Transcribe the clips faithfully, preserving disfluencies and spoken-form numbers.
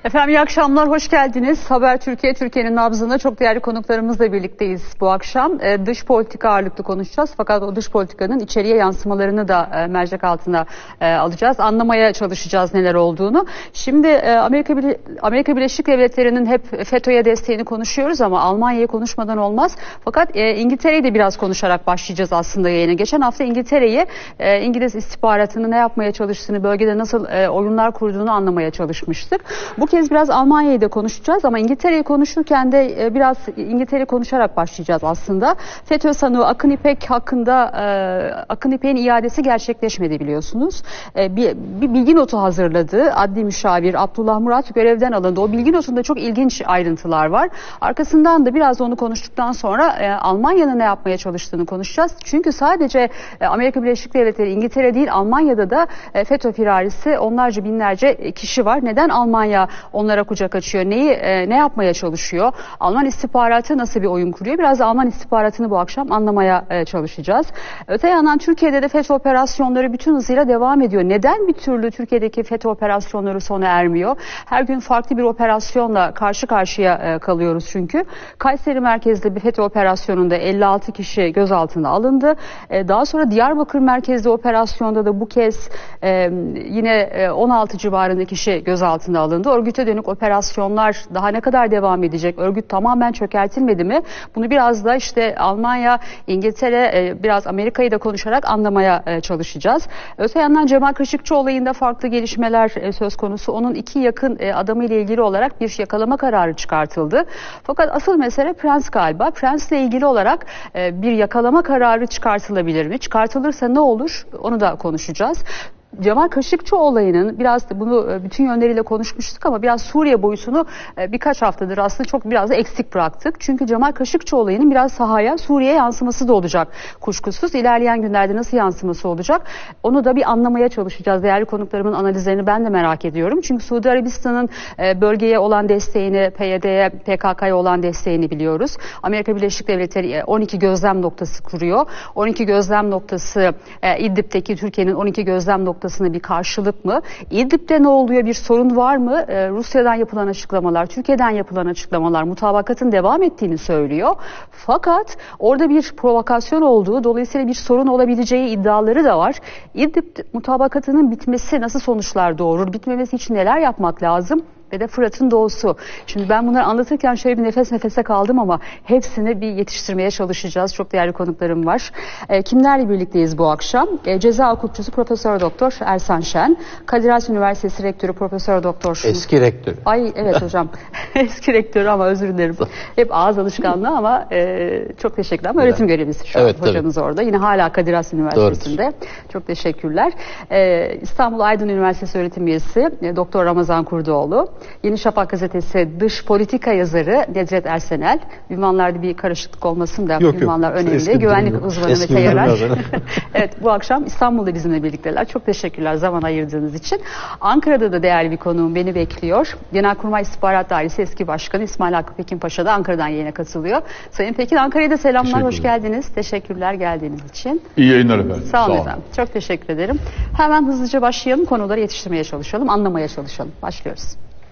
Efendim iyi akşamlar, hoş geldiniz. Haber Türkiye, Türkiye'nin nabzına çok değerli konuklarımızla birlikteyiz bu akşam. E, dış politika ağırlıklı konuşacağız. Fakat o dış politikanın içeriye yansımalarını da e, mercek altına e, alacağız. Anlamaya çalışacağız neler olduğunu. Şimdi e, Amerika, Bile Amerika Birleşik Devletleri'nin hep FETÖ'ye desteğini konuşuyoruz ama Almanya'yı konuşmadan olmaz. Fakat e, İngiltere'yi de biraz konuşarak başlayacağız aslında yayına. Geçen hafta İngiltere'yi, e, İngiliz istihbaratının ne yapmaya çalıştığını, bölgede nasıl e, oyunlar kurduğunu anlamaya çalışmıştık. Bu kez biraz Almanya'yı da konuşacağız ama İngiltere'yi konuşurken de e, biraz İngiltere'yi konuşarak başlayacağız aslında. FETÖ sanığı Akın İpek hakkında e, Akın İpek'in iadesi gerçekleşmedi biliyorsunuz. E, bir, bir bilgi notu hazırladı. Adli müşavir Abdullah Murat görevden alındı. O bilgi notunda çok ilginç ayrıntılar var. Arkasından da biraz onu konuştuktan sonra e, Almanya'nın ne yapmaya çalıştığını konuşacağız. Çünkü sadece e, Amerika Birleşik Devletleri, İngiltere değil, Almanya'da da e, FETÖ firarisi onlarca binlerce kişi var. Neden Almanya onlara kucak açıyor? Neyi e, ne yapmaya çalışıyor? Alman istihbaratı nasıl bir oyun kuruyor? Biraz da Alman istihbaratını bu akşam anlamaya e, çalışacağız. Öte yandan Türkiye'de de FETÖ operasyonları bütün hızıyla devam ediyor. Neden bir türlü Türkiye'deki FETÖ operasyonları sona ermiyor? Her gün farklı bir operasyonla karşı karşıya e, kalıyoruz çünkü. Kayseri merkezli bir FETÖ operasyonunda elli altı kişi gözaltına alındı. E, daha sonra Diyarbakır merkezli operasyonda da bu kez e, yine e, on altı civarında kişi gözaltına alındı. Örgüte dönük operasyonlar daha ne kadar devam edecek? Örgüt tamamen çökertilmedi mi? Bunu biraz da işte Almanya, İngiltere, biraz Amerika'yı da konuşarak anlamaya çalışacağız. Öte yandan Cemal Kaşıkçı olayında farklı gelişmeler söz konusu. Onun iki yakın adamı ile ilgili olarak bir yakalama kararı çıkartıldı. Fakat asıl mesele Prens galiba. Prens'le ilgili olarak bir yakalama kararı çıkartılabilir mi? Çıkartılırsa ne olur? Onu da konuşacağız. Cemal Kaşıkçı olayının biraz da bunu bütün yönleriyle konuşmuştuk ama biraz Suriye boyutunu birkaç haftadır aslında çok biraz da eksik bıraktık. Çünkü Cemal Kaşıkçı olayının biraz sahaya, Suriye'ye yansıması da olacak kuşkusuz. İlerleyen günlerde nasıl yansıması olacak? Onu da bir anlamaya çalışacağız. Değerli konuklarımın analizlerini ben de merak ediyorum. Çünkü Suudi Arabistan'ın bölgeye olan desteğini, P Y D'ye, P K K'ya olan desteğini biliyoruz. Amerika Birleşik Devletleri on iki gözlem noktası kuruyor. on iki gözlem noktası İdlib'deki Türkiye'nin on iki gözlem noktası bir karşılık mı? İdlib'de ne oluyor? Bir sorun var mı? Ee, Rusya'dan yapılan açıklamalar, Türkiye'den yapılan açıklamalar mutabakatın devam ettiğini söylüyor. Fakat orada bir provokasyon olduğu, dolayısıyla bir sorun olabileceği iddiaları da var. İdlib mutabakatının bitmesi nasıl sonuçlar doğurur? Bitmemesi için neler yapmak lazım? Ve de Fırat'ın doğusu. Şimdi ben bunları anlatırken şöyle bir nefes nefese kaldım ama hepsini bir yetiştirmeye çalışacağız. Çok değerli konuklarım var. E, kimlerle birlikteyiz bu akşam? E, ceza hukukçusu Profesör Doktor Ersan Şen, Kadir Has Üniversitesi Rektörü Profesör Doktor. Eski rektör. Ay evet hocam. Eski rektörü ama özür dilerim. Hep ağız alışkanlığı ama e, çok teşekkürler. Ama öğretim görevlisi şu evet, an hocamız orada. Yine hala Kadir Has Üniversitesi'nde. Doğrudur. Çok teşekkürler. E, İstanbul Aydın Üniversitesi öğretim üyesi e, Doktor Ramazan Kurdoğlu. Yeni Şafak Gazetesi dış politika yazarı Nedret Ersenel. Ünvanlarda bir karışıklık olmasın da yok, ünvanlar yok. Önemli. Eski Güvenlik uzmanı Mete Yarar. Evet bu akşam İstanbul'da bizimle birlikteler. Çok teşekkürler zaman ayırdığınız için. Ankara'da da değerli bir konuğum beni bekliyor. Genelkurmay İstihbarat Dairesi eski başkanı İsmail Hakkı Pekin Paşa da Ankara'dan yayına katılıyor. Sayın Pekin, Ankara'ya da selamlar, hoş geldiniz. Teşekkürler geldiğiniz için. İyi yayınlar efendim. Sağ olun efendim. Çok teşekkür ederim. Hemen hızlıca başlayalım. Konuları yetiştirmeye çalışalım, anlamaya çalışalım. Başlıyoruz.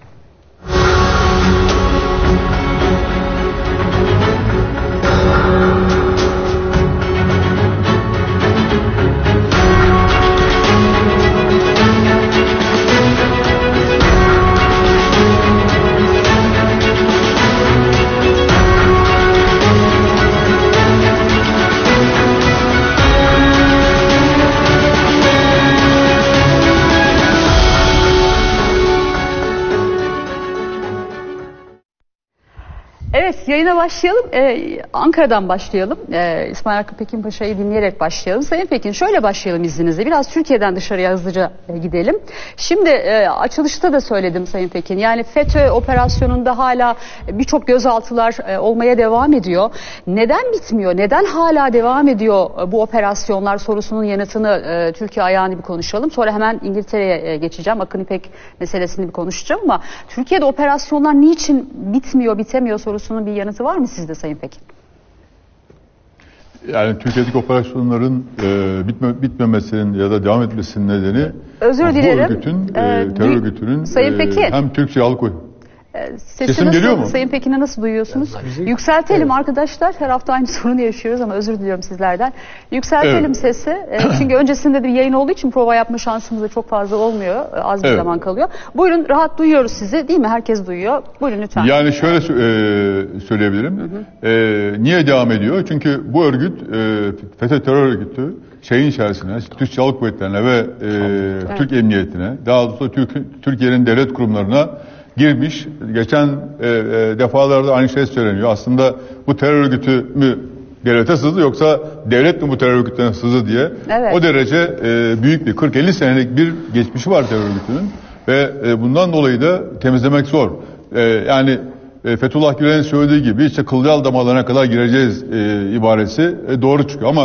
Evet, yayına başlayalım. Ee, Ankara'dan başlayalım. Ee, İsmail Hakkı Pekin Paşa'yı dinleyerek başlayalım. Sayın Pekin, şöyle başlayalım izninizle. Biraz Türkiye'den dışarıya hızlıca e, gidelim. Şimdi e, açılışta da söyledim Sayın Pekin. Yani FETÖ operasyonunda hala birçok gözaltılar e, olmaya devam ediyor. Neden bitmiyor? Neden hala devam ediyor e, bu operasyonlar sorusunun yanıtını e, Türkiye ayağını bir konuşalım. Sonra hemen İngiltere'ye e, geçeceğim. Akın İpek meselesini bir konuşacağım ama Türkiye'de operasyonlar niçin bitmiyor, bitemiyor sorusunun bir yanıtı var mı sizde Sayın Pekin? Yani Türkiye'deki operasyonların e, bitme, bitmemesinin ya da devam etmesinin nedeni Özür bu dilerim. örgütün, Ee, e, terör örgütünün Sayın Pekin. e, hem Türk Silahlı Kuvvetleri. Sesi Sesim nasıl, geliyor mu? Sayın Pekin'e nasıl duyuyorsunuz? Yani, Yükseltelim evet. Arkadaşlar. Her hafta aynı sorunu yaşıyoruz ama özür diliyorum sizlerden. Yükseltelim Evet. sesi. E, çünkü öncesinde bir yayın olduğu için prova yapma şansımız da çok fazla olmuyor. E, Az bir Evet. zaman kalıyor. Buyurun, rahat duyuyoruz sizi değil mi? Herkes duyuyor. Buyurun lütfen. Yani şöyle e, söyleyebilirim. Hı hı. E, niye devam ediyor? Çünkü bu örgüt, e, FETÖ terör örgütü şeyin içerisine, Türk Silahlı Kuvvetleri'ne ve e, evet. Türk Emniyetine, daha doğrusu Türk, Türkiye'nin devlet kurumlarına girmiş. Geçen e, e, defalarda aynı şey söyleniyor. Aslında bu terör örgütü mü devlete sızdı yoksa devlet mi bu terör örgütlerine sızdı diye. Evet. O derece e, büyük bir kırk elli senelik bir geçmişi var terör örgütünün ve e, bundan dolayı da temizlemek zor. E, yani e, Fethullah Gülen'in söylediği gibi işte kılcal damarlarına kadar gireceğiz e, ibaresi e, doğru çıkıyor ama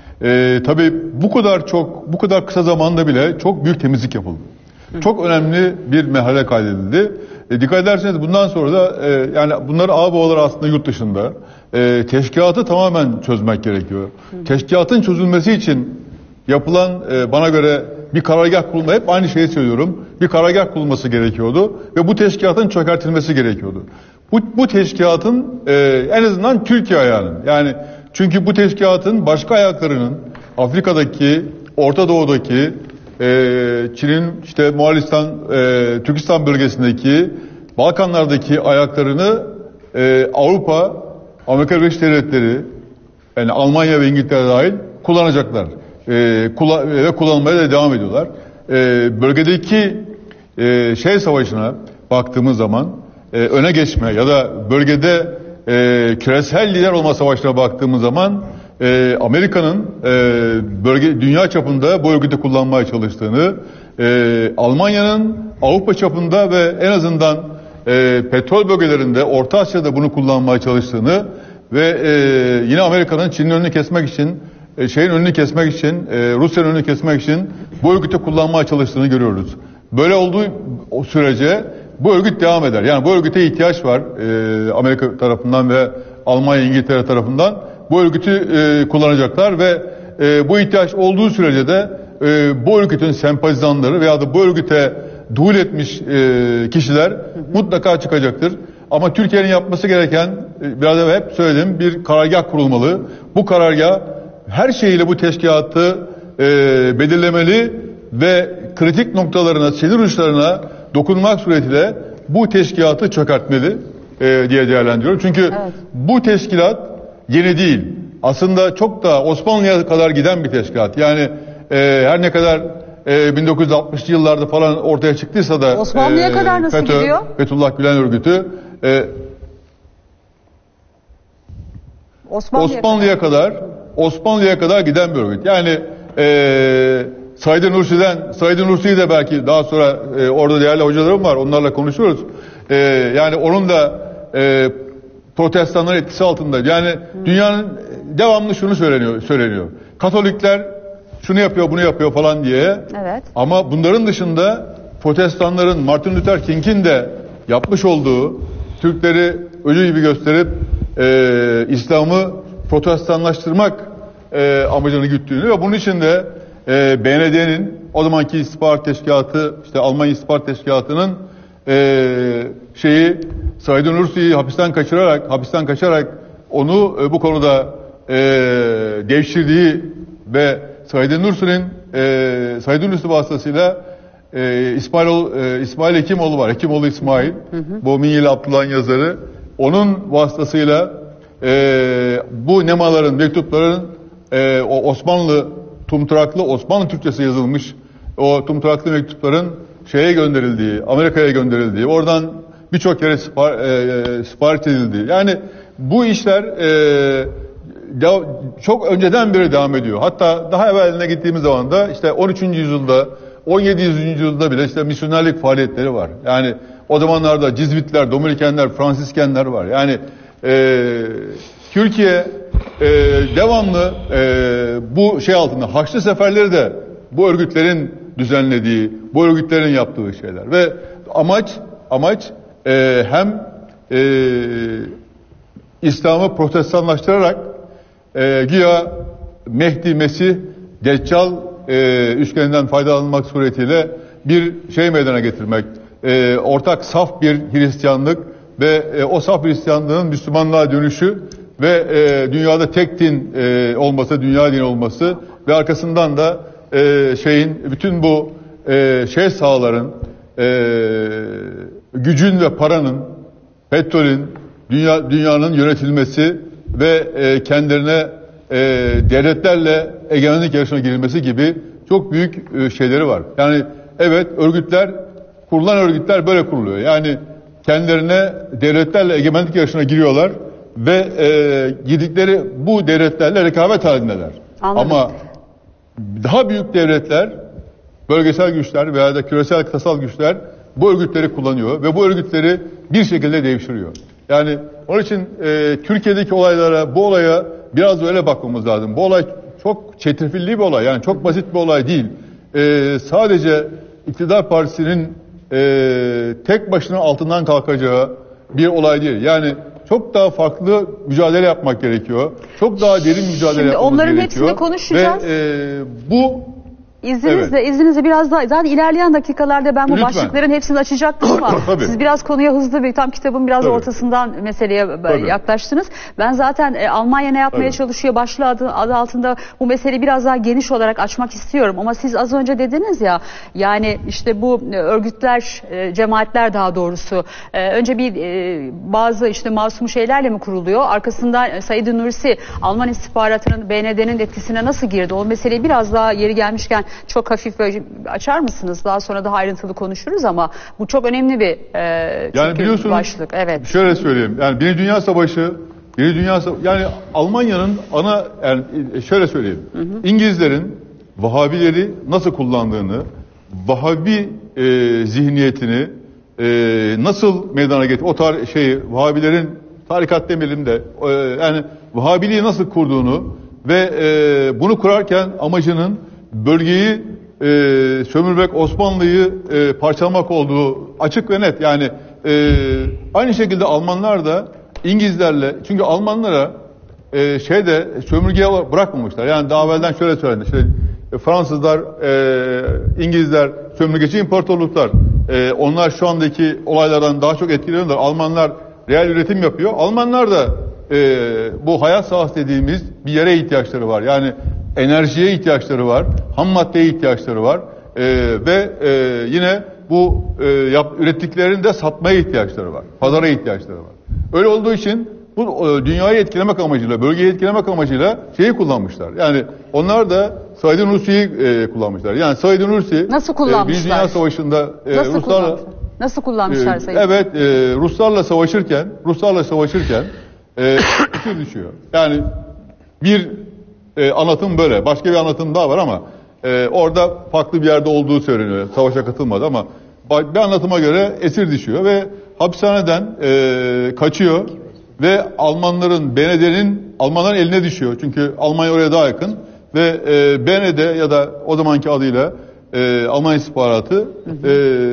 e, tabii bu kadar çok bu kadar kısa zamanda bile çok büyük temizlik yapıldı. Çok önemli bir merhale kaydedildi. E, dikkat ederseniz bundan sonra da e, yani bunları ağababalar aslında yurt dışında e, teşkilatı tamamen çözmek gerekiyor. Hı. Teşkilatın çözülmesi için yapılan e, bana göre bir karargah kurulma, hep aynı şeyi söylüyorum. Bir karargah kurulması gerekiyordu ve bu teşkilatın çökertilmesi gerekiyordu. Bu, bu teşkilatın e, en azından Türkiye ayağının yani çünkü bu teşkilatın başka ayaklarının Afrika'daki, Orta Doğu'daki Ee, Çin'in işte Moğolistan, e, Türkistan bölgesindeki, Balkanlardaki ayaklarını e, Avrupa, Amerika Birleşik Devletleri, yani Almanya ve İngiltere dahil kullanacaklar. E, kula ve kullanmaya da devam ediyorlar. E, bölgedeki e, şey savaşına baktığımız zaman e, öne geçme ya da bölgede e, küresel lider olma savaşına baktığımız zaman Ee, Amerika'nın e, bölge dünya çapında bu örgütü kullanmaya çalıştığını, e, Almanya'nın Avrupa çapında ve en azından e, petrol bölgelerinde Orta Asya'da bunu kullanmaya çalıştığını ve e, yine Amerika'nın Çin'in önünü kesmek için, e, şeyin önünü kesmek için, e, Rusya'nın önünü kesmek için bu örgütü kullanmaya çalıştığını görüyoruz. Böyle olduğu o sürece bu örgüt devam eder. Yani bu örgüte ihtiyaç var e, Amerika tarafından ve Almanya, İngiltere tarafından. Bu örgütü e, kullanacaklar ve e, bu ihtiyaç olduğu sürece de e, bu örgütün sempatizanları veya da bu örgüte duhul etmiş e, kişiler mutlaka çıkacaktır. Ama Türkiye'nin yapması gereken, e, biraz evvel hep söyledim, bir karargah kurulmalı. Bu karargah her şeyiyle bu teşkilatı e, belirlemeli ve kritik noktalarına, sinir uçlarına dokunmak suretiyle bu teşkilatı çökertmeli e, diye değerlendiriyorum. Çünkü evet. bu teşkilat yeni değil. Aslında çok da Osmanlı'ya kadar giden bir teşkilat. Yani e, her ne kadar e, bin dokuz yüz altmışlı yıllarda falan ortaya çıktıysa da Osmanlı'ya e, kadar nasıl FETÖ, gidiyor? Fethullah Gülen örgütü e, Osmanlı'ya, Osmanlı'ya kadar. kadar Osmanlı'ya kadar giden bir örgüt. Yani e, Said Nursi'den Said Nursi'yi de belki daha sonra e, orada değerli hocalarım var. Onlarla konuşuyoruz. E, yani onun da e, protestanların etkisi altında. Yani hmm. dünyanın devamlı şunu söyleniyor, söyleniyor. Katolikler şunu yapıyor, bunu yapıyor falan diye. Evet. Ama bunların dışında protestanların, Martin Luther King'in de yapmış olduğu, Türkleri ölü gibi gösterip e, İslam'ı protestanlaştırmak e, amacını güttüğünü ve bunun için de e, B N D'nin, o zamanki istihbarat teşkilatı, işte Almanya istihbarat teşkilatının e, şeyi Said Nursi'yi hapisten kaçırarak, hapisten kaçarak onu e, bu konuda e, devşirdiği ve Said Nursi'nin e, Said Nursi vasıtasıyla e, İsmail, e, İsmail Hekimoğlu var. Hekimoğlu İsmail. Hı hı. Bu Minyeli Abdullah'ın yazarı. Onun vasıtasıyla e, bu nemaların, mektupların e, o Osmanlı tumturaklı, Osmanlı Türkçesi yazılmış o tumturaklı mektupların şeye gönderildiği, Amerika'ya gönderildiği, oradan birçok yere sipar, e, sipariş edildiği. Yani bu işler e, de, çok önceden beri devam ediyor. Hatta daha evveline gittiğimiz zaman da işte on üçüncü yüzyılda, on yedinci yüzyılda bile işte misyonerlik faaliyetleri var. Yani o zamanlarda Cizvitler, Dominikenler, Fransiskenler var. Yani e, Türkiye e, devamlı e, bu şey altında, Haçlı seferleri de bu örgütlerin düzenlediği, bu örgütlerin yaptığı şeyler ve amaç amaç e, hem e, İslam'ı protestanlaştırarak e, güya Mehdi, Mesih, Deccal e, üçgeninden faydalanmak suretiyle bir şey meydana getirmek. E, ortak saf bir Hristiyanlık ve e, o saf Hristiyanlığın Müslümanlığa dönüşü ve e, dünyada tek din e, olması, dünya dini olması ve arkasından da e, şeyin bütün bu e, şey sahaların, e, gücün ve paranın, petrolün, dünya dünyanın yönetilmesi ve e, kendilerine e, devletlerle egemenlik yarışına girilmesi gibi çok büyük e, şeyleri var. Yani evet, örgütler, kurulan örgütler böyle kuruluyor. Yani kendilerine devletlerle egemenlik yarışına giriyorlar ve e, girdikleri bu devletlerle rekabet halindeler. Anladım. Ama daha büyük devletler, bölgesel güçler veya da küresel kıtasal güçler bu örgütleri kullanıyor ve bu örgütleri bir şekilde devşiriyor. Yani onun için e, Türkiye'deki olaylara, bu olaya biraz öyle bakmamız lazım. Bu olay çok çetrefilli bir olay, yani çok basit bir olay değil. E, sadece iktidar partisinin e, tek başına altından kalkacağı bir olay değil. Yani çok daha farklı mücadele yapmak gerekiyor. Çok daha derin mücadele Şimdi yapmamız onların gerekiyor. hepsini konuşacağız. Ve e, bu İzninizle, Evet. izninizle biraz daha, zaten ilerleyen dakikalarda ben bu Lütfen. başlıkların hepsini açacaktım ama Tabii. siz biraz konuya hızlı bir, tam kitabın biraz Tabii. ortasından meseleye Tabii. yaklaştınız. Ben zaten e, Almanya ne yapmaya Tabii. çalışıyor başlığı adı, adı altında bu meseleyi biraz daha geniş olarak açmak istiyorum. Ama siz az önce dediniz ya, yani işte bu e, örgütler, e, cemaatler daha doğrusu e, önce bir e, bazı işte masum şeylerle mi kuruluyor? Arkasından e, Said Nursi Alman istihbaratının B N D'nin etkisine nasıl girdi? O meseleyi biraz daha yeri gelmişken çok hafif böyle açar mısınız? Daha sonra daha ayrıntılı konuşuruz ama bu çok önemli bir e, Yani biliyorsunuz, başlık. Evet. şöyle söyleyeyim. Yani Birinci Dünya Savaşı, Birinci Dünya Savaşı, yani Almanya'nın ana, yani şöyle söyleyeyim. Hı hı. İngilizlerin Vahabileri nasıl kullandığını, Vahabi e, zihniyetini e, nasıl meydana getirdi, o tar şeyi Vahabilerin tarikat demeyelim de e, yani Vahabiliği nasıl kurduğunu ve e, bunu kurarken amacının bölgeyi e, sömürmek, Osmanlı'yı e, parçalamak olduğu açık ve net. Yani e, aynı şekilde Almanlar da İngilizlerle, çünkü Almanlara e, şeyde sömürgeye bırakmamışlar. Yani daha evvelden şöyle söylendi. İşte e, Fransızlar, e, İngilizler sömürgeci imparatorluklar. E, onlar şu andaki olaylardan daha çok etkileniyorlar. Almanlar reel üretim yapıyor. Almanlar da e, bu hayat sahası dediğimiz bir yere ihtiyaçları var. Yani enerjiye ihtiyaçları var, ham maddeye ihtiyaçları var ee, ve e, yine bu e, yap, ürettiklerini de satmaya ihtiyaçları var, pazara ihtiyaçları var. Öyle olduğu için bu e, dünyayı etkilemek amacıyla, bölgeyi etkilemek amacıyla şeyi kullanmışlar. Yani onlar da Said Nursi'yi e, kullanmışlar. Yani Said Nursi nasıl kullanmışlar? E, Birinci Dünya Savaşı'nda e, nasıl Ruslarla kullanmışlar? Nasıl kullanmışlar e, Said? Evet, e, Ruslarla savaşırken, Ruslarla savaşırken e, düşüyor. Yani bir E, anlatım böyle. Başka bir anlatım daha var ama e, orada farklı bir yerde olduğu söyleniyor. Savaşa katılmadı ama bir anlatıma göre esir düşüyor ve hapishaneden e, kaçıyor ve Almanların, B N D'nin Almanların eline düşüyor. Çünkü Almanya oraya daha yakın ve e, B N D ya da o zamanki adıyla e, Alman istihbaratı e,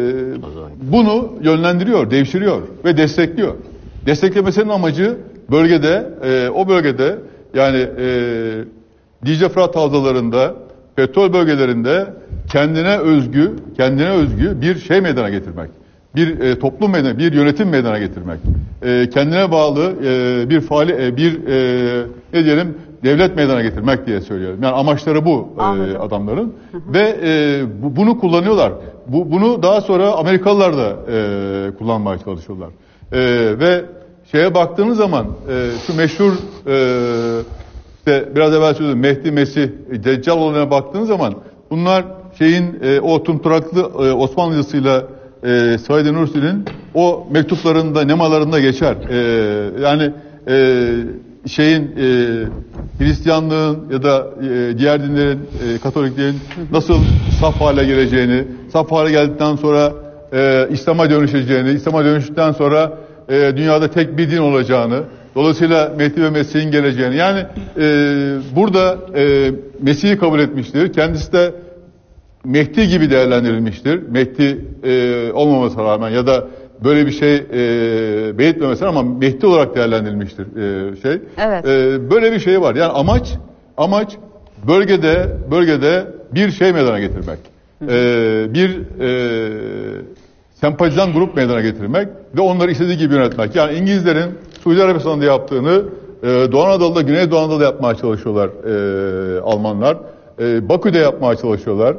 bunu yönlendiriyor, devşiriyor ve destekliyor. Desteklemesinin amacı bölgede, e, o bölgede yani e, Dicle Fırat havzalarında, petrol bölgelerinde kendine özgü, kendine özgü bir şey meydana getirmek. Bir e, toplum meydana, bir yönetim meydana getirmek. E, kendine bağlı e, bir faali, e, bir e, ne diyelim, devlet meydana getirmek diye söylüyorum. Yani amaçları bu e, adamların. Hı hı. Ve e, bu, bunu kullanıyorlar. Bu, bunu daha sonra Amerikalılar da e, kullanmaya çalışıyorlar. E, ve şeye baktığınız zaman e, şu meşhur e, İşte biraz evvel söyledim, Mehdi, Mesih, Deccal olayına baktığınız zaman bunlar şeyin e, o tumturaklı e, Osmanlıcasıyla e, Said Nursi'nin o mektuplarında, nemalarında geçer. E, yani e, şeyin e, Hristiyanlığın ya da e, diğer dinlerin, e, Katoliklerin nasıl saf hale geleceğini, saf hale geldikten sonra e, İslam'a dönüşeceğini, İslam'a dönüştükten sonra e, dünyada tek bir din olacağını, dolayısıyla Mehdi ve Mesih'in geleceğini, yani e, burada e, Mesih'i kabul etmiştir. Kendisi de Mehdi gibi değerlendirilmiştir. Mehdi e, olmamasına rağmen ya da böyle bir şey e, belirtmemesine ama Mehdi olarak değerlendirilmiştir e, şey. Evet. E, böyle bir şey var. Yani amaç amaç bölgede bölgede bir şey meydana getirmek. E, bir e, sempatizan grup meydana getirmek ve onları istediği gibi yönetmek. Yani İngilizlerin Suudi Arabistan'da yaptığını e, Doğu Anadolu'da, Güneydoğu Anadolu'da yapmaya çalışıyorlar e, Almanlar. E, Bakü'de yapmaya çalışıyorlar.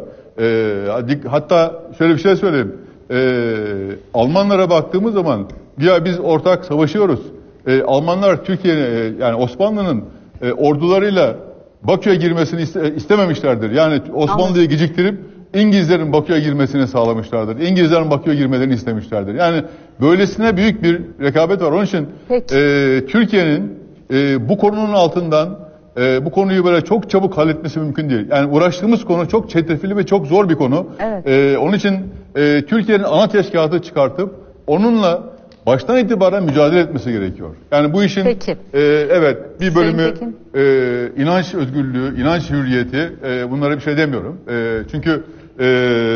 E, hatta şöyle bir şey söyleyeyim. E, Almanlara baktığımız zaman ya biz ortak savaşıyoruz. E, Almanlar Türkiye e, yani Osmanlı'nın e, ordularıyla Bakü'ye girmesini iste, istememişlerdir. Yani Osmanlı'yı geciktirip İngilizlerin Bakü'ye girmesini sağlamışlardır. İngilizlerin Bakü'ye girmelerini istemişlerdir. Yani böylesine büyük bir rekabet var. Onun için e, Türkiye'nin e, bu konunun altından e, bu konuyu böyle çok çabuk halletmesi mümkün değil. Yani uğraştığımız konu çok çetrefilli ve çok zor bir konu. Evet. E, onun için e, Türkiye'nin ana teşkilatı çıkartıp onunla baştan itibaren mücadele etmesi gerekiyor. Yani bu işin e, evet bir bölümü e, inanç özgürlüğü, inanç hürriyeti e, bunlara bir şey demiyorum. E, çünkü e,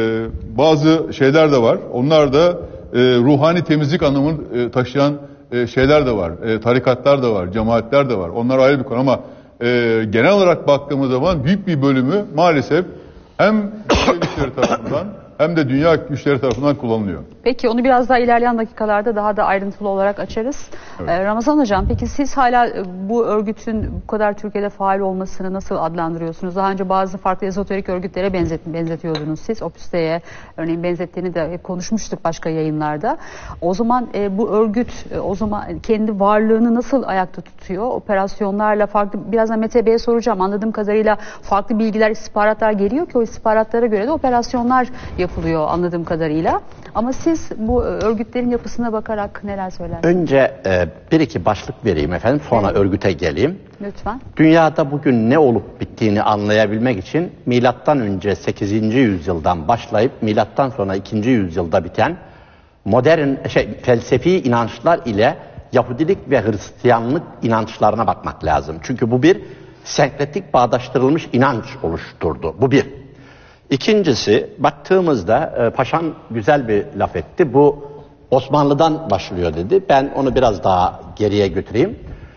bazı şeyler de var. Onlar da e, ruhani temizlik anlamını e, taşıyan e, şeyler de var. E, tarikatlar da var, cemaatler de var. Onlar ayrı bir konu ama e, genel olarak baktığımız zaman büyük bir bölümü maalesef hem güçleri tarafından hem de dünya güçleri tarafından kullanılıyor. Peki onu biraz daha ilerleyen dakikalarda daha da ayrıntılı olarak açarız. Evet. Ee, Ramazan Hocam, peki siz hala bu örgütün bu kadar Türkiye'de faal olmasını nasıl adlandırıyorsunuz? Daha önce bazı farklı ezoterik örgütlere benzet, benzetiyordunuz siz. Opüste'ye örneğin benzettiğini de konuşmuştuk başka yayınlarda. O zaman e, bu örgüt e, o zaman kendi varlığını nasıl ayakta tutuyor? Operasyonlarla farklı, birazdan Mete Bey'e soracağım. Anladığım kadarıyla farklı bilgiler, istihbaratlar geliyor ki o istihbaratlara göre de operasyonlar yapılıyor anladığım kadarıyla. Ama siz bu örgütlerin yapısına bakarak neler söylersiniz? Önce e, bir iki başlık vereyim efendim, sonra evet. örgüte geleyim. Lütfen. Dünyada bugün ne olup bittiğini anlayabilmek için milattan önce sekizinci yüzyıldan başlayıp milattan sonra ikinci yüzyılda biten modern şey, felsefi inançlar ile Yahudilik ve Hristiyanlık inançlarına bakmak lazım. Çünkü bu bir senkretik bağdaştırılmış inanç oluşturdu. Bu bir. İkincisi, baktığımızda e, Paşam güzel bir laf etti. Bu Osmanlı'dan başlıyor dedi. Ben onu biraz daha geriye götüreyim.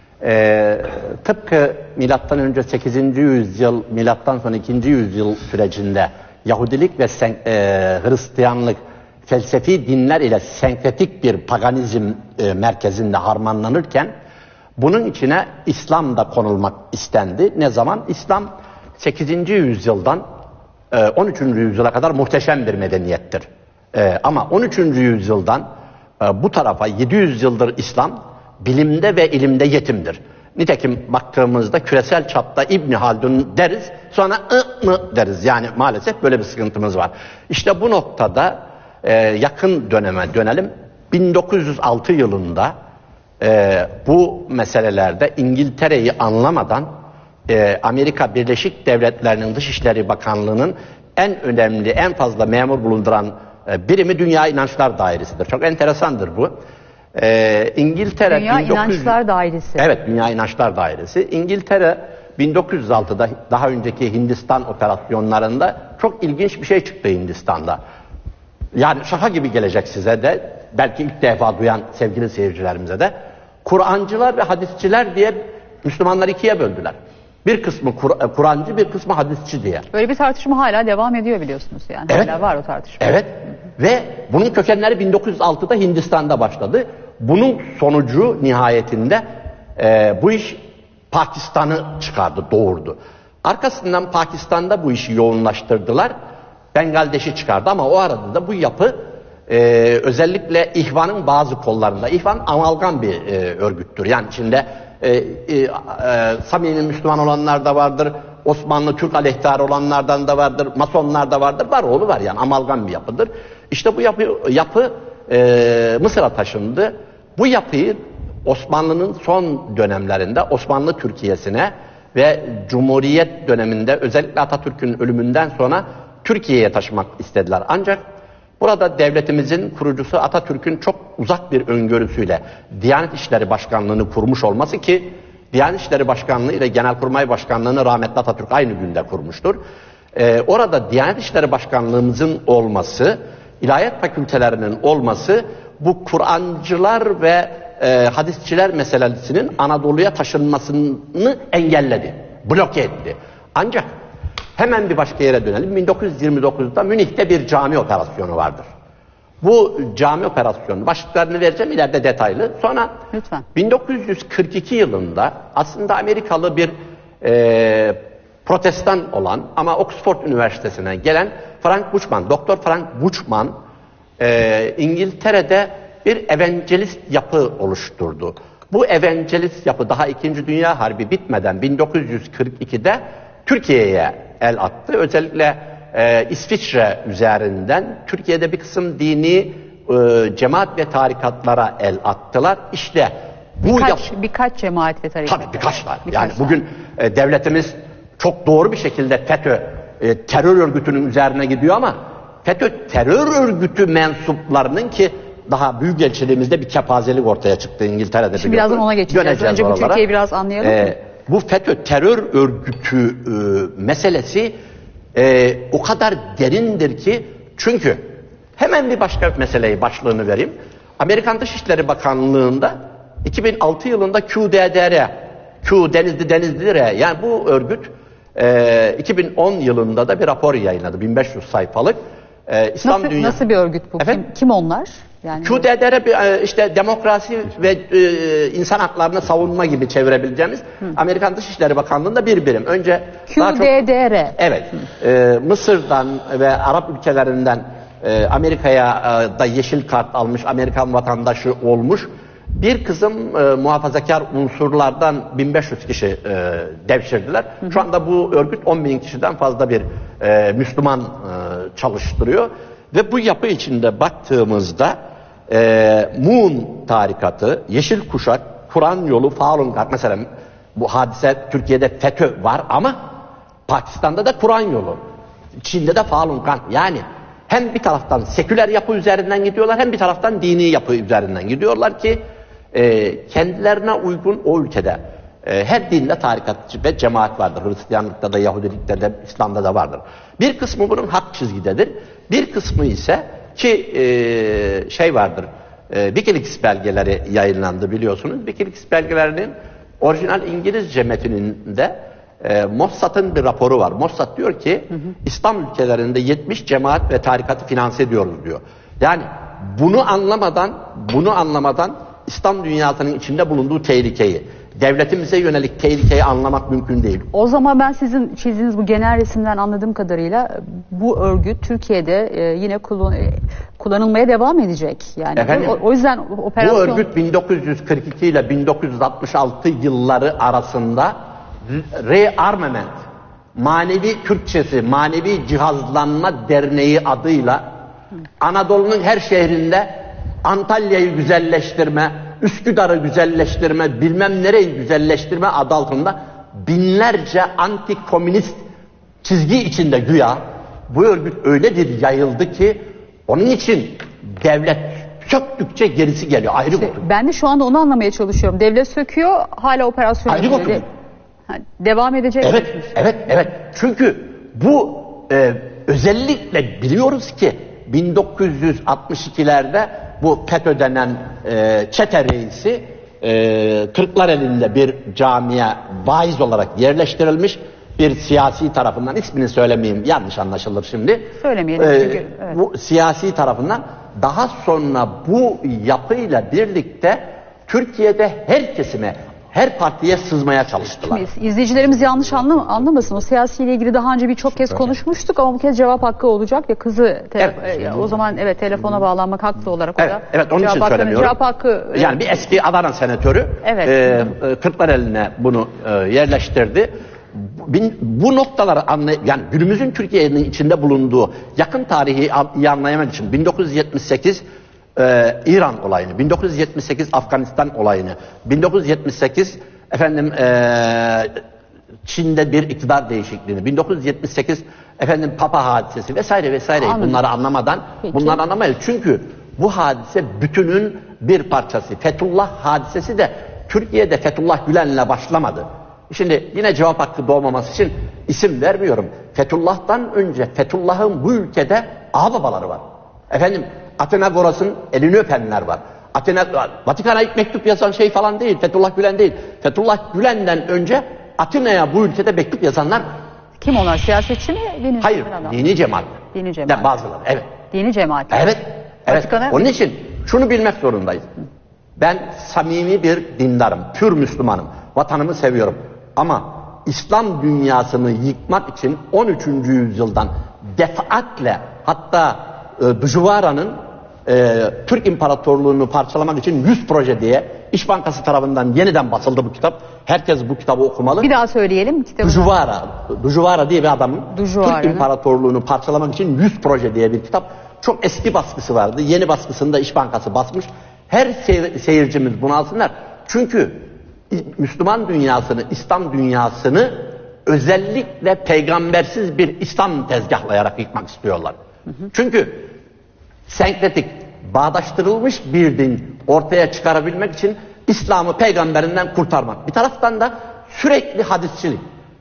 E, tıpkı milattan önce sekizinci yüzyıl, milattan sonra ikinci yüzyıl sürecinde Yahudilik ve sen, e, Hristiyanlık felsefi dinler ile senkretik bir paganizm e, merkezinde harmanlanırken bunun içine İslam da konulmak istendi. Ne zaman? İslam sekizinci yüzyıldan on üçüncü yüzyıla kadar muhteşem bir medeniyettir. Ee, ama on üçüncü yüzyıldan e, bu tarafa yedi yüz yıldır İslam bilimde ve ilimde yetimdir. Nitekim baktığımızda küresel çapta İbn Haldun deriz, sonra ı mı deriz. Yani maalesef böyle bir sıkıntımız var. İşte bu noktada e, yakın döneme dönelim. bin dokuz yüz altı yılında e, bu meselelerde İngiltere'yi anlamadan Ee, Amerika Birleşik Devletleri'nin Dışişleri Bakanlığı'nın en önemli, en fazla memur bulunduran e, birimi Dünya İnançlar Dairesi'dir. Çok enteresandır bu. Ee, İngiltere Dünya bin dokuz yüz... İnançlar Dairesi. Evet, Dünya İnançlar Dairesi. İngiltere bin dokuz yüz altıda daha önceki Hindistan operasyonlarında çok ilginç bir şey çıktı Hindistan'da. Yani şaka gibi gelecek size de, belki ilk defa duyan sevgili seyircilerimize de. Kur'ancılar ve hadisçiler diye Müslümanları ikiye böldüler. Bir kısmı Kur Kur'ancı, bir kısmı hadisçi diye. Böyle bir tartışma hala devam ediyor biliyorsunuz yani. Evet. Hala var o tartışma. Evet. Ve bunun kökenleri bin dokuz yüz altıda Hindistan'da başladı. Bunun sonucu nihayetinde e, bu iş Pakistan'ı çıkardı, doğurdu. Arkasından Pakistan'da bu işi yoğunlaştırdılar. Bangladeş'i çıkardı ama o arada da bu yapı e, özellikle İhvan'ın bazı kollarında. İhvan amalgam bir e, örgüttür. Yani içinde E, e, e, samimi Müslüman olanlar da vardır, Osmanlı Türk aleyhtarı olanlardan da vardır, Masonlar da vardır, var oğlu var yani amalgam bir yapıdır. İşte bu yapı, yapı e, Mısır'a taşındı. Bu yapıyı Osmanlı'nın son dönemlerinde Osmanlı Türkiye'sine ve Cumhuriyet döneminde özellikle Atatürk'ün ölümünden sonra Türkiye'ye taşımak istediler. Ancak burada devletimizin kurucusu Atatürk'ün çok uzak bir öngörüsüyle Diyanet İşleri Başkanlığı'nı kurmuş olması, ki Diyanet İşleri Başkanlığı ile Genelkurmay Başkanlığı'nı rahmetli Atatürk aynı günde kurmuştur. Ee, orada Diyanet İşleri Başkanlığımızın olması, ilahiyat fakültelerinin olması bu Kur'ancılar ve e, hadisçiler meselesinin Anadolu'ya taşınmasını engelledi, bloke etti. Ancak hemen bir başka yere dönelim. bin dokuz yüz yirmi dokuzda Münih'te bir cami operasyonu vardır. Bu cami operasyonu başlıklarını vereceğim ileride detaylı. Sonra Lütfen. bin dokuz yüz kırk iki yılında aslında Amerikalı bir e, protestan olan ama Oxford Üniversitesi'ne gelen Frank Buchman, Doktor Frank Buchman e, İngiltere'de bir evangelist yapı oluşturdu. Bu evangelist yapı daha İkinci Dünya Harbi bitmeden bin dokuz yüz kırk ikide Türkiye'ye el attı. Özellikle e, İsviçre üzerinden Türkiye'de bir kısım dini e, cemaat ve tarikatlara el attılar. İşte bu birkaç, yap- birkaç cemaat ve tarikat. Tabii birkaç var. Birkaç Yani var. bugün e, devletimiz çok doğru bir şekilde FETÖ e, terör örgütünün üzerine gidiyor ama FETÖ terör örgütü mensuplarının ki daha büyükelçiliğimizde bir kepazelik ortaya çıktı İngiltere'de. Şimdi birazdan ona geçeceğiz. Döneceğiz Önce bu oralara. Türkiye'yi biraz anlayalım. E, bu FETÖ terör örgütü e, meselesi e, o kadar derindir ki çünkü hemen bir başka meseleyi başlığını vereyim. Amerikan Dışişleri Bakanlığı'nda iki bin altı yılında Q D D R, Q Denizli Denizli R, yani bu örgüt e, iki bin on yılında da bir rapor yayınladı, bin beş yüz sayfalık. E, İslam Nasıl, Dünya... nasıl bir örgüt bu? Kim, Efendim? kim onlar? Yani Q D D R bir, e, işte demokrasi ve e, insan haklarını savunma gibi çevirebileceğimiz Hı. Amerikan Dışişleri Bakanlığı'nda bir birim. Önce daha Q çok- D D R. Evet. E, Mısır'dan ve Arap ülkelerinden e, Amerika'ya e, da yeşil kart almış, Amerikan vatandaşı olmuş bir kısım e, muhafazakar unsurlardan bin beş yüz kişi e, devşirdiler. Hı hı. Şu anda bu örgüt on bin kişiden fazla bir e, Müslüman e, çalıştırıyor. Ve bu yapı içinde baktığımızda e, Moon tarikatı, Yeşil Kuşak, Kur'an Yolu, Falun Gong, mesela bu hadise Türkiye'de FETÖ var ama Pakistan'da da Kur'an Yolu, Çin'de de Falun Gong. Yani hem bir taraftan seküler yapı üzerinden gidiyorlar hem bir taraftan dini yapı üzerinden gidiyorlar ki e, kendilerine uygun o ülkede e, her dinde tarikatçı ve cemaat vardır. Hristiyanlıkta da, Yahudilikte de, İslam'da da vardır. Bir kısmı bunun hak çizgidedir. Bir kısmı ise ki e, şey vardır, e, Wikileaks belgeleri yayınlandı biliyorsunuz. Wikileaks belgelerinin orijinal İngilizce metininde e, Mossad'ın bir raporu var. Mossad diyor ki hı hı. İslam ülkelerinde yetmiş cemaat ve tarikatı finanse ediyoruz diyor. Yani bunu anlamadan, bunu anlamadan İslam dünyasının içinde bulunduğu tehlikeyi, devletimize yönelik tehlikeyi anlamak mümkün değil. O zaman ben sizin çizdiğiniz bu genel resimden anladığım kadarıyla bu örgüt Türkiye'de e, yine kullan, e, kullanılmaya devam edecek. Yani Efendim, o, o yüzden operasyon... Bu örgüt bin dokuz yüz kırk iki ile bin dokuz yüz altmış altı yılları arasında Rearmament, manevi Türkçesi, manevi cihazlanma derneği adıyla Anadolu'nun her şehrinde Antalya'yı güzelleştirme, Üsküdar'ı güzelleştirme, bilmem nereyi güzelleştirme adı altında binlerce anti-komünist çizgi içinde güya bu örgüt öyle bir yayıldı ki onun için devlet söktükçe gerisi geliyor. Ayrı İşte kutu. ben de şu anda onu anlamaya çalışıyorum. Devlet söküyor, hala operasyon Ayrı yapıyor. kutu. Ha, devam edecek. Evet, evet, evet. Çünkü bu e, özellikle biliyoruz ki bin dokuz yüz altmış ikilerde bu FETÖ denen e, çete reisi e, Kırklareli'nde bir camiye vaiz olarak yerleştirilmiş bir siyasi tarafından, ismini söylemeyeyim yanlış anlaşılır şimdi. Söylemeyelim E, çünkü. Evet. Bu siyasi tarafından daha sonra bu yapıyla birlikte Türkiye'de her kesime, her partiye sızmaya çalıştılar. Şimdi izleyicilerimiz yanlış anlam anlamasın. O siyasiyle ilgili daha önce birçok kez konuşmuştuk ama bu kez cevap hakkı olacak ve kızı Evet. e, o zaman evet telefona bağlanmak haklı olarak o Evet, da. evet onun cevap için hakkını, söylemiyorum. Cevap hakkı. Yani bir eski Adana senatörü Evet. e, e, Kırklareli'ne bunu e, yerleştirdi. Bin, bu noktaları anlay yani günümüzün Türkiye'nin içinde bulunduğu yakın tarihi iyi anlayamak için bin dokuz yüz yetmiş sekiz e, İran olayını, bin dokuz yüz yetmiş sekiz Afganistan olayını, bin dokuz yüz yetmiş sekiz efendim e, Çin'de bir iktidar değişikliğini, bin dokuz yüz yetmiş sekiz efendim Papa hadisesi vesaire vesaire Anladım. bunları anlamadan Peki. bunları anlamayız. Çünkü bu hadise bütünün bir parçası. Fethullah hadisesi de Türkiye'de Fethullah Gülen'le başlamadı. Şimdi yine cevap hakkı doğmaması için isim vermiyorum. Fethullah'tan önce Fethullah'ın bu ülkede ağababaları var. Efendim Atenagoras'ın elini öpenler var. Athena, Vatikan'a ilk mektup yazan şey falan değil, Fethullah Gülen değil. Fethullah Gülen'den önce Atina'ya bu ülkede mektup yazanlar. Kim onlar? Siyasetçi mi? Dini Hayır, dini cemaat. Dini cemaat. De, bazıları, evet. Dini cemaat. Evet, evet. Vatikan'a... Onun için şunu bilmek zorundayız. Ben samimi bir dindarım, pür Müslümanım. Vatanımı seviyorum. Ama İslam dünyasını yıkmak için on üçüncü yüzyıldan defaatle, hatta e, Dujuvara'nın e, Türk İmparatorluğunu parçalamak için yüz proje diye İş Bankası tarafından yeniden basıldı bu kitap. Herkes bu kitabı okumalı. Bir daha söyleyelim. Dujuvara, Dujuvara diye bir adamın Dujuvara'nın Türk İmparatorluğunu parçalamak için yüz proje diye bir kitap. Çok eski baskısı vardı. Yeni baskısında İş Bankası basmış. Her seyir, seyircimiz bunu alsınlar. Çünkü Müslüman dünyasını, İslam dünyasını özellikle peygambersiz bir İslam tezgahlayarak yıkmak istiyorlar. Hı hı. Çünkü senkretik, bağdaştırılmış bir din ortaya çıkarabilmek için İslam'ı peygamberinden kurtarmak. Bir taraftan da sürekli hadisçilik.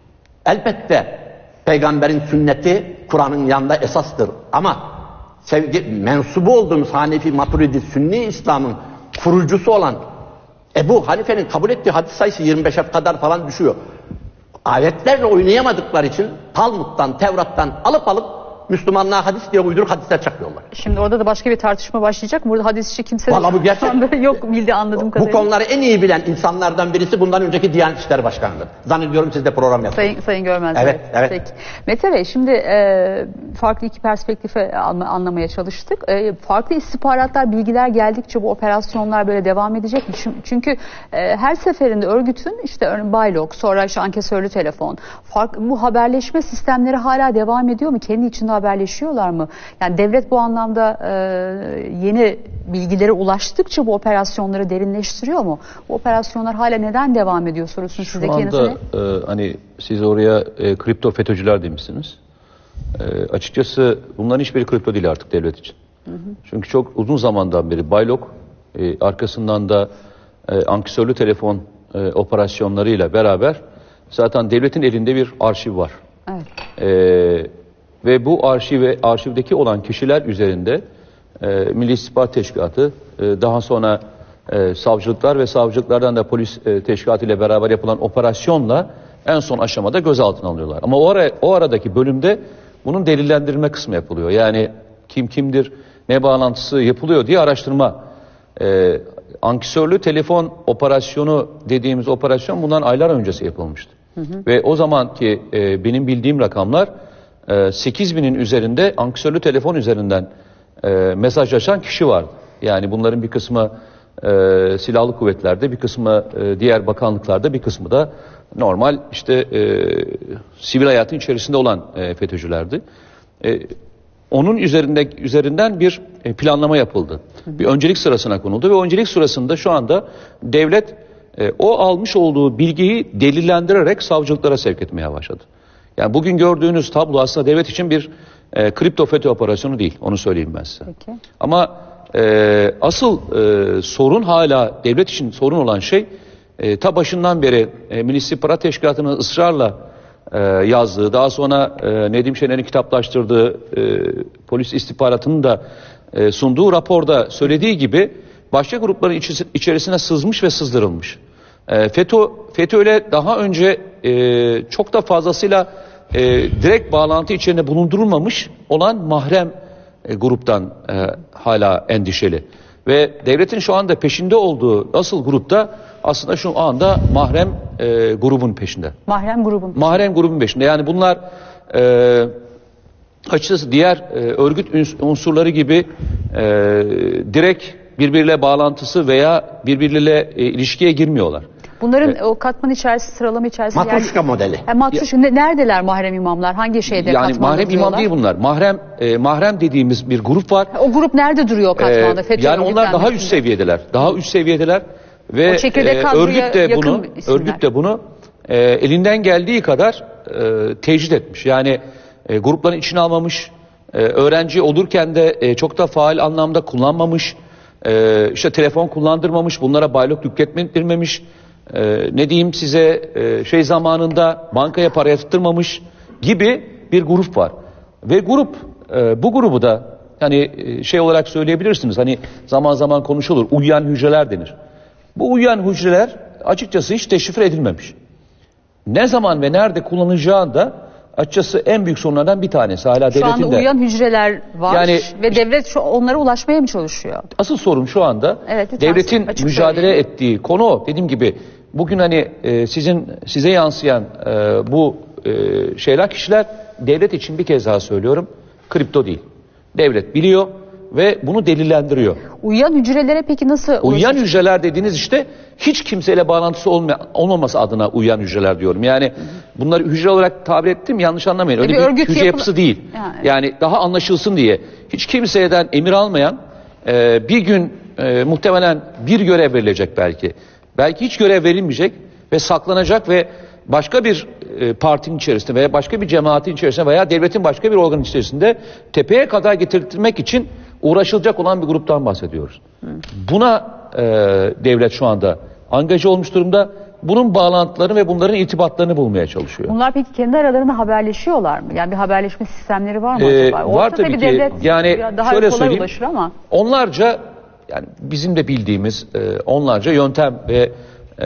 Elbette peygamberin sünneti Kur'an'ın yanında esastır. Ama sevgi, mensubu olduğumuz Hanefi, Maturidi, Sünni İslam'ın kurucusu olan Ebu Hanife'nin kabul ettiği hadis sayısı yirmi beşe kadar falan düşüyor. Ayetlerle oynayamadıkları için Talmud'dan, Tevrat'tan alıp alıp Müslümanlığa hadis diye uyduruk hadisler çakıyorlar. Şimdi orada da başka bir tartışma başlayacak. Burada hadisçi kimse Vallahi bu gerçek. yok bildi anladığım kadarıyla. Bu konuları en iyi bilen insanlardan birisi bundan önceki Diyanet İşleri Başkanı'dır. Zannediyorum siz de program yaptınız. Sayın, Sayın Görmez. Evet, evet. Peki. Mete Bey, şimdi e, farklı iki perspektife anlamaya çalıştık. E, farklı istihbaratlar, bilgiler geldikçe bu operasyonlar böyle devam edecek mi? Çünkü e, her seferinde örgütün işte örneğin Baylok, sonra işte ankesörlü telefon, fark, bu haberleşme sistemleri hala devam ediyor mu? Kendi içinde haberleşiyorlar mı? Yani devlet bu anlamda e, yeni bilgilere ulaştıkça bu operasyonları derinleştiriyor mu? Bu operasyonlar hala neden devam ediyor sorusunu Şu sizdeki anda e, hani siz oraya e, kripto FETÖ'cüler demişsiniz. E, açıkçası bunların hiçbiri kripto değil artık devlet için. Hı hı. Çünkü çok uzun zamandan beri Baylok, e, arkasından da e, ankesörlü telefon e, operasyonlarıyla beraber zaten devletin elinde bir arşiv var. Evet. E, Ve bu arşive, arşivdeki olan kişiler üzerinde e, Milli İstihbarat Teşkilatı, e, daha sonra e, savcılıklar ve savcılıklardan da polis e, teşkilatı ile beraber yapılan operasyonla en son aşamada gözaltına alıyorlar. Ama o, ara, o aradaki bölümde bunun delillendirme kısmı yapılıyor. Yani kim kimdir, ne bağlantısı yapılıyor diye araştırma. E, ankesörlü telefon operasyonu dediğimiz operasyon bundan aylar öncesi yapılmıştı. Hı hı. Ve o zamanki e, benim bildiğim rakamlar sekiz binin üzerinde ankesörlü telefon üzerinden e, mesajlaşan kişi vardı. Yani bunların bir kısmı e, silahlı kuvvetlerde, bir kısmı e, diğer bakanlıklarda, bir kısmı da normal işte e, sivil hayatın içerisinde olan e, FETÖ'cülerdi. E, onun üzerinde üzerinden bir planlama yapıldı. Bir öncelik sırasına konuldu ve öncelik sırasında şu anda devlet e, o almış olduğu bilgiyi delillendirerek savcılıklara sevk etmeye başladı. Yani bugün gördüğünüz tablo aslında devlet için bir e, kripto FETÖ operasyonu değil. Onu söyleyeyim ben size. Peki. Ama e, asıl e, sorun hala devlet için sorun olan şey e, ta başından beri e, Milli İstihbarat Teşkilatı'nın ısrarla e, yazdığı, daha sonra e, Nedim Şener'in kitaplaştırdığı e, polis istihbaratının da e, sunduğu raporda söylediği gibi başka grupların iç, içerisine sızmış ve sızdırılmış. E, FETÖ, FETÖ ile daha önce e, çok da fazlasıyla e, direkt bağlantı içerisinde bulundurulmamış olan mahrem e, gruptan e, hala endişeli. Ve devletin şu anda peşinde olduğu asıl grupta aslında şu anda mahrem e, grubun peşinde. Mahrem grubun. Mahrem grubun peşinde. Yani bunlar e, açıkçası diğer e, örgüt unsurları gibi e, direkt birbiriyle bağlantısı veya birbiriyle e, ilişkiye girmiyorlar. Bunların evet. o katman içerisinde, sıralama içerisinde... Matruşka yani, modeli. Yani matruşka, ya, neredeler mahrem imamlar? Hangi şeyde yani katmanda mahrem duruyorlar? imam değil bunlar. Mahrem e, mahrem dediğimiz bir grup var. O grup nerede duruyor katmanda? E, yani onlar daha üst seviyedeler. Daha üst seviyedeler. Ve e, örgüt de bunu, örgüt de bunu e, elinden geldiği kadar e, tecrit etmiş. Yani e, grupların içine almamış, e, öğrenci olurken de e, çok da faal anlamda kullanmamış, e, işte telefon kullandırmamış, bunlara baylok yüklettirmemiş. Ee, ne diyeyim size e, şey zamanında bankaya para yatırtmamış gibi bir grup var. Ve grup e, bu grubu da Yani şey olarak söyleyebilirsiniz. Hani zaman zaman konuşulur. Uyuyan hücreler denir. Bu uyuyan hücreler açıkçası hiç deşifre edilmemiş. Ne zaman ve nerede kullanılacağı da açıkçası en büyük sorunlardan bir tanesi. Hala Şu devletin anda de. uyuyan hücreler var Yani, ve devlet şu, onlara ulaşmaya mı çalışıyor? Asıl sorun şu anda Evet, lütfen devletin açık mücadele söyleyin. ettiği konu o. Dediğim gibi bugün hani e, sizin size yansıyan e, bu e, şeyler kişiler devlet için bir kez daha söylüyorum kripto değil. Devlet biliyor ve bunu delillendiriyor. Uyuyan hücrelere peki nasıl Uyuyan ulaşacak? hücreler dediğiniz işte hiç kimseyle bağlantısı olma, olmaması adına uyuyan hücreler diyorum. Yani bunları hücre olarak tabir ettim yanlış anlamayın. Öyle bir bir, örgüt hücre yapılı- yapısı değil. Yani. Yani daha anlaşılsın diye. Hiç kimseden emir almayan e, bir gün e, muhtemelen bir görev verilecek belki. Belki hiç görev verilmeyecek ve saklanacak ve başka bir e, partinin içerisinde veya başka bir cemaatin içerisinde veya devletin başka bir organın içerisinde tepeye kadar getirtmek için uğraşılacak olan bir gruptan bahsediyoruz. Hı. Buna e, devlet şu anda angaje olmuş durumda. Bunun bağlantılarını ve bunların irtibatlarını bulmaya çalışıyor. Bunlar peki kendi aralarında haberleşiyorlar mı? Yani bir haberleşme sistemleri var mı Ee, acaba? var Ortada tabii bir ki. devlet Yani daha şöyle kolay söyleyeyim. ulaşır ama. Onlarca yani bizim de bildiğimiz e, onlarca yöntem ve e,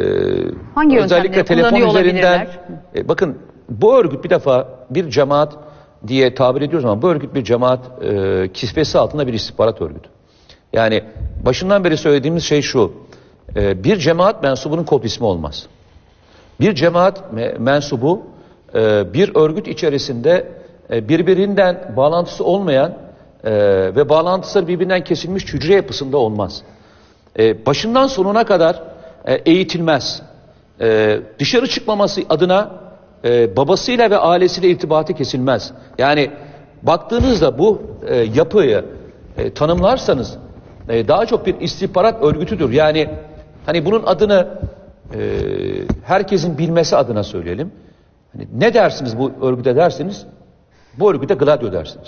Hangi özellikle yöntemleri telefon kullanıyor üzerinden olabilirler? e, bakın bu örgüt bir defa bir cemaat diye tabir ediyoruz ama bu örgüt bir cemaat e, kisvesi altında bir istihbarat örgütü. Yani başından beri söylediğimiz şey şu. E, bir cemaat mensubunun kod ismi olmaz. Bir cemaat me- mensubu e, bir örgüt içerisinde e, birbirinden bağlantısı olmayan e, ve bağlantısı birbirinden kesilmiş hücre yapısında olmaz. E, başından sonuna kadar e, eğitilmez. E, dışarı çıkmaması adına e, babasıyla ve ailesiyle irtibatı kesilmez. Yani baktığınızda bu e, yapıyı e, tanımlarsanız e, daha çok bir istihbarat örgütüdür. Yani hani bunun adını e, herkesin bilmesi adına söyleyelim. Hani ne dersiniz bu örgüte dersiniz? Bu örgüte Gladio dersiniz.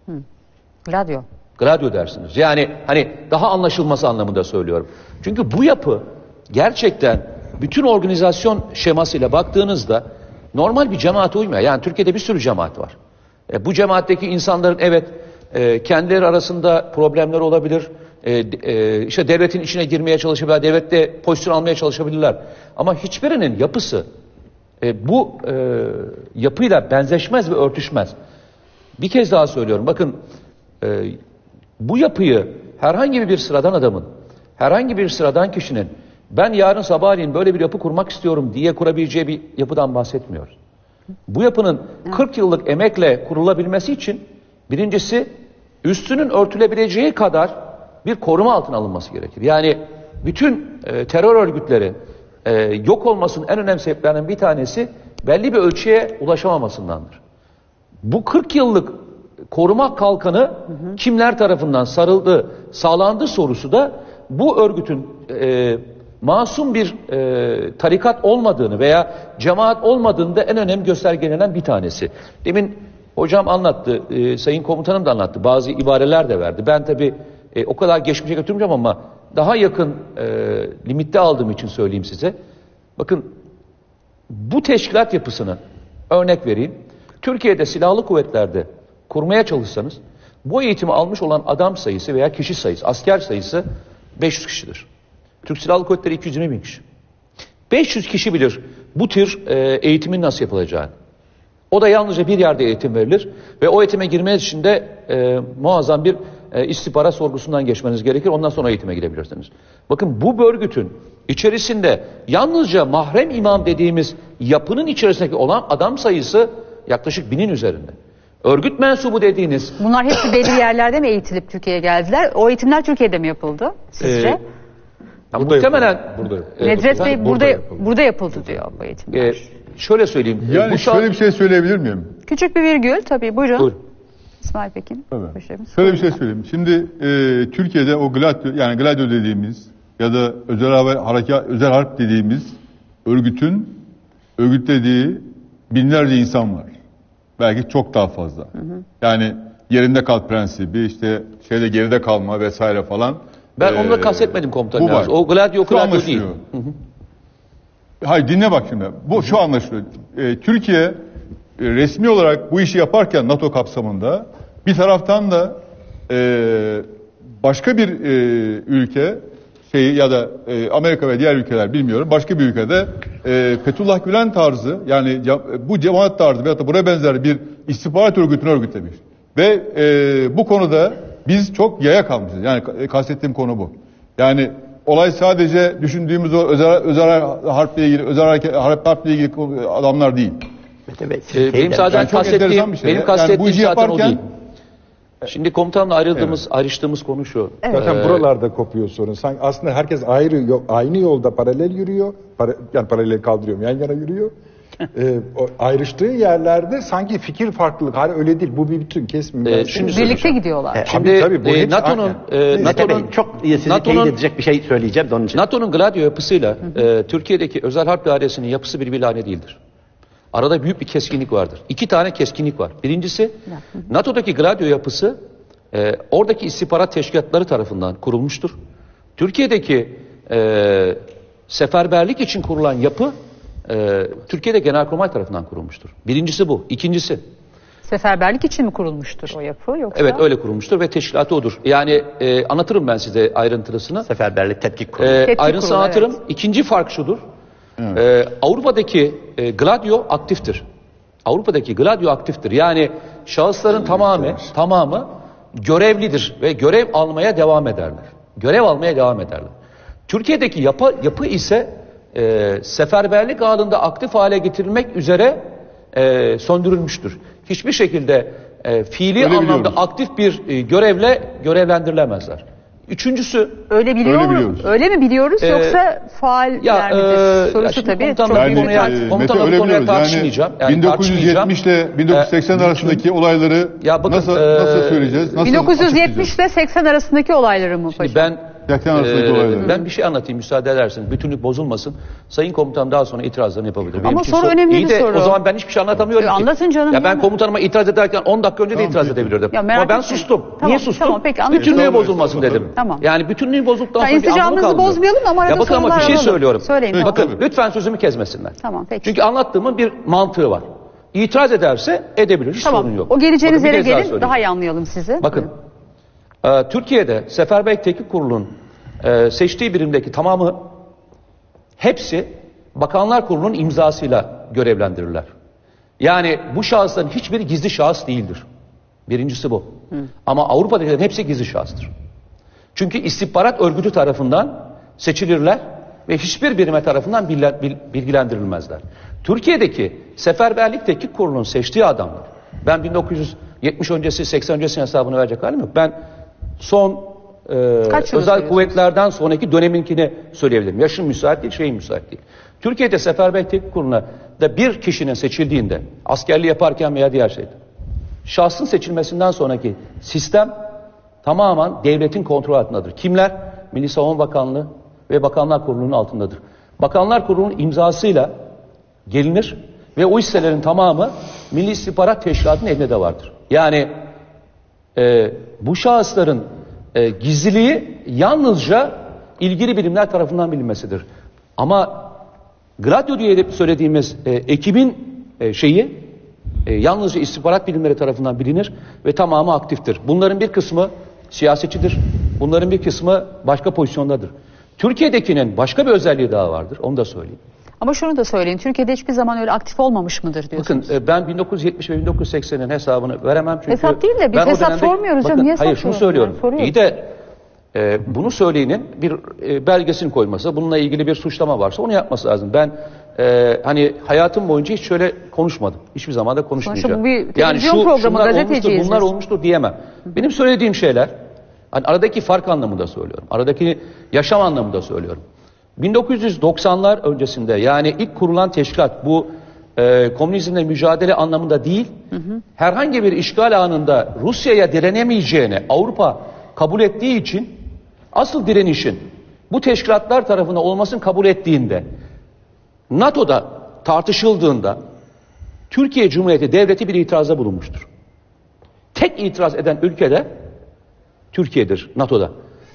Gladio. Gladio dersiniz. Yani hani daha anlaşılması anlamında söylüyorum. Çünkü bu yapı gerçekten bütün organizasyon şemasıyla baktığınızda normal bir cemaate uymuyor. Yani Türkiye'de bir sürü cemaat var. E, bu cemaatteki insanların evet e, kendileri arasında problemler olabilir. E, e, işte devletin içine girmeye çalışabilirler. Devlette pozisyon almaya çalışabilirler. Ama hiçbirinin yapısı e, bu e, yapıyla benzeşmez ve örtüşmez. Bir kez daha söylüyorum. Bakın e, bu yapıyı herhangi bir sıradan adamın, herhangi bir sıradan kişinin ben yarın sabahleyin böyle bir yapı kurmak istiyorum diye kurabileceği bir yapıdan bahsetmiyoruz. Bu yapının kırk yıllık emekle kurulabilmesi için birincisi üstünün örtülebileceği kadar bir koruma altına alınması gerekir. Yani bütün e, terör örgütleri e, yok olmasının en önemli sebeplerinden bir tanesi belli bir ölçüye ulaşamamasındandır. Bu kırk yıllık koruma kalkanı hı hı. kimler tarafından sarıldı, sağlandı sorusu da bu örgütün e, masum bir e, tarikat olmadığını veya cemaat olmadığını da en önemli göstergelerinden bir tanesi. Demin hocam anlattı, e, sayın komutanım da anlattı, bazı ibareler de verdi. Ben tabii e, o kadar geçmişe götürmeyeceğim ama daha yakın e, limitte aldığım için söyleyeyim size. Bakın bu teşkilat yapısını örnek vereyim. Türkiye'de silahlı kuvvetlerde kurmaya çalışsanız bu eğitimi almış olan adam sayısı veya kişi sayısı, asker sayısı beş yüz kişidir. Türk Silahlı Kuvvetleri iki yüz yirmi bin kişi. beş yüz kişi bilir bu tür e, eğitimin nasıl yapılacağını. O da yalnızca bir yerde eğitim verilir ve o eğitime girmeniz için de e, muazzam bir e, istihbarat sorgusundan geçmeniz gerekir. Ondan sonra eğitime gidebilirsiniz. Bakın bu örgütün içerisinde yalnızca mahrem imam dediğimiz yapının içerisindeki olan adam sayısı yaklaşık binin üzerinde. Örgüt mensubu dediğiniz... Bunlar hepsi belli yerlerde mi eğitilip Türkiye'ye geldiler? O eğitimler Türkiye'de mi yapıldı sizce? Ee, ya muhtemelen... Burada yapıldı. Nedret e, Bey burada burada yapıldı. burada yapıldı diyor bu eğitimler. E, şöyle söyleyeyim. Yani bu şöyle bir şey söyleyebilir miyim? Küçük bir virgül tabii buyurun. Buyur. İsmail Pekin. Tabii. Başarımız. Şöyle bir şey söyleyeyim. Şimdi e, Türkiye'de o Gladio yani Gladio dediğimiz ya da özel harp, harekat özel harp dediğimiz örgütün örgütlediği binlerce insan var. Belki çok daha fazla. Hı hı. Yani yerinde kal prensibi, işte şeyde geride kalma vesaire falan. Ben ee, onu da kastetmedim komutanım. Bu var. O Gladio Gladio değil. Hı hı. Hayır dinle bak şimdi. Bu şu anlaşılıyor. Ee, Türkiye e, resmi olarak bu işi yaparken NATO kapsamında bir taraftan da e, başka bir e, ülke şeyi ya da e, Amerika ve diğer ülkeler bilmiyorum başka bir ülkede e, Fethullah Gülen tarzı yani bu cemaat tarzı veyahut da buna benzer bir istihbarat örgütünü örgütlemiş. Ve e, bu konuda biz çok yaya kalmışız. Yani kastettiğim konu bu. Yani olay sadece düşündüğümüz o özel, özel harple ilgili, özel harp, harple ilgili adamlar değil. Ee, benim zaten yani kastettiğim, şey. benim kastettiğim yani bu işi zaten yaparken, o değil. Şimdi komutanla ayrıldığımız, evet. ayrıştığımız konu şu. Evet. Zaten ee, buralarda kopuyor sorun. Sanki aslında herkes ayrı, aynı yolda paralel yürüyor. Para, yani paralel kaldırıyorum, yan yana yürüyor. ee, o ayrıştığı yerlerde sanki fikir farklılık. Hayır öyle değil. Bu bir bütün kesmiyor. Ee, şimdi birlikte gidiyorlar. E, şimdi tabii, e, NATO'nun e, NATO'nun çok sizi teyit edecek bir şey söyleyeceğim de onun için. NATO'nun Gladio yapısıyla e, Türkiye'deki özel harp dairesinin yapısı birbiriyle aynı değildir. Arada büyük bir keskinlik vardır. İki tane keskinlik var. Birincisi NATO'daki Gladio yapısı e, oradaki istihbarat teşkilatları tarafından kurulmuştur. Türkiye'deki e, seferberlik için kurulan yapı e, Türkiye'de Genelkurmay tarafından kurulmuştur. Birincisi bu. İkincisi. Seferberlik için mi kurulmuştur o yapı yoksa? Evet öyle kurulmuştur ve teşkilatı odur. Yani e, anlatırım ben size ayrıntısını. Seferberlik Tetkik Kurulu. E, Tetkik ayrıntısını kurulu, anlatırım. Evet. İkinci fark şudur. Ee, Avrupa'daki e, Gladio aktiftir. Avrupa'daki Gladio aktiftir. Yani şahısların tamamı tamamı görevlidir ve görev almaya devam ederler. Görev almaya devam ederler. Türkiye'deki yapı, yapı ise e, seferberlik ağında aktif hale getirilmek üzere e, söndürülmüştür. Hiçbir şekilde e, fiili Öyle anlamda biliyoruz. aktif bir e, görevle görevlendirilemezler. Üçüncüsü öyle biliyor öyle mu? biliyoruz. Öyle mi biliyoruz Ee, yoksa faaller midir? e, Sorusu ya tabii çok komutanla büyük bu konuya, bir- e, komutanla Mete, bu konuya öyle tartışmayacağım. Yani Yani bin dokuz yüz yetmiş ile bin dokuz yüz seksen Ee, arasındaki olayları Ya bakın, nasıl e, nasıl söyleyeceğiz? Nasıl bin dokuz yüz yetmiş açıklayacağız? ile seksen arasındaki olayları mı paşam? Ben seksen arasındaki e, olayları. ben bir şey anlatayım müsaade ederseniz. Bütünlük bozulmasın. Sayın komutan daha sonra itirazlarını yapabilir. Ama Benim için soru sor- önemli İyi bir de soru. o zaman ben hiçbir şey anlatamıyorum E, ki. anlatın canım, Ya ben hemen. komutanıma itiraz ederken on dakika önce de Tamam, itiraz peki. edebilirdim. Ya merak Ama ben etmeyin. sustum. Tamam, Niye sustum? tamam, peki, anladım. Bütünlüğü Tamam, bozulmasın tamam. dedim. Tamam. Yani bütünlüğü bozulduktan Ya sonra bir anlamı insicamınızı kalmıyor. bozmayalım ama arada Ya bakın ama sorular bir şey alalım. söylüyorum. Söyleyin, Peki, Bakın tabii. lütfen sözümü kesmesinler. Tamam, peki. Çünkü anlattığımın bir mantığı var. İtiraz ederse edebilir. Hiç Tamam. sorun yok. O geleceğiniz Bakın bir yere kez daha gelin. söyleyeyim. Daha iyi anlayalım sizi. Bakın, e, Türkiye'de Seferberlik Tetkik Kurulu'nun e, seçtiği birimdeki tamamı hepsi Bakanlar Kurulu'nun imzasıyla görevlendirirler. Yani bu şahısların hiçbiri gizli şahıs değildir. Birincisi bu. Hı. Ama Avrupa'dakilerin hepsi gizli şahıstır. Çünkü istihbarat örgütü tarafından seçilirler ve hiçbir birime tarafından bilgilendirilmezler. Türkiye'deki Seferberlik Tetkik Kurulu'nun seçtiği adamlar, ben bin dokuz yüz yetmiş öncesi, seksen öncesi hesabını verecek halim yok. Ben son e, özel kuvvetlerden sonraki döneminkini söyleyebilirim. Yaşım müsait değil, şeyim müsait değil. Türkiye'de Seferberlik Tetkik Kurulu'na da bir kişinin seçildiğinde, askerliği yaparken veya diğer şeyde, şahsın seçilmesinden sonraki sistem tamamen devletin kontrol altındadır. Kimler? Milli Savunma Bakanlığı ve Bakanlar Kurulu'nun altındadır. Bakanlar Kurulu'nun imzasıyla gelinir ve o hisselerin tamamı Milli İstihbarat Teşkilatı'nın elinde de vardır. Yani e, bu şahısların e, gizliliği yalnızca ilgili birimler tarafından bilinmesidir. Ama Gladio diye söylediğimiz e, ekibin e, şeyi e, yalnızca istihbarat bilimleri tarafından bilinir ve tamamı aktiftir. Bunların bir kısmı siyasetçidir. Bunların bir kısmı başka pozisyondadır. Türkiye'dekinin başka bir özelliği daha vardır. Onu da söyleyeyim. Ama şunu da söyleyin. Türkiye'de hiçbir zaman öyle aktif olmamış mıdır diyorsunuz? Bakın e, ben bin dokuz yüz yetmiş ve bin dokuz yüz seksenin hesabını veremem çünkü... Hesap değil de biz ben o hesap dönemde- sormuyoruz. Bakın, Canım. Niye hesap hayır şunu soruyoruz? söylüyorum. Yani İyi de e, bunu söyleyenin bir e, belgesini koyması, bununla ilgili bir suçlama varsa onu yapması lazım. Ben e, hani hayatım boyunca hiç şöyle konuşmadım. Hiçbir zaman da konuşmayacağım. bu bir televizyon programı, şunlar gazeteciyiz olmuştur, bunlar biz. olmuştur diyemem. Benim söylediğim şeyler, hani aradaki fark anlamında söylüyorum. Aradaki yaşam anlamında söylüyorum. bin dokuz yüz doksanlar öncesinde, yani ilk kurulan teşkilat bu e, komünizmle mücadele anlamında değil, hı hı. herhangi bir işgal anında Rusya'ya direnemeyeceğini Avrupa kabul ettiği için asıl direnişin bu teşkilatlar tarafından olmasını kabul ettiğinde, NATO'da tartışıldığında Türkiye Cumhuriyeti Devleti bir itirazda bulunmuştur. Tek itiraz eden ülke de Türkiye'dir NATO'da.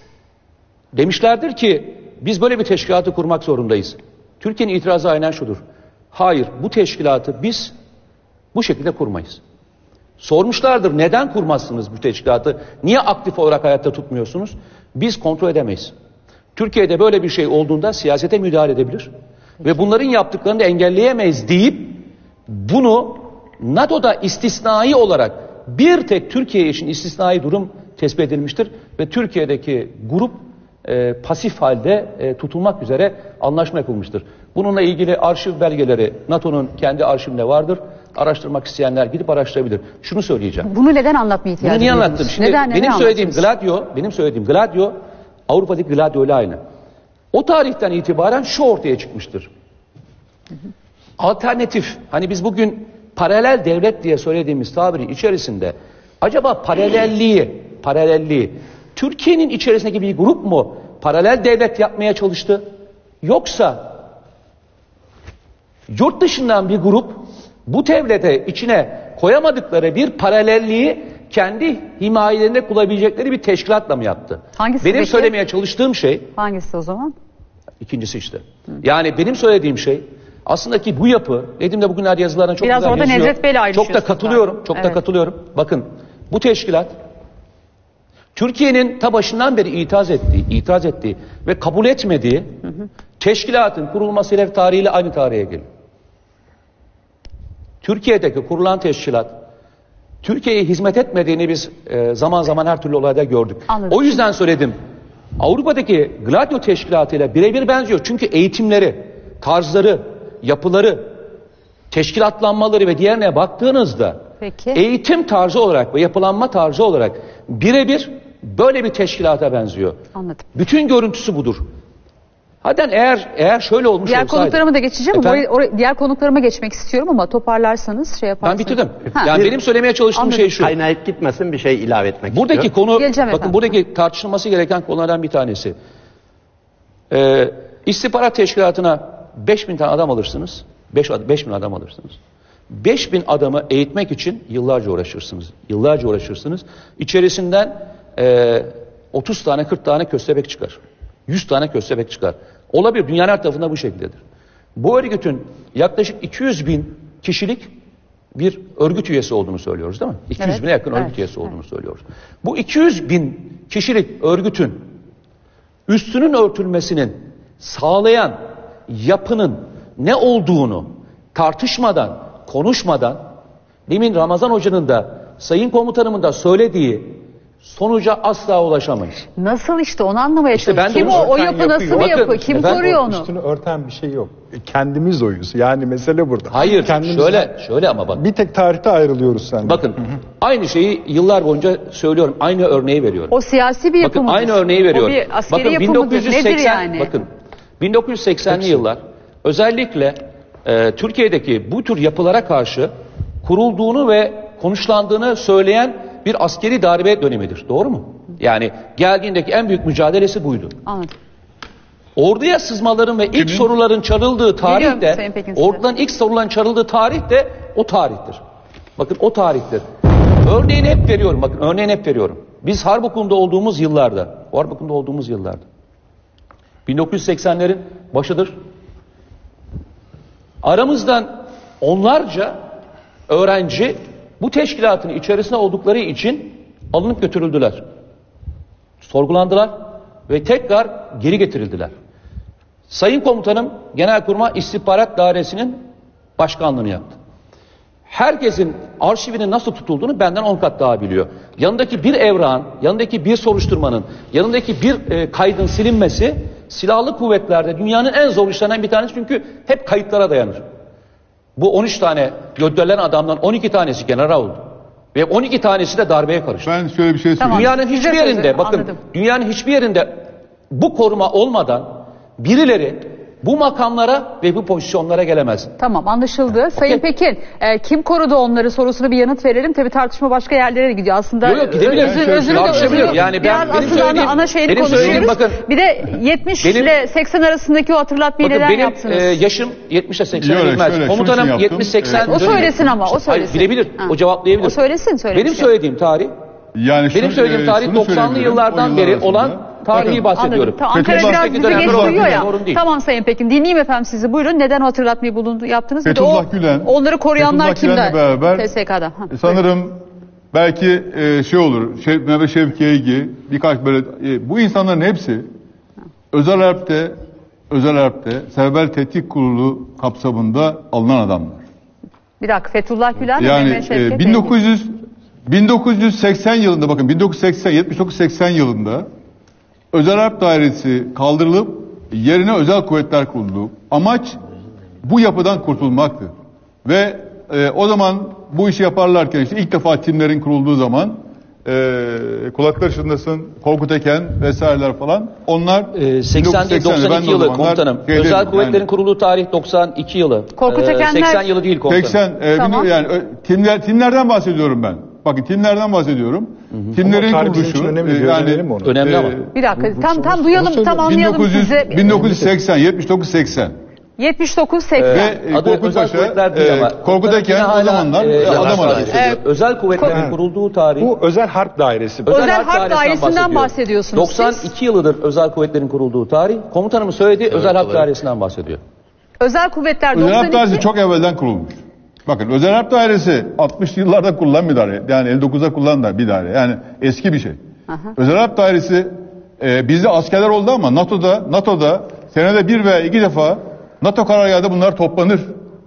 Demişlerdir ki biz böyle bir teşkilatı kurmak zorundayız. Türkiye'nin itirazı aynen şudur. Hayır, bu teşkilatı biz bu şekilde kurmayız. Sormuşlardır, neden kurmazsınız bu teşkilatı? Niye aktif olarak hayatta tutmuyorsunuz? Biz kontrol edemeyiz. Türkiye'de böyle bir şey olduğunda siyasete müdahale edebilir. Ve bunların yaptıklarını da engelleyemeyiz deyip bunu NATO'da istisnai olarak bir tek Türkiye için istisnai durum tespit edilmiştir. Ve Türkiye'deki grup e, pasif halde e, tutulmak üzere anlaşma yapılmıştır. Bununla ilgili arşiv belgeleri NATO'nun kendi arşivinde vardır. Araştırmak isteyenler gidip araştırabilir. Şunu söyleyeceğim. Bunu neden anlatmaya ihtiyacı Bunu niye duydunuz? anlattım? Şimdi Neden, neden benim söylediğim anlattınız? Gladio, benim söylediğim Gladio Avrupa'daki Gladio ile aynı. O tarihten itibaren şu ortaya çıkmıştır. Alternatif, hani biz bugün paralel devlet diye söylediğimiz tabiri içerisinde acaba paralelliği, paralelliği Türkiye'nin içerisindeki bir grup mu paralel devlet yapmaya çalıştı? Yoksa yurt dışından bir grup bu devlete içine koyamadıkları bir paralelliği kendi himayelerinde kullanabilecekleri bir teşkilatla mı yaptı? Hangisi Benim peki? söylemeye çalıştığım şey, Hangisi o zaman? ikincisi işte. Yani benim söylediğim şey aslında ki bu yapı, Nedim de bugünlerde yazılarına çok Biraz güzel orada yazıyor. Nedret Bey'le Çok da ayrışıyorsunuz katılıyorum, zaten. çok da Evet. katılıyorum. Bakın bu teşkilat Türkiye'nin ta başından beri itiraz ettiği, itiraz ettiği ve kabul etmediği hı hı. teşkilatın kurulması ile tarihiyle aynı tarihe geliyor. Türkiye'deki kurulan teşkilat Türkiye'ye hizmet etmediğini biz e, zaman zaman her türlü olayda gördük. Anladım. O yüzden söyledim. Avrupa'daki Gladio teşkilatıyla birebir benziyor. Çünkü eğitimleri, tarzları, yapıları, teşkilatlanmaları ve diğerine baktığınızda Peki. eğitim tarzı olarak ve yapılanma tarzı olarak birebir böyle bir teşkilata benziyor. Anladım. Bütün görüntüsü budur. Hatta eğer eğer şöyle olmuş Diğer olsaydı. konuklarıma da geçeceğim ama Efendim? oraya, oraya, diğer konuklarıma geçmek istiyorum ama toparlarsanız şey yaparsanız. Ben bitirdim. Ha. Yani benim söylemeye çalıştığım Anladım. şey şu. Kaynayıp gitmesin, bir şey ilave etmek Buradaki istiyorum. konu, Geleceğim bakın efendim. buradaki tartışılması gereken konulardan bir tanesi. Ee, istihbarat teşkilatına beş bin tane adam alırsınız. beş bin adam alırsınız. beş bin adamı eğitmek için yıllarca uğraşırsınız. Yıllarca uğraşırsınız. İçerisinden e, otuz tane kırk tane köstebek çıkar. yüz tane köstebek çıkar. Olabilir. Dünyanın her tarafında bu şekildedir. Bu örgütün yaklaşık iki yüz bin kişilik bir örgüt üyesi olduğunu söylüyoruz değil mi? iki yüz Evet, bine yakın evet, örgüt üyesi olduğunu evet. söylüyoruz. Bu iki yüz bin kişilik örgütün üstünün örtülmesinin sağlayan yapının ne olduğunu tartışmadan, konuşmadan demin Ramazan Hoca'nın da Sayın Komutanımın da söylediği sonuca asla ulaşamayız. Nasıl işte onu anlamaya İşte ben çalışıyorum. de Kim onu o, o örten yapı nasıl yapıyor. bir Bakın, yapı? Kim efendim, koruyor onu? Üstünü örten bir şey yok. Kendimiz oyuz. Yani mesele burada. Hayır, Kendimizden- şöyle şöyle ama bak. Bir tek tarihte ayrılıyoruz senden. Bakın, aynı şeyi yıllar boyunca söylüyorum. Aynı örneği veriyorum. O siyasi bir yapı Bakın mıdır? aynı örneği veriyorum. O bir askeri bakın yapı mıdır? Nedir yani? Bakın bin dokuz yüz seksenli yıllar özellikle e, Türkiye'deki bu tür yapılara karşı kurulduğunu ve konuşlandığını söyleyen bir askeri darbe dönemidir. Doğru mu? Yani geldiğindeki en büyük mücadelesi buydu. Anladım. Orduya sızmaların ve ilk Kimin? soruların çarıldığı tarih Geliyorum de, Sayın Pekin size. ordudan ilk soruların çarıldığı tarih de o tarihtir. Bakın o tarihtir. Örneğini hep veriyorum. Bakın örneğini hep veriyorum. Biz harp okulunda olduğumuz yıllarda, harp okulunda olduğumuz yıllarda, bin dokuz yüz seksenlerin başıdır. Aramızdan onlarca öğrenci bu teşkilatın içerisinde oldukları için alınıp götürüldüler. Sorgulandılar ve tekrar geri getirildiler. Sayın Komutanım Genelkurmay İstihbarat Dairesi'nin başkanlığını yaptı. Herkesin arşivinin nasıl tutulduğunu benden on kat daha biliyor. Yanındaki bir evrağın, yanındaki bir soruşturmanın, yanındaki bir e, kaydın silinmesi silahlı kuvvetlerde dünyanın en zor işlerinden bir tanesi, çünkü hep kayıtlara dayanır. Bu on üç tane gönderilen adamdan on iki tanesi general oldu. Ve on iki tanesi de darbeye karıştı. Ben şöyle bir şey söyleyeyim. Tamam. Dünyanın Size hiçbir sözü, yerinde, bakın anladım. dünyanın hiçbir yerinde bu koruma olmadan birileri bu makamlara ve bu pozisyonlara gelemez. Tamam, anlaşıldı. Sayın Okey. Pekin, e, kim korudu onları sorusuna bir yanıt verelim. Tabii tartışma başka yerlere de gidiyor. Aslında Yok, yok, gidebilir. özür, Yani özürü de tartışabilir. özürü. Yani ben- Biraz benim aslında ana, söylediğim- ana şeyini benim söylediğim konuşuyoruz. bakın- bir de yetmiş Benim- ile seksen arasındaki o hatırlatmayı Bakın neden benim yaptınız? e, yaşım yetmişe seksene Yok, bilmez. şöyle, Komutanım şunun için yaptım. yetmiş seksen. Evet. O söylesin ama, o söylesin. Hayır, bilebilir. Ha. O cevaplayabilir. O söylesin, söylesin. Benim söylediğim tarih, Yani benim şu- söylediğim e, tarih şunu doksanlı söyleyebilirim, yıllardan o yıllar beri arasında. olan tarihi Bakın, bahsediyorum. Anladım. Tamam, Ankara Fethullah- biraz bizi Fethullah geç Gülen duyuyor ya. sorun değil. Tamam Sayın Pekin, dinleyeyim efendim sizi. Buyurun, neden o hatırlatmayı bulundu, yaptınız? Bir de o, Fethullah Gülen, onları koruyanlar Fethullah Gülen'le kimler? beraber T S K'da. Ha, sanırım belki e, şey olur, şey, Mehmet Şevki Eygi, birkaç böyle, e, bu insanların hepsi özel harpte, özel harpte Seferberlik Tetkik Kurulu kapsamında alınan adamlar. Bir dakika, Fethullah Gülen ve Yani Mehmet Şevket e, bin dokuz yüz bin dokuz yüz seksen yılında, bakın bin dokuz yüz seksen yetmiş dokuz seksen yılında özel harp dairesi kaldırılıp yerine özel kuvvetler kuruldu. Amaç bu yapıdan kurtulmaktı. Ve e, o zaman bu işi yaparlarken işte ilk defa timlerin kurulduğu zaman e, kulaklar çınlasın, Korkut Eken vesaireler falan, onlar Ee, seksen doksan iki yılı komutanım. Özel kuvvetlerin yani, kurulduğu tarih doksan iki yılı. Korkut Ee, Ekenler seksen yılı değil komutanım. seksen e, Tamam. yani ö, timler timlerden bahsediyorum ben. Bakın timlerden bahsediyorum. Hı hı. Timlerin kuruluşu önemli, e, yani onu. Önemli e, ama. Bir dakika, Bu- bu- tam tam bunu duyalım, söyle. tam anlayalım size. bin dokuz yüz seksen, yetmiş dokuz seksen. yetmiş dokuz seksen. Ve e, Adı Korkut özel Paşa, kuvvetler değil e, ama. Korkut Eken o zamanlar e, e, adam yanlış adamı. tarih söylüyor. Evet. Özel kuvvetlerin Evet. kurulduğu tarih. Bu özel harp dairesi. Özel harp dairesinden bahsediyorsunuz doksan iki siz. yılıdır özel kuvvetlerin kurulduğu tarih. Komutanımın söylediği özel harp dairesinden bahsediyor. Özel kuvvetler Özel Harp Dairesi doksan iki. çok evvelden kurulmuş. Bakın Özel Harp Dairesi altmışlı yıllarda kurulan bir daire. Yani elli dokuzda kurulan da bir daire. Yani eski bir şey. Aha. Özel Harp Dairesi e, bizde askerler oldu ama NATO'da NATO'da senede bir veya iki defa NATO karargahında bunlar toplanır.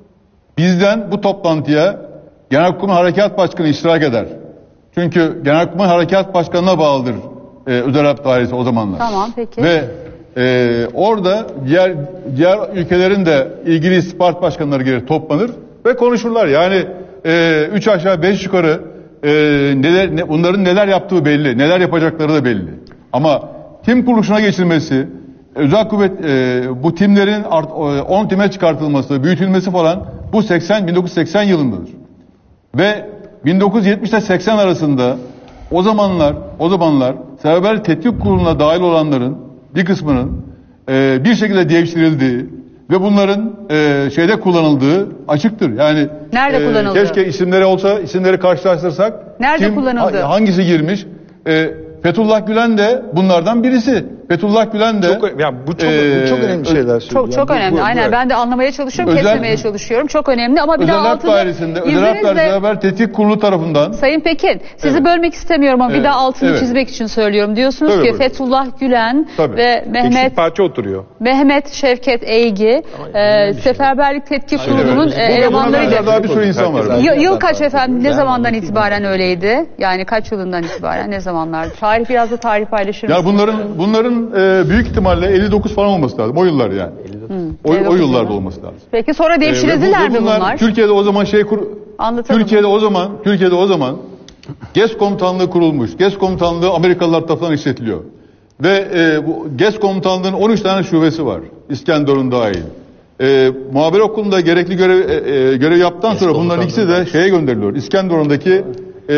Bizden bu toplantıya Genelkurmay Harekat Başkanı iştirak eder. Çünkü Genelkurmay Harekat Başkanı'na bağlıdır e, Özel Harp Dairesi o zamanlar. Tamam, peki. Ve e, orada diğer diğer ülkelerin de ilgili istihbarat başkanları gelir, toplanır ve konuşurlar. Yani e, üç aşağı beş yukarı e, neler ne, bunların neler yaptığı belli, neler yapacakları da belli. Ama tim kuruluşuna geçilmesi, özel kuvvet e, bu timlerin on time çıkartılması, büyütülmesi falan bu seksen bin dokuz yüz seksen yılındadır. Ve bin dokuz yüz yetmiş ile seksen arasında o zamanlar o zamanlar Seferberlik Tetkik Kurulu'na dahil olanların bir kısmının e, bir şekilde devşirildiği ve bunların e, şeyde kullanıldığı açıktır. Yani Nerede kullanıldı? Keşke isimleri olsa, isimleri karşılaştırsak. Nerede kim, kullanıldı? ha- hangisi girmiş? E, Fethullah Gülen de bunlardan birisi. Fethullah Gülen de Çok, ya bu çok, e, bu çok önemli şeyler söylüyor. Çok çok Bu- bu- önemli. bu- Aynen, ben de anlamaya çalışıyorum, Özel- kesmemeye çalışıyorum. Çok önemli ama bir Özel daha Harp altını Dairesi'nde, Özel Harp izninizle- Dairesi Haber Tetkik Kurulu tarafından Sayın Pekin, sizi Evet. bölmek istemiyorum ama bir Evet, daha altını evet. çizmek için söylüyorum. Diyorsunuz Tabii, ki buyurun. Fethullah Gülen Tabii. ve Eksik Mehmet parça oturuyor. Mehmet Şevket Eygi e, Seferberlik Tetkik Kurulu'nun e, Buna elemanlarıydı. benzer daha bir sürü insan var. Y- yıl kaç efendim? Ne zamandan itibaren öyleydi? Yani kaç yılından itibaren? Ne zamanlar? Tarih, biraz da tarih paylaşır Ya mısınız? bunların bunların e, büyük ihtimalle elli dokuz falan olması lazım. O yıllar yani. O, elli o dokuz yıllarda yılı. olması lazım. Peki sonra E, ve devşirildiler bu- mi bunlar bunlar? Türkiye'de o zaman şey kur Anlatalım. Türkiye'de o zaman Türkiye'de o zaman GES komutanlığı kurulmuş. GES komutanlığı Amerikalılar tarafından işletiliyor. Ve e, bu GES komutanlığının on üç tane şubesi var. İskenderun dahil. E, muhabir okulunda gerekli görev e, e, görev yaptıktan sonra bunların ikisi de şeye gönderiliyor. İskenderun'daki e,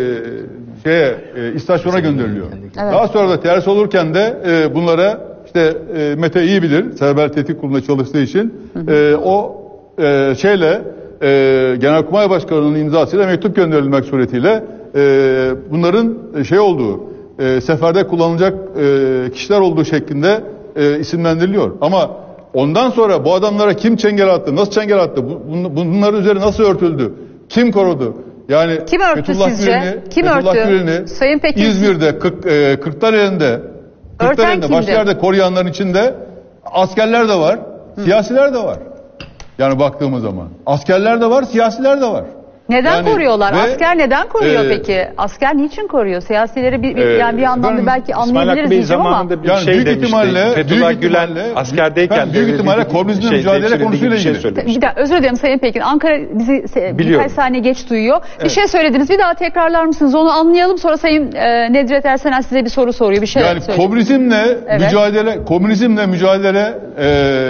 şeye e, istasyona gönderiliyor. Evet. Daha sonra da tersi olurken de e, bunlara işte e, Mete iyi bilir. Seferberlik Tetkik Kurulu'nda çalıştığı için e, o e, şeyle e, Genelkurmay Başkanı'nın imzasıyla mektup gönderilmek suretiyle e, bunların şey olduğu, e, seferde kullanılacak e, kişiler olduğu şeklinde e, isimlendiriliyor. Ama ondan sonra bu adamlara kim çengel attı, nasıl çengel attı, bu, bun, bunların üzeri nasıl örtüldü, kim korudu? Yani Kim örttü Fethullah sizce? Gülen'i, Kim Fethullah örttü? Gülen'i Sayın Pekin, İzmir'de, Kırk, e, Kırklareli'nde, Örten Kırklareli'nde kimdi? başka yerde koruyanların içinde askerler de var, siyasiler de var. Yani baktığımız zaman. Askerler de var, siyasiler de var. Neden Yani koruyorlar? ve, Asker neden koruyor e, peki? Asker niçin koruyor? Siyasileri bir, bir- e, yani bir anlamda ben belki İsmail anlayabiliriz Hakkı Bey diyeceğim ama. zamanında bir Yani şey büyük demişti. ihtimalle- Fethullah büyük Gülen ihtimalle- askerdeyken ben büyük ihtimalle komünizmle mücadeleye devşirildiği konusuyla bir şey ilgili. söylemişti. Bir daha özür dilerim Sayın Pekin. Ankara bizi se- Biliyorum. birkaç saniye geç duyuyor. Bir şey söylediniz. Bir daha tekrarlar mısınız? Onu anlayalım. Sonra Sayın e, Nedret Ersenel size bir soru soruyor. Bir şey Yani söyleyeyim. komünizmle Evet. mücadele, komünizmle mücadele e,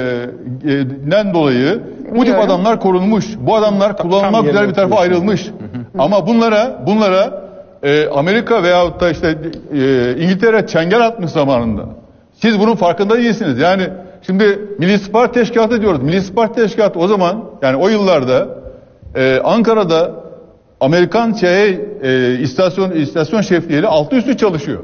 e, den dolayı bu tip Biliyorum. adamlar korunmuş. Bu adamlar kullanılmak yerine üzere bir tarafa oturuyorsun. ayrılmış. Ama bunlara bunlara e, Amerika veyahut da işte e, İngiltere çengel atmış zamanında. Siz bunun farkında değilsiniz. Yani şimdi Milli İstihbarat Teşkilatı diyoruz. Milli İstihbarat Teşkilatı o zaman yani o yıllarda e, Ankara'da Amerikan şey e, istasyon istasyon şefliğiyle altı üstü çalışıyor.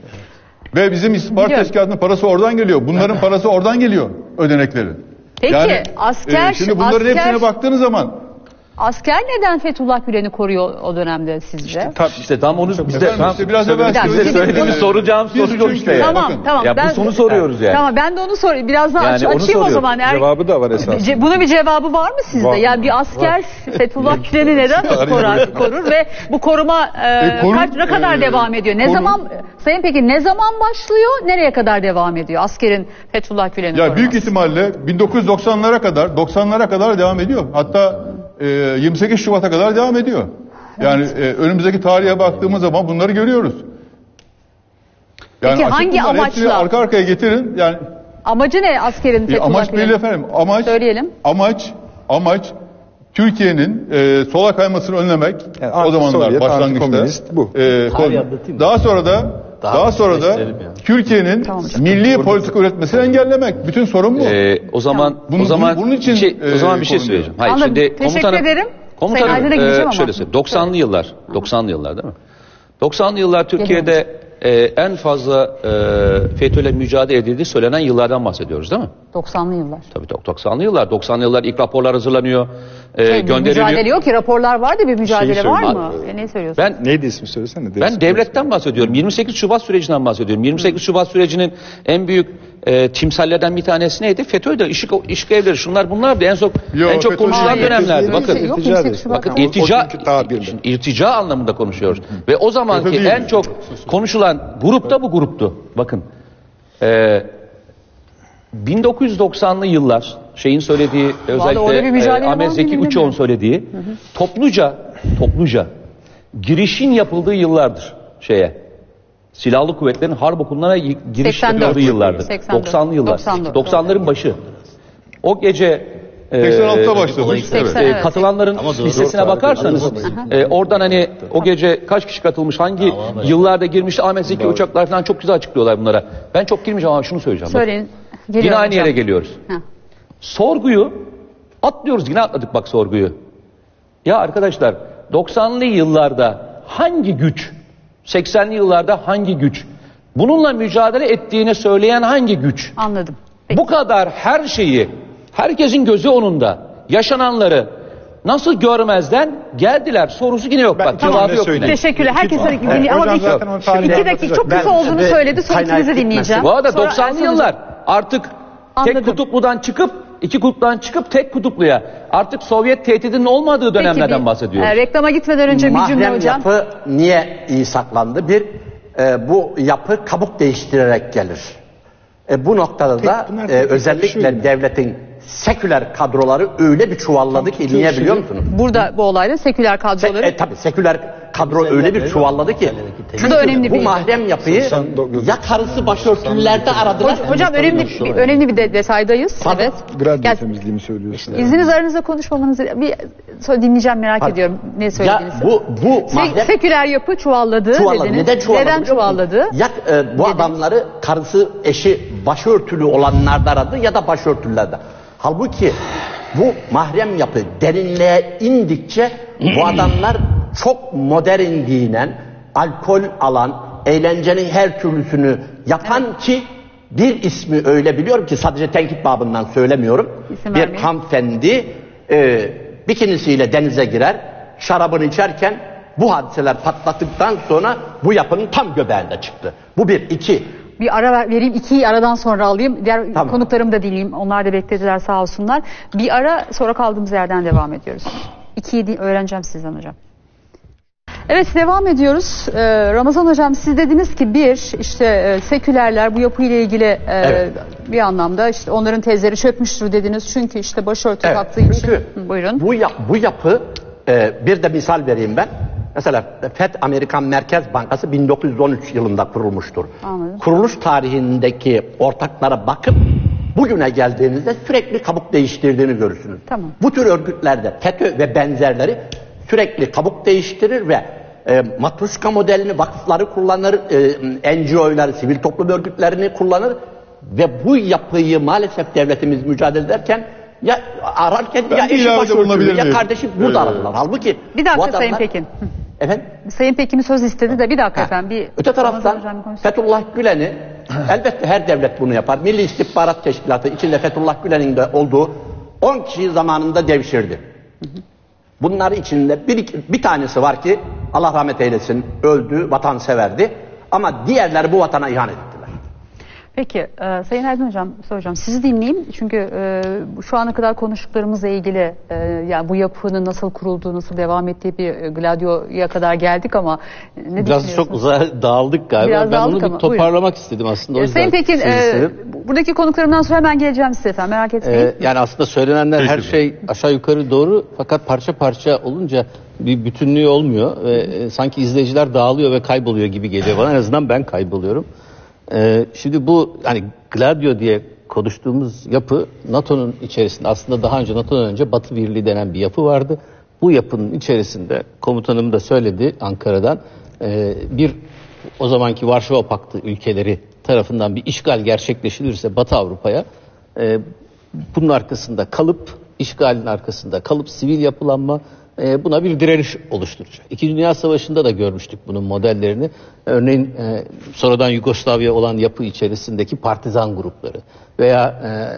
Ve bizim istihbarat Biliyorum. teşkilatının parası oradan geliyor. Bunların parası oradan geliyor, ödenekleri. Peki, asker- şimdi bunların asker- hepsine baktığınız zaman Asker neden Fethullah Gülen'i koruyor o dönemde sizce? İşte tam onu biz de Efendim, tam işte biraz evvel Bir dakika, size bir- söylediğimiz bir- soracağım Biz soru çünkü- işte ya. Tamam bakın, tamam. Ya bu sonu soruyoruz yani. Tamam ben de onu sorayım. Biraz daha Yani aç, onu açayım o soruyoruz. zaman. Er- Cevabı da var esasında. Ce- Bunun bir cevabı var mı sizde? Var. Yani bir asker Fethullah Gülen'i neden korur, korur ve bu koruma e, E, korun- kaç ne kadar e, devam ediyor? Ne korun- zaman Sayın peki ne zaman başlıyor? Nereye kadar devam ediyor askerin Fethullah Gülen'i Ya koruması? büyük ihtimalle bin dokuz yüz doksanlara kadar, doksanlara kadar devam ediyor. Hatta e, yirmi sekiz Şubat'a kadar devam ediyor. Yani e, önümüzdeki tarihe baktığımız zaman bunları görüyoruz. Yani Peki açık hangi bunları hepsini amaçla? arka arkaya getirin. Yani Amacı ne askerin e, Fethullah amaç belli Gülen'i? efendim. Amaç Söyleyelim. Amaç amaç Türkiye'nin e, sola kaymasını önlemek. Yani o zamanlar anti-Sovyet, başlangıçta. anti-komünist bu. E, konu- daha sonra da Daha daha, sonra da netleştirelim ya. Türkiye'nin Tamam hocam. milli politika üretmesini engellemek. Bütün sorun bu. Ee, o zaman Bunu- o zaman bunun için, bir şey, o zaman e, bir şey konuluyor. söyleyeceğim. Hayır Anladım. şimdi Teşekkür komutanım, ederim. Komutanım Sayın Aydın'a e, gideceğim ama. şöyle söyleyeyim. doksanlı yıllar, doksanlı yıllar değil mi? doksanlı yıllar Türkiye'de e, en fazla e, FETÖ'yle mücadele edildiği söylenen yıllardan bahsediyoruz değil mi? doksanlı yıllar. Tabii doksanlı yıllar. doksanlı yıllar ilk raporlar hazırlanıyor, e, Şey, bir gönderiliyor. mücadele yok ki raporlar var da bir mücadele Şeyi var söyleyeyim. mı? E, ne söylüyorsun? Ben Neydi ismi söylesene. Ben devletten bahsediyorum. yirmi sekiz Şubat sürecinden bahsediyorum. yirmi sekiz Şubat sürecinin en büyük e, timsallerden bir tanesi neydi? FETÖ'ydü, işik, işik evleri, şunlar bunlardı. En çok Yo, en çok FETÖ konuşulan değil. dönemlerdi. Yok, Bakın, yok, irtica yirmi sekiz değil. Şubat bakın ama. irtica, O günkü tabirle. şimdi irtica anlamında konuşuyoruz. Ve o zamanki FETÖ değil. en çok konuşulan grup da bu gruptu. Bakın. E, bin dokuz yüz doksanlı yıllar şeyin söylediği orada bir özellikle mücadele e, var Ahmet mı Zeki bilmiyorum. Uçoğ'un söylediği topluca topluca girişin yapıldığı yıllardır şeye. Silahlı kuvvetlerin harp okullarına y- giriş seksen dört. yapıldığı yıllardır. seksen dört. doksanlı yıllar. doksan dört. doksanların başı. O gece e, seksen altıda başlamış. seksen, Evet. e, evet. katılanların listesine bakarsanız e, oradan hani o gece kaç kişi katılmış, hangi yıllarda girmiş, Ahmet Zeki uçaklar falan çok güzel açıklıyorlar bunlara. Ben çok girmeyeceğim ama şunu söyleyeceğim. Bakın. Söyleyin. Yine Geliyorum aynı hocam. yere geliyoruz. Ha. Sorguyu atlıyoruz, yine atladık bak sorguyu. Ya arkadaşlar doksanlı yıllarda hangi güç, seksenli yıllarda hangi güç, bununla mücadele ettiğini söyleyen hangi güç? Anladım. Peki. Bu kadar her şeyi, herkesin gözü onunda, yaşananları nasıl görmezden geldiler sorusu yine yok. Ben Bak iki cevabı cümle yok. söyleyeyim. yine. Teşekkürler. Herkese Evet, dinle ama hocam iki, zaten onu tarihe iki dakika çok anlatacak. kısa Ben olduğunu size söyledi. Sonra kaynağı ikinizi gitmesin. dinleyeceğim. Bu arada Sonra doksanlı Ersan yıllar Hocam. artık Anladım. tek kutupludan çıkıp iki kutuptan çıkıp tek kutupluya, artık Sovyet tehdidinin olmadığı Peki, dönemlerden bir- bahsediyoruz. e, reklama gitmeden önce bir cümle Mahrem hocam. yapı niye iyi saklandı? Bir, e, bu yapı kabuk değiştirerek gelir. E, bu noktada da bunlar e, tek tek özellikle konuşuyor yani. devletin seküler kadroları öyle bir çuvalladı ki, niye biliyor musunuz? Burada bu olayda seküler Se- kadroları. e, tabii seküler kadro öyle bir çuvalladı ki. Bu da önemli bu bir- mahrem yapıyı ya karısı başörtülerde aradılar. Hoc- Hocam önemli bir, önemli bir de- detay,dayız. Pardon. Evet. Gradyo Gel- temizliğimi söylüyorsun. İzniniz aranızda konuşmamanızı bir sonra dinleyeceğim, merak Pardon. ediyorum ne Ya söylediğinizi. bu bu Se- mahrem seküler yapı çuvalladı, çuvalladı. dediniz. Neden çuvalladı? Neden biliyor musun? çuvalladı? Ya e, bu adamları karısı eşi başörtülü olanlarda aradı ya da başörtülerde. Halbuki bu mahrem yapı derinliğe indikçe bu adamlar çok modern giyinen, alkol alan, eğlencenin her türlüsünü yapan ki bir ismi öyle biliyorum ki sadece tenkit babından söylemiyorum. İsim bir vermeyin. hanımefendi e, bikinisiyle denize girer, şarabını içerken bu hadiseler patlattıktan sonra bu yapının tam göbeğinde çıktı. Bu bir. iki. Bir ara ver- vereyim, ikiyi aradan sonra alayım. Diğer Tamam. konuklarımı da dinleyeyim. Onlar da beklediler sağ olsunlar. Bir ara, sonra kaldığımız yerden devam ediyoruz. İkiyi di- öğreneceğim sizden hocam. Evet, devam ediyoruz. Ee, Ramazan hocam, siz dediniz ki bir, işte e, sekülerler bu yapıyla ilgili e, Evet. bir anlamda işte onların tezleri çökmüştür dediniz. Çünkü işte başörtü Evet, taktığı için. çünkü Hı, buyurun. Bu, yap- bu yapı e, bir de misal vereyim ben. Mesela F E D Amerikan Merkez Bankası bin dokuz yüz on üç yılında kurulmuştur. Anladım. Kuruluş tarihindeki ortaklara bakıp bugüne geldiğinizde sürekli kabuk değiştirdiğini görürsünüz. Tamam. Bu tür örgütlerde FETÖ ve benzerleri sürekli kabuk değiştirir ve e, matruşka modelini, vakıfları kullanır, e, N G O'ları, sivil toplum örgütlerini kullanır ve bu yapıyı maalesef devletimiz mücadele ederken ya ararken Ben ya bir eşi ilavede başörtülü bulunabilir ya miyim? kardeşi burada Evet. aradılar. Halbuki Bir dakika bu adamlar, Sayın Pekin. Hı. Efendim? Sayın Pekin'in söz istedi de bir dakika Ha. efendim. Bir Öte Ramazan taraftan hocam bir konuşsun. Fethullah Gülen'i elbette her devlet bunu yapar. Milli İstihbarat Teşkilatı içinde Fethullah Gülen'in de olduğu on kişiyi zamanında devşirdi. Bunlar içinde bir, bir tanesi var ki Allah rahmet eylesin, öldü, vatanseverdi. Ama diğerleri bu vatana ihanet ettiler. Peki e, Sayın Aydın Hocam soracağım. Sizi dinleyeyim. Çünkü e, şu ana kadar konuştuklarımızla ilgili e, yani bu yapının nasıl kurulduğu, nasıl devam ettiği bir e, Gladio'ya kadar geldik ama ne Biraz çok uzağa dağıldık galiba. Biraz ben dağıldık onu ama, bir toparlamak buyurun. istedim aslında. O e, yüzden Sayın Pekin, e, buradaki konuklarımdan sonra hemen geleceğim size efendim. Merak etmeyin. Ee, yani aslında söylenenler Peki. her şey aşağı yukarı doğru. Fakat parça parça olunca bir bütünlüğü olmuyor. Ve e, sanki izleyiciler dağılıyor ve kayboluyor gibi geliyor bana. En azından ben kayboluyorum. Ee, şimdi bu hani Gladio diye konuştuğumuz yapı NATO'nun içerisinde, aslında daha önce NATO'dan önce Batı Birliği denen bir yapı vardı. Bu yapının içerisinde komutanım da söyledi Ankara'dan e, bir o zamanki Varşova Paktı ülkeleri tarafından bir işgal gerçekleştirirse Batı Avrupa'ya e, bunun arkasında kalıp işgalin arkasında kalıp sivil yapılanma e, buna bir direniş oluşturacak. İkinci Dünya Savaşı'nda da görmüştük bunun modellerini. Örneğin e, sonradan Yugoslavya olan yapı içerisindeki partizan grupları veya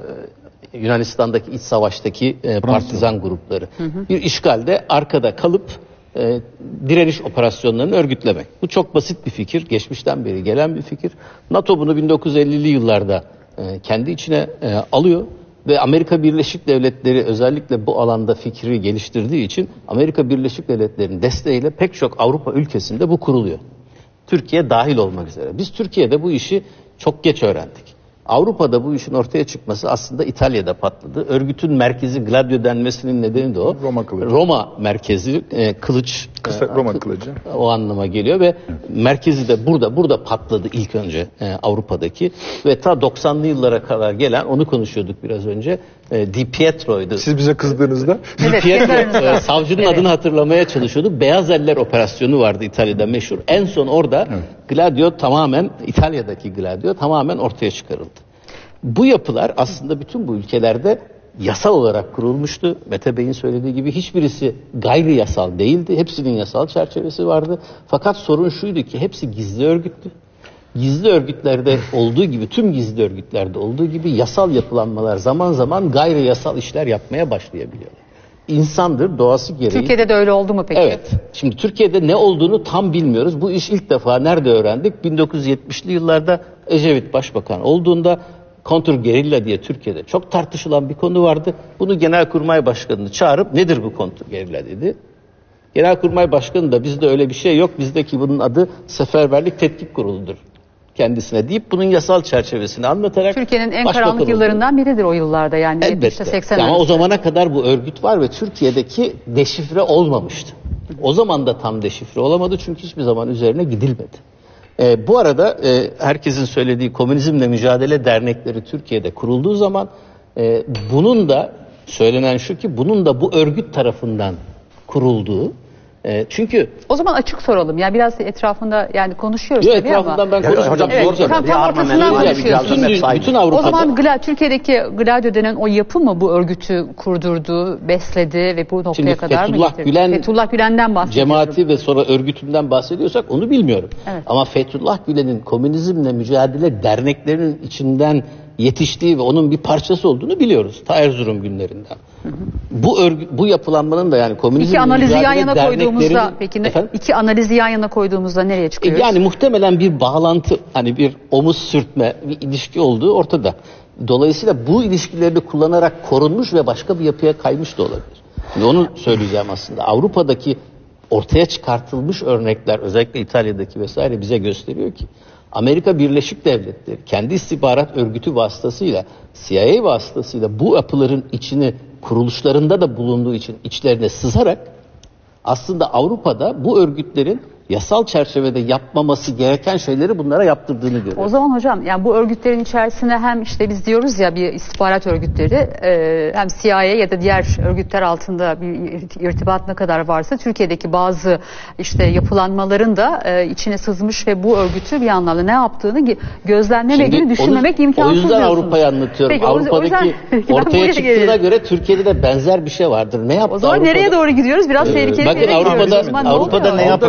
e, Yunanistan'daki iç savaştaki e, partizan grupları. Hı hı. Bir işgalde arkada kalıp e, direniş operasyonlarını örgütlemek. Bu çok basit bir fikir. Geçmişten beri gelen bir fikir. NATO bunu bin dokuz yüz ellili yıllarda e, kendi içine e, alıyor. Ve Amerika Birleşik Devletleri özellikle bu alanda fikri geliştirdiği için Amerika Birleşik Devletleri'nin desteğiyle pek çok Avrupa ülkesinde bu kuruluyor. Türkiye dahil olmak üzere. Biz Türkiye'de bu işi çok geç öğrendik. Avrupa'da bu işin ortaya çıkması aslında İtalya'da patladı. Örgütün merkezi Gladio denmesinin nedeni de o. Roma kılıcı. Roma merkezi e, kılıç. Kısa e, Roma kılıcı. O anlama geliyor ve merkezi de burada burada patladı ilk önce e, Avrupa'daki ve ta doksanlı yıllara kadar gelen, onu konuşuyorduk biraz önce, e, Di Pietro'ydu. Siz bize kızdığınızda Evet, Di Pietro, kesinlikle. e, savcının Evet. adını hatırlamaya çalışıyordu. Beyaz Eller operasyonu vardı İtalya'da meşhur. En son orada Evet. Gladio tamamen, İtalya'daki Gladio tamamen ortaya çıkarıldı. Bu yapılar aslında bütün bu ülkelerde yasal olarak kurulmuştu. Mete Bey'in söylediği gibi hiçbirisi gayri yasal değildi. Hepsinin yasal çerçevesi vardı. Fakat sorun şuydu ki hepsi gizli örgüttü. Gizli örgütlerde olduğu gibi, tüm gizli örgütlerde olduğu gibi yasal yapılanmalar zaman zaman gayri yasal işler yapmaya başlayabiliyorlar. İnsandır, doğası gereği. Türkiye'de de öyle oldu mu peki? Evet. Şimdi Türkiye'de ne olduğunu tam bilmiyoruz. Bu iş ilk defa nerede öğrendik? bin dokuz yüz yetmişli yıllarda Ecevit Başbakan olduğunda kontrgerilla diye Türkiye'de çok tartışılan bir konu vardı. Bunu Genelkurmay Başkanı'nı çağırıp nedir bu kontrgerilla dedi. Genelkurmay Başkanı da bizde öyle bir şey yok. Bizdeki bunun adı Seferberlik Tetkik Kurulu'dur kendisine deyip bunun yasal çerçevesini anlatarak Türkiye'nin en başbakan karanlık oldu. yıllarından biridir o yıllarda yani yetmişte Elbette. seksen Ama o arası. zamana kadar bu örgüt var ve Türkiye'deki deşifre olmamıştı. O zaman da tam deşifre olamadı çünkü hiçbir zaman üzerine gidilmedi. Ee, bu arada e, herkesin söylediği Komünizmle Mücadele Dernekleri Türkiye'de kurulduğu zaman e, bunun da söylenen şu ki bunun da bu örgüt tarafından kurulduğu. E, çünkü O zaman açık soralım. Yani biraz etrafında yani konuşuyoruz Yok, tabii etrafından ama. ben Ya, konuşmayacağım. hocam, Evet, zor tabii. tam- Bir tam armamenin ortasından var, bir konuşuyoruz. yardım bütün, hep bütün O Avrupa'da zaman Gla, Türkiye'deki Gladio denen o yapı mı bu örgütü kurdurdu, besledi ve bu noktaya Şimdi kadar mı Fethullah getirdi? Gülen Fethullah Gülen'den bahsediyorum. cemaati ve sonra örgütünden bahsediyorsak onu bilmiyorum. Evet. Ama Fethullah Gülen'in Komünizmle Mücadele Derneklerinin içinden yetiştiği ve onun bir parçası olduğunu biliyoruz. Ta Erzurum günlerinden. Hı hı. Bu örgü, bu yapılanmanın da yani Komünizmle İki analizi yan Mücadele yana koyduğumuzda Derneklerinin- peki ne, Efendim? iki analizi yan yana koyduğumuzda nereye E, çıkıyoruz? Yani muhtemelen bir bağlantı, hani bir omuz sürtme, bir ilişki olduğu ortada. Dolayısıyla bu ilişkilerini kullanarak korunmuş ve başka bir yapıya kaymış da olabilir. Şimdi onu söyleyeceğim aslında. Avrupa'daki ortaya çıkartılmış örnekler, özellikle İtalya'daki vesaire bize gösteriyor ki Amerika Birleşik Devletleri kendi istihbarat örgütü vasıtasıyla, C I A vasıtasıyla bu yapıların içini, kuruluşlarında da bulunduğu için içlerine sızarak aslında Avrupa'da bu örgütlerin yasal çerçevede yapmaması gereken şeyleri bunlara yaptırdığını görüyoruz. O zaman hocam yani bu örgütlerin içerisine hem işte biz diyoruz ya bir istihbarat örgütleri e, hem C I A ya da diğer örgütler altında bir irtibat ne kadar varsa Türkiye'deki bazı işte yapılanmaların da e, içine sızmış ve bu örgütü bir anlamda ne yaptığını gözlemlemediğini Şimdi düşünmemek onu- imkansız O yüzden diyorsunuz. Avrupa'yı anlatıyorum. Peki, o- o Avrupa'daki yüzden- Ben ortaya buraya çıktığına geliyorum. göre Türkiye'de de benzer bir şey vardır. Ne yaptı O zaman Avrupa'da? nereye doğru gidiyoruz? Biraz Ee, tehlikeli bir bakın yere gidiyoruz. Avrupa'da- O zaman ne Avrupa'da oluyor? ne Avrupa'daki de Orada bir,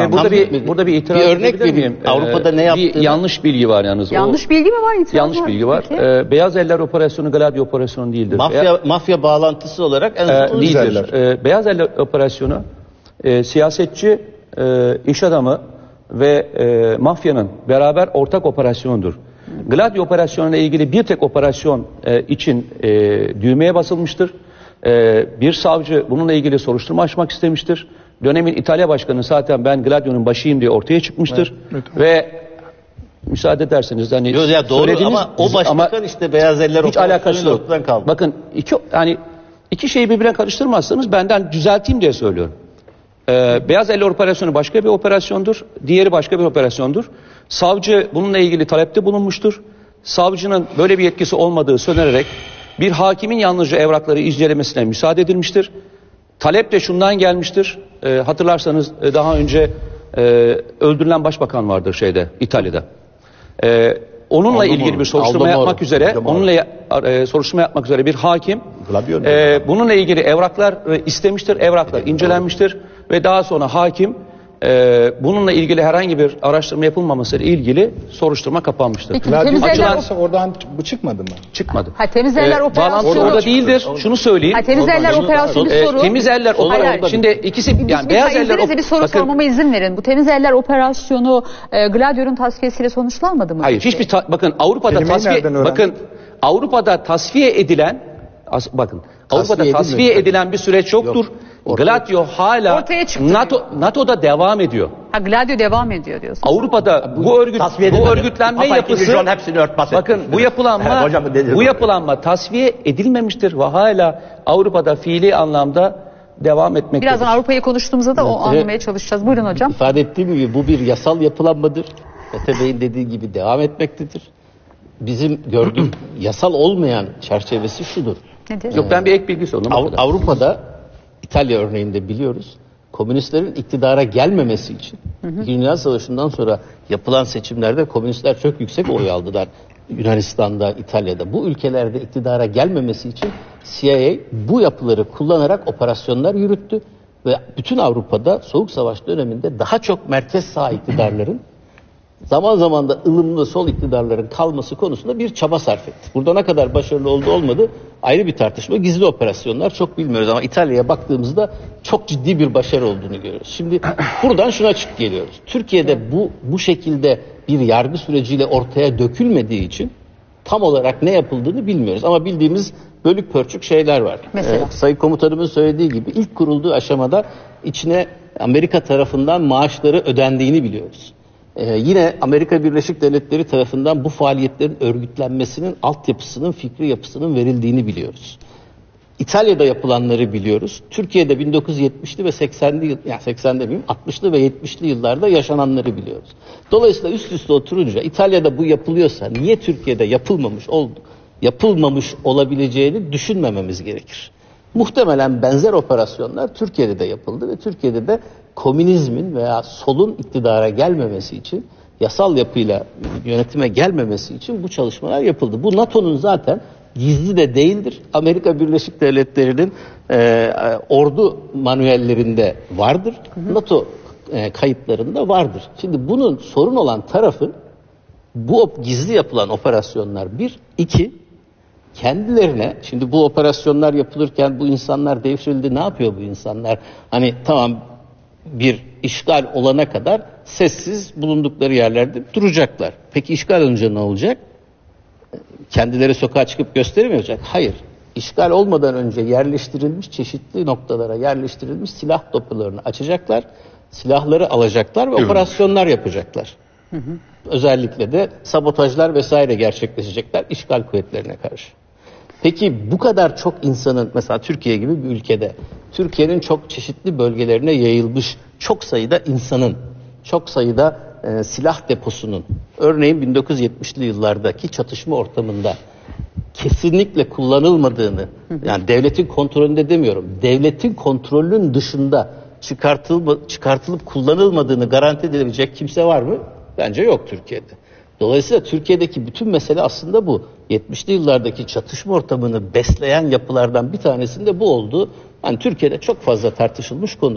Tamam, burada tamam. bir burada bir itiraz Bir örnek edebilir vereyim. miyim? Avrupa'da ne Bir yaptığını- yanlış bilgi var yalnız. O- Yanlış bilgi mi var? İtiraz yanlış var. bilgi var. Peki. Ee, Beyaz Eller operasyonu Gladio operasyonu değildir. Mafya Veya- mafya bağlantısı olarak en Ee, azından değildir. Ee, Beyaz Eller operasyonu e, siyasetçi, e, iş adamı ve e, mafyanın beraber ortak operasyonudur. Gladio operasyonuyla ilgili bir tek operasyon e, için e, düğmeye basılmıştır. E, bir savcı bununla ilgili soruşturma açmak istemiştir. Dönemin İtalya Başkanı zaten ben Gladio'nun başıyım diye ortaya çıkmıştır. Ve müsaade ederseniz hani Yok ya doğru söylediğiniz- ama o başbakan ama işte Beyaz Eller hiç alakası yok. ortadan kaldı. Bakın iki yani iki şeyi birbirine karıştırmazsanız benden düzelteyim diye söylüyorum. Ee, Beyaz Eller operasyonu başka bir operasyondur. Diğeri başka bir operasyondur. Savcı bununla ilgili talepte bulunmuştur. Savcının böyle bir yetkisi olmadığı söylenerek bir hakimin yalnızca evrakları incelemesine müsaade edilmiştir. Talep de şundan gelmiştir. Ee, hatırlarsanız e, daha önce e, öldürülen başbakan vardır şeyde İtalya'da. Ee, onunla Aldo ilgili Moro. bir soruşturma Aldo Moro. yapmak üzere, Aldo Moro. onunla e, soruşturma yapmak üzere bir hakim Gladio mu? e, bununla ilgili evraklar e, istemiştir, evraklar incelenmiştir ve daha sonra hakim e, bununla ilgili herhangi bir araştırma yapılmaması ile ilgili soruşturma kapanmıştır. Peki, Gladio temiz eller, açıklansa oradan bu çıkmadı mı? Çıkmadı. ha, temiz eller E, operasyonu. bağlantı orada değildir. Şunu söyleyeyim. Ha, temiz eller operasyonu E, soru. temiz eller Hayır, operasyonu. hayır. Şimdi ikisi Bir- yani bir- beyaz bir- eller izninizle bir soru bakın, sormama izin verin. Bu temiz eller operasyonu e, Gladio'nun tasfiyesiyle sonuçlanmadı mı? hayır peki? hiçbir ta- bakın Avrupa'da Kelimeyi tasfiye nereden öğrendin? bakın Avrupa'da tasfiye edilen as- bakın Avrupa'da Tasfiye tasfiye edilmedi. edilen bir süreç yoktur. Ortaya- Gladio hala Ortaya çıktı NATO NATO'da devam ediyor. Ha, Gladio devam ediyor diyorsun. Avrupa'da bu örgüt tasfiye bu edilmedi. örgütlenme Papa ikinci yapısı John hepsini örtbas bakın etmiştir. bu yapılanma Evet, hocam dedi. bu yapılanma tasfiye edilmemiştir ve hala Avrupa'da fiili anlamda devam etmektedir. Birazdan Avrupa'yı konuştuğumuzda da o Evet. anlamaya çalışacağız. Buyurun hocam. İfade ettiğim gibi bu bir yasal yapılanmadır. Mete Bey'in dediği gibi devam etmektedir. Bizim gördüğüm yasal olmayan çerçevesi şudur. Nedir? Yok ben bir ek bilgi sordum. o Av- kadar. Avrupa'da İtalya örneğinde biliyoruz. Komünistlerin iktidara gelmemesi için İkinci Dünya Savaşı'ndan sonra yapılan seçimlerde komünistler çok yüksek oy aldılar. Yunanistan'da, İtalya'da. Bu ülkelerde iktidara gelmemesi için C I A bu yapıları kullanarak operasyonlar yürüttü. Ve bütün Avrupa'da Soğuk Savaş döneminde daha çok merkez sağ iktidarların zaman zaman da ılımlı sol iktidarların kalması konusunda bir çaba sarf etti. Burada ne kadar başarılı oldu olmadı ayrı bir tartışma. Gizli operasyonlar çok bilmiyoruz ama İtalya'ya baktığımızda çok ciddi bir başarı olduğunu görüyoruz. Şimdi buradan şuna çık geliyoruz. Türkiye'de bu bu şekilde bir yargı süreciyle ortaya dökülmediği için tam olarak ne yapıldığını bilmiyoruz. Ama bildiğimiz bölük pörçük şeyler var. Mesela? Ee, Sayın Komutanımın söylediği gibi ilk kurulduğu aşamada içine Amerika tarafından maaşları ödendiğini biliyoruz. Ee, yine Amerika Birleşik Devletleri tarafından bu faaliyetlerin örgütlenmesinin altyapısının, fikri yapısının verildiğini biliyoruz. İtalya'da yapılanları biliyoruz. Türkiye'de bin dokuz yüz yetmişli ve seksenli yıl, yani seksen demeyeyim, altmışlı ve yetmişli yıllarda yaşananları biliyoruz. Dolayısıyla üst üste oturunca İtalya'da bu yapılıyorsa niye Türkiye'de yapılmamış oldu? Yapılmamış olabileceğini düşünmememiz gerekir. Muhtemelen benzer operasyonlar Türkiye'de de yapıldı ve Türkiye'de de komünizmin veya solun iktidara gelmemesi için, yasal yapıyla yönetime gelmemesi için bu çalışmalar yapıldı. Bu NATO'nun zaten gizli de değildir. Amerika Birleşik Devletleri'nin e, ordu manuellerinde vardır. NATO e, kayıtlarında vardır. Şimdi bunun sorun olan tarafı bu op- gizli yapılan operasyonlar bir, iki, kendilerine, şimdi bu operasyonlar yapılırken bu insanlar devşirildi, ne yapıyor bu insanlar? Hani tamam bir işgal olana kadar sessiz bulundukları yerlerde duracaklar. Peki işgal olunca ne olacak? Kendileri sokağa çıkıp gösteri mi yapacak? Hayır. İşgal olmadan önce yerleştirilmiş çeşitli noktalara yerleştirilmiş silah depolarını açacaklar. Silahları alacaklar ve Evet. operasyonlar yapacaklar. Özellikle de sabotajlar vesaire gerçekleşecekler işgal kuvvetlerine karşı. Peki bu kadar çok insanın mesela Türkiye gibi bir ülkede Türkiye'nin çok çeşitli bölgelerine yayılmış çok sayıda insanın, çok sayıda e, silah deposunun örneğin bin dokuz yüz yetmişli yıllardaki çatışma ortamında kesinlikle kullanılmadığını, yani devletin kontrolünde demiyorum, devletin kontrolünün dışında çıkartılıp, çıkartılıp kullanılmadığını garanti edebilecek kimse var mı? Bence yok Türkiye'de. Dolayısıyla Türkiye'deki bütün mesele aslında bu. yetmişli yıllardaki çatışma ortamını besleyen yapılardan bir tanesinde bu oldu. Hani Türkiye'de çok fazla tartışılmış konu.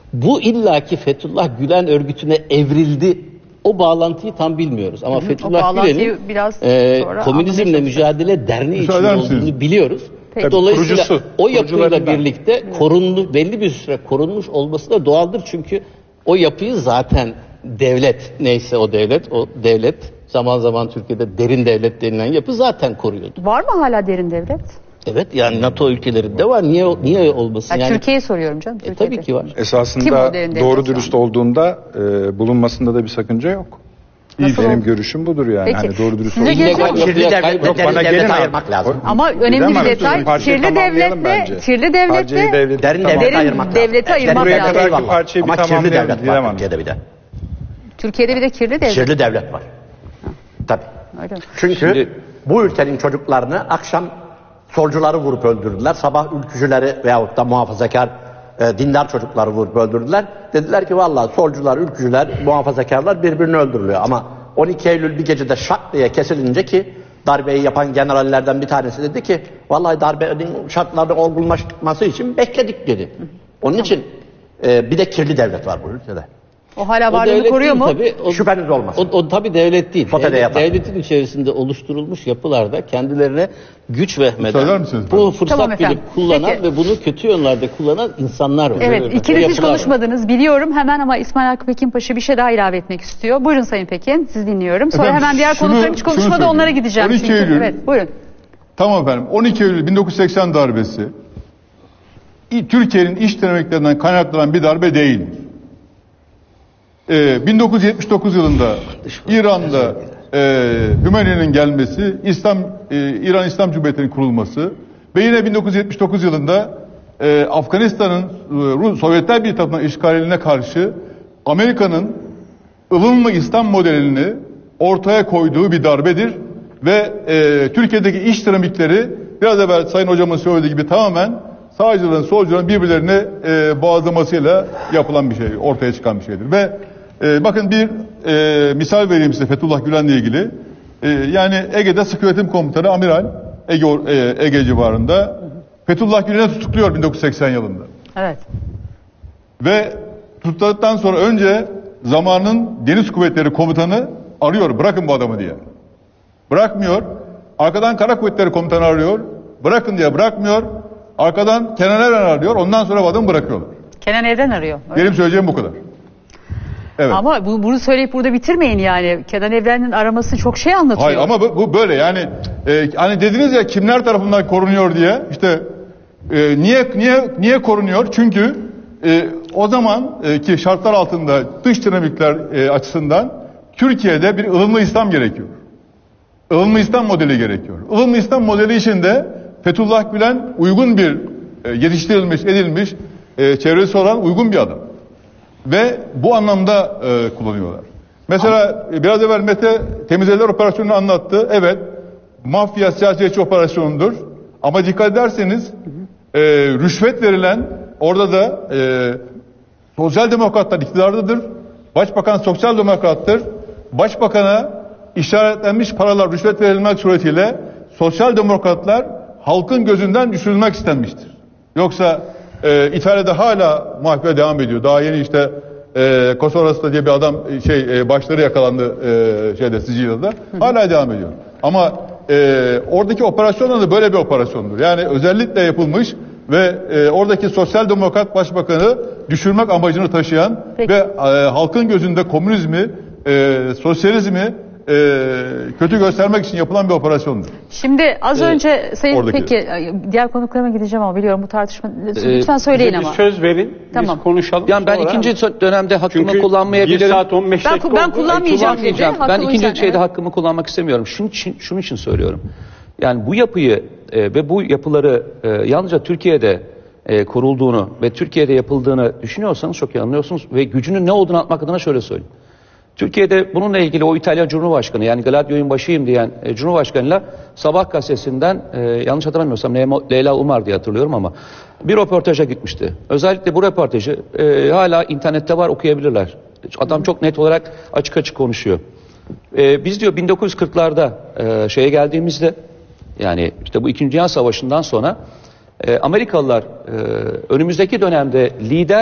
Bu illaki Fethullah Gülen örgütüne evrildi. O bağlantıyı tam bilmiyoruz. Ama Hı hı, Fethullah Gülen'in biraz e, sonra Komünizmle anlamaya Mücadele Derneği içinde Müsaade misiniz? olduğunu biliyoruz. Peki. Dolayısıyla Kurucusu, o yapıyla kurucularından. birlikte korundu, belli bir süre korunmuş olması da doğaldır. Çünkü o yapıyı zaten devlet, neyse o devlet, o devlet zaman zaman Türkiye'de derin devlet denilen yapı zaten koruyordu. Var mı hala derin devlet? Evet, yani NATO ülkelerinde var. Niye niye olmasın? Ya Yani Türkiye'yi soruyorum canım. e, Türkiye'de. tabii ki var. Kim o Esasında derin devlet doğru şu dürüst an? olduğunda e, bulunmasında da bir sakınca yok. Nasıl Benim oldu? görüşüm budur yani. Peki. Hani doğru dürüst Size olduğunda. gelelim. İllegal Kirli yapıya devletle kayboldu. derin bana devleti gelin ayırmak abi. lazım. Ama önemli Neden bir var? detay. Parçayı Kirli tamamlayalım devletle, bence. kirli Parçayı devletle devlet- Derin Tamam. devleti Derin ayırmak lazım. devleti ayırmak Derin lazım. devlet Buraya eyvallah. kadarki parçayı bir Ama kirli tamamlayalım devlet var Didem Türkiye'de bir de. Türkiye'de bir de kirli devlet. Kirli devlet var. Tabii. Öyle mi? Çünkü Şimdi- bu ülkenin çocuklarını akşam solcuları vurup öldürdüler. Sabah ülkücüleri veyahut da muhafazakar e, dindar çocukları vurup öldürdüler. Dediler ki vallahi solcular, ülkücüler, muhafazakarlar birbirini öldürülüyor. Ama on iki Eylül bir gecede şak diye kesilince ki darbeyi yapan generallerden bir tanesi dedi ki vallahi darbenin şartlarının olgunlaşması için bekledik dedi. Onun için e, bir de kirli devlet var bu ülkede. O hala O varlığını devlet koruyor değil mu? tabii. O, Şüpheniz olmasın. O, o tabii devlet değil. Sotede Devlet- yatan. devletin içerisinde oluşturulmuş yapılarda kendilerine güç Söyler vehmeden misiniz bu bana? fırsat Tamam efendim. bilip kullanan Peki. ve bunu kötü yönlerde kullanan insanlar var. Evet, O ikiniz hiç yapılar var. konuşmadınız biliyorum hemen ama İsmail Hakkı Pekinpaşa bir şey daha ilave etmek istiyor. Buyurun Sayın Pekin, siz dinliyorum. Sonra Efendim, hemen diğer şunu- konuklarım hiç şunu konuşmadı söyleyeyim. onlara gideceğim. on iki çünkü. Eylül. Evet, buyurun. Tamam efendim. on iki Eylül bin dokuz yüz seksen darbesi İ- Türkiye'nin iç dinamiklerinden kaynaklanan bir darbe değil. Ee, bin dokuz yüz yetmiş dokuz yılında İran'da e, Hümeyni'nin gelmesi, İslam e, İran İslam Cumhuriyeti'nin kurulması ve yine bin dokuz yüz yetmiş dokuz yılında e, Afganistan'ın e, Rus- Sovyetler Birliği tarafından işgaline karşı Amerika'nın ılımlı İslam modelini ortaya koyduğu bir darbedir ve e, Türkiye'deki iç dinamikleri biraz evvel Sayın Hocamın söylediği gibi tamamen sağcıların solcuların birbirlerine e, boğazlamasıyla yapılan bir şey, ortaya çıkan bir şeydir. Ve e, bakın bir e, misal vereyim size Fethullah Gülen'le ilgili. E, yani Ege'de Sıkı Yönetim Komutanı Amiral Ege, e, Ege civarında Fethullah Gülen'i tutukluyor bin dokuz yüz seksen yılında. Evet. Ve tutukladıktan sonra önce zamanın Deniz Kuvvetleri Komutanı arıyor, bırakın bu adamı diye. Bırakmıyor. Arkadan Kara Kuvvetleri Komutanı arıyor, bırakın diye bırakmıyor. Arkadan Kenan Evren arıyor, ondan sonra bu adamı bırakıyorlar. Kenan Evren arıyor. Öyle. Benim söyleyeceğim bu kadar. Evet. Ama bu, bunu söyleyip burada bitirmeyin yani. Kenan Evren'in araması çok şey anlatıyor. Hayır ama bu, bu böyle yani e, hani dediniz ya kimler tarafından korunuyor diye işte e, niye niye niye korunuyor? Çünkü e, o zaman e, ki şartlar altında dış dinamikler e, açısından Türkiye'de bir ılımlı İslam gerekiyor. Ilımlı İslam modeli gerekiyor. Ilımlı İslam modeli içinde Fethullah Gülen uygun bir e, yetiştirilmiş, edilmiş, e, çevresi olan uygun bir adam. Ve bu anlamda e, kullanıyorlar. Mesela e, biraz evvel Mete temizlemeler operasyonunu anlattı. Evet, mafya siyasetçi operasyonudur. Ama dikkat ederseniz e, rüşvet verilen orada da e, sosyal demokratlar iktidardadır. Başbakan sosyal demokrattır. Başbakana işaretlenmiş paralar rüşvet verilmek suretiyle sosyal demokratlar halkın gözünden düşürülmek istenmiştir. Yoksa e, İtalya'da hala mafya devam ediyor. Daha yeni işte e, Kosovas'ta diye bir adam şey e, başları yakalandı e, şeyde Sicilya'da. Hala devam ediyor. Ama e, oradaki operasyonlar da böyle bir operasyondur. Yani özellikle yapılmış ve e, oradaki sosyal demokrat başbakanı düşürmek amacını taşıyan Peki. ve e, halkın gözünde komünizmi, e, sosyalizmi e, kötü göstermek için yapılan bir operasyondur. Şimdi az önce Sayın oradaki. peki diğer konuklarıma gideceğim ama biliyorum bu tartışma Ee, lütfen söyleyin Bize bir ama. söz verin, Tamam. biz konuşalım. Yani ben sonra. ikinci so- dönemde hakkımı Çünkü kullanmayabilirim. bir saat on beş Ben- dakika ben oldu. kullanmayacağım. Kullanmayacağım. dedi. Ben Haklı o ikinci yüzden, şeyde evet. hakkımı kullanmak istemiyorum. Şunun için, şunun için söylüyorum. Yani bu yapıyı e, ve bu yapıları e, yalnızca Türkiye'de e, kurulduğunu ve Türkiye'de yapıldığını düşünüyorsanız çok iyi anlıyorsunuz ve gücünün ne olduğunu anlatmak adına şöyle söyleyeyim. Türkiye'de bununla ilgili o İtalyan Cumhurbaşkanı yani Gladio'nun başıyım diyen e, Cumhurbaşkanıyla Sabah gazetesinden e, yanlış hatırlamıyorsam Leyla- Leyla Umar diye hatırlıyorum ama bir röportaja gitmişti. Özellikle bu röportajı e, hala internette var okuyabilirler. Adam çok net olarak açık açık konuşuyor. E, biz diyor bin dokuz yüz kırklarda e, şeye geldiğimizde yani işte bu İkinci Dünya Savaşı'ndan sonra e, Amerikalılar e, önümüzdeki dönemde lider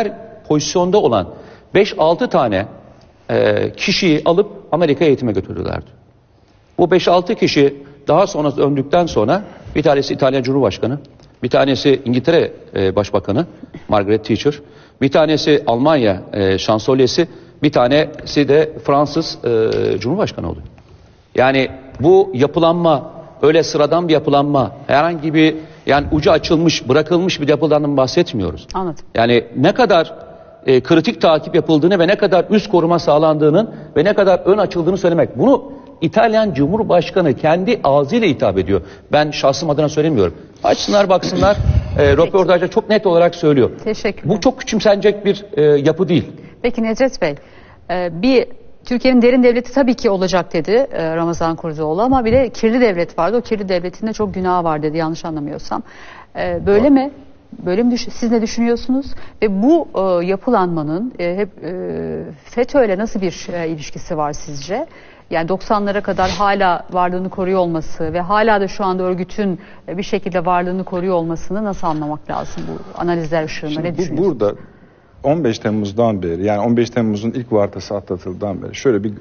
pozisyonda olan beş altı tane e, kişiyi alıp Amerika'ya eğitime götürdülerdi. Bu beş altı kişi daha sonra döndükten sonra bir tanesi İtalyan Cumhurbaşkanı, bir tanesi İngiltere e, Başbakanı Margaret Thatcher, bir tanesi Almanya e, şansölyesi, bir tanesi de Fransız e, Cumhurbaşkanı oldu. Yani bu yapılanma öyle sıradan bir yapılanma, herhangi bir yani ucu açılmış, bırakılmış bir yapılanmadan bahsetmiyoruz. Anladım. Yani ne kadar e, kritik takip yapıldığını ve ne kadar üst koruma sağlandığının ve ne kadar ön açıldığını söylemek. Bunu İtalyan Cumhurbaşkanı kendi ağzıyla hitap ediyor. Ben şahsım adına söylemiyorum. Açsınlar baksınlar, e, röportajda çok net olarak söylüyor. Teşekkürler. Bu çok küçümsenecek bir e, yapı değil. Peki Nedret Bey, e, bir Türkiye'nin derin devleti tabii ki olacak dedi e, Ramazan Kurdoğlu, ama bir de kirli devlet vardı. O kirli devletin de çok günahı var dedi, yanlış anlamıyorsam. E, böyle var mi? Böyle mi düş- siz ne düşünüyorsunuz? Ve bu e, yapılanmanın e, hep e, FETÖ'yle nasıl bir e, ilişkisi var sizce? Yani doksanlara kadar hala varlığını koruyor olması ve hala da şu anda örgütün e, bir şekilde varlığını koruyor olmasını nasıl anlamak lazım bu analizler ışığında? Şimdi Ne bu, düşünüyorsunuz? burada on beş Temmuz'dan beri, yani on beş Temmuz'un ilk vartası atlatıldığından beri şöyle bir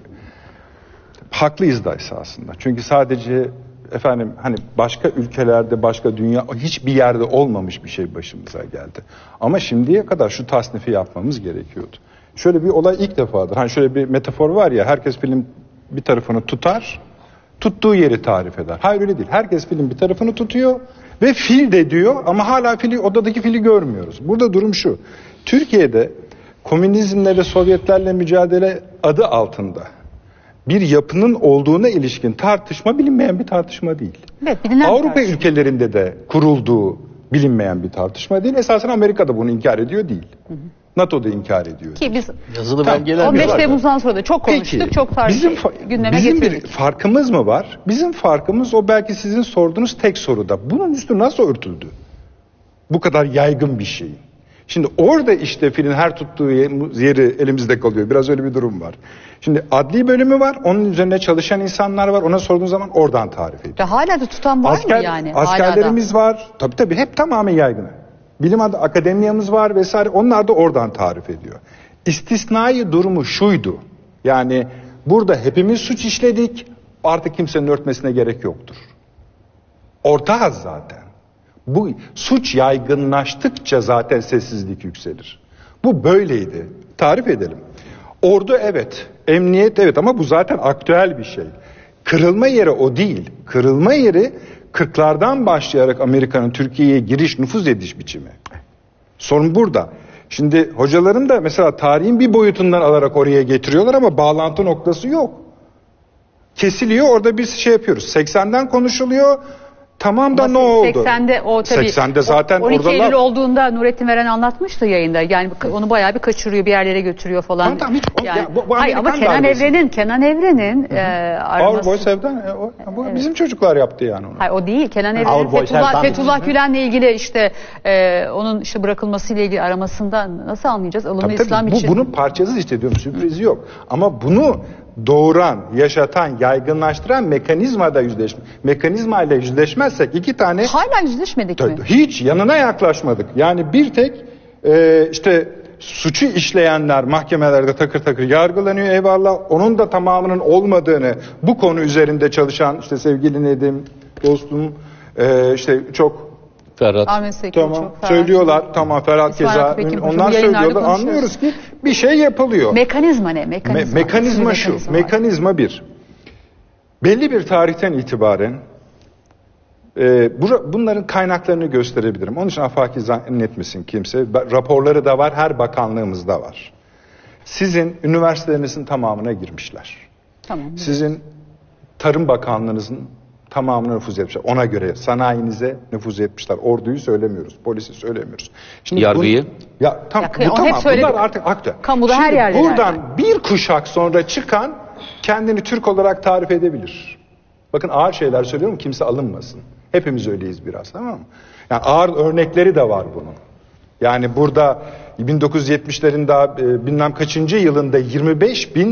haklıyız da esasında. Çünkü sadece efendim hani başka ülkelerde, başka dünya hiçbir yerde olmamış bir şey başımıza geldi. Ama şimdiye kadar şu tasnifi yapmamız gerekiyordu. Şöyle bir olay ilk defadır. Hani şöyle bir metafor var ya, herkes film bir tarafını tutar, tuttuğu yeri tarif eder. Hayır, öyle değil. Herkes film bir tarafını tutuyor ve fil de diyor ama hala fili, odadaki fili görmüyoruz. Burada durum şu. Türkiye'de komünizmle ve Sovyetlerle mücadele adı altında bir yapının olduğuna ilişkin tartışma bilinmeyen bir tartışma değil. Evet, bilinen Avrupa tartışma. ülkelerinde de kurulduğu bilinmeyen bir tartışma değil. Esasen Amerika'da bunu inkar ediyor değil. Hı hı. NATO'da inkar ediyor. Ki biz Yazılı Tamam, belgeler on beş var. Temmuz'dan sonra da çok konuştuk, Peki, çok tarih bizim, fa- gündeme bizim getirdik. bir farkımız mı var? Bizim farkımız o belki sizin sorduğunuz tek soruda. Bunun üstü nasıl örtüldü? Bu kadar yaygın bir şey. Şimdi orada işte filin her tuttuğu yeri elimizde kalıyor. Biraz öyle bir durum var. Şimdi adli bölümü var. Onun üzerine çalışan insanlar var. Ona sorduğun zaman oradan tarif ediyor. Ve hala da tutan var Asker, mı yani? askerlerimiz var. Tabii tabii hep tamamen yaygın. Bilim adı akademiyamız var vesaire. Onlar da oradan tarif ediyor. İstisnai durumu şuydu. Yani burada hepimiz suç işledik. Artık kimsenin örtmesine gerek yoktur. Ortağız zaten. Bu suç yaygınlaştıkça zaten sessizlik yükselir. Bu böyleydi. Tarif edelim. Ordu evet, emniyet evet, ama bu zaten aktüel bir şey. Kırılma yeri o değil. Kırılma yeri kırklardan başlayarak Amerika'nın Türkiye'ye giriş, nüfuz ediş biçimi. Sorun burada. Şimdi hocalarım da mesela tarihin bir boyutundan alarak oraya getiriyorlar ama bağlantı noktası yok. Kesiliyor, orada bir şey yapıyoruz. seksenden konuşuluyor. Tamam da ne oldu? seksende o tabii. seksende zaten on iki orada Eylül laf- olduğunda Nurettin Veren anlatmıştı yayında. Yani onu bayağı bir kaçırıyor, bir yerlere götürüyor falan. Tamam, tamam, hiç- o- Yani, ya bu- bu hayır, ama Amerikan Kenan darbesi. Evren'in Kenan Evren'in e, Our araması. Boy Sevdan, e, o, bu bizim çocuklar yaptı yani onu. Hayır, o değil. Kenan Evren'in Avrupa Fethullah, Sevdan- Fethullah Gülen'le ilgili işte e, onun işte bırakılmasıyla ilgili aramasından nasıl anlayacağız? Ilımlı Tabii, İslam tabii, bu, için. bunun parçası işte diyorum, sürprizi yok. Ama bunu doğuran, yaşatan, yaygınlaştıran mekanizmada yüzleşme. Mekanizma ile yüzleşmezsek iki tane Hala yüzleşmedik mi? hiç yanına yaklaşmadık. Yani bir tek e, işte suçu işleyenler mahkemelerde takır takır yargılanıyor, eyvallah. Onun da tamamının olmadığını, bu konu üzerinde çalışan işte sevgili Nedim, dostum, e, işte çok Ferhat. Ahmet Seki tamam çok Ferhat. söylüyorlar, tamam Ferhat İsmail Keza, Hakkı Bekir, onlar bu yayınlarda söylüyorlar. konuşuyoruz. Anlıyoruz ki bir şey yapılıyor. Mekanizma ne? Mekanizma. Me- mekanizma Bir şu, mekanizma var. mekanizma bir. Belli bir tarihten itibaren e, bu, bunların kaynaklarını gösterebilirim. Onun için afaki zannetmesin kimse. Ba- Raporları da var, her bakanlığımızda var. Sizin üniversitelerinizin tamamına girmişler. Tamam. Sizin Tarım Bakanlığınızın tamamına nüfuz etmişler. Ona göre sanayinize nüfuz etmişler. Orduyu söylemiyoruz, polisi söylemiyoruz. Şimdi Yargıyı? bunu- ya tam, Ya, bu onu hep tamam. söyledik. Bunlar artık aktüel. Kamuda Şimdi her yerde buradan yani. bir kuşak sonra çıkan kendini Türk olarak tarif edebilir. Bakın ağır şeyler söylüyorum, kimse alınmasın. Hepimiz öyleyiz biraz, tamam mı? Yani ağır örnekleri de var bunun. Yani burada bin dokuz yüz yetmişlerin daha e, bilmem kaçıncı yılında yirmi beş bin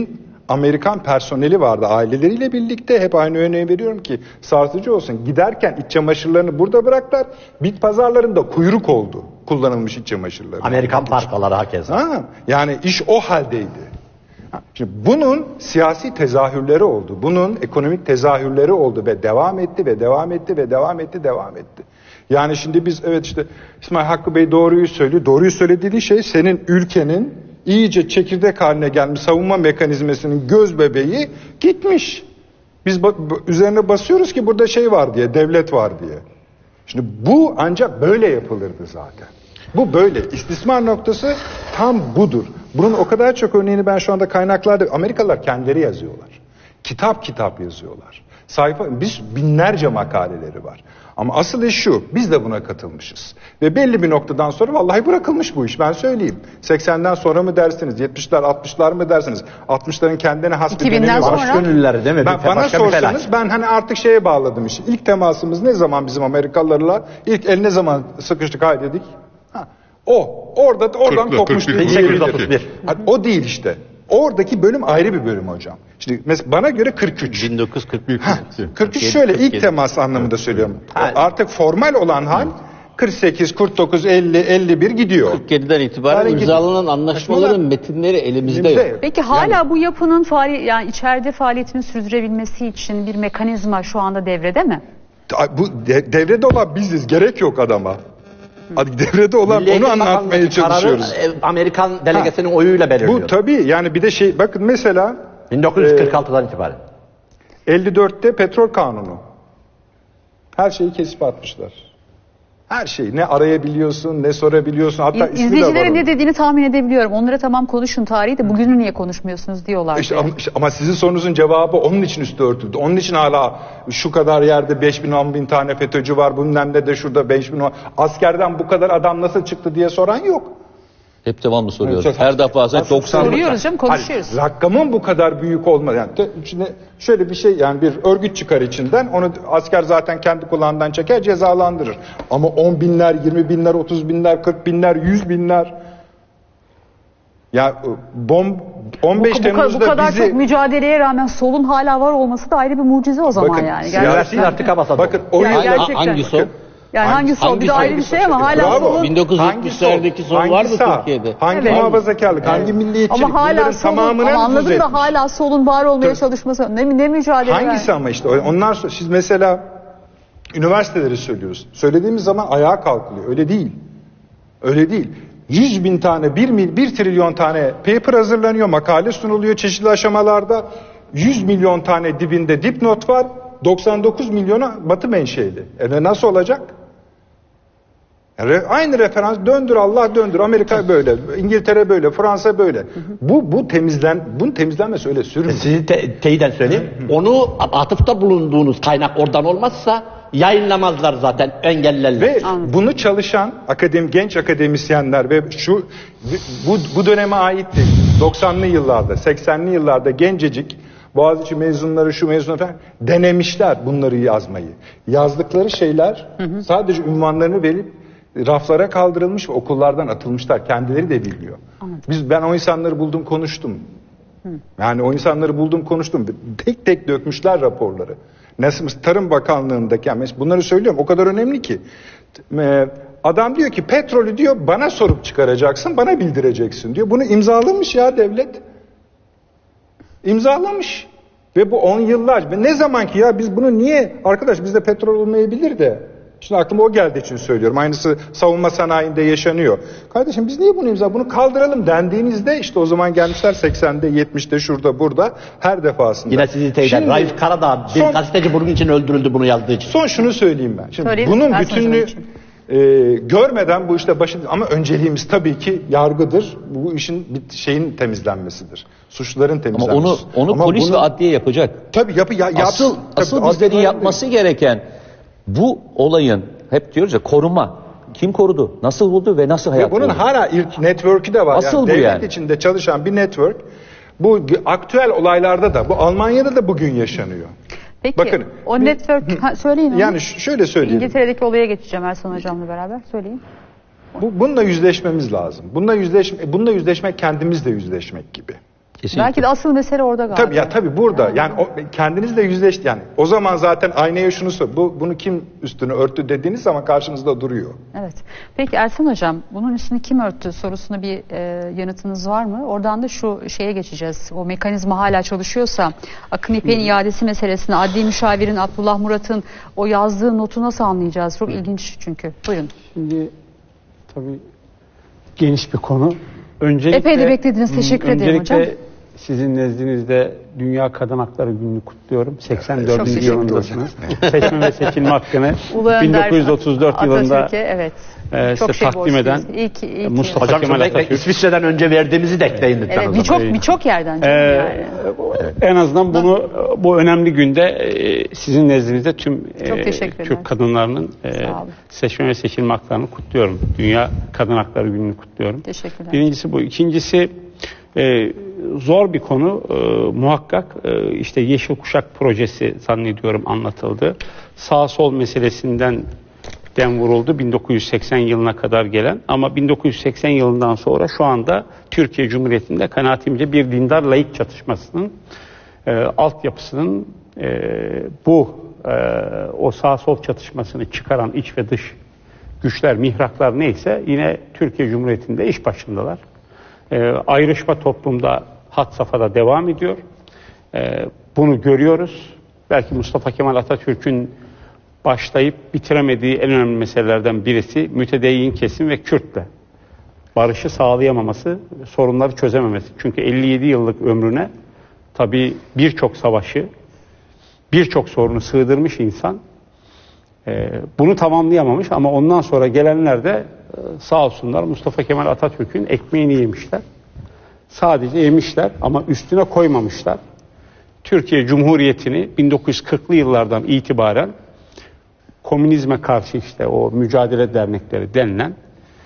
Amerikan personeli vardı aileleriyle birlikte. Hep aynı örneği veriyorum ki sarsıcı olsun. Giderken iç çamaşırlarını burada bıraktılar. Bit pazarlarında kuyruk oldu kullanılmış iç çamaşırları. Amerikan parkaları hakeza. Ha, yani iş o haldeydi. Şimdi bunun siyasi tezahürleri oldu. Bunun ekonomik tezahürleri oldu ve devam etti ve devam etti ve devam etti, devam etti. Yani şimdi biz evet işte İsmail Hakkı Bey doğruyu söylüyor. Doğruyu söylediği şey senin ülkenin iyice çekirdek haline gelmiş savunma mekanizmasının göz bebeği gitmiş. Biz ba- üzerine basıyoruz ki burada şey var diye, devlet var diye. Şimdi bu ancak böyle yapılırdı zaten. Bu böyle. İstismar noktası tam budur. Bunun o kadar çok örneğini ben şu anda kaynaklarda, Amerikalılar kendileri yazıyorlar. Kitap kitap yazıyorlar. Sayfa, biz binlerce makaleleri var. Ama asıl iş şu, biz de buna katılmışız. Ve belli bir noktadan sonra vallahi bırakılmış bu iş, ben söyleyeyim. seksenden sonra mı dersiniz, yetmişler, altmışlar mı dersiniz? altmışların kendine has bir dönemi var. sonra- Gönüllüleri değil mi? Ben, Bir- bana başka bir sorsanız felaket. ben hani artık şeye bağladım işte. İlk temasımız ne zaman bizim Amerikalılarla? İlk el ne zaman sıkıştık haydedik? Ha, o. Orada oradan kırklı, kopmuş. kırklı, değil. bin sekiz yüz otuz bir. Ha, o değil işte. Oradaki bölüm ayrı bir bölüm hocam. Şimdi mesela bana göre kırk üç. bin dokuz yüz kırk bir. kırk üç şöyle ilk temas anlamında söylüyorum. Ha. Artık formal olan hal kırk sekiz, kırk dokuz, elli, elli bir gidiyor. kırk yediden itibaren Yani imzalanan anlaşmaların Saçmalar. metinleri elimizde Elimizde yok. yok. Peki hala bu yapının faali, yani içeride faaliyetini sürdürebilmesi için bir mekanizma şu anda devrede mi? Bu de- devrede olan biziz. Gerek yok adama. Hadi devrede olan Milli onu Eğitim anlatmaya Bakanlığı çalışıyoruz. kararı, e, Amerikan delegesinin oyuyla belirliyor. Bu tabii yani bir de şey bakın mesela bin dokuz yüz kırk altıdan itibaren. elli dörtte petrol kanunu. Her şeyi kesip atmışlar. Her şeyi ne arayabiliyorsun ne sorabiliyorsun hatta İz- ismi de var İzleyicilerin onun. ne dediğini tahmin edebiliyorum. Onlara tamam konuşun tarihi de bugünü niye konuşmuyorsunuz diyorlar. İşte ama, işte ama sizin sorunuzun cevabı onun için üstü örtüldü. Onun için hala şu kadar yerde beş bin on bin tane FETÖ'cü var. Bunun hem de şurada beş bin on. Askerden bu kadar adam nasıl çıktı diye soran yok. Hep devamlı soruyoruz. Evet, Her defasında Aslında doksan Soruyoruz canım, konuşuyoruz. Hayır, rakamın bu kadar büyük olmadı. Yani te- şimdi şöyle bir şey yani bir örgüt çıkar içinden onu asker zaten kendi kulağından çeker cezalandırır. Ama on binler, yirmi binler, otuz binler, kırk binler, yüz binler ya bomb on bu, beş bu, bu Temmuz'da kadar bizi çok mücadeleye rağmen solun hala var olması da ayrı bir mucize o zaman Bakın, yani. siyasi Gerçekten. Artık kabasa bakın doğru. o Yani yıl- gerçekten. Hangi sol? Yani hangi sol bir de ayrı bir şey ama hala Bravo. solun bin dokuz yüz yetmişlerdeki sol Hangi var mı sağ? Türkiye'de? Hangi Evet. muhafazakarlık, hangi milliyetçilik ama hala bunların solun tamamına ama nüfuz anladım da etmiş. hala solun var olmaya Tabii. çalışması ne, ne mücadele Hangisi var? ama işte ondan sonra siz mesela üniversiteleri söylüyoruz. Söylediğimiz zaman ayağa kalkılıyor. Öyle değil. Öyle değil. yüz bin tane, bir, mil, bir trilyon tane paper hazırlanıyor, makale sunuluyor çeşitli aşamalarda. yüz milyon tane dibinde dipnot var. doksan dokuz milyona batı menşeli. E nasıl olacak? Yani aynı referans döndür Allah döndür. Amerika böyle, İngiltere böyle, Fransa böyle. Bu bu temizlen, bunun temizlenmesi öyle sürmüyor. Sizi te- teyiden söyleyeyim. Onu atıfta bulunduğunuz kaynak oradan olmazsa yayınlamazlar zaten engellerler. Ve bunu çalışan akademi, genç akademisyenler ve şu bu, bu döneme ait değil. doksanlı yıllarda, seksenli yıllarda gencecik Boğaziçi mezunları şu mezunları falan denemişler bunları yazmayı. Yazdıkları şeyler sadece ünvanlarını verip raflara kaldırılmış ve okullardan atılmışlar. Kendileri de bilmiyor. Biz ben o insanları buldum konuştum. Yani o insanları buldum konuştum. Tek tek dökmüşler raporları. Nasıl Tarım Bakanlığı'ndaki yani bunları söylüyorum o kadar önemli ki. Ee, adam diyor ki petrolü diyor bana sorup çıkaracaksın, bana bildireceksin diyor. Bunu imzalamış ya devlet. İmzalamış. Ve bu on yıllar. Ve ne zaman ki ya biz bunu niye arkadaş bizde petrol olmayabilir de. Şimdi aklıma o geldiği için söylüyorum. Aynısı savunma sanayinde yaşanıyor. Kardeşim biz niye bunu imza? Bunu kaldıralım dendiğinizde işte o zaman gelmişler seksende, yetmişte, şurada, burada her defasında. Yine sizi teyiden. Şimdi- Raif Karadağ bir son- gazeteci bunun için öldürüldü bunu yazdığı için. Son şunu söyleyeyim ben. Şimdi Söyleyin, bunun ben bütünlüğü soracağım e, görmeden bu işte başı ama önceliğimiz tabii ki yargıdır. Bu işin bir şeyin temizlenmesidir. Suçluların Ama temizlenmesi. onu onu Ama polis bunu- ve adliye yapacak. tabii yapı ya, yapsın. Asıl Tabii, asıl adliye bizlerin öyle yapması gereken bu olayın hep diyoruz ya koruma. Kim korudu? Nasıl buldu ve nasıl Ve hayat bunun buldu? hala ilk network'ü de var. Asıl yani bu devlet yani. içinde çalışan bir network. Bu aktüel olaylarda da bu Almanya'da da bugün yaşanıyor. Peki Bakın, o bir- network ha, söyleyin onu. Yani ş- şöyle söyleyeyim. İngiltere'deki olaya geçeceğim Ersan hocamla beraber söyleyin. Bu, bununla yüzleşmemiz lazım. Bununla yüzleşme, bununla yüzleşmek kendimizle yüzleşmek gibi. Kesinlikle. Belki de asıl mesele orada galiba. Tabii ya tabii burada yani o, kendinizle yüzleşti yani. O zaman zaten aynaya şunu sor. Bu bunu kim üstünü örttü dediğiniz zaman karşınızda duruyor. Evet. Peki Ersan Hocam, bunun üstünü kim örttü sorusuna bir e, yanıtınız var mı? Oradan da şu şeye geçeceğiz. O mekanizma hala çalışıyorsa Akın İpek'in iadesi meselesini, adli müşavirin Abdullah Murat'ın o yazdığı notu nasıl anlayacağız? Çok ilginç çünkü. Buyurun. Şimdi tabii geniş bir konu. Öncelikle, Epey de beklediniz. Teşekkür ederim hocam. Öncelikle sizin nezdinizde Dünya Kadın Hakları Günü'nü kutluyorum. seksen Çok dördüncü teşekkür yılındasınız. Seçme ve seçilme hakkını Ulu Önder bin dokuz yüz otuz dört yılında Atatürk'e, evet. e, size şey takdim eden borçluyuz. İyi ki, iyi ki. Mustafa Hocam Kemal şunu da ekle, Atatürk. İsviçre'den önce verdiğimizi de ekleyin lütfen. Evet, o zaman. birçok birçok yerden canım Ee, yani. En azından bunu bu önemli günde e, sizin nezdinizde tüm Çok e, teşekkürler. Türk kadınlarının e, Sağ olun. seçme ve seçilme haklarını kutluyorum. Dünya Kadın Hakları Günü'nü kutluyorum. Teşekkürler. Birincisi bu. İkincisi e, zor bir konu e, muhakkak e, işte Yeşil Kuşak projesi zannediyorum anlatıldı. Sağ sol meselesinden den vuruldu bin dokuz yüz seksen yılına kadar gelen ama bin dokuz yüz seksen yılından sonra şu anda Türkiye Cumhuriyeti'nde kanaatimce bir dindar laik çatışmasının e, altyapısının e, bu e, o sağ sol çatışmasını çıkaran iç ve dış güçler, mihraklar neyse yine Türkiye Cumhuriyeti'nde iş başındalar. E, ayrışma toplumda had safhada devam ediyor. E, bunu görüyoruz. Belki Mustafa Kemal Atatürk'ün başlayıp bitiremediği en önemli meselelerden birisi mütedeyyin kesim ve Kürt'le barışı sağlayamaması, sorunları çözememesi. Çünkü elli yedi yıllık ömrüne tabii birçok savaşı, birçok sorunu sığdırmış insan e, bunu tamamlayamamış ama ondan sonra gelenler de e, sağ olsunlar Mustafa Kemal Atatürk'ün ekmeğini yemişler. Sadece yemişler ama üstüne koymamışlar. Türkiye Cumhuriyeti'ni bin dokuz yüz kırklı yıllardan itibaren komünizme karşı işte o mücadele dernekleri denilen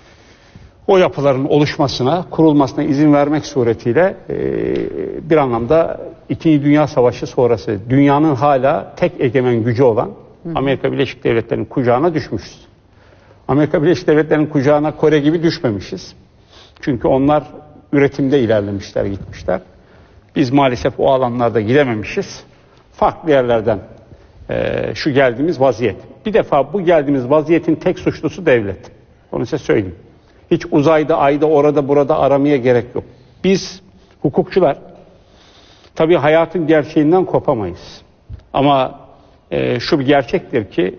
o yapıların oluşmasına, kurulmasına izin vermek suretiyle e, bir anlamda İkinci Dünya Savaşı sonrası dünyanın hala tek egemen gücü olan Amerika Birleşik Devletleri'nin kucağına düşmüşüz. Amerika Birleşik Devletleri'nin kucağına Kore gibi düşmemişiz. Çünkü onlar üretimde ilerlemişler, gitmişler. Biz maalesef o alanlarda gidememişiz. Farklı yerlerden e, şu geldiğimiz vaziyet. Bir defa bu geldiğimiz vaziyetin tek suçlusu devlet. Onu size söyleyeyim. Hiç uzayda, ayda, orada, burada aramaya gerek yok. Biz hukukçular tabii hayatın gerçeğinden kopamayız. Ama e, şu bir gerçektir ki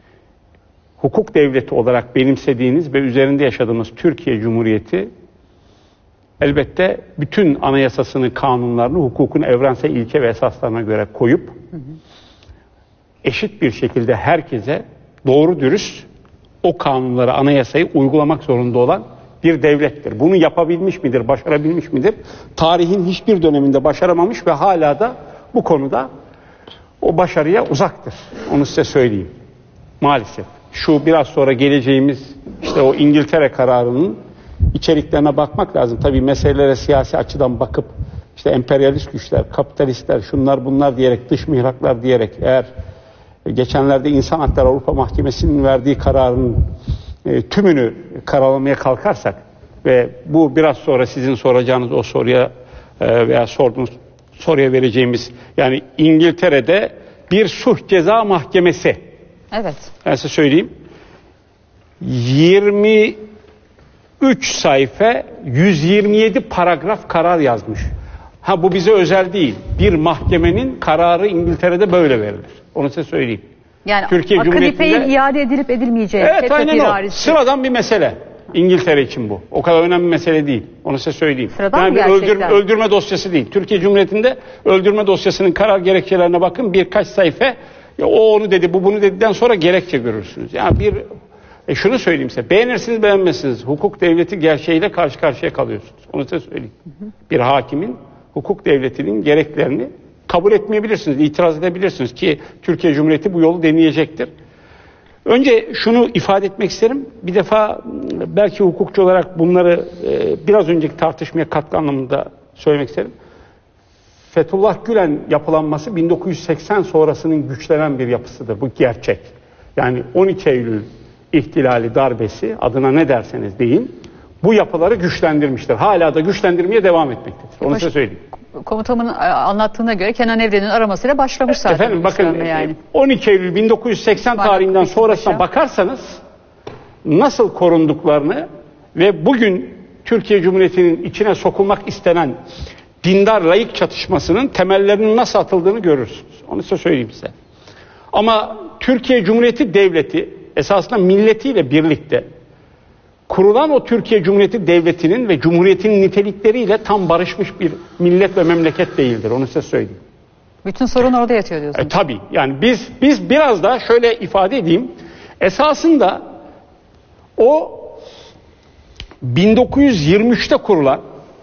hukuk devleti olarak benimsediğiniz ve üzerinde yaşadığımız Türkiye Cumhuriyeti elbette bütün anayasasını, kanunlarını, hukukun evrensel ilke ve esaslarına göre koyup hı hı. eşit bir şekilde herkese doğru dürüst o kanunları, anayasayı uygulamak zorunda olan bir devlettir. Bunu yapabilmiş midir, başarabilmiş midir? Tarihin hiçbir döneminde başaramamış ve hala da bu konuda o başarıya uzaktır. Onu size söyleyeyim. Maalesef. Şu biraz sonra geleceğimiz işte o İngiltere kararının içeriklerine bakmak lazım. Tabii meselelere siyasi açıdan bakıp işte emperyalist güçler, kapitalistler, şunlar bunlar diyerek, dış mihraklar diyerek eğer geçenlerde İnsan Hakları Avrupa Mahkemesi'nin verdiği kararın e, tümünü karalamaya kalkarsak ve bu biraz sonra sizin soracağınız o soruya e, veya sorduğunuz soruya vereceğimiz yani İngiltere'de bir sulh ceza mahkemesi. Evet. Ben size söyleyeyim. yirmi üç sayfa yüz yirmi yedi paragraf karar yazmış. Ha bu bize özel değil. Bir mahkemenin kararı İngiltere'de böyle verilir. Onu size söyleyeyim. Yani Türkiye Akın Cumhuriyeti'nde İpek'in iade edilip edilmeyeceği. evet aynen o. Irarisi. Sıradan bir mesele. İngiltere için bu. O kadar önemli bir mesele değil. Onu size söyleyeyim. Sıradan yani mı bir gerçekten? öldürme, öldürme dosyası değil. Türkiye Cumhuriyeti'nde öldürme dosyasının karar gerekçelerine bakın. Birkaç sayfa ya o onu dedi, bu bunu dedikten sonra gerekçe görürsünüz. Yani bir e şunu söyleyeyim size. Beğenirsiniz, beğenmezsiniz. Hukuk devleti gerçeğiyle karşı karşıya kalıyorsunuz. Onu size söyleyeyim. Hı hı. Bir hakimin hukuk devletinin gereklerini kabul etmeyebilirsiniz, itiraz edebilirsiniz ki Türkiye Cumhuriyeti bu yolu deneyecektir. Önce şunu ifade etmek isterim. Bir defa belki hukukçu olarak bunları e, biraz önceki tartışmaya katkı anlamında söylemek isterim. Fethullah Gülen yapılanması bin dokuz yüz seksen sonrasının güçlenen bir yapısıdır. Bu gerçek. Yani on iki Eylül ihtilali, darbesi adına ne derseniz deyin bu yapıları güçlendirmiştir. Hala da güçlendirmeye devam etmektedir. Onu size söyleyeyim. komutanın anlattığına göre Kenan Evren'in aramasıyla başlamış zaten. Efendim bakın yani. on iki Eylül bin dokuz yüz seksen Bayrak tarihinden sonrasına Beşiktaş'a. bakarsanız nasıl korunduklarını ve bugün Türkiye Cumhuriyeti'nin içine sokulmak istenen dindar laik çatışmasının temellerinin nasıl atıldığını görürsünüz. Onu size söyleyeyim size. Ama Türkiye Cumhuriyeti Devleti esasında milletiyle birlikte kurulan o Türkiye Cumhuriyeti Devleti'nin ve Cumhuriyet'in nitelikleriyle tam barışmış bir millet ve memleket değildir. Onu size söyleyeyim. Bütün sorun orada yatıyor diyorsunuz. E, tabii. Yani biz biz biraz da şöyle ifade edeyim. Esasında o bin dokuz yüz yirmi üçte kurulan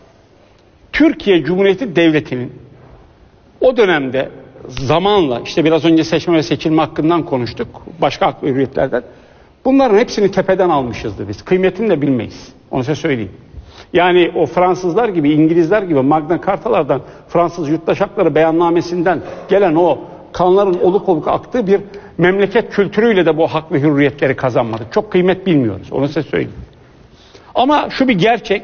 Türkiye Cumhuriyeti Devleti'nin o dönemde zamanla işte biraz önce seçme ve seçilme hakkından konuştuk. Başka hak ve hürriyetlerden. Bunların hepsini tepeden almışızdır biz. Kıymetini de bilmeyiz. Onu size söyleyeyim. Yani o Fransızlar gibi, İngilizler gibi Magna Cartalardan, Fransız Yurttaş Hakları Beyannamesi'nden gelen o kanların oluk oluk aktığı bir memleket kültürüyle de bu hak ve hürriyetleri kazanmadık. Çok kıymet bilmiyoruz. Onu size söyleyeyim. Ama şu bir gerçek.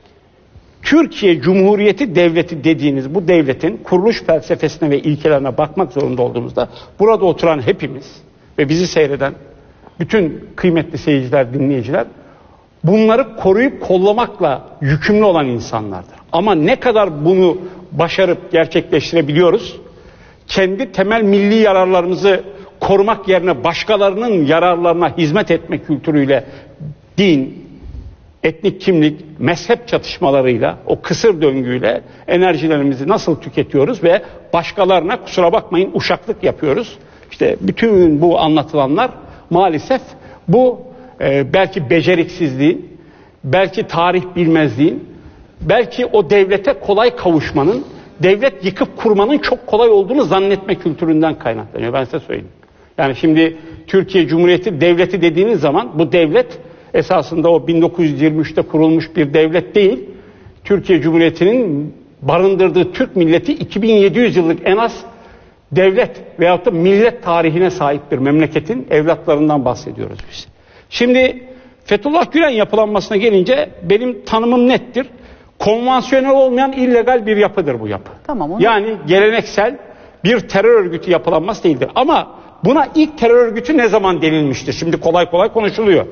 Türkiye Cumhuriyeti Devleti dediğiniz bu devletin kuruluş felsefesine ve ilkelerine bakmak zorunda olduğumuzda burada oturan hepimiz ve bizi seyreden bütün kıymetli seyirciler, dinleyiciler bunları koruyup kollamakla yükümlü olan insanlardır. Ama ne kadar bunu başarıp gerçekleştirebiliyoruz? Kendi temel milli yararlarımızı korumak yerine başkalarının yararlarına hizmet etme kültürüyle din, etnik kimlik, mezhep çatışmalarıyla, o kısır döngüyle enerjilerimizi nasıl tüketiyoruz ve başkalarına kusura bakmayın uşaklık yapıyoruz. İşte bütün bu anlatılanlar maalesef bu e, belki beceriksizliğin, belki tarih bilmezliğin, belki o devlete kolay kavuşmanın, devlet yıkıp kurmanın çok kolay olduğunu zannetme kültüründen kaynaklanıyor. Ben size söyleyeyim. Yani şimdi Türkiye Cumhuriyeti Devleti dediğiniz zaman bu devlet esasında o bin dokuz yüz yirmi üçte kurulmuş bir devlet değil. Türkiye Cumhuriyeti'nin barındırdığı Türk milleti iki bin yedi yüz yıllık en az devlet veyahut da millet tarihine sahip bir memleketin evlatlarından bahsediyoruz biz. Şimdi Fethullah Gülen yapılanmasına gelince benim tanımım nettir. Konvansiyonel olmayan illegal bir yapıdır bu yapı. Tamam, onu... Yani geleneksel bir terör örgütü yapılanması değildir. Ama buna ilk terör örgütü ne zaman denilmiştir? Şimdi kolay kolay konuşuluyor.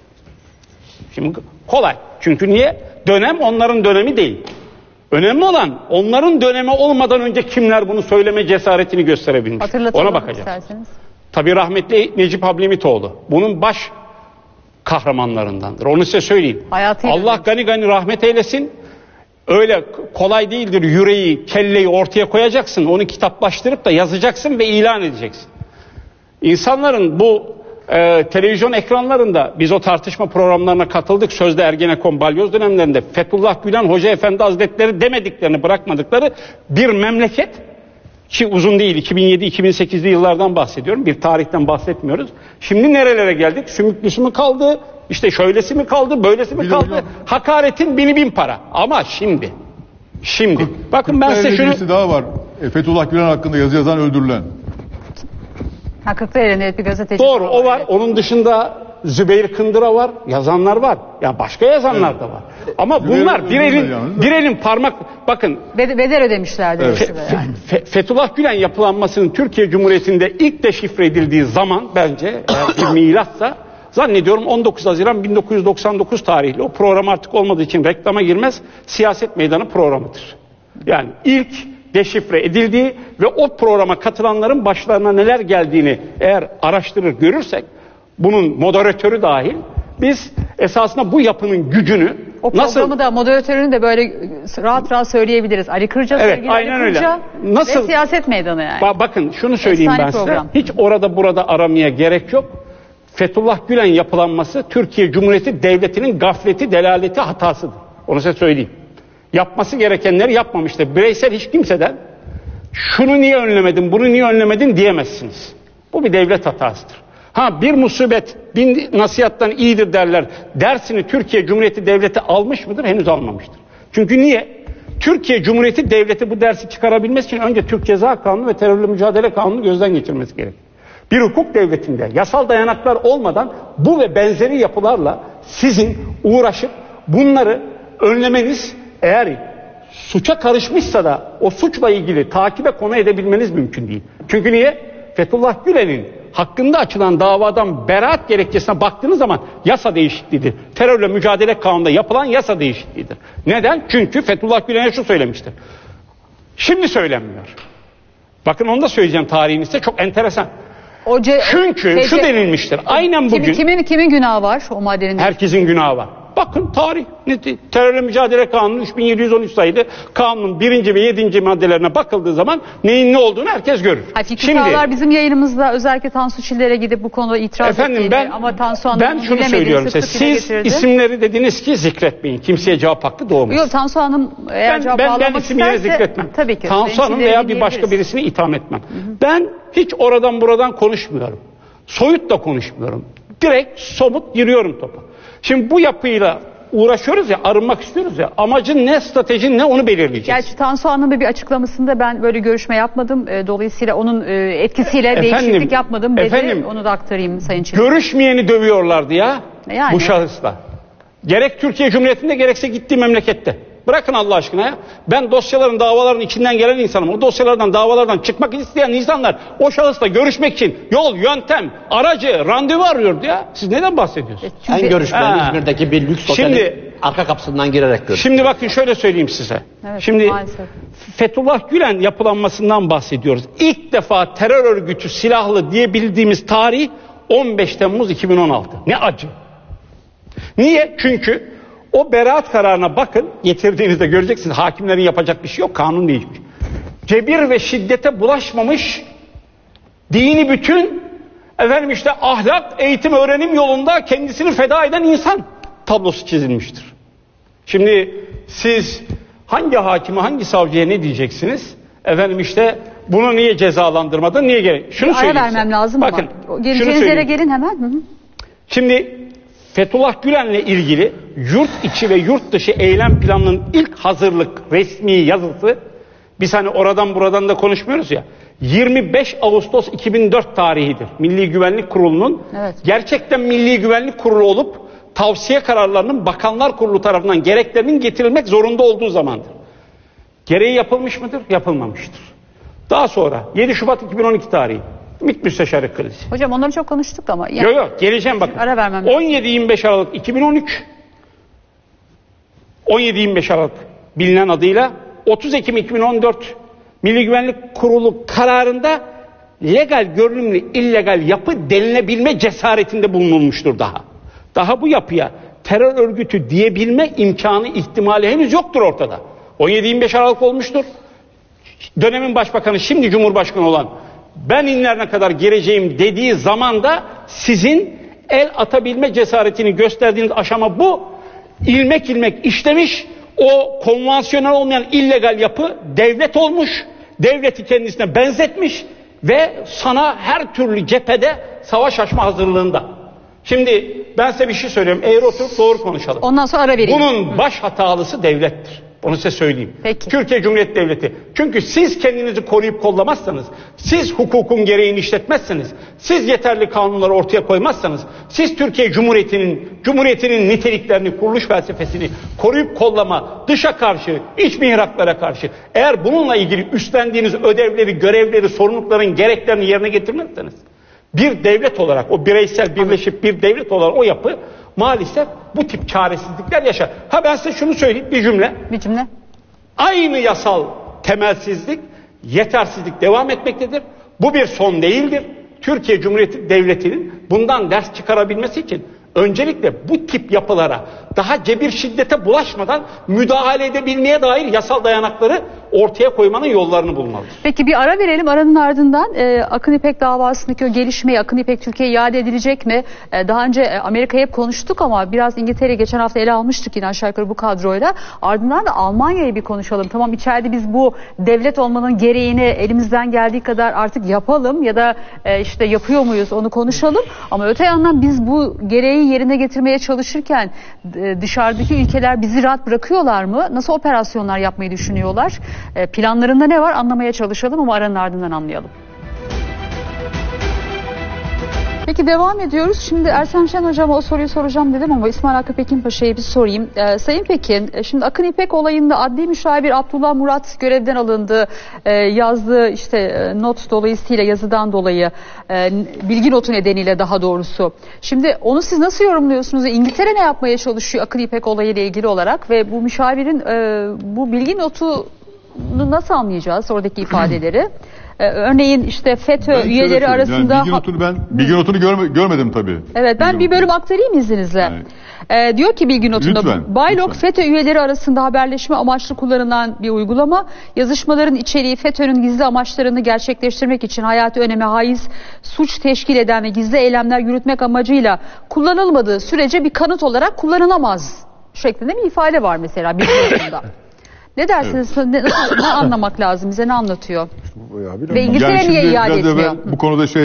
Şimdi kolay. Çünkü niye? Dönem onların dönemi değil. Önemli olan onların dönemi olmadan önce kimler bunu söyleme cesaretini gösterebilmiş. Ona bakacağız. İsterseniz. Tabii rahmetli Necip Hablemitoğlu bunun baş kahramanlarındandır. Onu size söyleyeyim. Hayatıyla Allah öyle. Gani gani rahmet eylesin. Öyle kolay değildir yüreği, kelleyi ortaya koyacaksın. Onu kitaplaştırıp da yazacaksın ve ilan edeceksin. İnsanların bu e, televizyon ekranlarında biz o tartışma programlarına katıldık. Sözde Ergenekon balyoz dönemlerinde Fethullah Gülen Hoca Efendi Hazretleri demediklerini bırakmadıkları bir memleket ki uzun değil iki bin yedi iki bin sekizli yıllardan bahsediyorum. Bir tarihten bahsetmiyoruz. Şimdi nerelere geldik? Sümüklüsü mü kaldı? İşte şöylesi mi kaldı? Böylesi mi kaldı? Hocam. Hakaretin bini bin para. Ama şimdi şimdi Kırk, bakın ben size şunu... birisi daha var. E, Fethullah Gülen hakkında yazı yazan öldürülen. Ha, Kırklareli'nde bir gazeteci. Doğru o var. Evet. Onun dışında Zübeyir Kındıra var. Yazanlar var. Ya başka yazanlar evet. da var. Ama Zübeyir bunlar bir elin bir elin parmak bakın. Bedel ödemişlerdi. Evet. Fe, yani. Fe, Fethullah Gülen yapılanmasının Türkiye Cumhuriyeti'nde ilk deşifre edildiği zaman bence eğer bir milatsa zannediyorum on dokuz Haziran bin dokuz yüz doksan dokuz tarihli o program artık olmadığı için reklama girmez. Siyaset Meydanı programıdır. Yani ilk deşifre edildiği ve o programa katılanların başlarına neler geldiğini eğer araştırır görürsek bunun moderatörü dahil biz esasında bu yapının gücünü o nasıl... programı da moderatörünü de böyle rahat rahat söyleyebiliriz. Ali Kırca, evet, sevgili aynen Ali Kırca öyle. Nasıl... ve siyaset meydanı yani. Ba bakın şunu söyleyeyim Efsane ben program. size. Hiç orada burada aramaya gerek yok. Fethullah Gülen yapılanması Türkiye Cumhuriyeti Devleti'nin gafleti, delaleti, hatasıdır. Onu size söyleyeyim. Yapması gerekenleri yapmamıştır. Bireysel hiç kimseden şunu niye önlemedin, bunu niye önlemedin diyemezsiniz. Bu bir devlet hatasıdır. Ha bir musibet bin nasihattan iyidir derler. Dersini Türkiye Cumhuriyeti Devleti almış mıdır? Henüz almamıştır. Çünkü niye? Türkiye Cumhuriyeti Devleti bu dersi çıkarabilmesi için önce Türk Ceza Kanunu ve Terörle Mücadele Kanunu gözden geçirmesi gerekir. Bir hukuk devletinde yasal dayanaklar olmadan bu ve benzeri yapılarla sizin uğraşıp bunları önlemeniz eğer suça karışmışsa da o suçla ilgili takibe konu edebilmeniz mümkün değil. Çünkü niye? Fethullah Gülen'in hakkında açılan davadan beraat gerekçesine baktığınız zaman yasa değişikliğidir. Terörle mücadele kanununda yapılan yasa değişikliğidir. Neden? Çünkü Fethullah Gülen'e şu söylemiştir. Şimdi söylemiyor. Bakın onu da söyleyeceğim, tarihini size çok enteresan. O ce- Çünkü T C şu denilmiştir. Aynen bugün. Kimin, kimin, kimin günahı var o maddenin? Herkesin günahı var. Bakın tarih. Terörle mücadele kanunu üç bin yedi yüz on üç sayılı kanunun birinci ve yedinci maddelerine bakıldığı zaman neyin ne olduğunu herkes görür. Hayır, Fikri Sağlar bizim yayınımızda özellikle Tansu Çiller'e gidip bu konuda itiraz Efendim ettiğini ben, ama Tansu Hanım ben şunu söylüyorum size. Siz isimleri dediniz ki zikretmeyin. Kimseye cevap hakkı doğmaz. Yok, Tansu Hanım eğer ben, cevap ben, bağlamak ben isimleri isterse zikretmem. tabii ki. Tansu Hanım veya bir başka birisini itham etmem. Hı hı. Ben hiç oradan buradan konuşmuyorum. Soyut da konuşmuyorum. Direkt somut giriyorum topa. Şimdi bu yapıyla uğraşıyoruz ya, arınmak istiyoruz ya. Amacın ne, stratejin ne, onu belirleyeceğiz. Gerçi Tansu Hanım'ın bir açıklamasında ben böyle görüşme yapmadım. E, dolayısıyla onun e, etkisiyle efendim, değişiklik yapmadım dedi. Efendim, onu da aktarayım Sayın Çelik. Görüşmeyeni dövüyorlardı ya yani. Bu şahısla. Gerek Türkiye Cumhuriyeti'nde gerekse gittiği memlekette. Bırakın Allah aşkına ya. Ben dosyaların, davaların içinden gelen insanım. O dosyalardan, davalardan çıkmak isteyen insanlar o şahısla görüşmek için yol, yöntem, aracı, randevu arıyordu ya. Siz neden bahsediyorsunuz? En Çünkü... görüşmeyen İzmir'deki bir lüks otelin Şimdi, arka kapısından girerek görüşüyor. Şimdi bakın şöyle söyleyeyim size. Evet, şimdi maalesef. Fethullah Gülen yapılanmasından bahsediyoruz. İlk defa terör örgütü silahlı diyebildiğimiz tarih on beş Temmuz iki bin on altı. Ne acı. Niye? Çünkü o beraat kararına bakın, getirdiğinizde göreceksiniz hakimlerin yapacak bir şey yok, kanun değişmiş. Cebir ve şiddete bulaşmamış, dini bütün, efendim işte ahlak, eğitim, öğrenim yolunda kendisini feda eden insan tablosu çizilmiştir. Şimdi siz hangi hakime, hangi savcıya ne diyeceksiniz? Efendim işte bunu niye cezalandırmadın, niye gerek? Şunu bir ara söyleyeyim vermem size. lazım Bakın, ama. Geleceğiniz yere gelin hemen. Hı hı. Şimdi Fethullah Gülen'le ilgili yurt içi ve yurt dışı eylem planının ilk hazırlık resmi yazısı, biz hani oradan buradan da konuşmuyoruz ya, yirmi beş Ağustos iki bin dört tarihidir. Milli Güvenlik Kurulu'nun evet. gerçekten Milli Güvenlik Kurulu olup tavsiye kararlarının Bakanlar Kurulu tarafından gereklerinin getirilmek zorunda olduğu zamandır. Gereği yapılmış mıdır? Yapılmamıştır. Daha sonra yedi Şubat iki bin on iki tarihi MİT Müsteşarı krizi. Hocam onları çok konuştuk ama. Yani... Yok yok geleceğim bakın. Ara vermem. on yedi yirmi beş Aralık iki bin on üç on yedi yirmi beş Aralık bilinen adıyla otuz Ekim iki bin on dört Milli Güvenlik Kurulu kararında legal görünümlü illegal yapı denilebilme cesaretinde bulunulmuştur daha. Daha bu yapıya terör örgütü diyebilme imkanı, ihtimali henüz yoktur ortada. on yedi yirmi beş Aralık olmuştur. Dönemin başbakanı, şimdi Cumhurbaşkanı olan, ben inlerine kadar geleceğim dediği zamanda sizin el atabilme cesaretini gösterdiğiniz aşama bu. İlmek ilmek işlemiş, o konvansiyonel olmayan illegal yapı devlet olmuş, devleti kendisine benzetmiş ve sana her türlü cephede savaş açma hazırlığında. Şimdi ben size bir şey söylüyorum, eğri oturup doğru konuşalım. Ondan sonra ara vereyim. Bunun baş hatalısı devlettir. Onu size söyleyeyim. Peki. Türkiye Cumhuriyeti Devleti. Çünkü siz kendinizi koruyup kollamazsanız, siz hukukun gereğini işletmezseniz, siz yeterli kanunları ortaya koymazsanız, siz Türkiye Cumhuriyeti'nin Cumhuriyeti'nin niteliklerini, kuruluş felsefesini koruyup kollama, dışa karşı, iç mihraklara karşı, eğer bununla ilgili üstlendiğiniz ödevleri, görevleri, sorumlulukların gereklerini yerine getirmezseniz, bir devlet olarak, o bireysel birleşip bir devlet olarak o yapı maalesef bu tip çaresizlikler yaşar. Ha ben size şunu söyleyeyim, bir cümle. Bir cümle. Aynı yasal temelsizlik, yetersizlik devam etmektedir. Bu bir son değildir. Türkiye Cumhuriyeti Devleti'nin bundan ders çıkarabilmesi için öncelikle bu tip yapılara daha cebir şiddete bulaşmadan müdahale edebilmeye dair yasal dayanakları ortaya koymanın yollarını bulmalıdır. Peki bir ara verelim. Aranın ardından e, Akın İpek davasındaki o gelişmeyi, Akın İpek Türkiye'ye iade edilecek mi? E, daha önce e, Amerika'yı hep konuştuk ama biraz İngiltere'yi geçen hafta ele almıştık yine aşağı yukarı bu kadroyla. Ardından da Almanya'yı bir konuşalım. Tamam, içeride biz bu devlet olmanın gereğini elimizden geldiği kadar artık yapalım ya da e, işte yapıyor muyuz onu konuşalım. Ama öte yandan biz bu gereği yerine getirmeye çalışırken e, dışarıdaki ülkeler bizi rahat bırakıyorlar mı? Nasıl operasyonlar yapmayı düşünüyorlar? E, planlarında ne var anlamaya çalışalım ama aranın ardından anlayalım. Peki devam ediyoruz. Şimdi Ersen Şen hocama o soruyu soracağım dedim ama İsmail Hakkı Pekin Paşa'ya bir sorayım. Ee, Sayın Pekin, şimdi Akın İpek olayında adli müşavir Abdullah Murat görevden alındı. Ee, yazdığı işte e, not dolayısıyla yazıdan dolayı e, bilgi notu nedeniyle daha doğrusu. Şimdi onu siz nasıl yorumluyorsunuz? İngiltere ne yapmaya çalışıyor Akın İpek olayıyla ilgili olarak ve bu müşavirin e, bu bilgi notunu nasıl anlayacağız oradaki ifadeleri? Örneğin işte FETÖ Ben üyeleri arasında... Yani bilgi notunu ben bilgi notunu görme, görmedim tabii. Evet, ben bilgi bir bölüm notunu. aktarayım izninizle. Yani. Ee, diyor ki bilgi notunda Lütfen, Baylok lütfen. FETÖ üyeleri arasında haberleşme amaçlı kullanılan bir uygulama. Yazışmaların içeriği FETÖ'nün gizli amaçlarını gerçekleştirmek için hayati öneme haiz suç teşkil eden ve gizli eylemler yürütmek amacıyla kullanılmadığı sürece bir kanıt olarak kullanılamaz şeklinde bir ifade var mesela bilgi notunda. Ne dersiniz? Evet. Ne, ne anlamak lazım? Bize ne anlatıyor? Ya, ve İngiltere yani niye iade etmiyor? etmiyor? Bu konuda şey...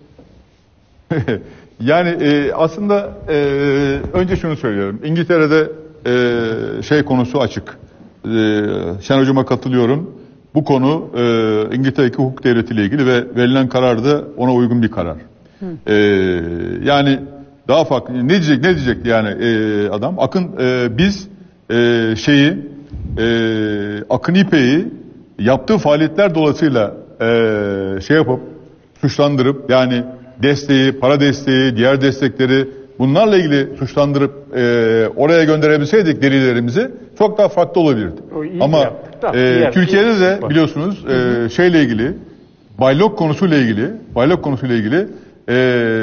yani e, aslında e, önce şunu söylüyorum. İngiltere'de e, şey konusu açık. E, Şen hocama katılıyorum. Bu konu e, İngiltere'deki hukuk devletiyle ilgili ve verilen karar da ona uygun bir karar. E, yani daha farklı... Ne diyecek? Ne diyecekti yani e, adam? Akın e, biz e, şeyi e, Akın İpek'i yaptığı faaliyetler dolayısıyla e, şey yapıp suçlandırıp yani desteği, para desteği, diğer destekleri bunlarla ilgili suçlandırıp e, oraya gönderebilseydik delillerimizi çok daha farklı olabilirdi. Ama da, e, Türkiye'de de biliyorsunuz e, şeyle ilgili Baylok konusuyla ilgili Baylok konusuyla ilgili e,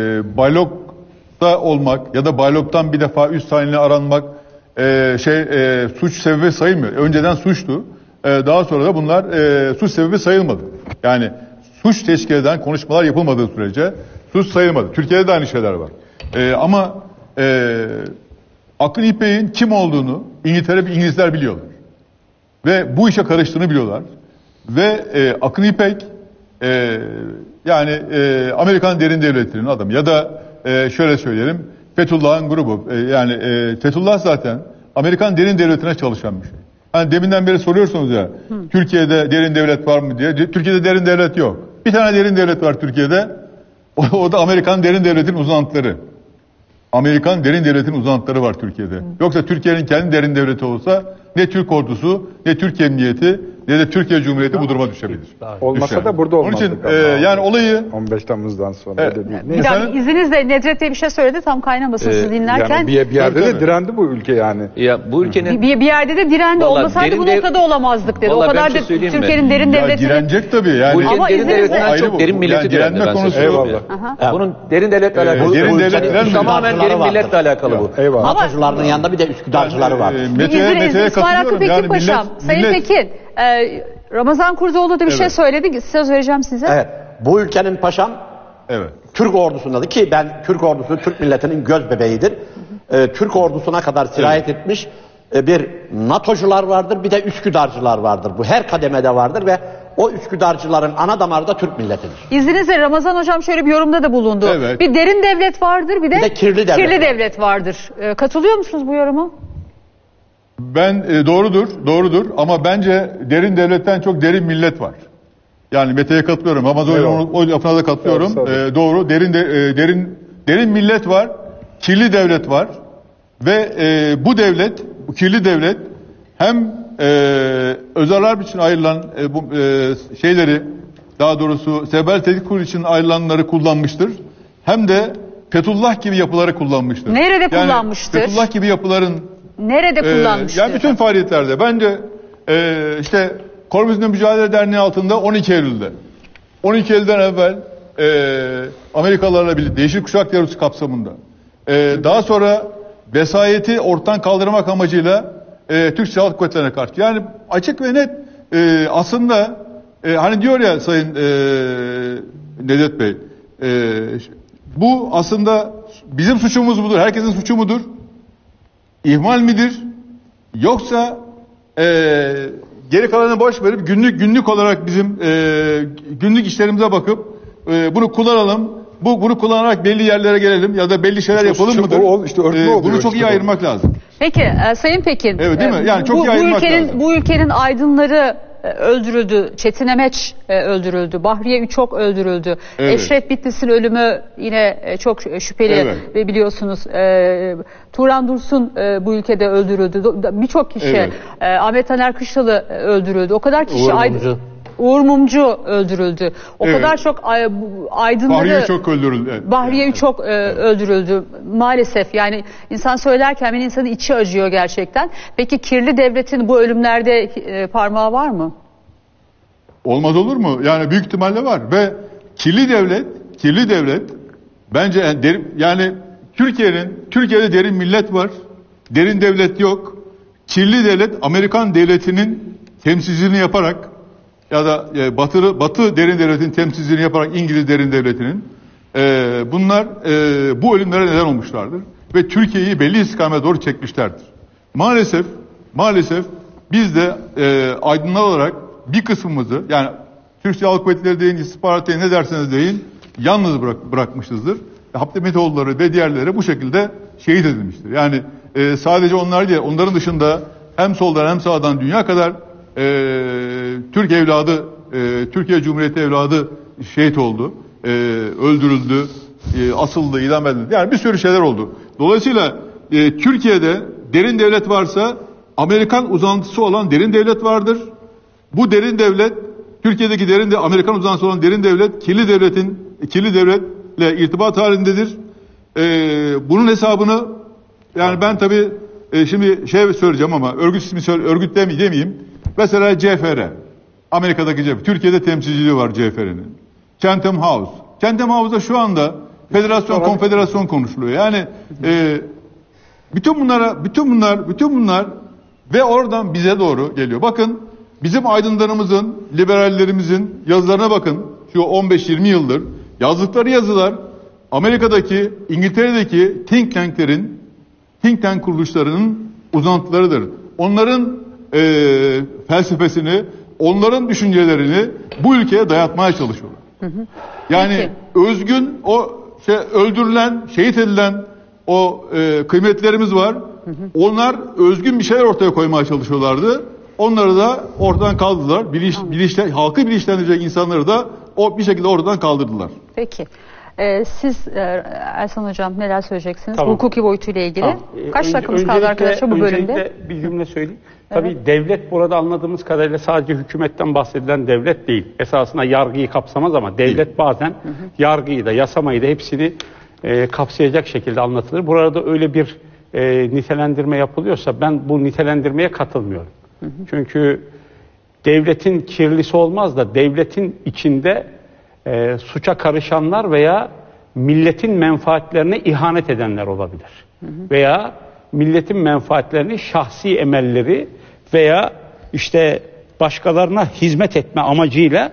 Baylok'ta olmak ya da Baylok'tan bir defa üst tayinle aranmak e, şey e, suç sebebi sayılmıyor. Önceden suçtu. E, daha sonra da bunlar e, suç sebebi sayılmadı. Yani suç teşkil eden konuşmalar yapılmadığı sürece suç sayılmadı. Türkiye'de de aynı şeyler var. E, ama e, Akın İpek'in kim olduğunu İngiltere İngilizler biliyorlar. Ve bu işe karıştığını biliyorlar. Ve e, Akın İpek e, yani e, Amerikan derin devletinin adamı ya da e, şöyle söyleyelim Fethullah'ın grubu. E, yani e, Fethullah zaten Amerikan derin devletine çalışan bir şey. Hani deminden beri soruyorsunuz ya Hı. Türkiye'de derin devlet var mı diye. Türkiye'de derin devlet yok. Bir tane derin devlet var Türkiye'de. O, o da Amerikan derin devletin uzantıları. Amerikan derin devletin uzantıları var Türkiye'de. Hı. Yoksa Türkiye'nin kendi derin devleti olsa ne Türk ordusu, ne Türk emniyeti, ne de Türkiye Cumhuriyeti bu duruma düşebilir. Olmasa Düşer. da burada olmazdık. Onun için e, yani olayı on beş Temmuz'dan sonra Evet. öyle bir. Bir dakika, izninizle Nedret Bey bir şey söyledi tam kaynamasın Ee, siz dinlerken. Yani bir, bir yerde Tabii, de tabii. direndi bu ülke yani. Ya bu ülkenin Bir, bir yerde de direndi. Vallahi Olmasaydı derin bu dev- noktada olamazdık dedi. O Vallahi ben kadar bir şey da söyleyeyim mi? Türkiye'nin derin ya devletinin... direnecek tabii yani. bu ülkenin Ama derin izninizle- devletinden Ayrı çok bu. derin Yani milleti direnme direndi ben size konusu söyleyeyim yok. ya. Eyvallah. Bunun derin devletle Ee, alakalı. derin bu devlet ülkenin direnmiyor. tamamen derin milletle alakalı bu. Eyvallah. Ama- NATO'cularının yanında bir de Üsküdarcıları var. E, Bir Mete'ye, izin- Mete'ye İsmail Hakkı katılıyorum. Pekin Yani Paşam, millet, Sayın millet, Pekin, e, Ramazan Kurdoğlu da bir şey Evet. söyledi. Söz vereceğim size. Evet. Bu ülkenin paşam Evet. Türk ordusundadır ki ben Türk ordusu Türk milletinin göz bebeğidir. Ee, Türk ordusuna kadar sirayet etmiş e, bir NATO'cular vardır, bir de Üsküdarcılar vardır. Bu her kademede vardır ve o Üsküdarcıların ana damarı da Türk milletidir. İzninizle Ramazan Hocam şöyle bir yorumda da bulundu. Evet. Bir derin devlet vardır, bir de, Bir de kirli devlet kirli var. devlet vardır. E, katılıyor musunuz bu yoruma? Ben e, doğrudur, doğrudur ama bence derin devletten çok derin millet var. Yani Mete'ye katılıyorum. Ramazan Evet. Hocam'ın o lafına da katılıyorum. Evet, tabii. E, doğru, derin de, e, derin derin millet var, kirli devlet var ve e, bu devlet, bu kirli devlet hem e, özel harp için ayrılan e, bu e, şeyleri, daha doğrusu Serbest Tehdit Kurulu için ayrılanları kullanmıştır. Hem de Fethullah gibi yapıları kullanmıştır. Nerede Yani kullanmıştır? Fethullah gibi yapıların Nerede Ee, kullanmıştır? yani bütün faaliyetlerde bence e, işte Kormizm'de Mücadele Derneği altında on iki Eylül'de on iki Eylül'den evvel e, Amerikalılarla birlikte Yeşil Kuşak Teorisi kapsamında e, daha sonra vesayeti ortadan kaldırmak amacıyla e, Türk Silahlı Kuvvetleri'ne karşı yani açık ve net e, aslında e, hani diyor ya Sayın e, Nedret Bey e, bu aslında bizim suçumuz mudur? Herkesin suçu mudur? İhmal midir? Yoksa e, geri kalanını boş verip günlük günlük olarak bizim e, günlük işlerimize bakıp e, bunu kullanalım. Bu bunu kullanarak belli yerlere gelelim ya da belli şeyler İşte yapalım şu- mıdır? o- işte örtme E, oluyor bunu çok işte iyi bu. ayırmak lazım. Peki e, Sayın Pekin. Evet, değil mi? e, Yani çok bu, iyi bu ayırmak ülkenin lazım. bu ülkenin aydınları e, öldürüldü. Çetin Emeç e, öldürüldü. Bahriye Üçok öldürüldü. Evet. Eşref Bitlis'in ölümü yine e, çok şüpheli Evet. ve biliyorsunuz e, Turan Dursun e, bu ülkede öldürüldü. Do- Birçok kişi Evet. e, Ahmet Taner Kışlalı e, öldürüldü. O kadar kişi Uğur Ayd- Mumcu. Uğur Mumcu öldürüldü. O Evet. kadar çok ay- bu- aydınları Bahriye çok öldürüldü. Evet. Bahriye Üçok e, öldürüldü. Maalesef yani insan söylerken bir insanın içi acıyor gerçekten. Peki kirli devletin bu ölümlerde e, parmağı var mı? Olmaz olur mu? Yani büyük ihtimalle var ve kirli devlet, kirli devlet bence yani, derin, yani Türkiye'nin Türkiye'de derin millet var. Derin devlet yok. Kirli devlet Amerikan devletinin temsilciliğini yaparak ya da e, Batı Batı derin devletin temsilciliğini yaparak İngiliz derin devletinin e, bunlar e, bu ölümlere neden olmuşlardır ve Türkiye'yi belli istikamete doğru çekmişlerdir. Maalesef maalesef biz de e, aydınlar olarak bir kısmımızı yani Türk Silahlı Kuvvetleri deyin, istihbarat deyin, ne derseniz deyin yalnız bırak, bırakmışızdır. Habdemetoğulları ve diğerleri bu şekilde şehit edilmiştir. Yani e, sadece onlar değil, onların dışında hem soldan hem sağdan dünya kadar e, Türk evladı, e, Türkiye Cumhuriyeti evladı şehit oldu, e, öldürüldü, e, asıldı, idam edildi. Yani bir sürü şeyler oldu. Dolayısıyla e, Türkiye'de derin devlet varsa Amerikan uzantısı olan derin devlet vardır. Bu derin devlet, Türkiye'deki derin de Amerikan uzantısı olan derin devlet, kirli devletin kirli devletle irtibat halindedir. Ee, bunun hesabını yani ben tabii e, şimdi şey söyleyeceğim ama örgüt ismi söyle, örgüt demi- demeyeyim. Mesela C F R, Amerika'daki C F R, Türkiye'de temsilciliği var C F R'nin. Chatham House. Chatham House'da şu anda federasyon, konfederasyon konuşuluyor. Yani e, bütün bunlara, bütün bunlar, bütün bunlar ve oradan bize doğru geliyor. Bakın bizim aydınlarımızın, liberallerimizin yazılarına bakın. Şu on beş yirmi yıldır yazdıkları yazılar Amerika'daki, İngiltere'deki think tanklerin, think tank kuruluşlarının uzantılarıdır. Onların e, felsefesini, onların düşüncelerini bu ülkeye dayatmaya çalışıyorlar. Hı hı. Yani Peki. özgün o şey öldürülen, şehit edilen o e, kıymetlerimiz var. Hı hı. Onlar özgün bir şeyler ortaya koymaya çalışıyorlardı. Onları da ortadan kaldırdılar. Bilinç, bilinçle, halkı bilinçlendirecek insanları da o bir şekilde oradan kaldırdılar. Peki. Ee, siz e, Ersan Hocam neler söyleyeceksiniz? Tamam. Hukuki boyutuyla ilgili. Tamam. Kaç Önce, dakikamız kaldı arkadaşlar bu bölümde? Öncelikle bir cümle söyleyeyim. Tabii evet. Devlet burada anladığımız kadarıyla sadece hükümetten bahsedilen devlet değil. Esasında yargıyı kapsamaz ama devlet değil. Bazen hı hı. yargıyı da yasamayı da hepsini e, kapsayacak şekilde anlatılır. Burada öyle bir e, nitelendirme yapılıyorsa ben bu nitelendirmeye katılmıyorum. Hı hı. Çünkü devletin kirlisi olmaz da devletin içinde e, suça karışanlar veya milletin menfaatlerine ihanet edenler olabilir. Hı hı. Veya milletin menfaatlerini, şahsi emelleri veya işte başkalarına hizmet etme amacıyla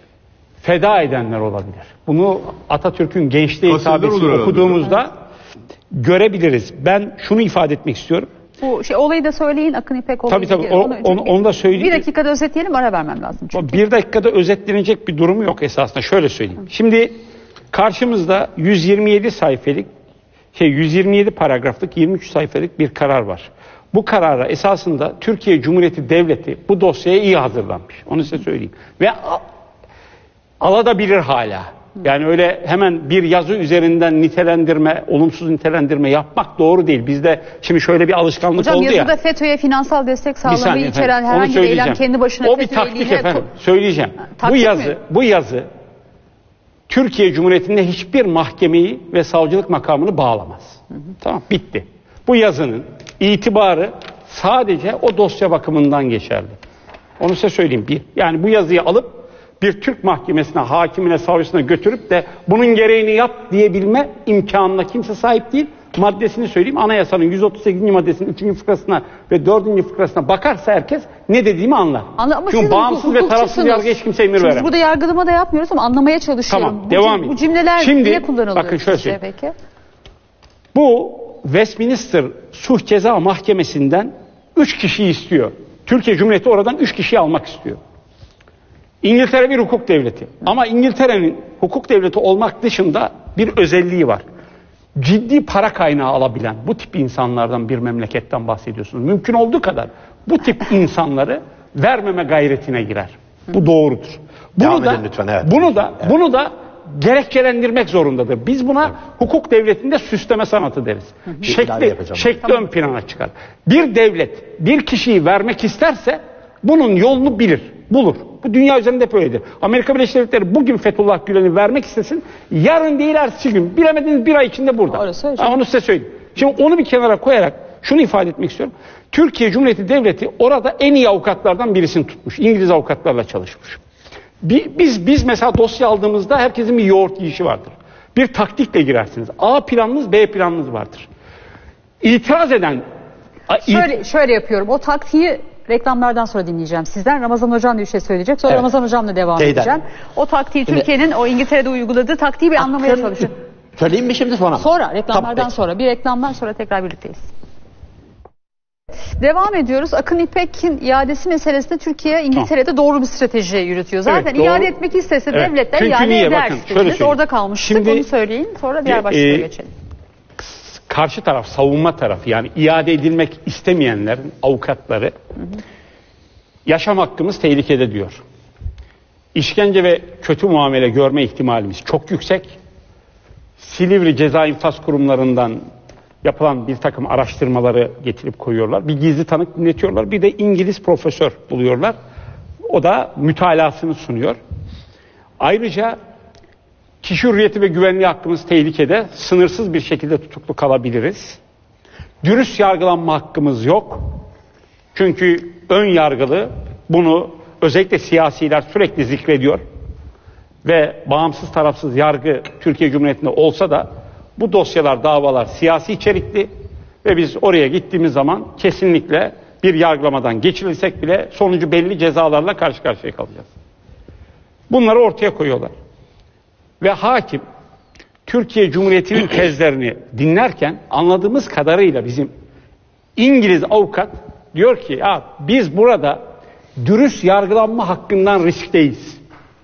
feda edenler olabilir. Bunu Atatürk'ün gençliğe hitabesini okuduğumuzda evet. görebiliriz. Ben şunu ifade etmek istiyorum. Bu şey olayı da söyleyin Akın İpek olayı. Tabii tabii o, onu, onu, onu da söyleyeyim. Bir dakikada özetleyelim, ara vermem lazım çünkü. Bir dakikada özetlenecek bir durumu yok esasında. Şöyle söyleyeyim. Şimdi karşımızda yüz yirmi yedi sayfalık şey yüz yirmi yedi paragraflık yirmi üç sayfalık bir karar var. Bu karara esasında Türkiye Cumhuriyeti Devleti bu dosyaya iyi hazırlanmış. Onu size söyleyeyim. Ve alabilir hala. Yani öyle hemen bir yazı üzerinden nitelendirme, olumsuz nitelendirme yapmak doğru değil. Bizde şimdi şöyle bir alışkanlık Hocam, oldu ya. Hocam yazıda FETÖ'ye finansal destek sağlamayı içeren herhangi bir eylem kendi başına o bir taktik efendim. Söyleyeceğim. Taktik bu yazı, mi? bu yazı Türkiye Cumhuriyeti'nde hiçbir mahkemeyi ve savcılık makamını bağlamaz. Hı hı. Tamam, bitti. Bu yazının itibarı sadece o dosya bakımından geçerli. Onu size söyleyeyim. Bir, yani bu yazıyı alıp bir Türk mahkemesine, hakimine, savcısına götürüp de bunun gereğini yap diyebilme imkanına kimse sahip değil. Maddesini söyleyeyim. Anayasanın yüz otuz sekizinci maddesinin üçüncü fıkrasına ve dördüncü fıkrasına bakarsa herkes ne dediğimi anlar. Anla, ama çünkü bağımsız ve tarafsız yargıya hiç kimse emir veremez. Burada yargılama da yapmıyoruz ama anlamaya çalışıyorum. Tamam, bu, devam bu cümleler Şimdi, niye kullanılıyor? Bakın şöyle size, söyleyeyim. peki? Bu Westminster Sulh Ceza Mahkemesi'nden üç kişiyi istiyor. Türkiye Cumhuriyeti oradan üç kişiyi almak istiyor. İngiltere bir hukuk devleti. Ama İngiltere'nin hukuk devleti olmak dışında bir özelliği var. Ciddi para kaynağı alabilen bu tip insanlardan bir memleketten bahsediyorsunuz. Mümkün olduğu kadar bu tip insanları vermeme gayretine girer. Bu doğrudur. Bunu Devam da edin lütfen, evet. bunu da Evet. bunu da gerekçelendirmek zorundadır. Biz buna hukuk devletinde süsleme sanatı deriz. ilave Şekli, yapacağım. şekli ön plana çıkar. Bir devlet bir kişiyi vermek isterse bunun yolunu bilir, bulur. Bu dünya üzerinde hep öyledir. Amerika Birleşik Devletleri bugün Fethullah Gülen'i vermek istesin, yarın değil ertesi gün, bilemediniz bir ay içinde burada. Orası öyle. Ha, onu size söyleyeyim. Şimdi onu bir kenara koyarak şunu ifade etmek istiyorum. Türkiye Cumhuriyeti Devleti orada en iyi avukatlardan birisini tutmuş. İngiliz avukatlarla çalışmış. Biz biz mesela dosya aldığımızda herkesin bir yoğurt yiyişi vardır. Bir taktikle girersiniz. A planınız, B planınız vardır. İtiraz eden... Şöyle, şöyle yapıyorum. O taktiği reklamlardan sonra dinleyeceğim sizden. Ramazan Hocam da bir şey söyleyecek. Sonra Evet. Ramazan Hocam'la devam Teyden. edeceğim. O taktiği Şimdi- Türkiye'nin o İngiltere'de uyguladığı taktiği bir anlamaya Hakkın- çalışın. Söyleyeyim mi şimdi sonra mı? Sonra reklamlardan Tamam, sonra bir reklamdan sonra tekrar birlikteyiz. Devam ediyoruz. Akın İpek'in iadesi meselesinde Türkiye İngiltere'de doğru bir strateji yürütüyor. Zaten Evet, doğru. iade etmek istese Evet. devletler Çünkü iade niye? eder. Bakın, şöyle dediniz. söyleyeyim. Orada kalmıştık. Şimdi- Onu söyleyin. Sonra diğer E, başlığa e, geçelim. Karşı taraf, savunma tarafı, yani iade edilmek istemeyenlerin avukatları yaşam hakkımız tehlikede diyor. İşkence ve kötü muamele görme ihtimalimiz çok yüksek. Silivri Ceza İnfaz Kurumlarından yapılan bir takım araştırmaları getirip koyuyorlar. Bir gizli tanık dinletiyorlar. Bir de İngiliz profesör buluyorlar. O da mütalasını sunuyor. Ayrıca kişi hürriyeti ve güvenliği hakkımız tehlikede. Sınırsız bir şekilde tutuklu kalabiliriz. Dürüst yargılanma hakkımız yok. Çünkü ön yargılı, bunu özellikle siyasiler sürekli zikrediyor. Ve bağımsız tarafsız yargı Türkiye Cumhuriyeti'nde olsa da bu dosyalar, davalar siyasi içerikli ve biz oraya gittiğimiz zaman kesinlikle bir yargılamadan geçirilsek bile sonucu belli cezalarla karşı karşıya kalacağız. Bunları ortaya koyuyorlar. Ve hakim Türkiye Cumhuriyeti'nin tezlerini dinlerken anladığımız kadarıyla bizim İngiliz avukat diyor ki ya biz burada dürüst yargılanma hakkından riskteyiz.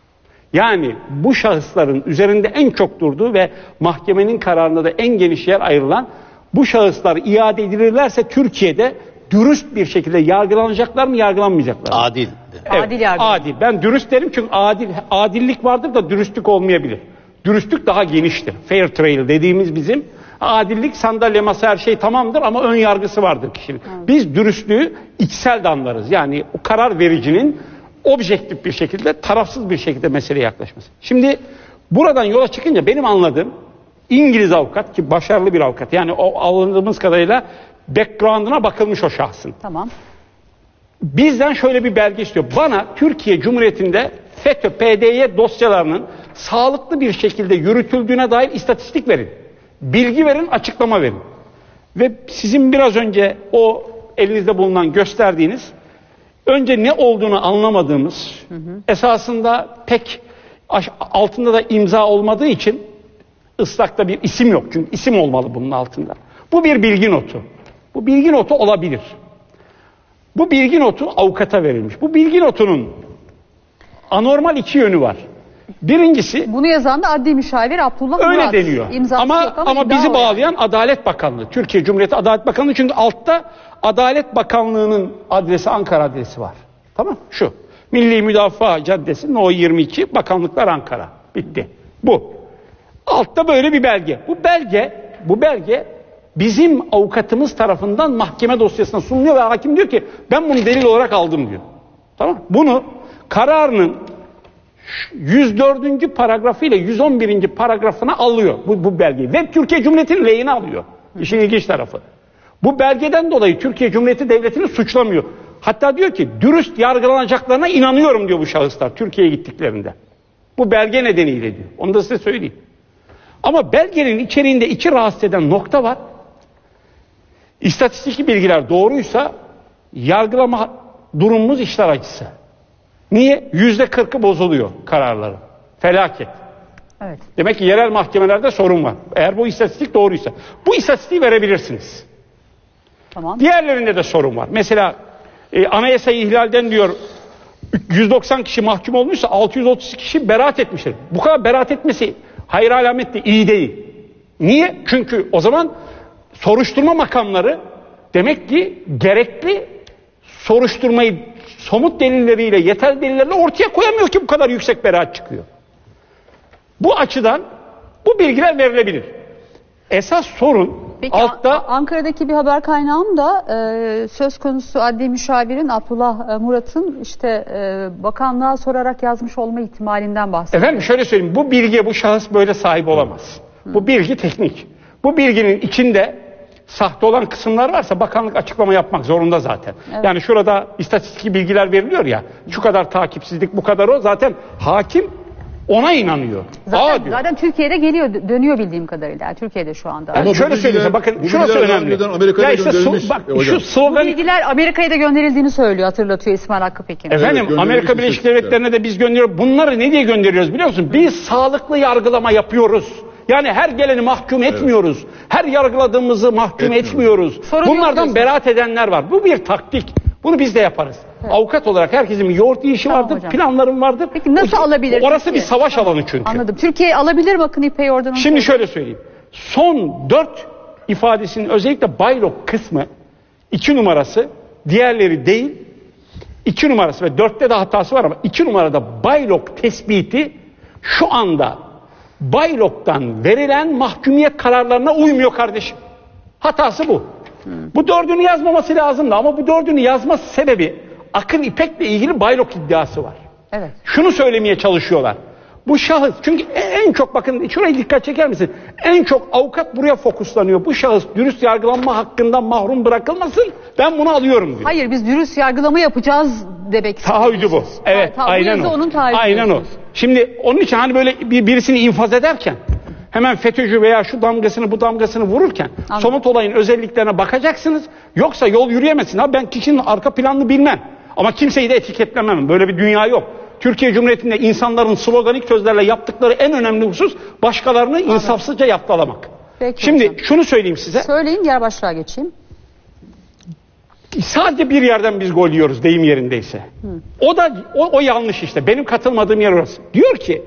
Yani bu şahısların üzerinde en çok durduğu ve mahkemenin kararında da en geniş yer ayrılan bu şahıslar iade edilirlerse Türkiye'de dürüst bir şekilde yargılanacaklar mı, yargılanmayacaklar mı? Adil. Adil yargı. Adil. Ben dürüst derim çünkü adil, adillik vardır da dürüstlük olmayabilir. Dürüstlük daha geniştir. Fair trial dediğimiz bizim. Adillik, sandalye, masa, her şey tamamdır ama ön yargısı vardır kişinin. Evet. Biz dürüstlüğü içsel de anlarız. Yani o karar vericinin objektif bir şekilde, tarafsız bir şekilde meseleye yaklaşması. Şimdi buradan yola çıkınca benim anladığım İngiliz avukat ki başarılı bir avukat. Yani o alındığımız kadarıyla background'una bakılmış o şahsın. Tamam. Bizden şöyle bir belge istiyor. Bana Türkiye Cumhuriyeti'nde FETÖ, P D Y dosyalarının sağlıklı bir şekilde yürütüldüğüne dair istatistik verin. Bilgi verin, açıklama verin. Ve sizin biraz önce o elinizde bulunan gösterdiğiniz önce ne olduğunu anlamadığımız, hı hı. esasında pek altında da imza olmadığı için ıslakta bir isim yok. Çünkü isim olmalı bunun altında. Bu bir bilgi notu. Bu bilgi notu olabilir. Bu bilgi notu avukata verilmiş. Bu bilgi notunun anormal iki yönü var. Birincisi, bunu yazan da adli müşavir Abdullah öyle Murat. deniyor. İmzası ama yok ama, ama bizi o bağlayan yani. Adalet Bakanlığı. Türkiye Cumhuriyeti Adalet Bakanlığı, çünkü altta Adalet Bakanlığı'nın adresi, Ankara adresi var. Tamam? Şu. Milli Müdafaa Caddesi No yirmi iki, Bakanlıklar Ankara. Bitti. Bu. Altta böyle bir belge. Bu belge, bu belge bizim avukatımız tarafından mahkeme dosyasına sunuluyor ve hakim diyor ki ben bunu delil olarak aldım diyor. Tamam? Bunu kararının yüz dördüncü paragrafı ile yüz on birinci paragrafına alıyor bu, bu belgeyi. Ve Türkiye Cumhuriyeti'nin lehine alıyor. İşin ilginç tarafı. Bu belgeden dolayı Türkiye Cumhuriyeti Devleti'ni suçlamıyor. Hatta diyor ki dürüst yargılanacaklarına inanıyorum diyor bu şahıslar Türkiye'ye gittiklerinde. Bu belge nedeniyle diyor. Onu da size söyleyeyim. Ama belgenin içeriğinde iki rahatsız eden nokta var. İstatistik bilgiler doğruysa yargılama durumumuz işler acısı. Niye? Yüzde kırkı bozuluyor kararları. Felaket. Evet. Demek ki yerel mahkemelerde sorun var. Eğer bu istatistik doğruysa. Bu istatistiği verebilirsiniz. Tamam. Diğerlerinde de sorun var. Mesela e, anayasayı ihlalden diyor yüz doksan kişi mahkum olmuşsa altı yüz otuz kişi beraat etmiştir. Bu kadar beraat etmesi hayır alamet de iyi değil. Niye? Çünkü o zaman soruşturma makamları demek ki gerekli soruşturmayı somut delilleriyle, yeterli delillerle ortaya koyamıyor ki bu kadar yüksek beraat çıkıyor. Bu açıdan bu bilgiler verilebilir. Esas sorun Peki, altta... Ankara'daki bir haber kaynağım da e, söz konusu adli müşavirin Abdullah e, Murat'ın işte e, bakanlığa sorarak yazmış olma ihtimalinden bahsediyor. Efendim şöyle söyleyeyim, bu bilgiye bu şahıs böyle sahip olamaz. Hı. Bu bilgi teknik. Bu bilginin içinde sahte olan kısımlar varsa bakanlık açıklama yapmak zorunda zaten. Evet. Yani şurada istatistik bilgiler veriliyor ya, şu kadar takipsizlik, bu kadar o, zaten hakim ona inanıyor. Zaten, zaten Türkiye'de geliyor, dönüyor bildiğim kadarıyla. Türkiye'de şu anda. Yani ama şöyle söyleyeyim, bakın şurası önemli. Ya işte su, bak e, şu slogan... Bu bilgiler Amerika'ya da gönderildiğini söylüyor, hatırlatıyor İsmail Hakkı Pekin. Efendim evet, Amerika Birleşik Devletleri'ne de biz gönderiyoruz. Bunları ne diye gönderiyoruz biliyor musun? Biz Hı. sağlıklı yargılama yapıyoruz. Yani her geleni mahkum etmiyoruz. Evet. Her yargıladığımızı mahkum Etmiyorum. etmiyoruz. Sorun Bunlardan beraat edenler var. Bu bir taktik. Bunu biz de yaparız. Evet. Avukat olarak herkesin bir yoğurt işi tamam vardır, hocam. planlarım vardır. Peki nasıl o, alabilir? Orası Türkiye? bir savaş tamam. alanı çünkü. Anladım. Türkiye alabilir bakın İpek oradan. Şimdi şöyle söyleyeyim. Son dört ifadesinin özellikle Baylok kısmı iki numarası, diğerleri değil. iki numarası ve dörtte de hatası var ama iki numarada Baylok tespiti şu anda Baylok'tan verilen mahkumiyet kararlarına uymuyor kardeşim. Hatası bu. Hmm. Bu dördünü yazmaması lazımdı ama bu dördünü yazma sebebi Akın İpek'le ilgili Baylok iddiası var. Evet. Şunu söylemeye çalışıyorlar. Bu şahıs, çünkü en çok bakın şuraya dikkat çeker misin? En çok avukat buraya fokuslanıyor. Bu şahıs dürüst yargılanma hakkından mahrum bırakılmasın. Ben bunu alıyorum diyor. Hayır, biz dürüst yargılama yapacağız demek istiyoruz. Taahhüdü bu. Evet, ha, aynen o. Onun aynen o. Şimdi onun için hani böyle bir, birisini infaz ederken hemen FETÖ'cü veya şu damgasını bu damgasını vururken Anladım. somut olayın özelliklerine bakacaksınız. Yoksa yol yürüyemezsin. Ha, ben kişinin arka planını bilmem. Ama kimseyi de etiketlemem. Böyle bir dünya yok. Türkiye Cumhuriyeti'nde insanların sloganik sözlerle yaptıkları en önemli husus başkalarını Anladım. insafsızca yaftalamak. Peki Şimdi hocam. şunu söyleyeyim size. Söyleyin, diğer başlığa geçeyim. Sadece bir yerden biz gol yiyoruz deyim yerindeyse. Hı. O da o, o yanlış işte. Benim katılmadığım yer orası. Diyor ki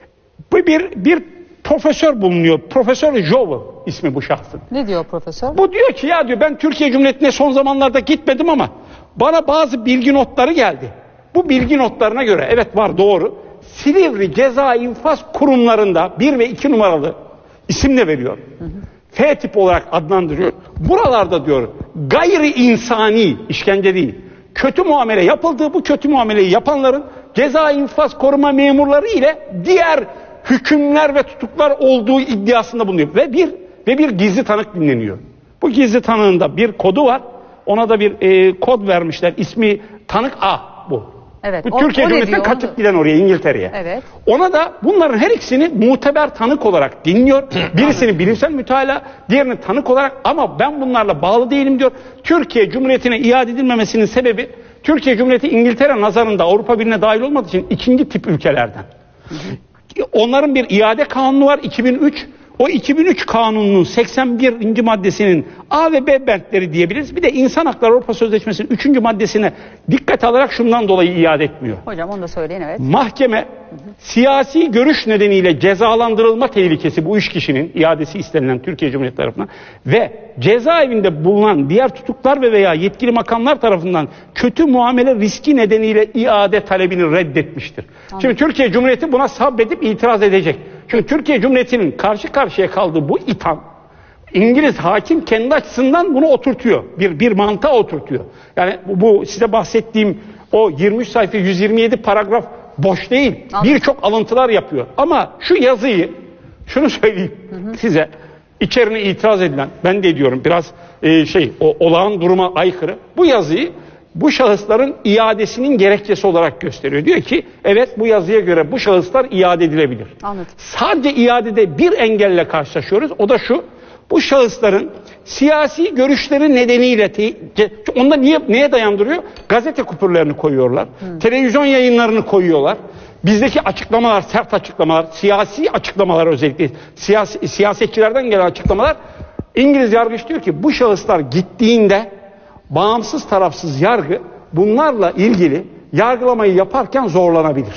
bu bir bir profesör bulunuyor. Profesör Jovel ismi bu şahsın. Ne diyor profesör? Bu diyor ki ya diyor ben Türkiye Cumhuriyeti'ne son zamanlarda gitmedim ama bana bazı bilgi notları geldi. Bu bilgi notlarına göre evet var doğru. Silivri Ceza İnfaz Kurumlarında bir ve iki numaralı isimle veriyor. Hı hı. F tip olarak adlandırıyor. Buralarda diyor gayri insani, işkence değil, kötü muamele yapıldığı, bu kötü muameleyi yapanların ceza infaz koruma memurları ile diğer hükümler ve tutuklar olduğu iddiasında bulunuyor. Ve bir ve bir gizli tanık dinleniyor. Bu gizli tanığında bir kodu var. Ona da bir e, kod vermişler. İsmi tanık A bu. Evet, bu o, Türkiye Cumhuriyeti'nden kaçıp onu... giden oraya, İngiltere'ye. Evet. Ona da bunların her ikisini muteber tanık olarak dinliyor. Birisini bilimsel mütalaa, diğerini tanık olarak, ama ben bunlarla bağlı değilim diyor. Türkiye Cumhuriyeti'ne iade edilmemesinin sebebi, Türkiye Cumhuriyeti İngiltere nazarında Avrupa Birliği'ne dahil olmadığı için ikinci tip ülkelerden. Hı hı. Onların bir iade kanunu var iki bin üç. O iki bin üç kanununun seksen birinci maddesinin A ve B bentleri diyebiliriz. Bir de İnsan Hakları Avrupa Sözleşmesi'nin üçüncü maddesine dikkat alarak şundan dolayı iade etmiyor. Hocam onu da söyleyin, evet. Mahkeme hı hı. siyasi görüş nedeniyle cezalandırılma tehlikesi bu üç kişinin iadesi istenilen Türkiye Cumhuriyeti tarafından ve cezaevinde bulunan diğer tutuklar ve veya yetkili makamlar tarafından kötü muamele riski nedeniyle iade talebini reddetmiştir. Anladım. Şimdi Türkiye Cumhuriyeti buna sabredip itiraz edecek. Çünkü Türkiye Cumhuriyeti'nin karşı karşıya kaldığı bu itham, İngiliz hakim kendi açısından bunu oturtuyor. Bir bir mantığa oturtuyor. Yani bu, bu size bahsettiğim o yirmi üç sayfa yüz yirmi yedi paragraf boş değil. Birçok alıntılar yapıyor. Ama şu yazıyı, şunu söyleyeyim hı hı. size, içerine itiraz edilen, ben de ediyorum biraz e, şey o olağan duruma aykırı. Bu yazıyı bu şahısların iadesinin gerekçesi olarak gösteriyor. Diyor ki evet, bu yazıya göre bu şahıslar iade edilebilir. Anladım. Sadece iadede bir engelle karşılaşıyoruz. O da şu: bu şahısların siyasi görüşleri nedeniyle, onda niye neye dayandırıyor? Gazete kupürlerini koyuyorlar. Hmm. Televizyon yayınlarını koyuyorlar. Bizdeki açıklamalar, sert açıklamalar, siyasi açıklamalar, özellikle siyasi, siyasetçilerden gelen açıklamalar. İngiliz yargıç diyor ki bu şahıslar gittiğinde bağımsız tarafsız yargı bunlarla ilgili yargılamayı yaparken zorlanabilir.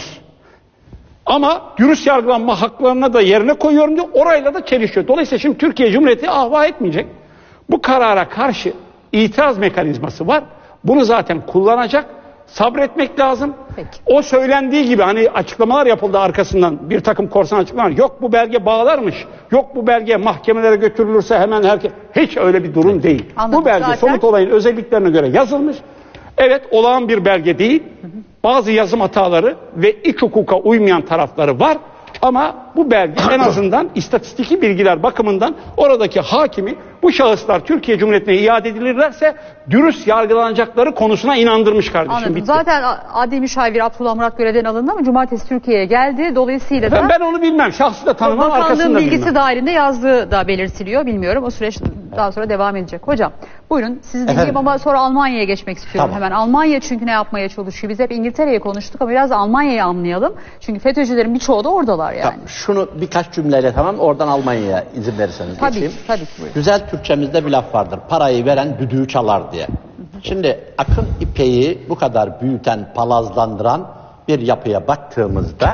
Ama dürüst yargılanma haklarına da yerine koyuyorum diyor, orayla da çelişiyor. Dolayısıyla şimdi Türkiye Cumhuriyeti ahva etmeyecek. Bu karara karşı itiraz mekanizması var. Bunu zaten kullanacak Sabretmek lazım. Peki. O söylendiği gibi hani açıklamalar yapıldı arkasından, bir takım korsan açıklamalar. Yok bu belge bağlarmış. Yok bu belge mahkemelere götürülürse hemen herkes. Hiç öyle bir durum değil. Anladım. Bu belge Zaten... somut olayın özelliklerine göre yazılmış. Evet, olağan bir belge değil. Hı hı. Bazı yazım hataları ve iç hukuka uymayan tarafları var. Ama bu belge en azından istatistiki bilgiler bakımından oradaki hakimi bu şahıslar Türkiye Cumhuriyeti'ne iade edilirlerse dürüst yargılanacakları konusuna inandırmış kardeşim. Anladım. Bitti. Zaten adli müşavir Abdullah Murat görevden alındı ama cumartesi Türkiye'ye geldi. Dolayısıyla da ben, ben onu bilmem. Şahsı da tanımam, arkasını da bakanlığın bilgisi bilmem. dahilinde yazdığı da belirtiliyor. Bilmiyorum. O süreç daha sonra devam edecek. Hocam buyurun sizi dinleyeyim Efendim? ama sonra Almanya'ya geçmek istiyorum Tamam. hemen. Almanya çünkü ne yapmaya çalışıyor? Biz hep İngiltere'yi konuştuk ama biraz Almanya'yı anlayalım. Çünkü FETÖ'cülerin birçoğu da oradalar yani. Tamam, şunu birkaç cümleyle tamam, oradan Almanya'ya izin verirseniz Tabii, geçeyim. tabii ki, buyurun. Güzel Türkçemizde bir laf vardır. Parayı veren düdüğü çalar diye. Şimdi akın ipeği bu kadar büyüten, palazlandıran bir yapıya baktığımızda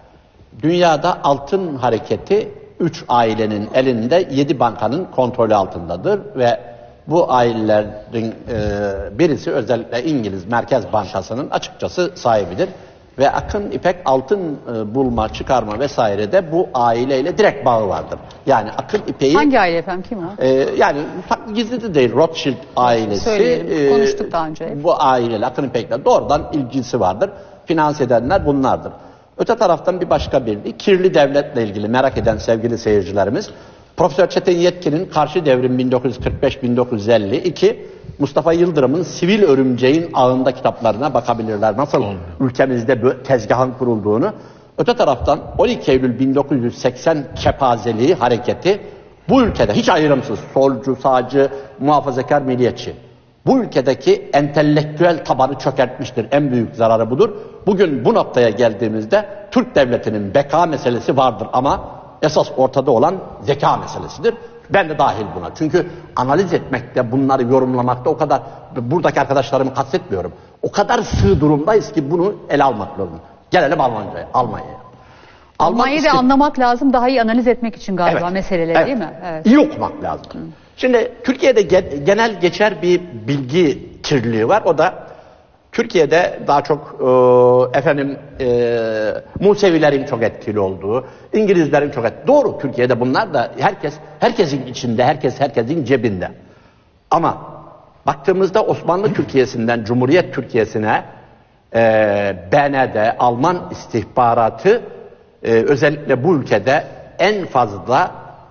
dünyada altın hareketi üç ailenin elinde, yedi bankanın kontrolü altındadır ve bu ailelerin e, birisi özellikle İngiliz Merkez Bankası'nın açıkçası sahibidir. Ve akın ipek altın e, bulma, çıkarma vesaire de bu aileyle direkt bağı vardır. Yani akın ipeği... Hangi aile efendim? Kim o? E, yani gizli de değil, Rothschild ailesi. Söyleyelim, konuştuk daha önce. Bu aileyle, akın ipekle doğrudan ilgisi vardır. Finanse edenler bunlardır. Öte taraftan bir başka birliği, kirli devletle ilgili merak eden sevgili seyircilerimiz, Profesör Çetin Yetkin'in Karşı Devrim bin dokuz yüz kırk beş bin dokuz yüz elli iki, Mustafa Yıldırım'ın Sivil Örümceğin Ağında kitaplarına bakabilirler. Nasıl ülkemizde bu tezgahın kurulduğunu. Öte taraftan on iki Eylül bin dokuz yüz seksen kepazeliği hareketi bu ülkede hiç ayrımsız solcu, sağcı, muhafazakar, milliyetçi. Bu ülkedeki entelektüel tabanı çökertmiştir. En büyük zararı budur. Bugün bu noktaya geldiğimizde Türk devletinin beka meselesi vardır ama esas ortada olan zeka meselesidir. Ben de dahil buna. Çünkü analiz etmekte, bunları yorumlamakta o kadar, buradaki arkadaşlarımı kastetmiyorum. O kadar sığ durumdayız ki bunu ele almak lazım. Gelelim Almanya'ya. Almanya'ya. Almanya'yı da anlamak lazım, daha iyi analiz etmek için galiba evet, meseleleri evet. değil mi? Evet. İyi okumak lazım. Hı. Şimdi Türkiye'de genel geçer bir bilgi kirliliği var. O da Türkiye'de daha çok e, efendim e, Musevilerin çok etkili olduğu, İngilizlerin çok etkili. Doğru, Türkiye'de bunlar da herkes herkesin içinde, herkes herkesin cebinde. Ama baktığımızda Osmanlı Türkiye'sinden Cumhuriyet Türkiye'sine e, B N D, Alman istihbaratı e, özellikle bu ülkede en fazla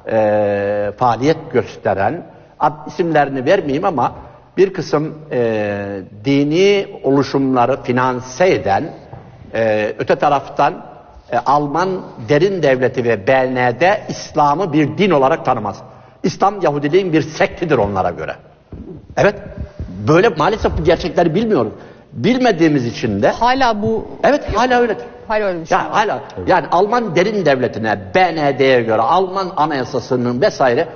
e, faaliyet gösteren, ad, isimlerini vermeyeyim ama bir kısım e, dini oluşumları finanse eden, e, öte taraftan e, Alman derin devleti ve B N D İslam'ı bir din olarak tanımaz. İslam Yahudiliğin bir sektidir onlara göre. Evet, böyle maalesef bu gerçekleri bilmiyoruz. Bilmediğimiz için de... Hala bu... Evet, hala öyledir. Hala öyle bir şey yani, hala, yani Alman derin devletine, B N D'ye göre, Alman anayasasının vesaire...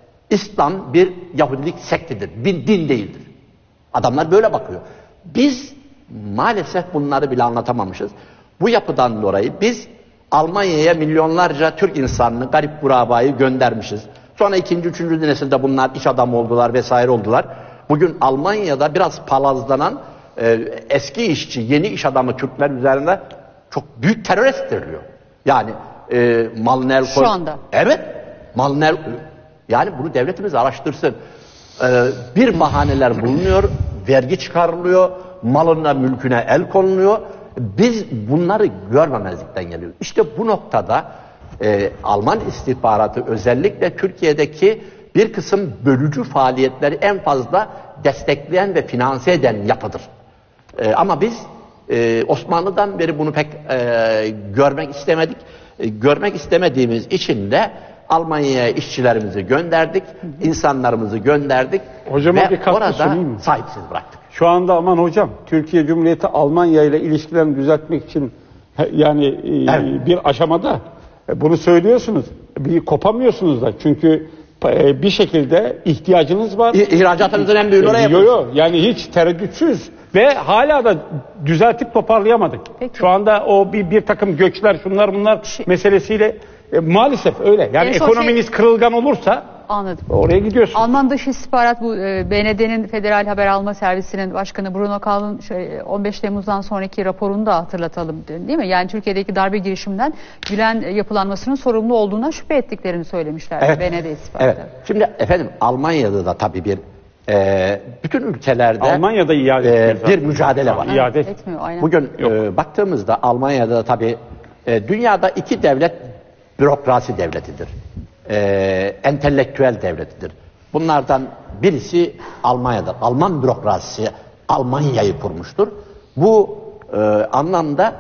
İslam bir Yahudilik sektidir, bir din değildir. Adamlar böyle bakıyor. Biz maalesef bunları bile anlatamamışız. Bu yapıdan dolayı biz Almanya'ya milyonlarca Türk insanını, garip gurabayı göndermişiz. Sonra ikinci, üçüncü nesilde bunlar iş adamı oldular vesaire oldular. Bugün Almanya'da biraz palazlanan e, eski işçi, yeni iş adamı Türkler üzerinde çok büyük terör estiriliyor. Yani e, Malnel... Şu anda. Evet, Malnel... Yani bunu devletimiz araştırsın. Ee, bir bahaneler bulunuyor, vergi çıkarılıyor, malına, mülküne el konuluyor. Biz bunları görmemezlikten geliyoruz. İşte bu noktada e, Alman istihbaratı özellikle Türkiye'deki bir kısım bölücü faaliyetleri en fazla destekleyen ve finanse eden yapıdır. E, ama biz e, Osmanlı'dan beri bunu pek e, görmek istemedik. E, görmek istemediğimiz için de Almanya'ya işçilerimizi gönderdik, insanlarımızı gönderdik Hocama ve bir katkı orada sunayım mı? sahipsiz bıraktık. Şu anda aman hocam, Türkiye Cumhuriyeti Almanya ile ilişkilerini düzeltmek için he, yani e, Evet. bir aşamada e, bunu söylüyorsunuz. Bir kopamıyorsunuz da çünkü e, bir şekilde ihtiyacınız var. İ- İhracatımızın en büyüğünü oraya Yo yapıyoruz. yo, yani hiç tereddütsüz ve hala da düzeltip toparlayamadık. Peki. Şu anda o bir, bir takım göçler, şunlar bunlar meselesiyle e, maalesef öyle. Yani En son ekonominiz şey- kırılgan olursa Anladım. Oraya gidiyorsun. Alman Dış İstihbarat bu e, B N D'nin Federal Haber Alma Servisi'nin başkanı Bruno Kahl'ın şey, on beş Temmuz'dan sonraki raporunu da hatırlatalım değil mi? Yani Türkiye'deki darbe girişiminden Gülen yapılanmasının sorumlu olduğuna şüphe ettiklerini söylemişler Evet. B N D istihbaratı. Evet. Şimdi efendim Almanya'da da tabii bir e, bütün ülkelerde Almanya'da iade e, etmiyor bir zaten. mücadele var. İade Evet, etmiyor aynen. Bugün e, baktığımızda Almanya'da da tabii e, dünyada iki devlet bürokrasi devletidir. E, entelektüel devletidir. Bunlardan birisi Almanya'da. Alman bürokrasisi Almanya'yı kurmuştur. Bu e, anlamda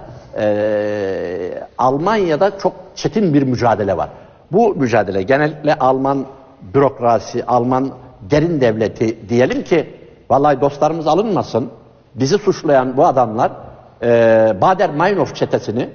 e, Almanya'da çok çetin bir mücadele var. Bu mücadele genellikle Alman bürokrasi, Alman derin devleti diyelim ki vallahi dostlarımız alınmasın. Bizi suçlayan bu adamlar e, Baader-Meinhof çetesini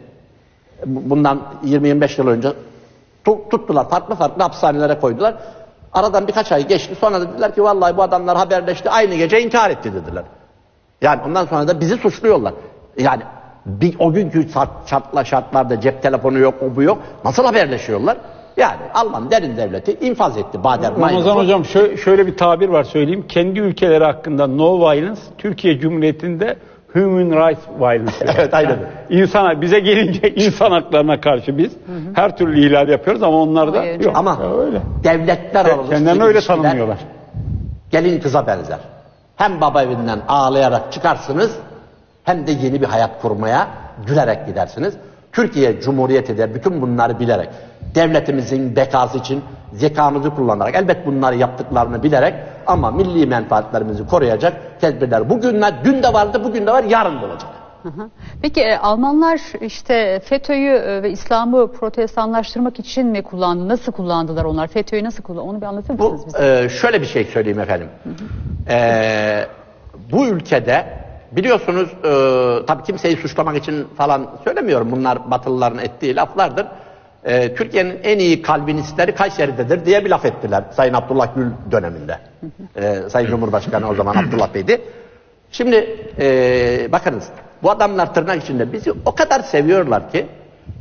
bundan yirmi yirmi beş yıl önce tuttular, farklı farklı hapishanelere koydular. Aradan birkaç ay geçti, sonra dediler ki vallahi bu adamlar haberleşti, aynı gece intihar etti dediler. Yani ondan sonra da bizi suçluyorlar. Yani bir, o günkü şartla şartlarda cep telefonu yok, o bu yok. Nasıl haberleşiyorlar? Yani Alman derin devleti infaz etti Baader-Meinhof'u. Ramazan hocam şöyle, şöyle bir tabir var söyleyeyim. Kendi ülkeleri hakkında no violence, Türkiye Cumhuriyeti'nde human rights violence. Evet, aynen. Yani insana, bize gelince insan haklarına karşı biz hı hı. her türlü ihlal yapıyoruz ama onlar da Hayır, yok. Ama ya öyle. devletler arası kendilerini öyle tanımlıyorlar. Gelin kıza benzer. Hem baba evinden ağlayarak çıkarsınız hem de yeni bir hayat kurmaya gülerek gidersiniz. Türkiye Cumhuriyeti de bütün bunları bilerek, devletimizin bekası için zekamızı kullanarak, elbet bunları yaptıklarını bilerek ama milli menfaatlerimizi koruyacak tedbirler. Bugünler, dün de vardı, bugün de var, yarın da olacak. Hı hı. Peki e, Almanlar işte FETÖ'yü e, ve İslam'ı protestanlaştırmak için mi kullandı? Nasıl kullandılar onlar? FETÖ'yü nasıl kullandı? Onu bir anlatır mısınız Bu, bize? e, şöyle bir şey söyleyeyim efendim. Hı hı. E, bu ülkede biliyorsunuz e, tabii kimseyi suçlamak için falan söylemiyorum. Bunlar Batılıların ettiği laflardır. E, Türkiye'nin en iyi Kalvinistleri Kayseri'dedir diye bir laf ettiler Sayın Abdullah Gül döneminde. E, Sayın Cumhurbaşkanı o zaman Abdullah Bey'di. Şimdi e, bakınız bu adamlar tırnak içinde bizi o kadar seviyorlar ki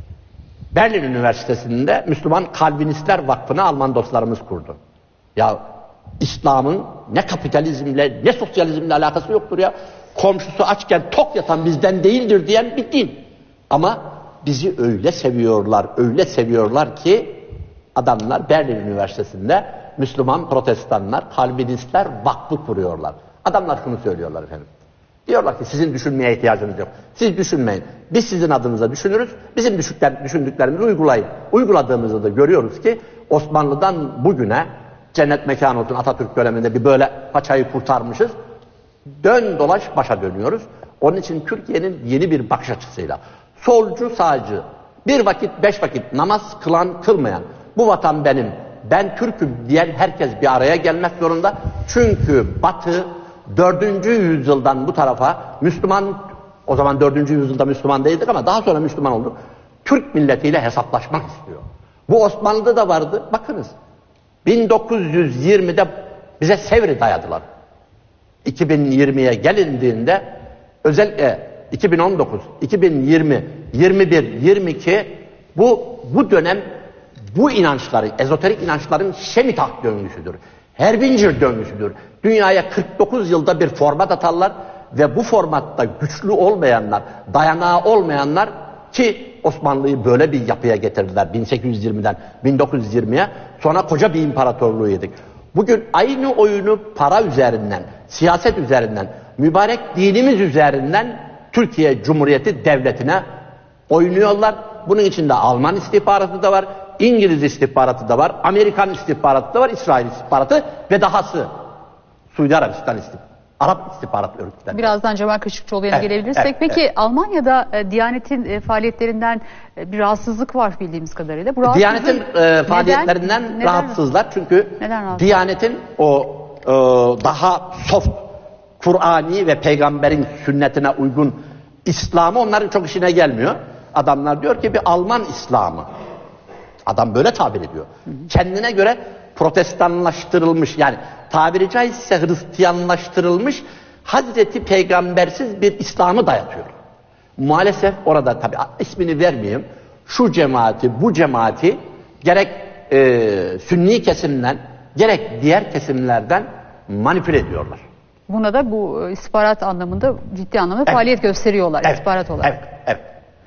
Berlin Üniversitesi'nde Müslüman Kalvinistler Vakfı'nı Alman dostlarımız kurdu. Ya İslam'ın ne kapitalizmle ne sosyalizmle alakası yoktur ya. Komşusu açken tok yatan bizden değildir diyen bir din. Ama bizi öyle seviyorlar, öyle seviyorlar ki adamlar Berlin Üniversitesi'nde Müslüman Protestanlar, Kalvinistler Vakfı kuruyorlar. Adamlar şunu söylüyorlar efendim. Diyorlar ki sizin düşünmeye ihtiyacınız yok. Siz düşünmeyin. Biz sizin adınıza düşünürüz. Bizim düşündüklerimizi uygulayın. Uyguladığımızda da görüyoruz ki Osmanlı'dan bugüne cennet mekanı olsun Atatürk döneminde bir böyle paçayı kurtarmışız. Dön dolaş başa dönüyoruz. Onun için Türkiye'nin yeni bir bakış açısıyla solcu sağcı bir vakit beş vakit namaz kılan kılmayan bu vatan benim ben Türk'üm diyen herkes bir araya gelmek zorunda. Çünkü Batı dördüncü yüzyıldan bu tarafa Müslüman, o zaman dördüncü yüzyılda Müslüman değildik ama daha sonra Müslüman olduk. Türk milletiyle hesaplaşmak istiyor. Bu Osmanlı'da da vardı. Bakınız bin dokuz yüz yirmide bize Sevr'i dayadılar. iki bin yirmiye gelindiğinde özellikle iki bin on dokuz, iki bin yirmi, yirmi bir, yirmi iki bu bu dönem bu inançları, ezoterik inançların Şemitak döngüsüdür. Herbincir döngüsüdür. Dünyaya kırk dokuz yılda bir format atarlar ve bu formatta güçlü olmayanlar, dayanağı olmayanlar ki Osmanlı'yı böyle bir yapıya getirdiler bin sekiz yüz yirmiden bin dokuz yüz yirmiye sonra koca bir imparatorluğu yedik. Bugün aynı oyunu para üzerinden, siyaset üzerinden, mübarek dinimiz üzerinden Türkiye Cumhuriyeti Devleti'ne oynuyorlar. Bunun içinde Alman istihbaratı da var, İngiliz istihbaratı da var, Amerikan istihbaratı da var, İsrail istihbaratı ve dahası Suudi Arabistan istihbaratı, Arap istihbarat örgütleri. Birazdan Cemal Kaşıkçıoğlu'ya evet, gelebilirsek. Evet, Peki evet. Almanya'da e, Diyanet'in e, faaliyetlerinden e, bir rahatsızlık var bildiğimiz kadarıyla. Bu Diyanet'in e, faaliyetlerinden neden, rahatsızlar neden? Çünkü Diyanet'in o e, daha soft, Kur'ani ve peygamberin sünnetine uygun İslam'ı onların çok işine gelmiyor. Adamlar diyor ki bir Alman İslam'ı. Adam böyle tabir ediyor. Hı hı. Kendine göre protestanlaştırılmış yani tabiri caizse Hristiyanlaştırılmış Hazreti Peygambersiz bir İslam'ı dayatıyor. Maalesef orada tabi ismini vermeyeyim. Şu cemaati, bu cemaati gerek e, Sünni kesimden gerek diğer kesimlerden manipüle ediyorlar. Buna da bu istihbarat anlamında ciddi anlamda Evet. faaliyet gösteriyorlar Evet, istihbarat olarak. Evet, evet.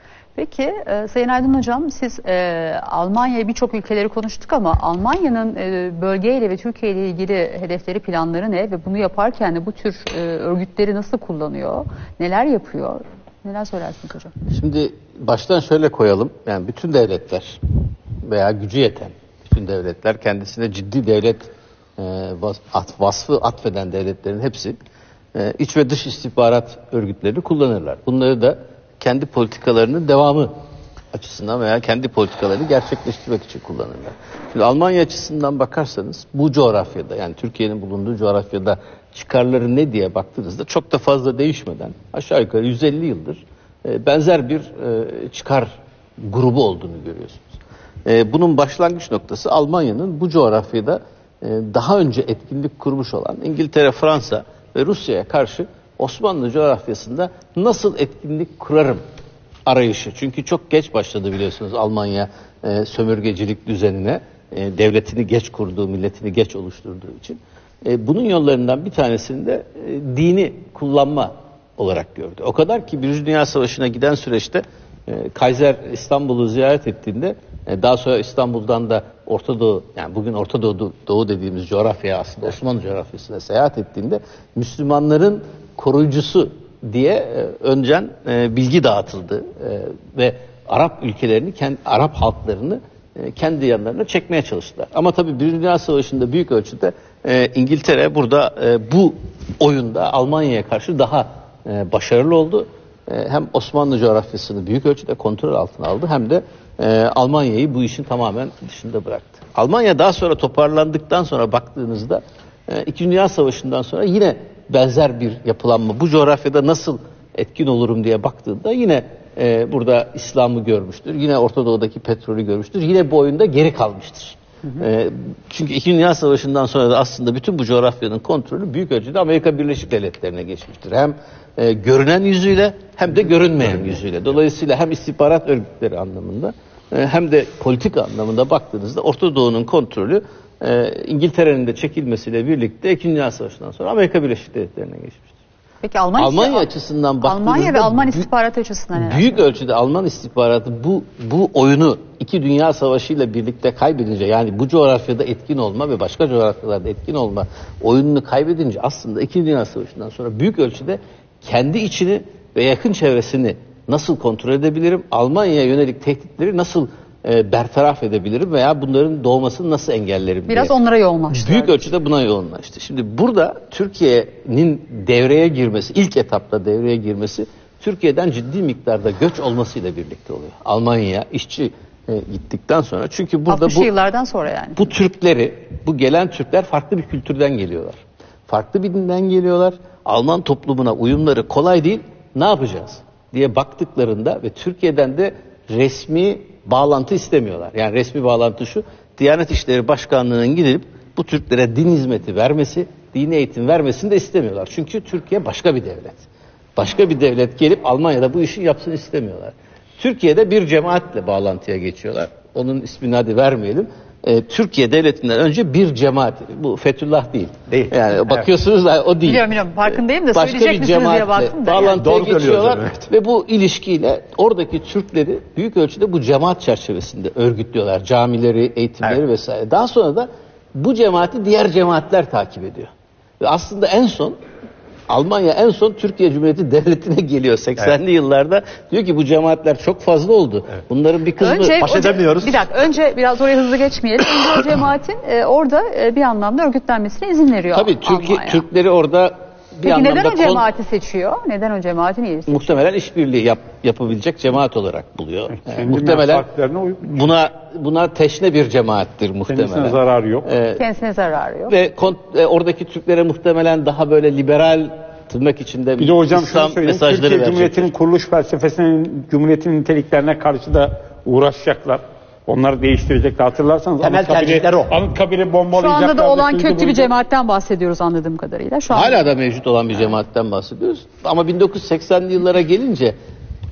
Peki e, Sayın Aydın Hocam, siz e, Almanya, birçok ülkeleri konuştuk ama Almanya'nın e, bölgeyle ve Türkiye ile ilgili hedefleri, planları ne ve bunu yaparken de bu tür e, örgütleri nasıl kullanıyor, neler yapıyor? Neler söylersiniz hocam? Şimdi baştan şöyle koyalım. Yani bütün devletler veya gücü yeten bütün devletler, kendisine ciddi devlet e, vas- at- vasfı atfeden devletlerin hepsi e, iç ve dış istihbarat örgütlerini kullanırlar. Bunları da kendi politikalarının devamı açısından veya kendi politikalarını gerçekleştirmek için kullanırlar. Şimdi Almanya açısından bakarsanız bu coğrafyada, yani Türkiye'nin bulunduğu coğrafyada çıkarları ne diye baktığınızda çok da fazla değişmeden aşağı yukarı yüz elli yıldır e, benzer bir e, çıkar grubu olduğunu görüyorsunuz. E, bunun başlangıç noktası Almanya'nın bu coğrafyada e, daha önce etkinlik kurmuş olan İngiltere, Fransa ve Rusya'ya karşı Osmanlı coğrafyasında nasıl etkinlik kurarım arayışı. Çünkü çok geç başladı biliyorsunuz Almanya e, sömürgecilik düzenine, e, devletini geç kurduğu, milletini geç oluşturduğu için. E, bunun yollarından bir tanesini de e, dini kullanma olarak gördü. O kadar ki Birinci Dünya Savaşı'na giden süreçte e, Kaiser İstanbul'u ziyaret ettiğinde, e, daha sonra İstanbul'dan da Orta Doğu, yani bugün Orta Doğu, Doğu dediğimiz coğrafya, aslında Osmanlı coğrafyasına seyahat ettiğinde Müslümanların koruyucusu diye e, öncen e, bilgi dağıtıldı e, ve Arap ülkelerini, kendi, Arap halklarını e, kendi yanlarına çekmeye çalıştılar. Ama tabii Birinci Dünya Savaşı'nda büyük ölçüde e, İngiltere burada e, bu oyunda Almanya'ya karşı daha e, başarılı oldu. E, hem Osmanlı coğrafyasını büyük ölçüde kontrol altına aldı, hem de e, Almanya'yı bu işin tamamen dışında bıraktı. Almanya daha sonra toparlandıktan sonra baktığınızda e, İkinci Dünya Savaşı'ndan sonra yine benzer bir yapılanma, bu coğrafyada nasıl etkin olurum diye baktığında yine e, burada İslam'ı görmüştür. Yine Orta Doğu'daki petrolü görmüştür. Yine bu oyunda geri kalmıştır. Hı hı. E, çünkü İkinci Dünya Savaşı'ndan sonra da aslında bütün bu coğrafyanın kontrolü büyük ölçüde Amerika Birleşik Devletleri'ne geçmiştir. Hem e, görünen yüzüyle hem de görünmeyen yüzüyle. Dolayısıyla hem istihbarat örgütleri anlamında e, hem de politik anlamında baktığınızda Orta Doğu'nun kontrolü e, İngiltere'nin de çekilmesiyle birlikte İkinci Dünya Savaşı'ndan sonra Amerika Birleşik Devletleri'ne geçmiştir. Peki Almanya, Almanya açısından baktığınızda Almanya ve Alman istihbaratı açısından neler? Büyük ölçüde Alman istihbaratı bu bu oyunu iki Dünya Savaşı ile birlikte kaybedince, yani bu coğrafyada etkin olma ve başka coğrafyalarda etkin olma oyununu kaybedince aslında İkinci Dünya Savaşı'ndan sonra büyük ölçüde kendi içini ve yakın çevresini nasıl kontrol edebilirim, Almanya'ya yönelik tehditleri nasıl e, bertaraf edebilirim veya bunların doğmasını nasıl engellerim Biraz diye. onlara yoğunlaştı. Büyük ölçüde buna yoğunlaştı. Şimdi burada Türkiye'nin devreye girmesi, ilk etapta devreye girmesi Türkiye'den ciddi miktarda göç olmasıyla birlikte oluyor. Almanya'ya işçi e, gittikten sonra. Çünkü burada altmışlı bu yıllardan sonra yani. bu Türkleri, bu gelen Türkler farklı bir kültürden geliyorlar. Farklı bir dinden geliyorlar. Alman toplumuna uyumları kolay değil. Ne yapacağız diye baktıklarında ve Türkiye'den de resmi bağlantı istemiyorlar. Yani resmi bağlantı şu: Diyanet İşleri Başkanlığı'nın gidip bu Türklere din hizmeti vermesi, dini eğitim vermesini de istemiyorlar. Çünkü Türkiye başka bir devlet. Başka bir devlet gelip Almanya'da bu işi yapsın istemiyorlar. Türkiye'de bir cemaatle bağlantıya geçiyorlar. Onun ismini hadi vermeyelim. Ee, Türkiye devletinden önce bir cemaat, bu Fethullah değil. Değil. Yani Evet. bakıyorsunuz da o değil. Biliyorum biliyorum farkındayım da Başka söyleyecek bir misiniz diye cemaatle baktım da. bağlantıya Doğru geçiyorlar söylüyorsun, evet. ve bu ilişkiyle oradaki Türkleri büyük ölçüde bu cemaat çerçevesinde örgütlüyorlar. Camileri, eğitimleri Evet. vesaire. Daha sonra da bu cemaati diğer cemaatler takip ediyor. Ve aslında en son Almanya en son Türkiye Cumhuriyeti Devleti'ne geliyor seksenli evet. yıllarda. Diyor ki bu cemaatler çok fazla oldu. Evet. Bunların bir kısmı önce, baş edemiyoruz. Bir dakika önce biraz oraya hızlı geçmeyelim. Önce o cemaatin e, orada e, bir anlamda örgütlenmesine izin veriyor. Tabii Türkiye, Almanya. Türkleri orada bir Peki anlamda neden o cemaati seçiyor? Neden o cemaati niye seçiyor? muhtemelen işbirliği yap, yapabilecek cemaat olarak buluyor. Kendi Ee, muhtemelen menfaatlerine uyup buna buna teşne bir cemaattir muhtemelen. kendisine zararı yok. Ee, Kendisine zararı yok. ve kont, e, oradaki Türklere muhtemelen daha böyle liberal, tırnak içinde Bir de hocam şunu İslam söyleyeyim. mesajları Türkiye verecektir. Cumhuriyeti'nin kuruluş felsefesinin, Cumhuriyet'in niteliklerine karşı da uğraşacaklar. Onları değiştirecekler. Hatırlarsanız Temel Anıtkabir'i, tercihleri o. Anıtkabir'i Şu bombalayacaklar. anda da olan Şuydu köklü bir buydu. cemaatten bahsediyoruz anladığım kadarıyla. Şu anda. Hala da mevcut olan bir cemaatten bahsediyoruz. Ama bin dokuz yüz seksenli yıllara gelince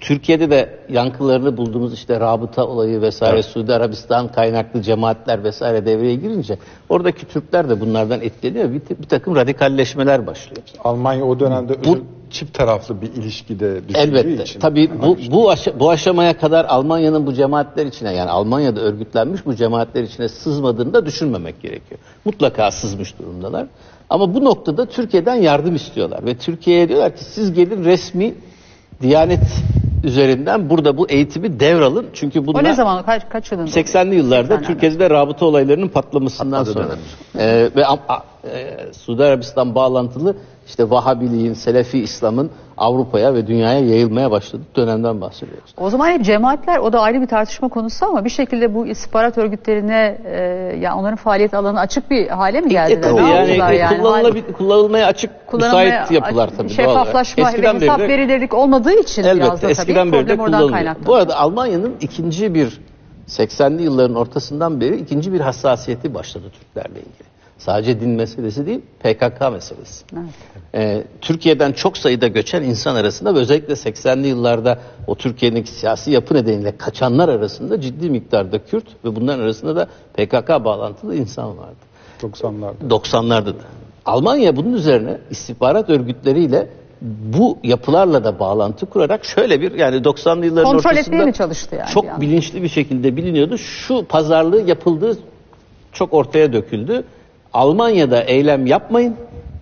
Türkiye'de de yankılarını bulduğumuz işte rabıta olayı vesaire, evet. Suudi Arabistan kaynaklı cemaatler vesaire devreye girince oradaki Türkler de bunlardan etkileniyor. Bir, bir takım radikalleşmeler başlıyor. Almanya o dönemde bu, çift taraflı bir ilişkide düşündüğü elbette. için. Tabii bu, bu, aşa, bu aşamaya kadar Almanya'nın bu cemaatler içine, yani Almanya'da örgütlenmiş bu cemaatler içine sızmadığını da düşünmemek gerekiyor. Mutlaka sızmış durumdalar. Ama bu noktada Türkiye'den yardım istiyorlar ve Türkiye'ye diyorlar ki siz gelin resmi Diyanet üzerinden burada bu eğitimi devralın. Çünkü bunlar o ne zaman, kaç, kaç yılında? seksenli yıllarda seksenlerde. Türkiye'de de rabıta olaylarının patlamasından Patladı sonra. Ee, ve a, a, e, Suudi Arabistan bağlantılı işte Vahabiliğin, Selefi İslam'ın Avrupa'ya ve dünyaya yayılmaya başladığı dönemden bahsediyoruz. O zaman hep cemaatler, o da ayrı bir tartışma konusu ama bir şekilde bu istihbarat örgütlerine e, yani onların faaliyet alanı açık bir hale mi geldiler? E, tabii ne yani, yani? Kullanılabil- kullanılmaya açık müsait yapılar tabii. Şeffaflaşma ve hesap beri de, verilirlik olmadığı için elbette, biraz da eskiden tabii beri de problem oradan kaynaklanıyor. Bu arada Almanya'nın ikinci bir seksenli yılların ortasından beri ikinci bir hassasiyeti başladı Türklerle ilgili. Sadece din meselesi değil, P K K meselesi. Evet. Ee, Türkiye'den çok sayıda göçen insan arasında ve özellikle seksenli yıllarda o Türkiye'deki siyasi yapı nedeniyle kaçanlar arasında ciddi miktarda Kürt ve bunların arasında da P K K bağlantılı insan vardı. doksanlarda. doksanlarda da. Almanya bunun üzerine istihbarat örgütleriyle bu yapılarla da bağlantı kurarak şöyle bir, yani doksanlı yılların kontrol ortasında etmeye mi çalıştı yani? çok bilinçli bir şekilde biliniyordu. Şu pazarlığı yapıldığı çok ortaya döküldü. Almanya'da eylem yapmayın.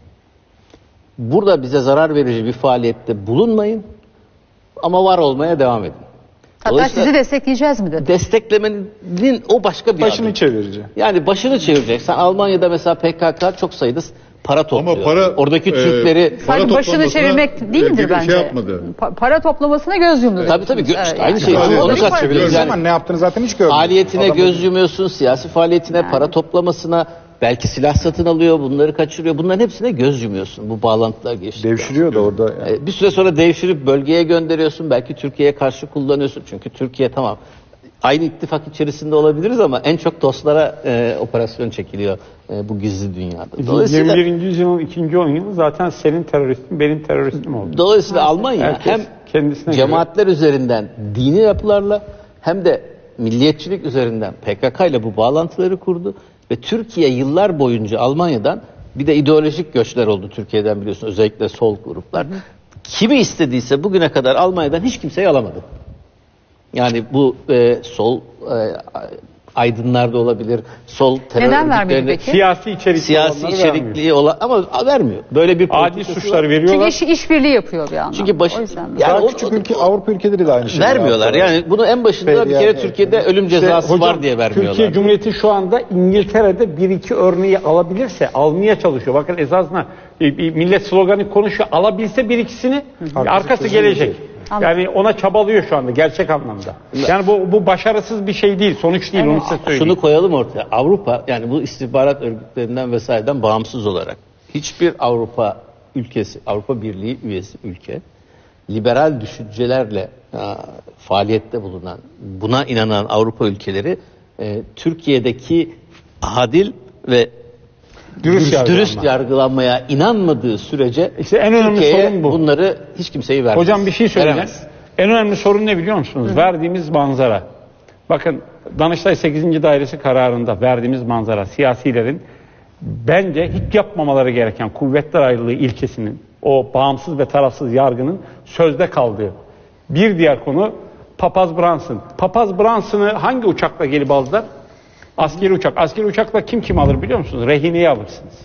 Burada bize zarar verici bir faaliyette bulunmayın. Ama var olmaya devam edin. Hatta sizi destekleyeceğiz mi dedi. Desteklemenin o başka bir başını adım. çevirici. Yani başını çevirecek. Sen Almanya'da mesela P K K çok sayıda para topluyor. Ama para, oradaki e, Türkleri sadece başını çevirmek değildir bence. Şey yapmadı. Pa- para toplamasına göz yumdu. Tabii tabii. Gö- işte evet, aynı yani. şey. Yani, Onu yani, kastediyoruz. Yani, Yani, ne yaptığını zaten hiç görmüyor. faaliyetine Adam göz yumuyorsun, siyasi faaliyetine, Yani. para toplamasına, belki silah satın alıyor, bunları kaçırıyor. Bunların hepsine göz yumuyorsun. Bu bağlantılar geçti. devşiriyor da orada. Yani. Ee, Bir süre sonra devşirip bölgeye gönderiyorsun. Belki Türkiye'ye karşı kullanıyorsun. Çünkü Türkiye tamam, aynı ittifak içerisinde olabiliriz ama en çok dostlara e, operasyon çekiliyor e, bu gizli dünyada. Dolayısıyla, yirmi birinci yüzyılın ikinci on yılı zaten senin teröristin, benim teröristim oldu. dolayısıyla Almanya Herkes hem kendisine cemaatler üzerinden dini yapılarla hem de milliyetçilik üzerinden P K K ile bu bağlantıları kurdu ve Türkiye yıllar boyunca Almanya'dan, bir de ideolojik göçler oldu Türkiye'den biliyorsun, özellikle sol gruplar. Hı hı. Kimi istediyse bugüne kadar Almanya'dan hiç kimseyi alamadı. Yani bu e, sol e, aydınlar da olabilir, sol terör neden vermedi örgütlerine- peki? Siyasi içerikli siyasi olanları içerikli olan ama vermiyor. Böyle bir vermiyor. Adi politikası suçları var. veriyorlar. Çünkü iş, işbirliği yapıyor bir anlamda. Çünkü baş, O yüzden mi? yani Daha o- küçük o- ülke, Avrupa ülkeleri de aynı şeyi vermiyorlar. yaptılar. Yani bunu en başında bir kere Yani- Türkiye'de ölüm cezası İşte var hocam, diye vermiyorlar. Türkiye Cumhuriyeti şu anda İngiltere'de bir iki örneği alabilirse almaya çalışıyor. Bakın esasında e, bir millet sloganı konuşuyor. Alabilse bir ikisini arkası gelecek. Anladım. Yani ona çabalıyor şu anda gerçek anlamda. Yani bu bu başarısız bir şey değil, sonuç değil, Evet. onu size söyleyeyim. Şunu koyalım ortaya. Avrupa, yani bu istihbarat örgütlerinden vesaireden bağımsız olarak hiçbir Avrupa ülkesi, Avrupa Birliği üyesi ülke liberal düşüncelerle ha, faaliyette bulunan, buna inanan Avrupa ülkeleri e, Türkiye'deki adil ve Dürüst dürüst, yargılanma. dürüst yargılanmaya inanmadığı sürece İşte en önemli Türkiye'ye sorun bu. bunları hiç kimseyi vermez. Hocam bir şey söyleyeceğim. Veremez. En önemli sorun ne biliyor musunuz? Hı. Verdiğimiz manzara. Bakın Danıştay sekizinci Dairesi kararında verdiğimiz manzara, siyasilerin bence hiç yapmamaları gereken kuvvetler ayrılığı ilkesinin, o bağımsız ve tarafsız yargının sözde kaldığı. Bir diğer konu Papaz Brunson. Papaz Brunson'ı hangi uçakla gelip aldılar? Askeri uçak. Askeri uçakla kim kim alır biliyor musunuz? Rehineyi alırsınız.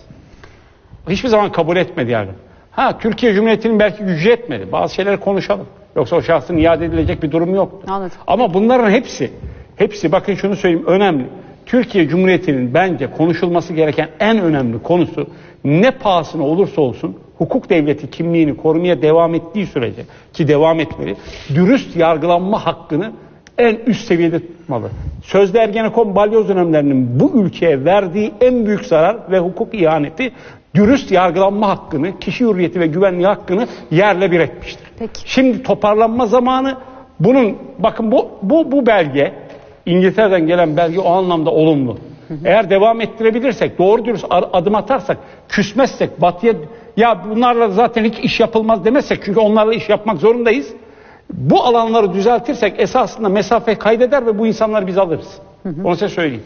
Hiçbir zaman kabul etmedi yargı. Ha, Türkiye Cumhuriyeti'nin belki gücü etmedi. Bazı şeyleri konuşalım. Yoksa o şahsın iade edilecek bir durum yoktu. Anladım. Ama bunların hepsi, hepsi bakın şunu söyleyeyim, önemli. Türkiye Cumhuriyeti'nin bence konuşulması gereken en önemli konusu, ne pahasına olursa olsun hukuk devleti kimliğini korumaya devam ettiği sürece, ki devam etmeli, dürüst yargılanma hakkını en üst seviyede tutmalı. Sözde Ergenekon balyoz dönemlerinin bu ülkeye verdiği en büyük zarar ve hukuk ihaneti, dürüst yargılanma hakkını, kişi hürriyeti ve güvenliği hakkını yerle bir etmiştir. Peki. Şimdi toparlanma zamanı. Bunun, bakın bu bu bu belge, İngiltere'den gelen belge o anlamda olumlu. Hı hı. Eğer devam ettirebilirsek, doğru dürüst adım atarsak, küsmezsek, batıya ya bunlarla zaten hiç iş yapılmaz demezsek, çünkü onlarla iş yapmak zorundayız. Bu alanları düzeltirsek esasında mesafe kaydeder ve bu insanları biz alırız. Hı hı. Onu size söyleyeyim.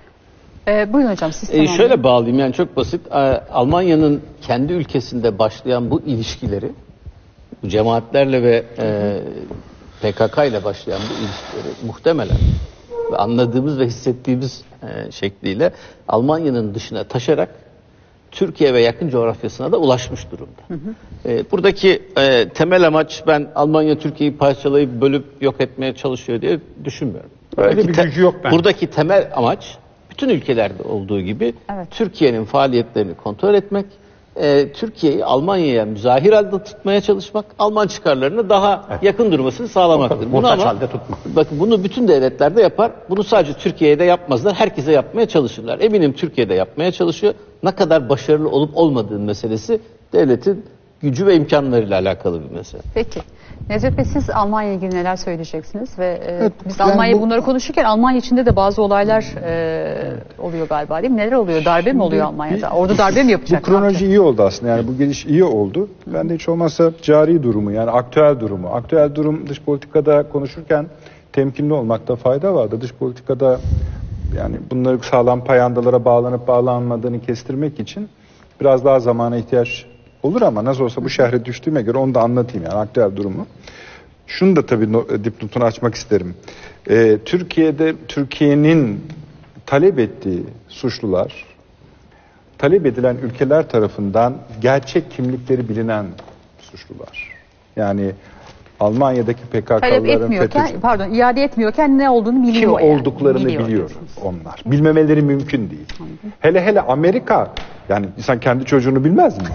Ee, buyurun hocam siz Ee, şöyle bağlayayım yani çok basit. Ee, Almanya'nın kendi ülkesinde başlayan bu ilişkileri, bu cemaatlerle ve e, P K K ile başlayan bu ilişkileri muhtemelen ve anladığımız ve hissettiğimiz e, şekliyle Almanya'nın dışına taşarak Türkiye ve yakın coğrafyasına da ulaşmış durumda. Hı hı. E, buradaki e, temel amaç ben Almanya Türkiye'yi parçalayıp bölüp yok etmeye çalışıyor diye düşünmüyorum. Öyle buradaki bir gücü yok bence. Buradaki temel amaç bütün ülkelerde olduğu gibi evet. Türkiye'nin faaliyetlerini kontrol etmek, e, Türkiye'yi Almanya'ya müzahir halde tutmaya çalışmak, Alman çıkarlarını daha evet. yakın durmasını sağlamaktır. Bunu ama, halde tutmak. Bakın bunu bütün devletlerde yapar. Bunu sadece Türkiye'de yapmazlar. Herkese yapmaya çalışırlar. Eminim Türkiye'de yapmaya çalışıyor. Ne kadar başarılı olup olmadığın meselesi devletin gücü ve imkanlarıyla alakalı bir mesele. Peki. Necdet Bey siz Almanya ilgili neler söyleyeceksiniz? Ve e, evet, biz yani Almanya bu, bunları konuşurken Almanya içinde de bazı olaylar e, oluyor galiba değil mi? Neler oluyor? Darbe mi oluyor Almanya'da? Orada darbe mi yapacak? Bu kronoloji iyi oldu aslında. Yani bu geliş iyi oldu. Ben de hiç olmazsa cari durumu yani aktüel durumu. Aktüel durum dış politikada konuşurken temkinli olmakta fayda vardı. Dış politikada yani bunları sağlam payandalara bağlanıp bağlanmadığını kestirmek için biraz daha zamana ihtiyaç olur ama nasıl olsa bu şehre düştüğüme göre onu da anlatayım yani aktüel durumu. Şunu da tabii dipnotunu açmak isterim. Ee, Türkiye'de Türkiye'nin talep ettiği suçlular talep edilen ülkeler tarafından gerçek kimlikleri bilinen suçlular. Yani Almanya'daki P K K'ların talep etmiyorken, FETÖ'cü, pardon iade etmiyorken ne olduğunu biliyor. kim yani. olduklarını biliyor, biliyor onlar. Bilmemeleri mümkün değil. Anladım. Hele hele Amerika yani insan kendi çocuğunu bilmez mi?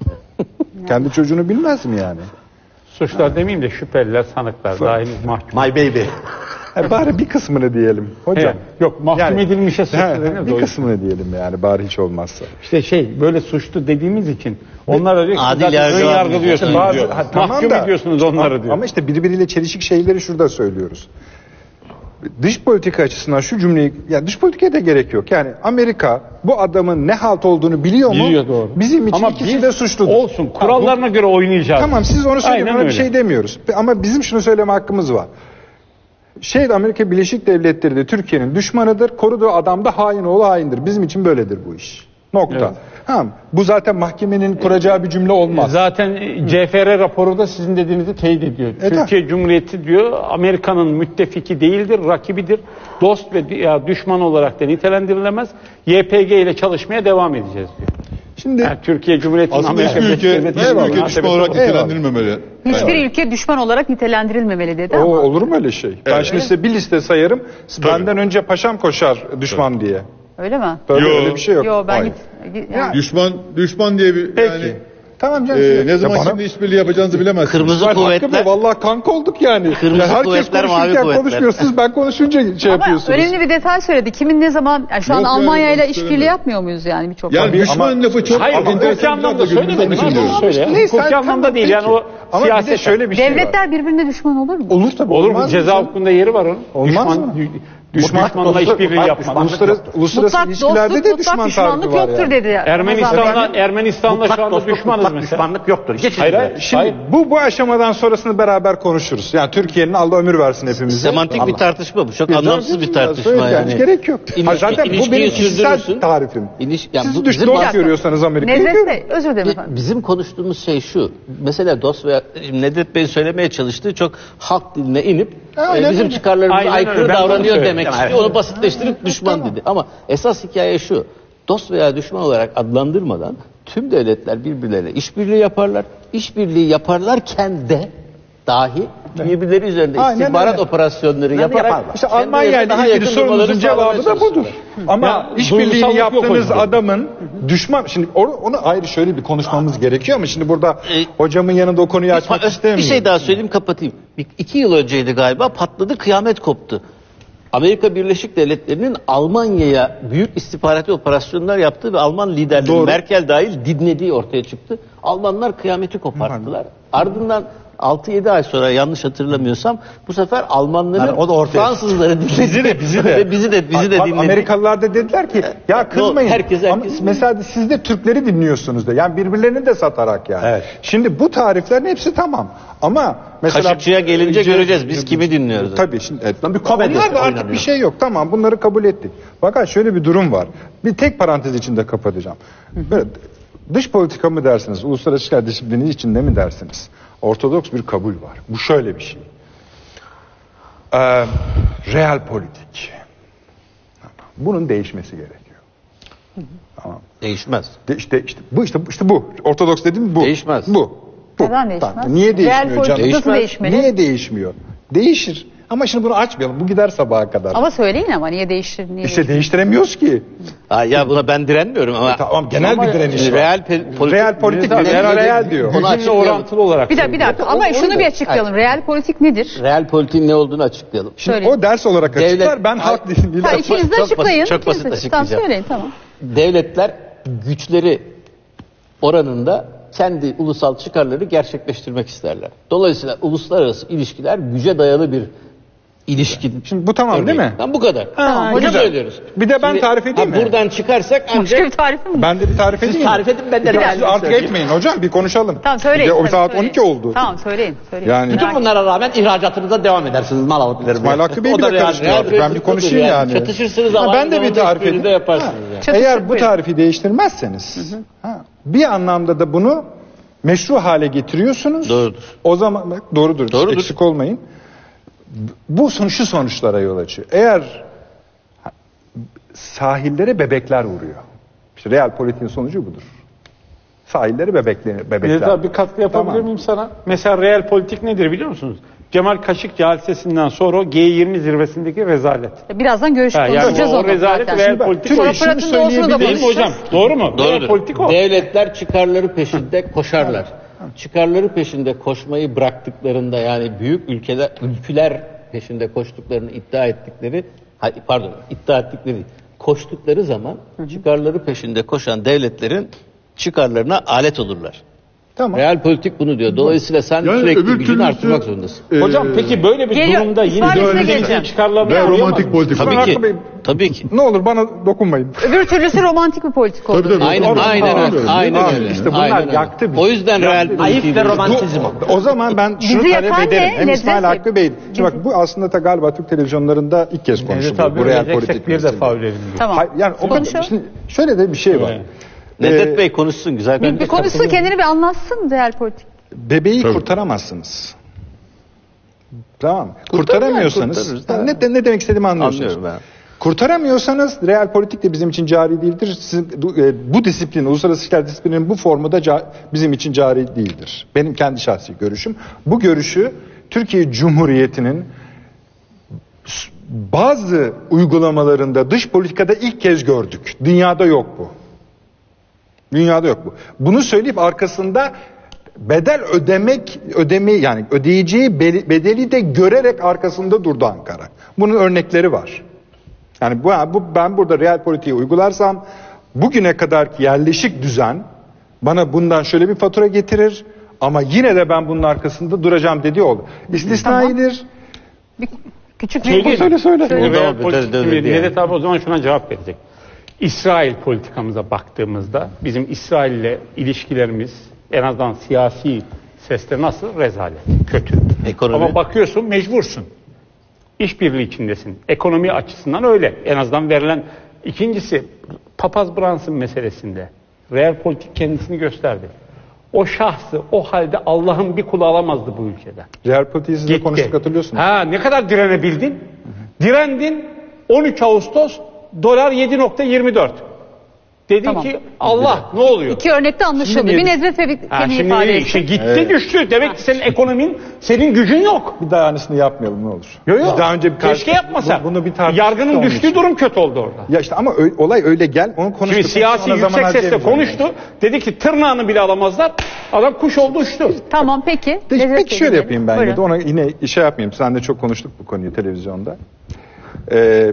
Kendi çocuğunu bilmez mi yani? Suçlar yani. Demeyeyim de şüpheliler, sanıklar, daha henüz mahkum. My baby. E bari bir kısmını diyelim hocam. Evet. Yok mahkum yani, edilmişe suçlu. Bir kısmını diyelim yani bari hiç olmazsa. İşte şey böyle suçlu dediğimiz için onlara diyor ki adil zaten yargı ön yargılıyorsunuz bazı, diyor. Ha, tamam mahkum da, ediyorsunuz onları ama, diyor. Ama işte birbiriyle çelişik şeyleri şurada söylüyoruz. Dış politika açısından şu cümleyi, yani dış politikaya da gerek yok. Yani Amerika bu adamın ne halt olduğunu biliyor mu? Biliyor doğru. Bizim için ama ikisi de suçludur. Olsun. Kurallarına ha, bu, göre oynayacağız. Tamam siz onu söyleyin. Aynen Ona öyle. bir şey demiyoruz. Ama bizim şunu söyleme hakkımız var. Şey Amerika Birleşik Devletleri de Türkiye'nin düşmanıdır. Koruduğu adam da hain oğlu haindir. Bizim için böyledir bu iş. Nokta. Evet. Ha, bu zaten mahkemenin kuracağı bir cümle olmaz. Zaten C F R raporu da sizin dediğinizi teyit ediyor. E, Türkiye Cumhuriyeti diyor Amerika'nın müttefiki değildir, rakibidir. Dost ve ya, düşman olarak da nitelendirilemez. Y P G ile çalışmaya devam edeceğiz diyor. Şimdi yani Türkiye Cumhuriyeti'nin aslında hiçbir ülke, hiçbir ülke düşman olarak nitelendirilmemeli. Hiçbir yani. ülke düşman olarak nitelendirilmemeli dedi o, ama. Olur mu öyle şey? Evet. Ben şimdi size bir liste sayarım. Tabii. Benden önce paşam koşar düşman Tabii. diye. Öyle mi? Böyle öyle bir şey yok. Yo, ben git, yani. Düşman düşman diye bir Peki. yani tamam canım. E, ne zaman şimdi işbirliği yapacağınızı bilemezsiniz. Kırmızı ben kuvvetler. Vallahi kanka olduk yani. Kırmızı ya herkes kuvvetler, konuşurken mavi konuşmuyorsunuz. Ben konuşunca şey ama yapıyorsunuz. önemli bir detay söyledi. Kimin ne zaman yani şu an Yok Almanya yani, ile işbirliği yapmıyor muyuz yani birçok yani düşman ama, lafı çok hayır, hukuki anlamda söylemedim. Hukuki anlamda değil yani o ama siyaset. Bir de şöyle bir şey devletler var. birbirine düşman olur mu? Olur tabii. Olur mu? Ceza hukukunda yeri var onun. Olmaz düşman, mı? Düşman, düşmanla işbirliği yapmak. Uluslararası, uluslararası mutlak ilişkilerde dostluk, de mutlak düşman düşmanlık tarifi var yoktur yani. dedi. Ermenistan'la Ermenistan'la şu anda dostluk, düşmanız mutlak mesela. Düşmanlık yoktur. Geçin. Hayır, hayır. Şimdi hayır. bu bu aşamadan sonrasını beraber konuşuruz. Yani Türkiye'nin Allah ömür versin hepimize. Semantik Allah. bir tartışma bu. Çok Ya, anlamsız bir tartışma yani. yani. Gerek yok. İlişki, ha, zaten bu benim kişisel tarifim. İliş, yani Siz bu, dış dost görüyorsanız Amerika'yı Nedret görüyorum. Bey, özür dilerim efendim. Bizim konuştuğumuz şey şu. Mesela dost veya Nedret Bey'in söylemeye çalıştığı çok halk diline inip Aynen e, bizim öyle. çıkarlarımıza Aynen aykırı öyle. Ben davranıyor onu demek söyleyeyim. istiyor. Onu basitleştirip düşman dedi. Ama esas hikaye şu. Dost veya düşman olarak adlandırmadan tüm devletler birbirleriyle işbirliği yaparlar. İşbirliği yaparlarken de dahi birbirleri üzerinde Aynen istihbarat öyle. operasyonları Yani yaparak yaparlar. İşte kendilerine Almanya daha ile ilgili yakın sorunuzun durmalarını cevabı da sağlamaya budur. çalışıyorlar. Ama Ya, işbirliğini duygusallık yok o yaptığınız yüzden. adamın düşman şimdi onu, onu ayrı şöyle bir konuşmamız gerekiyor ama şimdi burada E, hocamın yanında o konuyu açmak Bir istemiyorum. şey daha söyleyeyim kapatayım. Bir, iki yıl önceydi galiba patladı kıyamet koptu. Amerika Birleşik Devletleri'nin Almanya'ya büyük istihbarati operasyonlar yaptığı ve Alman liderleri Doğru. Merkel dahil dinlediği ortaya çıktı. Almanlar kıyameti koparttılar. Ardından altı yedi ay sonra yanlış hatırlamıyorsam bu sefer Almanların Yani o da ortaya- Fransızları dinledi. Bizi de bizi de. Ve bizi de bizi de A- dinledi. Amerikalılar da dediler ki ya kızmayın. herkes- Ama herkes- mesela siz de Türkleri dinliyorsunuz da. Yani birbirlerini de satarak yani. Evet. Şimdi bu tariflerin hepsi tamam. Ama mesela Kaşıkçıya gelince göreceğiz. Biz kimi dinliyoruz? Tabii şimdi evet. bir komedi Onlar da artık oynanıyor. bir şey yok. Tamam bunları kabul ettik. Fakat şöyle bir durum var. Bir tek parantez içinde kapatacağım. Böyle dış politika mı dersiniz? Uluslararası ilişkiler disiplini içinde mi dersiniz? Ortodoks bir kabul var. Bu şöyle bir şey. Ee, real politik. Bunun değişmesi gerekiyor. Tamam. Değişmez. De işte işte bu işte işte bu. Ortodoks dediğim bu. Değişmez. Bu. Bu. Neden değişmez? Tamam. Niye Real değişmiyor politika canım? nasıl değişmeli? Niye değişmiyor? Değişir. Ama şimdi bunu açmayalım. Bu gider sabaha kadar. Ama söyleyin ama niye değiştir? Niye işte değiştir? değiştiremiyoruz ki. Ha, ya buna ben direnmiyorum ama. Tamam genel bir direniş var. Real pe- politik. Real politik Real- real, Real- real diyor. Onu Gücünle açıklayalım. orantılı olarak. Bir dakika bir dakika ama O- şunu onu bir da- açıklayalım. Real politik nedir? Real politiğin ne olduğunu açıklayalım. Şimdi Söyleyin. o ders olarak Devlet- açıklar. Ben halk dilini Ha, ikiniz de çok açıklayın. basit, çok İkiniz de- basit Tamam açıklayacağım. söyleyin tamam. Devletler güçleri oranında kendi ulusal çıkarları gerçekleştirmek isterler. Dolayısıyla uluslararası ilişkiler güce dayalı bir ilişki. Şimdi bu tamam değil mi? Tamam bu kadar. Tamam, Bunu güzel. söylüyoruz. Bir de ben Şimdi, tarif edeyim ha, mi? Buradan çıkarsak Başka ancak bir tarifim mi? Ben de bir tarif edeyim mi? tarif edin ben de Yok, real siz artık söyleyeyim. etmeyin hocam bir konuşalım. Tamam söyleyin. Bir de o tabii, saat söyleyin. on iki oldu. Tamam söyleyin. söyleyin. Yani- Bütün bunlara rağmen ihracatınıza devam edersiniz mal alıp vermeye. İsmail Hakkı Bey O da bile real- karıştırıyor. real Ben bir politik konuşayım budur yani. yani. Çatışırsınız ama Ha, ben aynı de bir zamanda tarif hiçbirini edeyim. de yaparsınız Ha, yani. Çatışır, Eğer bu buyurun. tarifi değiştirmezseniz ha, bir anlamda da bunu meşru hale getiriyorsunuz. Doğrudur. O zaman bak doğrudur. Doğrudur. Eksik olmayın. Bu son şu sonuçlara yol açıyor. Eğer ha, sahillere bebekler vuruyor. İşte real politiğin sonucu budur. Sahillere bebekler, bebekler. Bir, daha bir katkı yapabilir Tamam. miyim sana? Mesela real politik nedir biliyor musunuz? Cemal Kaşıkçı hadisesinden sonra o G yirmi zirvesindeki rezalet. Birazdan görüş Ha, yani konuşacağız o onu rezalet zaten. real Şimdi bak, politik Sonra o. şunu Fırat'ın doğusunu da Değil mi hocam? konuşacağız. Doğru mu? Real Doğrudur. politik o. Devletler çıkarları peşinde koşarlar. Çıkarları peşinde koşmayı bıraktıklarında yani büyük ülkeler ülkeler peşinde koştuklarını iddia ettikleri hayır, pardon iddia ettikleri değil, koştukları zaman çıkarları peşinde koşan devletlerin çıkarlarına alet olurlar. Tamam. Real politik bunu diyor. Dolayısıyla sen Yani sürekli öbür gücünü türlüsü- arttırmak zorundasın. Ee, Hocam peki böyle bir Geliyor. durumda yine İsmail size devletin geleceğim. çıkarlarını Ve koruyamaz romantik mı? politika. Tabii Hakkı ki. Bey, Tabii ki. Ne olur bana dokunmayın. Öbür türlüsü romantik bir politik oldu. Tabii, tabii. Aynen, Doğru. aynen Doğru. öyle. Aynen Abi, öyle. işte bunlar Aynen öyle. yaktı bizi. O yüzden real Ayıp politiği ve bu- romantizm o. O zaman ben şunu Bizi talep yakan ederim. ne? Hem Nedret İsmail Bey. Hakkı Bey. Şimdi bak bu aslında da galiba Türk televizyonlarında ilk kez Necdet konuşuluyor. abi Bu real öleceksek politik bir meselesi. defa ölelim diyor. Tamam. Hayır, yani o Konuşalım. şimdi şöyle de bir şey var. Evet. Nedret Ee, Bey konuşsun güzel. Bir, bir konuşsun kendini bir anlatsın real politik. Bebeği Tabii. kurtaramazsınız. Tamam. Kurtarır Kurtaramıyorsanız yani, kurtarırız. yani ne, ne demek istediğimi anlıyorsunuz. Anlıyorum ben. Kurtaramıyorsanız real politik de bizim için cari değildir. Sizin, e, bu disiplin, uluslararası ilişkiler disiplinin bu formu da ca- bizim için cari değildir. Benim kendi şahsi görüşüm. Bu görüşü Türkiye Cumhuriyeti'nin s- bazı uygulamalarında dış politikada ilk kez gördük. Dünyada yok bu. Dünyada yok bu. Bunu söyleyip arkasında bedel ödemek ödemeyi yani ödeyeceği be- bedeli de görerek arkasında durdu Ankara. Bunun örnekleri var. Yani bu, bu ben burada real politiği uygularsam bugüne kadarki yerleşik düzen bana bundan şöyle bir fatura getirir ama yine de ben bunun arkasında duracağım dediği oldu. İstisnaidir. Bir, küçük Şey bir değil. Söyle söyle. O Real da- politik da- da- gibi da- Nedret abi o zaman şuna cevap verecek. İsrail politikamıza baktığımızda bizim İsrail ile ilişkilerimiz en azından siyasi sesle nasıl? Rezalet. Kötü. Ekonomi. Ama bakıyorsun mecbursun. İşbirliği içindesin. Ekonomi açısından öyle. En azından verilen. İkincisi Papaz Brunson meselesinde real politik kendisini gösterdi. O şahsı o halde Allah'ın bir kulu alamazdı bu ülkede. Real politiği sizle Gitti. konuştuk hatırlıyorsunuz. Ha ne kadar direnebildin? Direndin. on üç Ağustos dolar yedi nokta yirmi dört. Dedi Tamam. ki Allah ne oluyor? İki örnekte anlaşıldı. Şimdi- Bir Nedret Bey bir Ha, kendini şimdi ifade iyi, etsin. işte gitti düştü. Demek ki senin ekonomin, senin gücün yok. Bir daha aynısını yapmayalım ne olur. Yok yok. Biz daha önce bir Keşke tartış- yapmasa. bu- Bunu bir tartıştık da Yargının onun düştüğü için. durum kötü oldu orada. Ya işte ama ö- olay öyle gel onu konuştuk. Şimdi siyasi Ona zaman yüksek sesle harcayamayız. konuştu. Dedi ki tırnağını bile alamazlar. Adam kuş oldu uçtu. Tamam peki. De- Nedret Peki Bey şöyle dinleyelim. yapayım ben Buyurun. ya da ona yine şey yapmayayım. Sen de çok konuştuk bu konuyu televizyonda. Ee,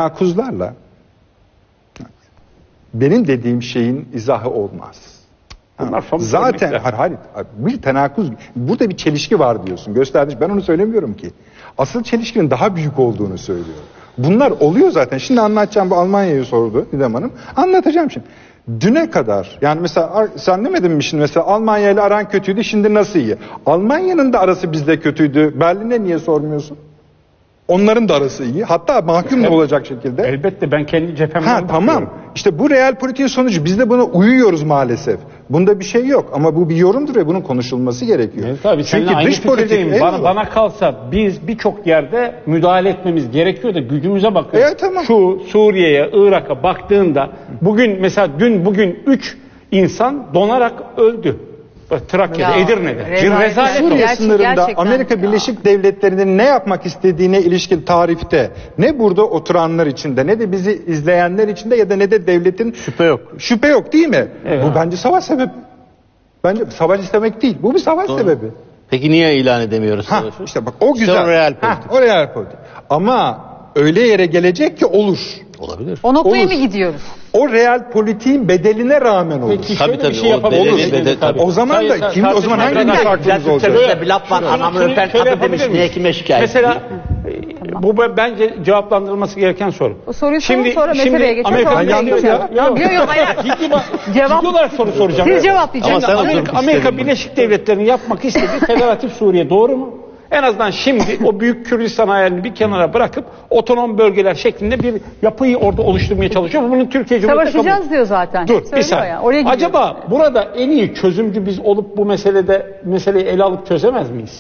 tenakuzlarla benim dediğim şeyin izahı olmaz. Bunlar somut Zaten örnekler. hayır, hayır, bir tenakuz, burada bir çelişki var diyorsun. Gösterdi. Ben onu söylemiyorum ki. Asıl çelişkinin daha büyük olduğunu söylüyorum. Bunlar oluyor zaten. Şimdi anlatacağım, bu Almanya'yı sordu Didem Hanım. Anlatacağım şimdi. Düne kadar, yani mesela sen demedin mi şimdi mesela Almanya ile aran kötüydü, şimdi nasıl iyi? Almanya'nın da arası bizle kötüydü. Berlin'e niye sormuyorsun? Onların da arası iyi. Hatta mahkum da olacak şekilde. Elbette ben kendi cephemden Ha bakıyorum. tamam. İşte bu real politiğin sonucu. Biz de buna uyuyoruz maalesef. Bunda bir şey yok ama bu bir yorumdur ve bunun konuşulması gerekiyor. Evet, tabii, Çünkü seninle aynı dış politik fikirdeyim. bana, eyvallah. bana kalsa biz birçok yerde müdahale etmemiz gerekiyor da gücümüze bakıyoruz. E, tamam. Şu Suriye'ye, Irak'a baktığında bugün mesela dün bugün üç insan donarak öldü. Trakya'da, Ya, Edirne'de. Bir rezalet. rezalet. Suriye Gerçek- sınırında gerçekten Amerika ya. Birleşik Devletleri'nin ne yapmak istediğine ilişkin tarifte ne burada oturanlar içinde ne de bizi izleyenler içinde ya da ne de devletin Şüphe yok. şüphe yok değil mi? Evet. Bu bence savaş sebebi. Bence savaş istemek değil. Bu bir savaş Doğru. sebebi. Peki niye ilan edemiyoruz Ha, savaşı? işte bak o İşte güzel. o real Ha, politik. o real politik. Ama öyle yere gelecek ki olur. Olabilir. O noktaya Olur. mı gidiyoruz? O real politiğin bedeline rağmen olur. Peki Tabii, şöyle tabii, bir şey o yapabilir bedeli- miyiz? bedeli tabii. O zaman da Sayın- kim- o zaman tartışma- hangimiz Şöyle- aklımız olacak? Şöyle bir laf var. Şunu- Anamı şunu- öpen şöyle kadın yapabilir demiş. miyiz? Niye kime şikayet Mesela ediyor? e, bu be- bence cevaplandırılması gereken soru. O soruyu sorun, sonra meseleye geçelim, Amerika- sonra Ben yandım ya. Yok, Yok, yok, hayır. Ciddi, bak, Cevap- ciddi olarak soru soracağım. Siz cevaplayacaksınız. Ama sen Amerika, oturup Amerika istedin Birleşik Devletleri'nin yapmak istediği Federatif Suriye doğru mu? En azından şimdi o büyük Kürdistan hayalini bir kenara bırakıp otonom bölgeler şeklinde bir yapıyı orada oluşturmaya çalışıyor. Bunun Türkiye Cumhuriyeti kabul- Savaşacağız diyor zaten. Dur bir Söylüyor saniye. ya, oraya gidiyoruz. Acaba burada en iyi çözümcü biz olup bu meselede meseleyi ele alıp çözemez miyiz?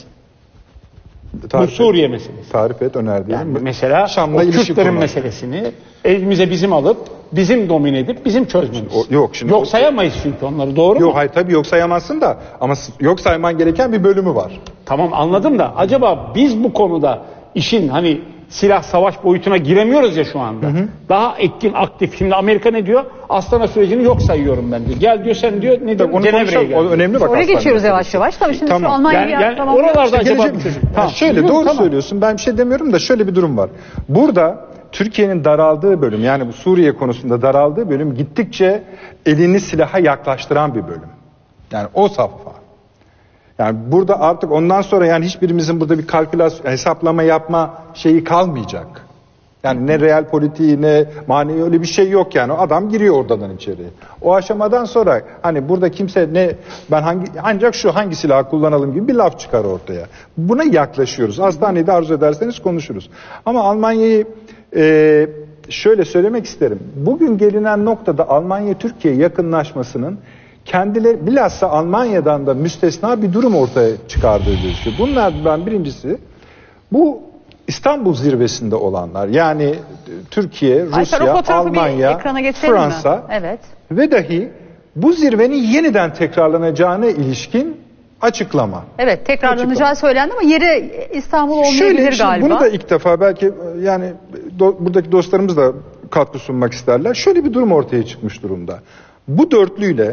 Bu Tarif et. Suriye meselesi. Tarif et, öner diyelim. Yani mesela Şam'la o ilişki Kürtlerin kurmak. meselesini elimize bizim alıp bizim domine edip bizim çözmemiz. O- yok, şimdi yok o- sayamayız çünkü onları, doğru mu? Yok hayır tabii yok sayamazsın da ama s- yok sayman gereken bir bölümü var. Tamam, anladım da acaba biz bu konuda işin hani silah savaş boyutuna giremiyoruz ya şu anda. Daha etkin, aktif. Şimdi Amerika ne diyor? Astana sürecini yok sayıyorum ben diyor. Gel diyor, sen diyor ne diyor? Onu Cenevre'ye konuşalım. gel. O önemli bak. Oraya aslında. geçiyoruz yavaş yavaş. Tabii şimdi Tamam. şu Almanya'yı Yani, yani tamam. oralarda İşte acaba gelecek- bir çözüm. Ha, Tamam. şöyle Yok, doğru tamam. söylüyorsun. Ben bir şey demiyorum da şöyle bir durum var. Burada Türkiye'nin daraldığı bölüm, yani bu Suriye konusunda daraldığı bölüm gittikçe elini silaha yaklaştıran bir bölüm. Yani o safha. Yani burada artık ondan sonra yani hiçbirimizin burada bir kalkülasyon, hesaplama yapma şeyi kalmayacak. Yani ne real politiği ne manevi öyle bir şey yok yani. O adam giriyor oradan içeri. O aşamadan sonra hani burada kimse ne ben hangi ancak şu hangi silahı kullanalım gibi bir laf çıkar ortaya. Buna yaklaşıyoruz. Hastanede arzu ederseniz konuşuruz. Ama Almanya'yı e, şöyle söylemek isterim. Bugün gelinen noktada Almanya-Türkiye yakınlaşmasının kendileri bilhassa Almanya'dan da müstesna bir durum ortaya çıkardığı gözüküyor. Bunlardan birincisi bu İstanbul zirvesinde olanlar, yani Türkiye, Ayfer, o Rusya, fotoğrafı bir Almanya, ekrana getirelim mi? Fransa Evet. ve dahi bu zirvenin yeniden tekrarlanacağına ilişkin açıklama. Evet, tekrarlanacağı söylendi ama yeri İstanbul olmayabilir Şöyle, şimdi galiba. bunu da ilk defa belki yani do, buradaki dostlarımız da katkı sunmak isterler. Şöyle bir durum ortaya çıkmış durumda. Bu dörtlüyle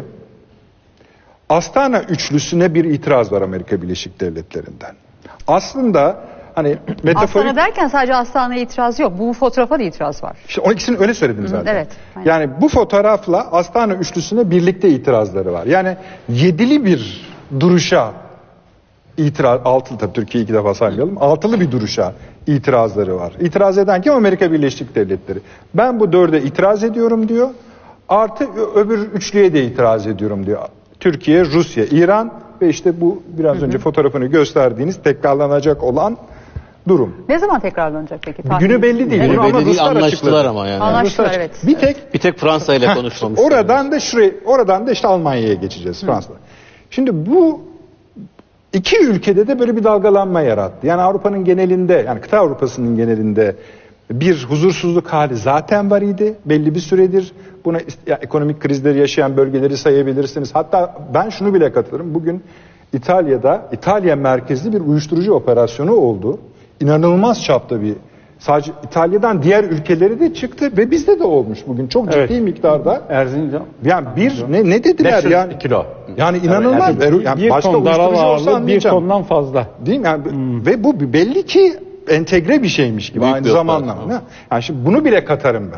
Astana üçlüsüne bir itiraz var Amerika Birleşik Devletleri'nden. Aslında hani metaforik... Astana derken sadece Astana'ya itiraz yok. Bu fotoğrafa da itiraz var. İşte o ikisini öyle söyledim zaten. evet, aynen. Yani bu fotoğrafla Astana üçlüsüne birlikte itirazları var. Yani yedili bir duruşa itiraz, altılı tabii Türkiye'yi iki defa saymayalım. Altılı bir duruşa itirazları var. İtiraz eden kim? Amerika Birleşik Devletleri. Ben bu dörde itiraz ediyorum diyor. Artı ö- öbür üçlüye de itiraz ediyorum diyor. Türkiye, Rusya, İran ve işte bu biraz önce fotoğrafını gösterdiğiniz tekrarlanacak olan durum. Ne zaman tekrarlanacak peki? Tahmin Günü belli değil. Günü Bunu ama belli değil, Ruslar anlaştılar açıkladı. ama yani. Anlaştılar, Ruslar- evet. Bir tek Bir tek Fransa ile Heh, konuşmamışlar. oradan da şuraya, oradan da işte Almanya'ya geçeceğiz, Fransa'da. Şimdi bu iki ülkede de böyle bir dalgalanma yarattı. Yani Avrupa'nın genelinde, yani kıta Avrupa'sının genelinde bir huzursuzluk hali zaten var idi belli bir süredir. Buna ya, ekonomik krizleri yaşayan bölgeleri sayabilirsiniz. Hatta ben şunu bile katılırım. Bugün İtalya'da İtalya merkezli bir uyuşturucu operasyonu oldu. İnanılmaz çapta bir. Sadece İtalya'dan diğer ülkeleri de çıktı ve bizde de olmuş bugün çok ciddi Evet. miktarda. Erzincan. Yani bir ne ne dediler beş yüz yani? kilo. Yani inanılmaz. Bir, Yani bir başka ton daral uyuşturucu olsa ağırlığı bir anlayacağım. tondan fazla. Değil mi? Yani ve bu belli ki entegre bir şeymiş gibi Büyük aynı bir zamanda. operasyon. Yani şimdi bunu bile katarım ben.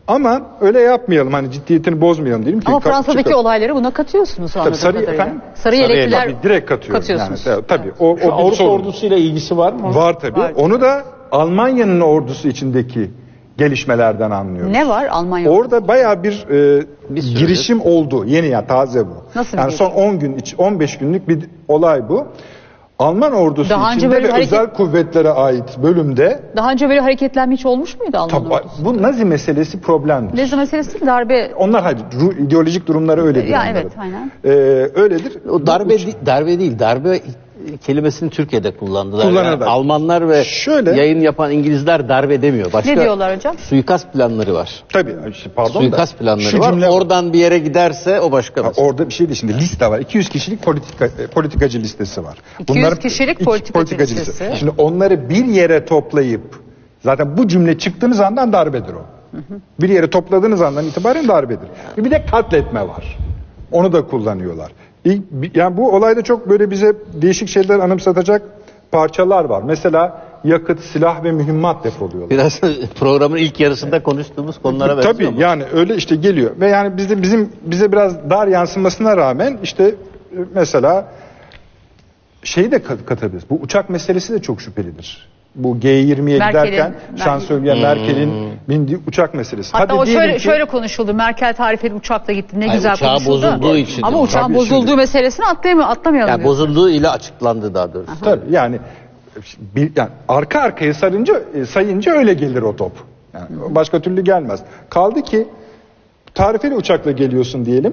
Ama öyle yapmayalım, hani ciddiyetini bozmayalım diyelim ki. Ama Fransa'daki çıkalım. olayları buna katıyorsunuz Tabii anladığım sarı, kadarıyla. efendim, Sarı yelekliler tabii, direkt katıyoruz. katıyorsunuz. Yani, tabii. O, o Şu bir Avrupa sorun. ordusuyla ilgisi var mı? Var tabii. Var. Onu da Almanya'nın ordusu içindeki gelişmelerden anlıyoruz. Ne var Almanya? Orada bayağı bir, e, Bir süredir. girişim oldu. Yeni ya taze bu. Nasıl bir yani son on gün iç on beş günlük bir olay bu. Alman ordusu Daha önce içinde böyle ve hareket- özel kuvvetlere ait bölümde Daha önce böyle hareketlenme hiç olmuş muydu Alman tabi, ordusu? bu Nazi meselesi problemdir. Lezze meselesi değil, darbe. Onlar hayır, ru- ideolojik durumları öyledir. Ya onların. evet, aynen. Ee, öyledir. O darbe di- darbe değil, darbe kelimesini Türkiye'de kullandılar. Kullanırlar. Yani Almanlar ve Şöyle- yayın yapan İngilizler darbe demiyor. Başka Ne diyorlar hocam? Suikast planları var. Tabii, işte pardon da, Suikast planları şu var. cümle- Oradan bir yere giderse o başka Ha, mesele. orada bir şey değil, şimdi liste var. iki yüz kişilik politika, e, politikacı listesi var. iki yüz kişilik iki- politikacı listesi. Şimdi onları bir yere toplayıp, zaten bu cümle çıktığınız andan darbedir o. Bir yere topladığınız andan itibaren darbedir. Bir de katletme var. Onu da kullanıyorlar. İlk- Yani bu olayda çok böyle bize değişik şeyler anımsatacak parçalar var. Mesela yakıt, silah ve mühimmat depoluyorlar. Biraz programın ilk yarısında konuştuğumuz konulara benziyor Tabii mu? yani öyle işte geliyor ve yani bizde bizim bize biraz dar yansımasına rağmen işte e, mesela şeyi de kat- katabiliriz. Bu uçak meselesi de çok şüphelidir. Bu G yirmiye Merkel'in- giderken Merkel- şansölye Merkel'in bindiği uçak meselesi. Hatta Hadi o diyelim şöyle ki- şöyle konuşuldu. Merkel tarifeli uçakla gitti. Ne Hayır, güzel uçağı konuşuldu. bozulduğu için Ama değil mi? uçağın Tabii bozulduğu şimdi- meselesini atlayamı- atlamayalım. Yani diyorsun. bozulduğu ile açıklandı daha doğrusu. Tabii yani, bir, yani arka arkaya sarınca e, sayınca öyle gelir o top. Yani başka türlü gelmez. Kaldı ki tarifeli uçakla geliyorsun diyelim.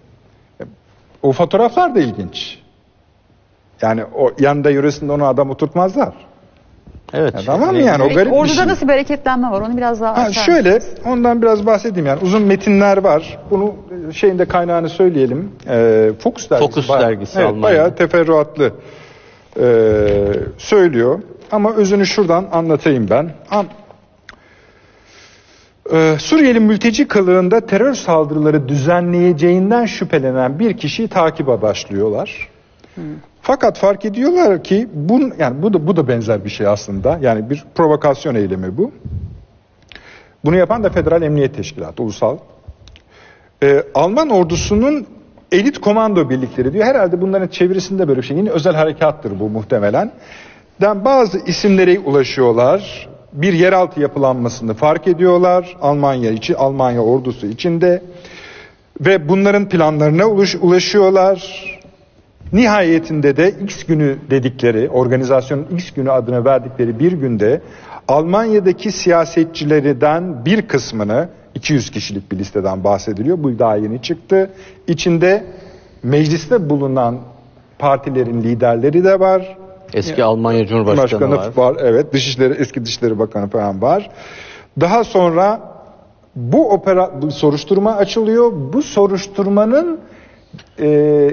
O fotoğraflar da ilginç. Yani o yanında yöresinde onu adam oturtmazlar. Evet. Ya tamam mı yani o Peki, garip bir orduda şey. nasıl bir hareketlenme var? Onu biraz daha Ha, açar şöyle mısınız? ondan biraz bahsedeyim yani uzun metinler var. Bunu e, şeyinde kaynağını söyleyelim. Ee, Focus dergisi. Focus bayağı- dergisi evet, Almanya. bayağı teferruatlı e, söylüyor. Ama özünü şuradan anlatayım ben. An Ee, Suriyeli mülteci kılığında terör saldırıları düzenleyeceğinden şüphelenen bir kişiyi takibe başlıyorlar. Fakat fark ediyorlar ki bu yani bu da bu da benzer bir şey aslında. Yani bir provokasyon eylemi bu. Bunu yapan da Federal Emniyet Teşkilatı, ulusal. Ee, Alman ordusunun elit komando birlikleri diyor. Herhalde bunların çevirisinde böyle bir şey. Yine özel harekattır bu muhtemelen. Den bazı isimlere ulaşıyorlar. Bir yeraltı yapılanmasını fark ediyorlar. Almanya içi, Almanya ordusu içinde. Ve bunların planlarına ulaş, ulaşıyorlar. Nihayetinde de X günü dedikleri, organizasyonun X günü adına verdikleri bir günde Almanya'daki siyasetçilerden bir kısmını, iki yüz kişilik bir listeden bahsediliyor. Bu daha yeni çıktı. İçinde mecliste bulunan partilerin liderleri de var. Eski Almanya Cumhurbaşkanı var. var. Evet, Dışişleri, eski Dışişleri Bakanı falan var. Daha sonra bu opera bu soruşturma açılıyor. Bu soruşturmanın e,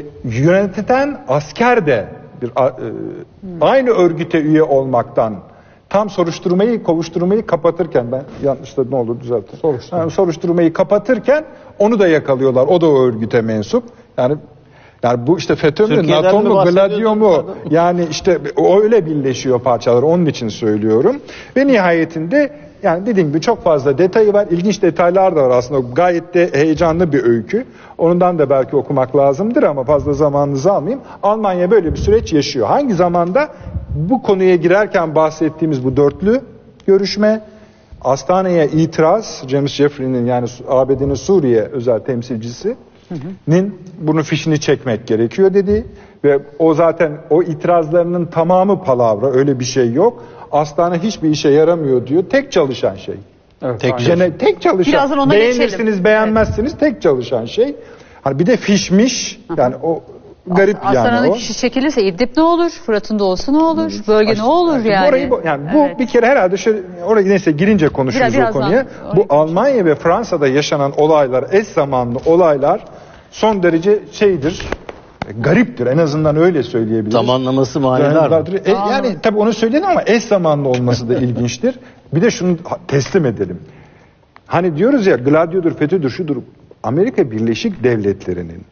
yönetilen asker de bir a- e, aynı örgüte üye olmaktan tam soruşturmayı kovuşturmayı kapatırken ben yanlış da ne olur düzeltin. Soruşturma. Yani soruşturmayı kapatırken onu da yakalıyorlar. O da o örgüte mensup. Yani yani bu işte FETÖ mü, Türkiye'den NATO mi mu, bahsediyorsun? Gladio mu? Yani işte öyle birleşiyor parçalar. Onun için söylüyorum. Ve nihayetinde yani dediğim gibi çok fazla detayı var. İlginç detaylar da var aslında. Gayet de heyecanlı bir öykü. Ondan da belki okumak lazımdır ama fazla zamanınızı almayayım. Almanya böyle bir süreç yaşıyor. Hangi zamanda? Bu konuya girerken bahsettiğimiz bu dörtlü görüşme, Astana'ya itiraz, James Jeffrey'nin yani A B D'nin Suriye özel temsilcisinin bunun fişini çekmek gerekiyor dedi. Ve o zaten o itirazlarının tamamı palavra, öyle bir şey yok. Astana hiçbir işe yaramıyor diyor. Tek çalışan şey. Tek Gene, tek çalışan. Birazdan ona Beğenirsiniz, geçelim. beğenmezsiniz tek çalışan şey. Hani bir de fişmiş. Yani o garip yani Astana'nın o. kişi çekilirse İdlib ne olur? Fırat'ın doğusu ne olur? Bölge ne olur Yani yani? Orayı, bu- yani bu Evet. bir kere herhalde şöyle oraya neyse girince konuşuruz Biraz- o konuya. birazdan Bu oraya Almanya ve Fransa'da yaşanan olaylar, eş zamanlı olaylar son derece şeydir. Gariptir, en azından öyle söyleyebiliriz. Zamanlaması manidar mı? Yani, e, yani tabii onu söyledim ama eş zamanlı olması da ilginçtir. Bir de şunu ha- teslim edelim. Hani diyoruz ya Gladio'dur, FETÖ'dür, şudur. Amerika Birleşik Devletleri'nin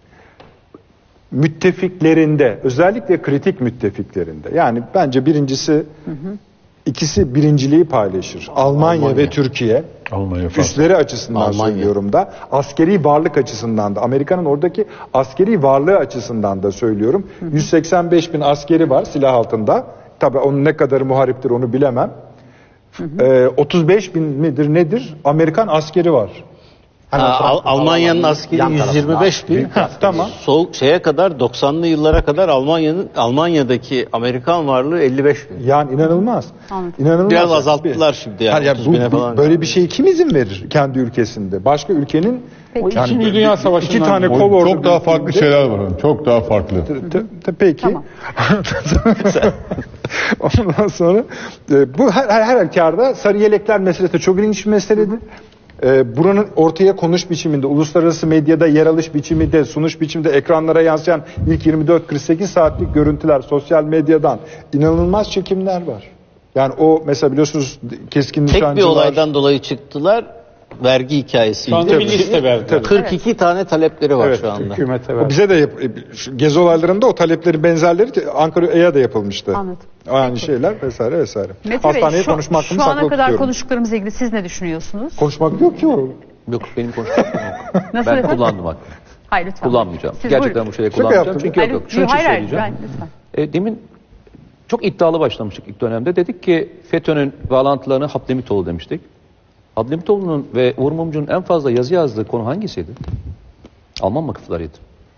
müttefiklerinde, özellikle kritik müttefiklerinde, yani bence birincisi İkisi birinciliği paylaşır. Almanya, Almanya. ve Türkiye. Almanya falan. Üsleri açısından Almanya. söylüyorum da, askeri varlık açısından da, Amerika'nın oradaki askeri varlığı açısından da söylüyorum. yüz seksen beş bin askeri var silah altında. Tabii onun ne kadarı muhariptir onu bilemem. Ee, otuz beş bin midir nedir? Amerikan askeri var. Hani Ha, Al- Almanya'nın Yan askeri tarafında. yüz yirmi beş bin. Tamam. Soğuk şeye kadar doksanlı yıllara kadar Almanya'nın Almanya'daki Amerikan varlığı elli beş bin. Yani inanılmaz. Anladım. İnanılmaz. Biraz azalttılar şimdi yani, Hani ya otuz bu- bine bu- falan. Böyle bir şey kim izin verir kendi ülkesinde? Başka ülkenin Peki. O İkinci Dünya iki Savaşı'ndan tane O kol ordu çok daha farklı birliğinde- şeyler var. Çok daha farklı. T- t- Peki. Tamam. Ondan sonra e, bu her, her, her halükarda sarı yelekler meselesi de çok ilginç bir meseledir. E, buranın ortaya konuş biçiminde, uluslararası medyada yer alış biçimi de, sunuş biçiminde ekranlara yansıyan ilk yirmi dört kırk sekiz saatlik görüntüler sosyal medyadan inanılmaz çekimler var. Yani o mesela biliyorsunuz keskin Tek nişancılar. bir olaydan dolayı çıktılar. Vergi hikayesi. Şu anda bir liste verdi. kırk iki tane talepleri var Evet, şu anda. Hükümete O verdi. bize de yap, e, şu gezi olaylarında o taleplerin benzerleri de Ankara'ya da yapılmıştı. Anladım. Aynı şeyler vesaire vesaire. Mete Bey, Hastaneye şu, konuşma şu hakkımı ana saklı kadar tutuyorum. konuştuklarımızla ilgili siz ne düşünüyorsunuz? Konuşmak yok ki o. Yok benim konuşmam yok. Nasıl Ben efendim? kullandım hakkı. Hayır lütfen. Kullanmayacağım. Siz Gerçekten buyurun. bu şeyi Şaka kullanmayacağım. yaptım. Çünkü yok Hayır, yok. Şunun için hayır, hayır, söyleyeceğim. ben- lütfen. E, demin çok iddialı başlamıştık ilk dönemde. Dedik ki FETÖ'nün bağlantılarını Habdemitoğlu demiştik. Habdemitoğlu'nun ve Uğur Mumcu'nun en fazla yazı yazdığı konu hangisiydi? Alman vakıflarıydı.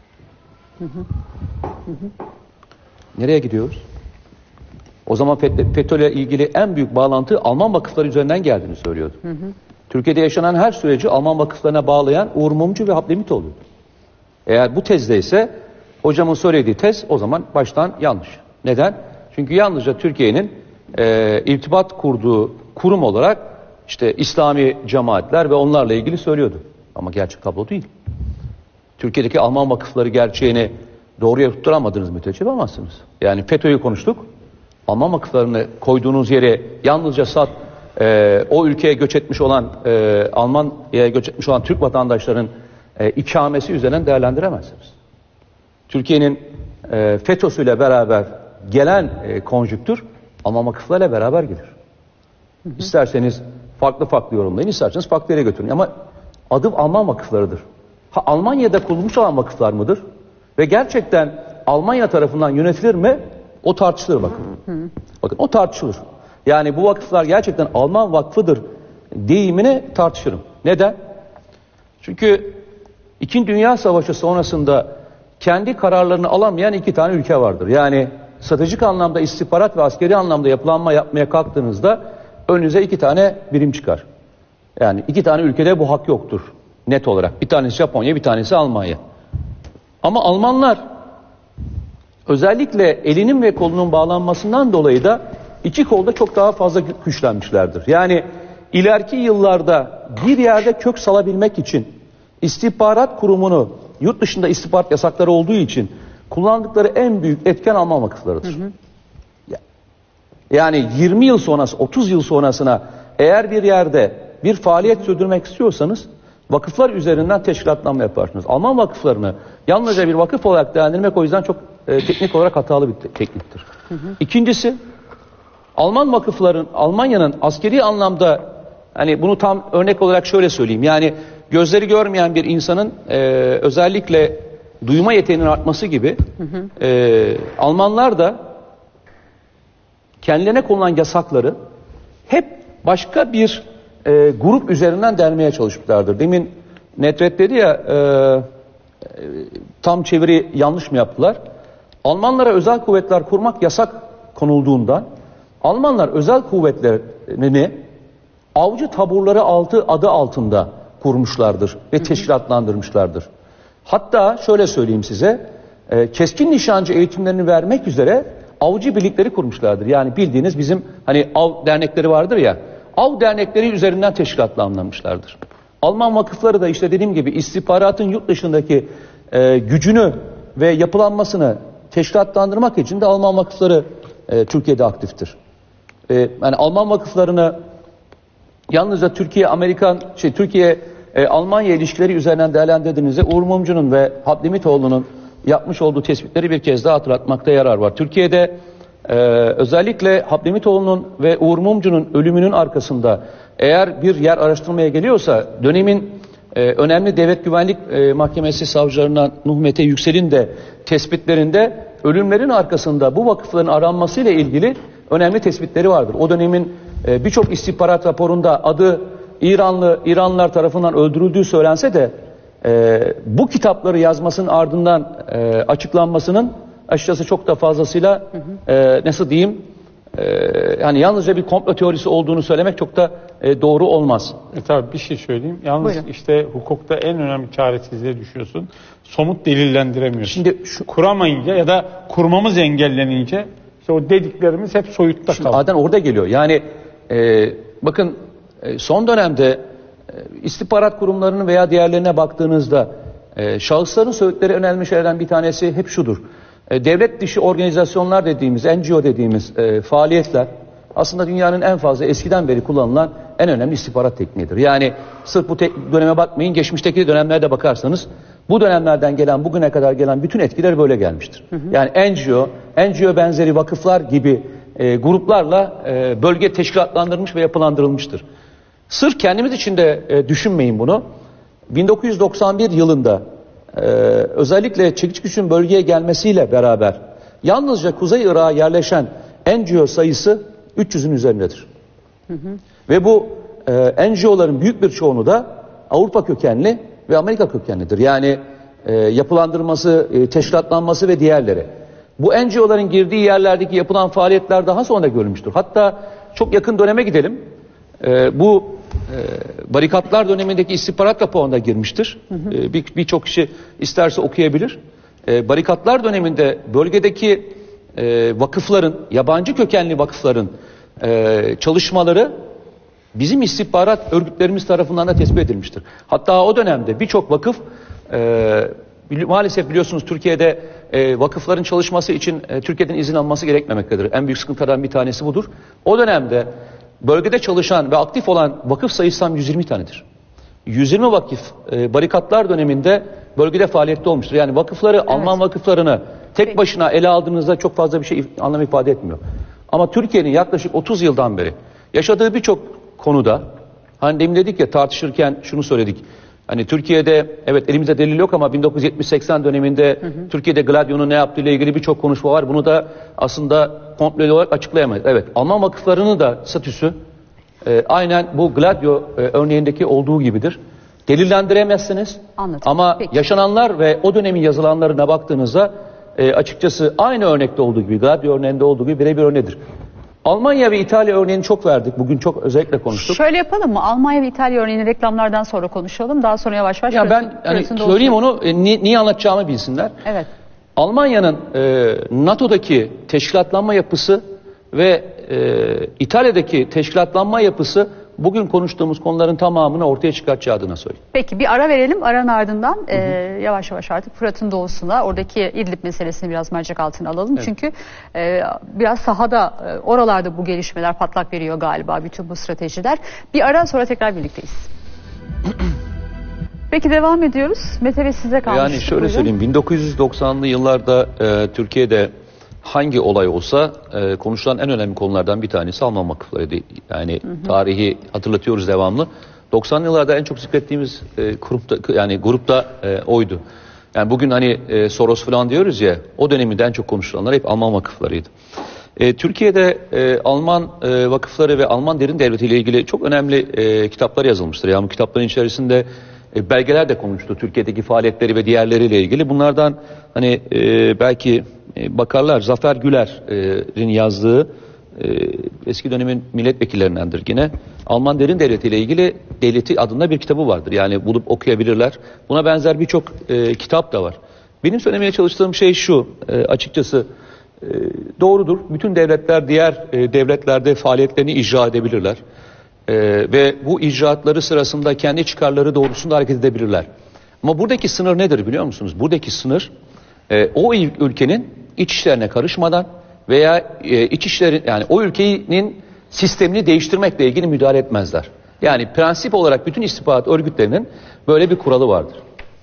Nereye gidiyoruz? O zaman FETÖ ile ilgili en büyük bağlantı Alman vakıfları üzerinden geldiğini söylüyordu. Türkiye'de yaşanan her süreci Alman vakıflarına bağlayan Uğur Mumcu ve Habdemitoğlu. Eğer bu tezde ise hocamın söylediği tez o zaman baştan yanlış. Neden? Çünkü yalnızca Türkiye'nin e, irtibat kurduğu kurum olarak işte İslami cemaatler ve onlarla ilgili söylüyordu. Ama gerçek tablo değil. Türkiye'deki Alman vakıfları gerçeğini doğruya tutturamadığınız müddetçe yapamazsınız. Yani FETÖ'yü konuştuk. Alman vakıflarını koyduğunuz yere yalnızca sat, e, o ülkeye göç etmiş olan, e, Almanya'ya göç etmiş olan Türk vatandaşların e, ikamesi üzerinden değerlendiremezsiniz. Türkiye'nin e, FETÖ'süyle beraber gelen e, konjüktür Alman vakıflarıyla beraber gelir. Hı hı. İsterseniz farklı farklı yorumlayın, isterseniz farklı yere götürün. Ama adı Alman vakıflarıdır. Ha, Almanya'da kurulmuş olan vakıflar mıdır? Ve gerçekten Almanya tarafından yönetilir mi? O tartışılır bakın. Hı hı. Bakın o tartışılır. Yani bu vakıflar gerçekten Alman vakfıdır deyimini tartışırım. Neden? Çünkü İkinci Dünya Savaşı sonrasında kendi kararlarını alamayan iki tane ülke vardır. Yani stratejik anlamda istihbarat ve askeri anlamda yapılanma yapmaya kalktığınızda önünüze iki tane birim çıkar. Yani iki tane ülkede bu hak yoktur net olarak. Bir tanesi Japonya, bir tanesi Almanya. Ama Almanlar özellikle elinin ve kolunun bağlanmasından dolayı da iki kolda çok daha fazla güçlenmişlerdir. Yani ileriki yıllarda bir yerde kök salabilmek için istihbarat kurumunu, yurt dışında istihbarat yasakları olduğu için kullandıkları en büyük etken Alman vakıflarıdır. Hı hı. Yani yirmi yıl sonrası, otuz yıl sonrasına eğer bir yerde bir faaliyet sürdürmek istiyorsanız vakıflar üzerinden teşkilatlanma yaparsınız. Alman vakıflarını yalnızca bir vakıf olarak değerlendirmek o yüzden çok e, teknik olarak hatalı bir te- tekniktir. Hı hı. İkincisi, Alman vakıfların, Almanya'nın askeri anlamda, hani bunu tam örnek olarak şöyle söyleyeyim. Yani gözleri görmeyen bir insanın e, özellikle duyma yeteneğinin artması gibi hı hı. E, Almanlar da kendilerine konulan yasakları hep başka bir e, grup üzerinden delmeye çalışmışlardır. Demin Nedret dedi ya e, e, tam çeviri yanlış mı yaptılar? Almanlara özel kuvvetler kurmak yasak konulduğundan Almanlar özel kuvvetlerini avcı taburları altı adı altında kurmuşlardır ve teşkilatlandırmışlardır. Hatta şöyle söyleyeyim size, e, keskin nişancı eğitimlerini vermek üzere avcı birlikleri kurmuşlardır. Yani bildiğiniz bizim hani av dernekleri vardır ya, av dernekleri üzerinden teşkilatlandırmışlardır. Alman vakıfları da işte dediğim gibi istihbaratın yurt dışındaki e, gücünü ve yapılanmasını teşkilatlandırmak için de Alman vakıfları e, Türkiye'de aktiftir. E, yani Alman vakıflarını yalnızca Türkiye Amerikan şey Türkiye e, Almanya ilişkileri üzerinden değerlendirdiğinizde Uğur Mumcu'nun ve Habdemitoğlu'nun yapmış olduğu tespitleri bir kez daha hatırlatmakta yarar var. Türkiye'de Ee, özellikle Hablemitoğlu'nun ve Uğur Mumcu'nun ölümünün arkasında eğer bir yer araştırmaya geliyorsa dönemin e, önemli devlet güvenlik e, mahkemesi savcılarından Nuh Mete Yüksel'in de tespitlerinde ölümlerin arkasında bu vakıfların aranmasıyla ilgili önemli tespitleri vardır. O dönemin e, birçok istihbarat raporunda adı İranlı İranlılar tarafından öldürüldüğü söylense de e, bu kitapları yazmasının ardından e, açıklanmasının açıkçası çok da fazlasıyla e, nasıl diyeyim e, yani yalnızca bir komplo teorisi olduğunu söylemek çok da e, doğru olmaz. E tabii bir şey söyleyeyim. Yalnız Buyurun. işte hukukta en önemli çaresizliğe düşüyorsun. Somut delillendiremiyorsun. Şimdi şu, Kuramayınca ya da kurmamız engellenince işte o dediklerimiz hep soyutta şimdi kalıyor. zaten orada geliyor. Yani e, bakın e, son dönemde e, istihbarat kurumlarının veya diğerlerine baktığınızda e, şahısların söyledikleri önemli şeylerden bir tanesi hep şudur. E, devlet dışı organizasyonlar dediğimiz, N G O dediğimiz e, faaliyetler aslında dünyanın en fazla eskiden beri kullanılan en önemli istihbarat tekniğidir. Yani sırf bu döneme bakmayın, geçmişteki dönemlerde bakarsanız bu dönemlerden gelen, bugüne kadar gelen bütün etkiler böyle gelmiştir. Hı hı. Yani N G O, N G O benzeri vakıflar gibi e, gruplarla e, bölge teşkilatlandırılmış ve yapılandırılmıştır. Sırf kendimiz için de e, düşünmeyin bunu. bin dokuz yüz doksan bir yılında e, özellikle çekiç gücün bölgeye gelmesiyle beraber yalnızca Kuzey Irak'a yerleşen N G O sayısı üç yüzün üzerindedir. Hı hı. Ve bu e, N G O'ların büyük bir çoğunu da Avrupa kökenli ve Amerika kökenlidir. Yani e, yapılandırması, e, teşkilatlanması ve diğerleri. Bu N G O'ların girdiği yerlerdeki yapılan faaliyetler daha sonra görülmüştür. Hatta çok yakın döneme gidelim. E, bu e, barikatlar dönemindeki istihbarat raporuna girmiştir. E, bir, birçok kişi isterse okuyabilir. E, barikatlar döneminde bölgedeki e, vakıfların, yabancı kökenli vakıfların e, çalışmaları bizim istihbarat örgütlerimiz tarafından da tespit edilmiştir. Hatta o dönemde birçok vakıf e, maalesef biliyorsunuz Türkiye'de e, vakıfların çalışması için e, Türkiye'den izin alması gerekmemektedir. En büyük sıkıntılardan bir tanesi budur. O dönemde bölgede çalışan ve aktif olan vakıf sayısı tam yüz yirmi tanedir. yüz yirmi vakıf e, barikatlar döneminde bölgede faaliyette olmuştur. Yani vakıfları, evet. Alman vakıflarını tek başına ele aldığınızda çok fazla bir şey anlam ifade etmiyor. Ama Türkiye'nin yaklaşık otuz yıldan beri yaşadığı birçok konuda, hani demin dedik ya tartışırken şunu söyledik. Hani Türkiye'de evet elimizde delil yok ama bin dokuz yüz yetmiş seksen döneminde hı hı. Türkiye'de Gladio'nun ne yaptığı ile ilgili birçok konuşma var. Bunu da aslında komple olarak açıklayamayız. Evet, Alman vakıflarının da statüsü e, aynen bu Gladio e, örneğindeki olduğu gibidir. Delillendiremezsiniz. Anladım. Ama Peki. yaşananlar ve o dönemin yazılanlarına baktığınızda e, açıkçası aynı örnekte olduğu gibi, Gladio örneğinde olduğu gibi birebir örneğidir. Almanya ve İtalya örneğini çok verdik. Bugün çok özellikle konuştuk. Şöyle yapalım mı? Almanya ve İtalya örneğini reklamlardan sonra konuşalım. Daha sonra yavaş yavaş... Ya ben hani söyleyeyim onu, e, ni, niye anlatacağımı bilsinler. Evet. Almanya'nın e, NATO'daki teşkilatlanma yapısı ve e, İtalya'daki teşkilatlanma yapısı bugün konuştuğumuz konuların tamamını ortaya çıkartacağı adına söyleyeyim. Peki bir ara verelim. Aranın ardından e, yavaş yavaş artık Fırat'ın doğusuna, oradaki İdlib meselesini biraz mercek altına alalım. Evet. Çünkü e, biraz sahada, e, oralarda bu gelişmeler patlak veriyor galiba, bütün bu stratejiler. Bir ara sonra tekrar birlikteyiz. Peki devam ediyoruz. Mete Bey size kalmış. Yani şöyle söyleyeyim, bin dokuz yüz doksanlı yıllarda e, Türkiye'de hangi olay olsa e, konuşulan en önemli konulardan bir tanesi Alman vakıflarıydı. Yani hı hı. tarihi hatırlatıyoruz devamlı. doksanlı yıllarda en çok zikrettiğimiz e, grupta, yani grupta e, oydu. Yani bugün hani e, Soros falan diyoruz ya, o döneminde en çok konuşulanlar hep Alman vakıflarıydı. E, Türkiye'de e, Alman e, vakıfları ve Alman derin devleti ile ilgili çok önemli e, kitaplar yazılmıştır. Yani bu kitapların içerisinde e, belgeler de konuştu. Türkiye'deki faaliyetleri ve diğerleriyle ilgili. Bunlardan hani e, belki e, bakarlar, Zafer Güler'in yazdığı e, eski dönemin milletvekillerindendir yine. Alman derin devleti ile ilgili devleti adında bir kitabı vardır. Yani bulup okuyabilirler. Buna benzer birçok e, kitap da var. Benim söylemeye çalıştığım şey şu, e, açıkçası e, doğrudur. Bütün devletler diğer e, devletlerde faaliyetlerini icra edebilirler. E, ve bu icraatları sırasında kendi çıkarları doğrultusunda hareket edebilirler. Ama buradaki sınır nedir biliyor musunuz? Buradaki sınır e, o ülkenin iç işlerine karışmadan veya e, iç işleri, yani o ülkenin sistemini değiştirmekle ilgili müdahale etmezler. Yani prensip olarak bütün istihbarat örgütlerinin böyle bir kuralı vardır.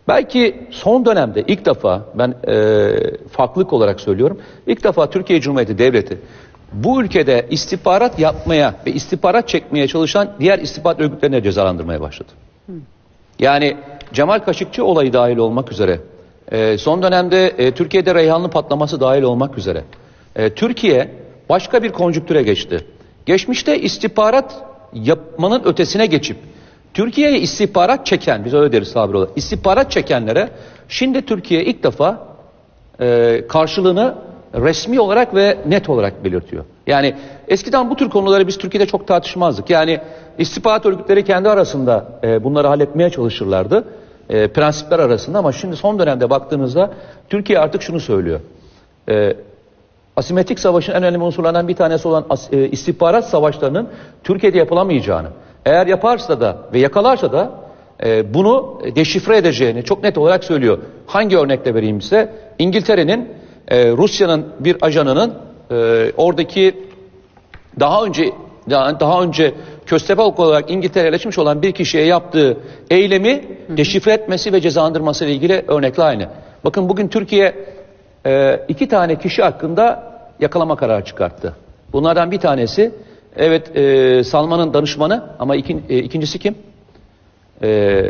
Belki son dönemde ilk defa ben e, farklılık olarak söylüyorum. İlk defa Türkiye Cumhuriyeti Devleti bu ülkede istihbarat yapmaya ve istihbarat çekmeye çalışan diğer istihbarat örgütlerine cezalandırmaya başladı. Yani Cemal Kaşıkçı olayı dahil olmak üzere, e, son dönemde e, Türkiye'de Reyhanlı patlaması dahil olmak üzere, e, Türkiye başka bir konjüktüre geçti. Geçmişte istihbarat yapmanın ötesine geçip Türkiye'ye istihbarat çeken, biz öyle deriz tabiri olarak, istihbarat çekenlere şimdi Türkiye ilk defa e, karşılığını resmi olarak ve net olarak belirtiyor. Yani eskiden bu tür konuları biz Türkiye'de çok tartışmazdık. Yani istihbarat örgütleri kendi arasında e, bunları halletmeye çalışırlardı. E, prensipler arasında, ama şimdi son dönemde baktığınızda Türkiye artık şunu söylüyor. E, asimetrik savaşın en önemli unsurlarından bir tanesi olan as, e, istihbarat savaşlarının Türkiye'de yapılamayacağını, eğer yaparsa da ve yakalarsa da e, bunu deşifre edeceğini çok net olarak söylüyor. Hangi örnekle vereyim size? İngiltere'nin e, Rusya'nın bir ajanının e, oradaki daha önce daha, daha önce köstebek olarak İngiltere'ye yerleşmiş olan bir kişiye yaptığı eylemi deşifre etmesi ve cezalandırması ile ilgili örnekle aynı. Bakın bugün Türkiye e, iki tane kişi hakkında yakalama kararı çıkarttı. Bunlardan bir tanesi evet e, Salman'ın danışmanı, ama ikin, e, ikincisi kim? E,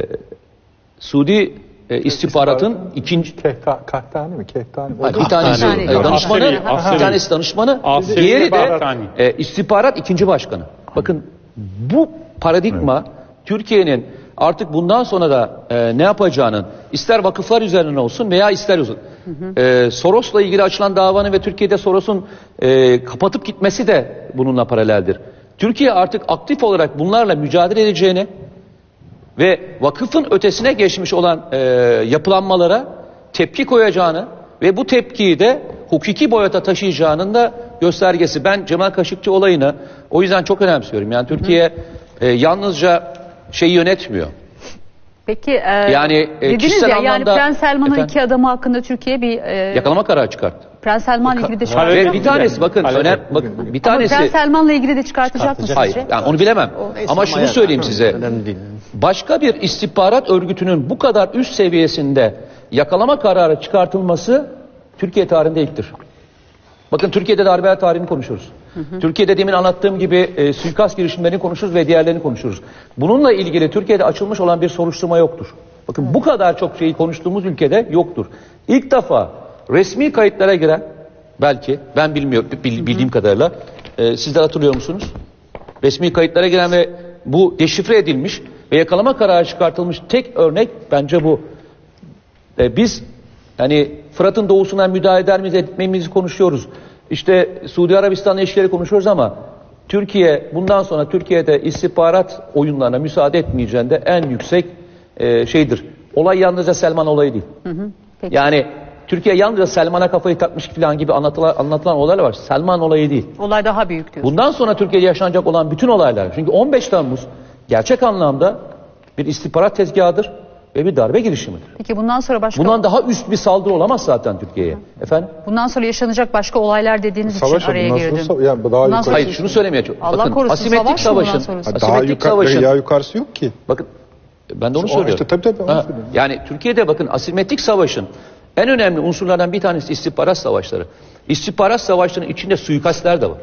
Suudi e, istihbaratın ikinci... Kehta, Kahtani mi? Kehtani mi? Hayır, bir tanesi Kahtani. e, danışmanı, Aseri, Aseri. bir tanesi danışmanı, Aseri diğeri de Kahtani. e, istihbarat ikinci başkanı. Bakın bu paradigma evet. Türkiye'nin artık bundan sonra da e, ne yapacağının, ister vakıflar üzerine olsun veya ister olsun. Hı hı. E, Soros'la ilgili açılan davanın ve Türkiye'de Soros'un e, kapatıp gitmesi de bununla paraleldir. Türkiye artık aktif olarak bunlarla mücadele edeceğini ve vakıfın ötesine geçmiş olan e, yapılanmalara tepki koyacağını ve bu tepkiyi de hukuki boyuta taşıyacağının da göstergesi. Ben Cemal Kaşıkçı olayını o yüzden çok önemsiyorum. Yani Türkiye e, yalnızca şeyi yönetmiyor. Peki e, yani e, dediniz ya, yani anlamda, Prens Selman'ın efendim, iki adamı hakkında Türkiye bir e, yakalama kararı çıkarttı. Prens Selman'la ilgili de Ve çıkartacak bir mı? tanesi bakın Halledin. önemli, bakın bir Ama tanesi Prens Selman'la ilgili de çıkartacak mı hayır, sizce? yani onu bilemem. Ama şunu söyleyeyim size. Önemli değil. Başka bir istihbarat örgütünün bu kadar üst seviyesinde yakalama kararı çıkartılması Türkiye tarihinde ilktir. Bakın Türkiye'de darbeler tarihini konuşuruz. Hı hı. Türkiye'de demin anlattığım gibi e, suikast girişimlerini konuşuruz ve diğerlerini konuşuruz. Bununla ilgili Türkiye'de açılmış olan bir soruşturma yoktur. Bakın hı. bu kadar çok şeyi konuştuğumuz ülkede yoktur. İlk defa resmi kayıtlara giren, belki ben bilmiyorum bil, bildiğim hı hı. kadarıyla e, sizler hatırlıyor musunuz? Resmi kayıtlara giren ve bu deşifre edilmiş ve yakalama kararı çıkartılmış tek örnek bence bu. E, biz hani Fırat'ın doğusundan müdahale eder miyiz, etmemizi konuşuyoruz. İşte Suudi Arabistan'la ilişkileri konuşuyoruz, ama Türkiye bundan sonra Türkiye'de istihbarat oyunlarına müsaade etmeyeceğinde en yüksek e, şeydir. Olay yalnızca Selman olayı değil. Hı hı, yani Türkiye yalnızca Selman'a kafayı takmış falan gibi anlatılan, anlatılan olaylar var. Selman olayı değil. Olay daha büyük diyorsun. Bundan sonra Türkiye'de yaşanacak olan bütün olaylar. Çünkü on beş Temmuz gerçek anlamda bir istihbarat tezgahıdır ve bir darbe girişimidir. Peki bundan sonra başka... Bundan daha üst bir saldırı olamaz zaten Türkiye'ye. Efendim? Bundan sonra yaşanacak başka olaylar dediğiniz Savaş için araya girdim. Sa- yani daha Bundan yukarı... Hayır, şunu söylemeye çok. Allah Bakın, korusun, asimetrik savaş mı bundan savaşın, sonrası? daha asimetrik yukarı, savaşın, ya yukarısı yok ki. bakın ben de onu O söylüyorum. işte, tabii tabii onu Ha, söylüyorum. yani Türkiye'de bakın asimetrik savaşın en önemli unsurlardan bir tanesi istihbarat savaşları. İstihbarat savaşlarının içinde suikastler de var.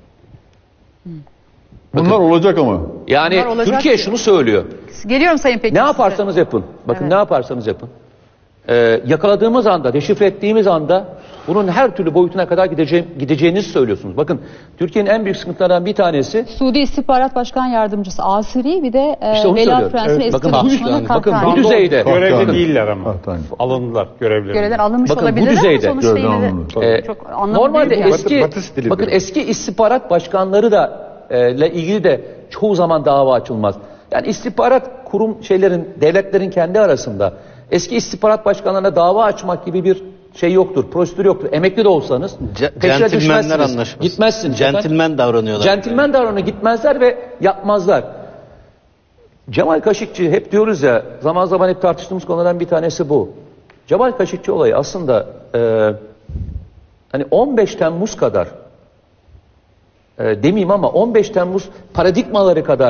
Bunlar olacak ama. Yani Bunlar olacak Türkiye diyor. şunu söylüyor. Geliyorum Sayın Peki. Ne yaparsanız yapın. Bakın Evet. ne yaparsanız yapın. Ee, yakaladığımız anda, deşifre ettiğimiz anda bunun her türlü boyutuna kadar gideceğim, gideceğinizi söylüyorsunuz. Bakın Türkiye'nin en büyük sıkıntılarından bir tanesi Suudi İstihbarat Başkan Yardımcısı Asiri, bir de e, İşte onu Veliaht söylüyorum. Prens'in Evet, eski bakın bu- danışmanı bakın bu Kahtani. düzeyde- Görevde Kahtani. değiller ama. Kahtani. Alındılar görevlerine. Görevler alınmış Bakın bu olabilir düzeyde ama sonuçta yine de görevden Ee, çok anlamlı normalde değil yani. eski Batı- Batı stili bakın diyor. eski istihbarat başkanları da e, ile ilgili de çoğu zaman dava açılmaz. Yani istihbarat kurum şeylerin, devletlerin kendi arasında eski istihbarat başkanlarına dava açmak gibi bir şey yoktur, prosedür yoktur. Emekli de olsanız Ce- peşine Centilmenler düşmezsiniz, anlaşması. gitmezsiniz. Centilmen davranıyorlar. Centilmen davranıyor, gitmezler ve yapmazlar. Cemal Kaşıkçı hep diyoruz ya, zaman zaman hep tartıştığımız konulardan bir tanesi bu. Cemal Kaşıkçı olayı aslında e, hani on beş Temmuz kadar e, demeyeyim ama on beş Temmuz paradigmaları kadar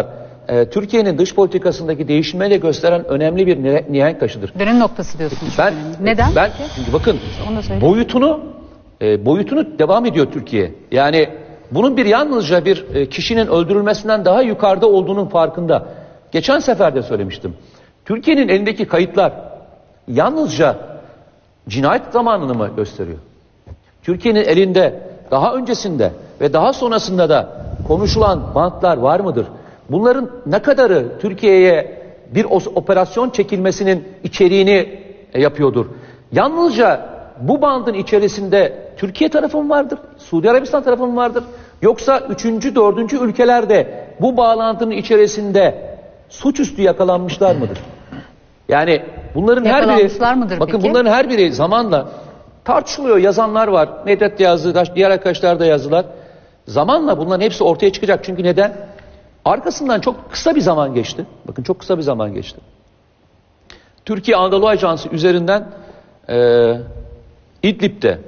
e, Türkiye'nin dış politikasındaki değişimleri de gösteren önemli bir nihe- nihenk taşıdır. Dönüm noktası diyorsunuz. Ben Neden? Ben peki? çünkü bakın Onu da söyleyeyim. boyutunu e, boyutunu devam ediyor Türkiye. Yani bunun bir yalnızca bir e, kişinin öldürülmesinden daha yukarıda olduğunun farkında. Geçen sefer de söylemiştim. Türkiye'nin elindeki kayıtlar yalnızca cinayet zamanını mı gösteriyor? Türkiye'nin elinde daha öncesinde ve daha sonrasında da konuşulan bantlar var mıdır? Bunların ne kadarı Türkiye'ye bir operasyon çekilmesinin içeriğini yapıyordur? Yalnızca bu bandın içerisinde Türkiye tarafı mı vardır? Suudi Arabistan tarafı mı vardır? Yoksa üçüncü, dördüncü ülkelerde bu bağlantının içerisinde suçüstü yakalanmışlar mıdır? Yani bunların her biri, mıdır bakın peki? bunların her biri zamanla tartışılıyor, yazanlar var. Nedret de yazdı, diğer arkadaşlar da yazdılar. Zamanla bunların hepsi ortaya çıkacak. Çünkü neden? Arkasından çok kısa bir zaman geçti. Bakın çok kısa bir zaman geçti. Türkiye Anadolu Ajansı üzerinden e, İdlib'de,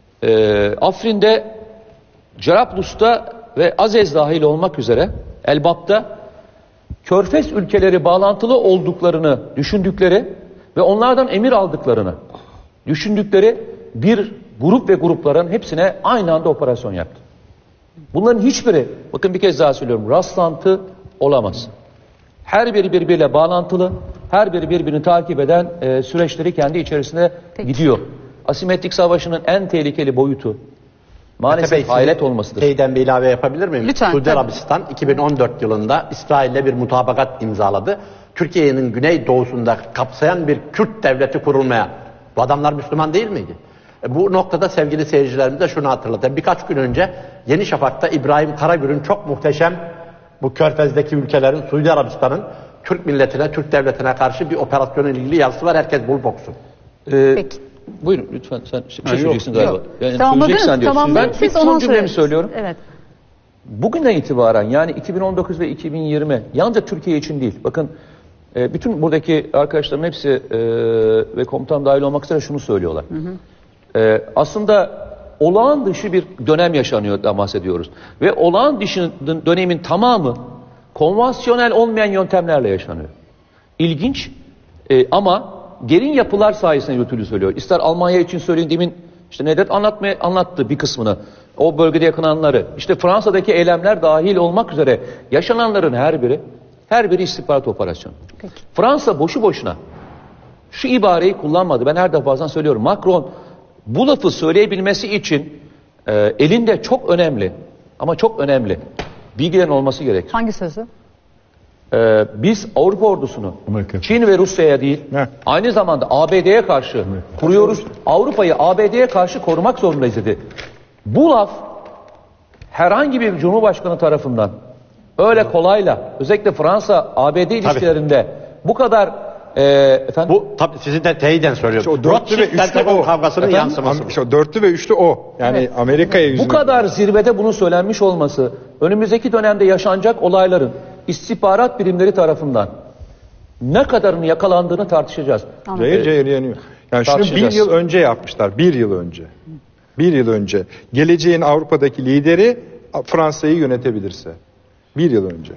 e, Afrin'de, Cerablus'ta ve Azez dahil olmak üzere Elbap'ta Körfez ülkeleri bağlantılı olduklarını düşündükleri ve onlardan emir aldıklarını düşündükleri bir grup ve grupların hepsine aynı anda operasyon yaptı. Bunların hiçbiri, bakın bir kez daha söylüyorum, rastlantı olamaz. Her biri birbiriyle bağlantılı, her biri birbirini takip eden e, süreçleri kendi içerisinde Peki. gidiyor. Asimetrik savaşının en tehlikeli boyutu maalesef hayret olmasıdır. Şeyden bir ilave yapabilir miyim? Lütfen, Suudi tabii. Arabistan iki bin on dört yılında İsrail'le bir mutabakat imzaladı. Türkiye'nin güneydoğusunda kapsayan bir Kürt devleti kurulmaya. Bu adamlar Müslüman değil miydi? E, bu noktada sevgili seyircilerimize şunu hatırlatayım. Birkaç gün önce Yeni Şafak'ta İbrahim Karagül'ün çok muhteşem bu Körfez'deki ülkelerin, Suudi Arabistan'ın Türk milletine, Türk devletine karşı bir operasyonla ilgili yazısı var. Herkes bulup okusun. Ee, Peki. Buyurun lütfen, sen bir şey Ha, yok, söyleyeceksin galiba. Yok. Yani Tamamladınız, söyleyeceksen diyorsun. tamamladınız. Ben bir Siz son ondan cümlemi sonra- söylüyorum. Evet. Bugünden itibaren yani iki bin on dokuz ve iki bin yirmi yalnızca Türkiye için değil. Bakın e, bütün buradaki arkadaşlarım hepsi e, ve komutan dahil olmak üzere şunu söylüyorlar. Hı hı. E, aslında olağan dışı bir dönem yaşanıyordan bahsediyoruz. Ve olağan dışı dönemin tamamı konvansiyonel olmayan yöntemlerle yaşanıyor. İlginç e, ama derin yapılar sayesinde yürütülü söylüyor. İster Almanya için söyleyin, demin işte Nedret anlatmaya, anlattı bir kısmını. O bölgede yakınanları. İşte Fransa'daki eylemler dahil olmak üzere yaşananların her biri, her biri istihbarat operasyonu. Peki. Fransa boşu boşuna şu ibareyi kullanmadı. Ben her defasında söylüyorum. Macron bu lafı söyleyebilmesi için e, elinde çok önemli ama çok önemli bilgilerin olması gerekir. Hangi sözü? Ee, biz Avrupa ordusunu Amerika. Çin ve Rusya'ya değil, Heh. aynı zamanda A B D'ye karşı kuruyoruz. Avrupa'yı A B D'ye karşı korumak zorundayız dedi. Bu laf herhangi bir Cumhurbaşkanı tarafından öyle kolayla, özellikle Fransa A B D ilişkilerinde bu kadar e, efendim Bu tabii sizin de teyiden söylüyorum. İşte o dörtlü ve Rothschild üçlü Pentagon o. kavgasının Efendim? yansıması. Am- işte o dörtlü ve üçlü o. Yani Evet. Amerika'ya yüzünü... bu kadar zirvede bunun söylenmiş olması, önümüzdeki dönemde yaşanacak olayların istihbarat birimleri tarafından ne kadarını yakalandığını tartışacağız. Cayır cayır yanıyor. Yani şunu bir Tartışacağız. yıl önce yapmışlar. Bir yıl önce. Bir yıl önce. Geleceğin Avrupa'daki lideri Fransa'yı yönetebilirse. Bir yıl önce.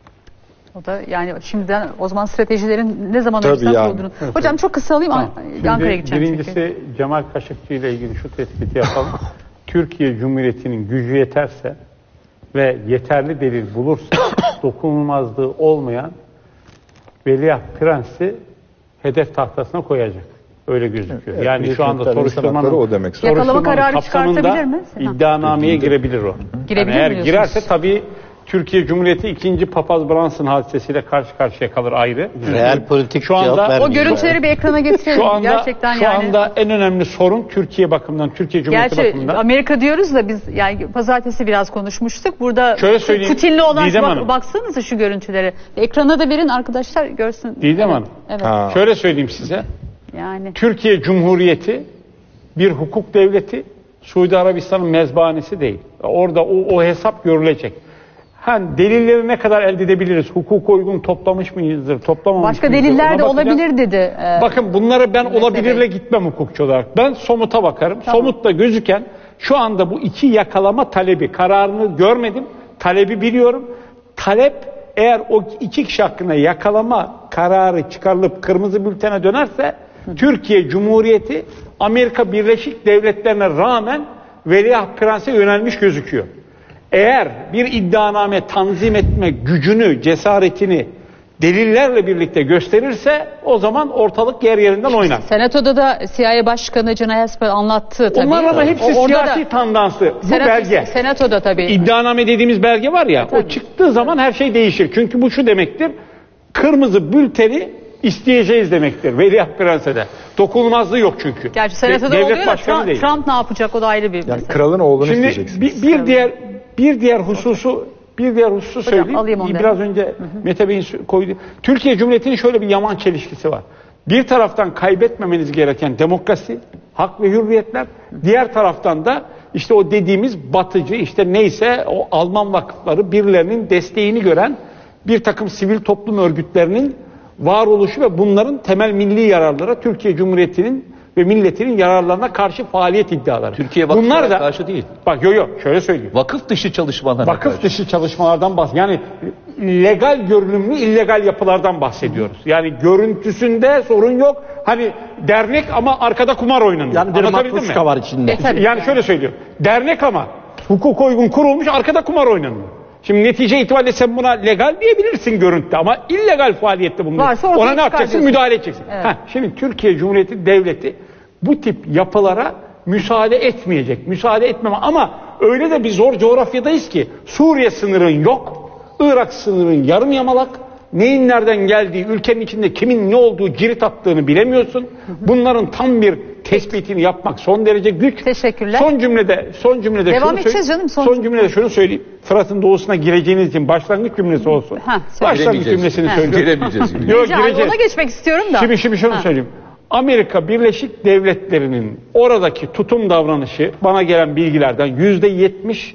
O da yani şimdiden o zaman stratejilerin ne zaman Tabii öncesinden yani. kurulduğunu. Hocam çok kısa alayım. Tamam. Şimdi Ankara'ya gideceğim birincisi çünkü. Cemal Kaşıkçı ile ilgili şu tespiti yapalım. Türkiye Cumhuriyeti'nin gücü yeterse ve yeterli delil bulursa dokunulmazlığı olmayan Veliaht Prens'i hedef tahtasına koyacak. Öyle gözüküyor. Evet, yani şu anda Birleşmiş Milletler İnsan Hakları soruşturmanın, o demek. Yakalama kararı kapsamında çıkartabilir mi? Sinan? iddianameye girebilir o. Girebilir yani eğer mi diyorsunuz? girerse tabii Türkiye Cumhuriyeti ikinci Papaz Brunson hadisesiyle karşı karşıya kalır ayrı. Real politik şu anda cevap O vermiyor. görüntüleri bir ekrana getirelim. şu anda Gerçekten şu yani. anda en önemli sorun Türkiye bakımından, Türkiye Cumhuriyeti Gerçi bakımından. Amerika diyoruz da biz yani pazartesi biraz konuşmuştuk. Burada Şöyle söyleyeyim, Putin'le olan Didem bak, Hanım. baksanıza şu görüntüleri. Ekrana da verin arkadaşlar görsün. Didem evet, Hanım. Evet. Ha. Şöyle söyleyeyim size. Yani Türkiye Cumhuriyeti bir hukuk devleti, Suudi Arabistan'ın mezbahanesi değil. Orada o, o hesap görülecek. Hani delilleri ne kadar elde edebiliriz? Hukuka uygun toplamış mıyızdır, toplamamış başka mıyızdır? deliller de Ona bakacağım. olabilir dedi. Ee, Bakın bunlara ben Mehmet olabilirle Bey. gitmem hukukçu olarak. Ben somuta bakarım. Tamam. Somutta gözüken şu anda bu iki yakalama talebi kararını görmedim. Talebi biliyorum. Talep eğer o iki kişi hakkında yakalama kararı çıkarılıp kırmızı bültene dönerse Türkiye Cumhuriyeti Amerika Birleşik Devletleri'ne rağmen Veliaht Prens'e yönelmiş gözüküyor. Eğer bir iddianame tanzim etme gücünü, cesaretini delillerle birlikte gösterirse o zaman ortalık yer yerinden oynar. Senatoda da C I A Başkanı John Esper anlattı tabii. Onların ama hepsi O- orada siyasi da- tandanslı. Bu Senato- belge. Senatoda tabii. İddianame dediğimiz belge var ya, Tabii. o çıktığı zaman her şey değişir. Çünkü bu şu demektir, kırmızı bülteni isteyeceğiz demektir Veliaht Prens'e de. Dokunulmazlığı yok çünkü. Gerçi Senatoda Devlet oluyor da başkanı Trump, değil. Trump ne yapacak o da ayrı bir Yani mesele. kralın oğlunu Şimdi isteyeceksiniz. bir, bir diğer bir diğer hususu bir diğer hususu söyleyeyim. alayım onu da. Biraz önce Mete Bey'in koyduğu. Türkiye Cumhuriyeti'nin şöyle bir yaman çelişkisi var. Bir taraftan kaybetmemeniz gereken demokrasi, hak ve hürriyetler, diğer taraftan da işte o dediğimiz batıcı, işte neyse o Alman vakıfları, birilerinin desteğini gören bir takım sivil toplum örgütlerinin varoluşu ve bunların temel milli yararlara, Türkiye Cumhuriyeti'nin ve milletinin yararlarına karşı faaliyet iddiaları. Türkiye vakıflara karşı değil. Bak yo yo şöyle söyleyeyim. Vakıf dışı çalışmalara Vakıf karşı. dışı çalışmalardan bahs yani legal görünümlü illegal yapılardan bahsediyoruz. Yani görüntüsünde sorun yok. Hani dernek ama arkada kumar oynanıyor. Yani bir Anlatabildim matruşka mi? var içinde. E, tabii. Yani şöyle söylüyorum. Dernek ama hukuk uygun kurulmuş, arkada kumar oynanıyor. Şimdi netice itibariyle sen buna legal diyebilirsin görüntüde ama illegal faaliyette bunlar. Varsa ortaya Ona ne çıkar yapacaksın? diyorsun. Müdahale edeceksin. Evet. Heh, şimdi Türkiye Cumhuriyeti Devleti bu tip yapılara müsaade etmeyecek. Müsaade etmeme ama öyle de bir zor coğrafyadayız ki Suriye sınırın yok, Irak sınırın yarım yamalak, neyin nereden geldiği, ülkenin içinde kimin ne olduğu, cirit attığını bilemiyorsun. Bunların tam bir tespitini yapmak son derece güç. Teşekkürler. Son cümlede, son cümlede Devam şunu edeceğiz söyleyeyim. canım, Son, son- cümlede şunu söyleyeyim. Fırat'ın doğusuna gireceğiniz için başlangıç cümlesi olsun. Ha, söyle. Başlangıç Giremeyeceğiz. cümlesini Ha. söylüyorum. Giremeyeceğiz gibi. Yok, Gireceğim, gireceğiz. ona geçmek istiyorum da. Şimdi şimdi şunu Ha. söyleyeyim. Amerika Birleşik Devletleri'nin oradaki tutum davranışı bana gelen bilgilerden yüzde yetmiş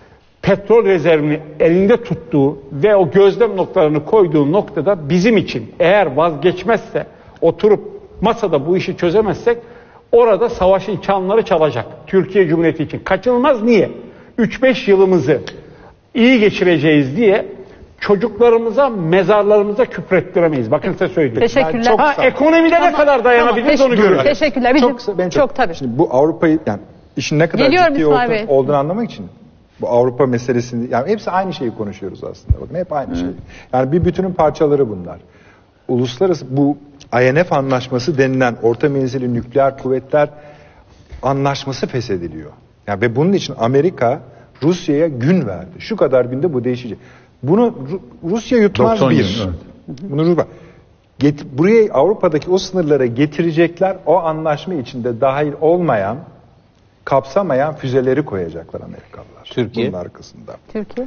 petrol rezervini elinde tuttuğu ve o gözlem noktalarını koyduğu noktada bizim için eğer vazgeçmezse, oturup masada bu işi çözemezsek orada savaşın çanları çalacak. Türkiye Cumhuriyeti için kaçınılmaz. Niye? üç beş yılımızı iyi geçireceğiz diye çocuklarımıza, mezarlarımıza küfrettiremeyiz. Bakın size söyleyeyim. Teşekkürler. Çok ha, ekonomide Tamam, ne kadar dayanabiliriz tamam, onu teşekkür- görüyoruz. Teşekkürler. Bizim, Çok, ben çok, tabii. Şimdi bu Avrupa'yı yani işin ne kadar Geliyorum ciddi İsmail olduğunu, Bey. olduğunu anlamak için bu Avrupa meselesini yani hepsi aynı şeyi konuşuyoruz aslında. Bakın hep aynı şey. Yani bir bütünün parçaları bunlar. Uluslararası bu I N F anlaşması denilen orta menzilli nükleer kuvvetler anlaşması feshediliyor. Yani ve bunun için Amerika Rusya'ya gün verdi. Şu kadar günde bu değişecek. Bunu Ru- Rusya yutmaz doksan bir. gün, evet. Bunu Rusya Get, buraya Avrupa'daki o sınırlara getirecekler, o anlaşma içinde dahil olmayan, kapsamayan füzeleri koyacaklar Amerikalılar. Türkiye? Bunun arkasında. Türkiye.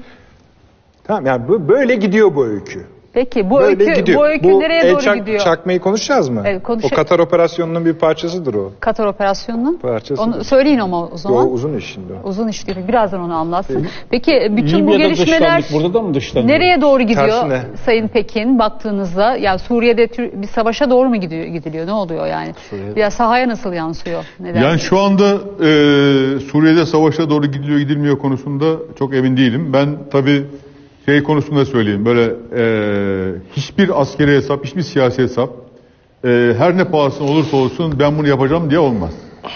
Tamam yani bu, böyle gidiyor bu öykü. Peki bu Böyle öykü, gidiyor. bu öykü nereye el doğru çak- gidiyor? Çakmayı konuşacağız mı? Evet, konuşa- O Katar operasyonunun bir parçasıdır o. Katar operasyonunun. Parçası Onu da. söyleyin ama o O zaman. uzun iş şimdi. o. Uzun iş değil. Birazdan onu anlatsın. Peki bütün bu Libya'da gelişmeler dışlandık, burada da mı dışlanıyor? nereye doğru gidiyor Tersine. Sayın Pekin baktığınızda? Yani Suriye'de tür- bir savaşa doğru mu gidiyor gidiliyor? Ne oluyor yani? Ya sahaya nasıl yansıyor? Neden? Yani şu anda e, Suriye'de savaşa doğru gidiliyor gidilmiyor konusunda çok emin değilim. Ben tabii şey konusunda söyleyeyim. Böyle e, hiçbir askeri hesap, hiçbir siyasi hesap e, her ne pahasına olursa olsun ben bunu yapacağım diye olmaz.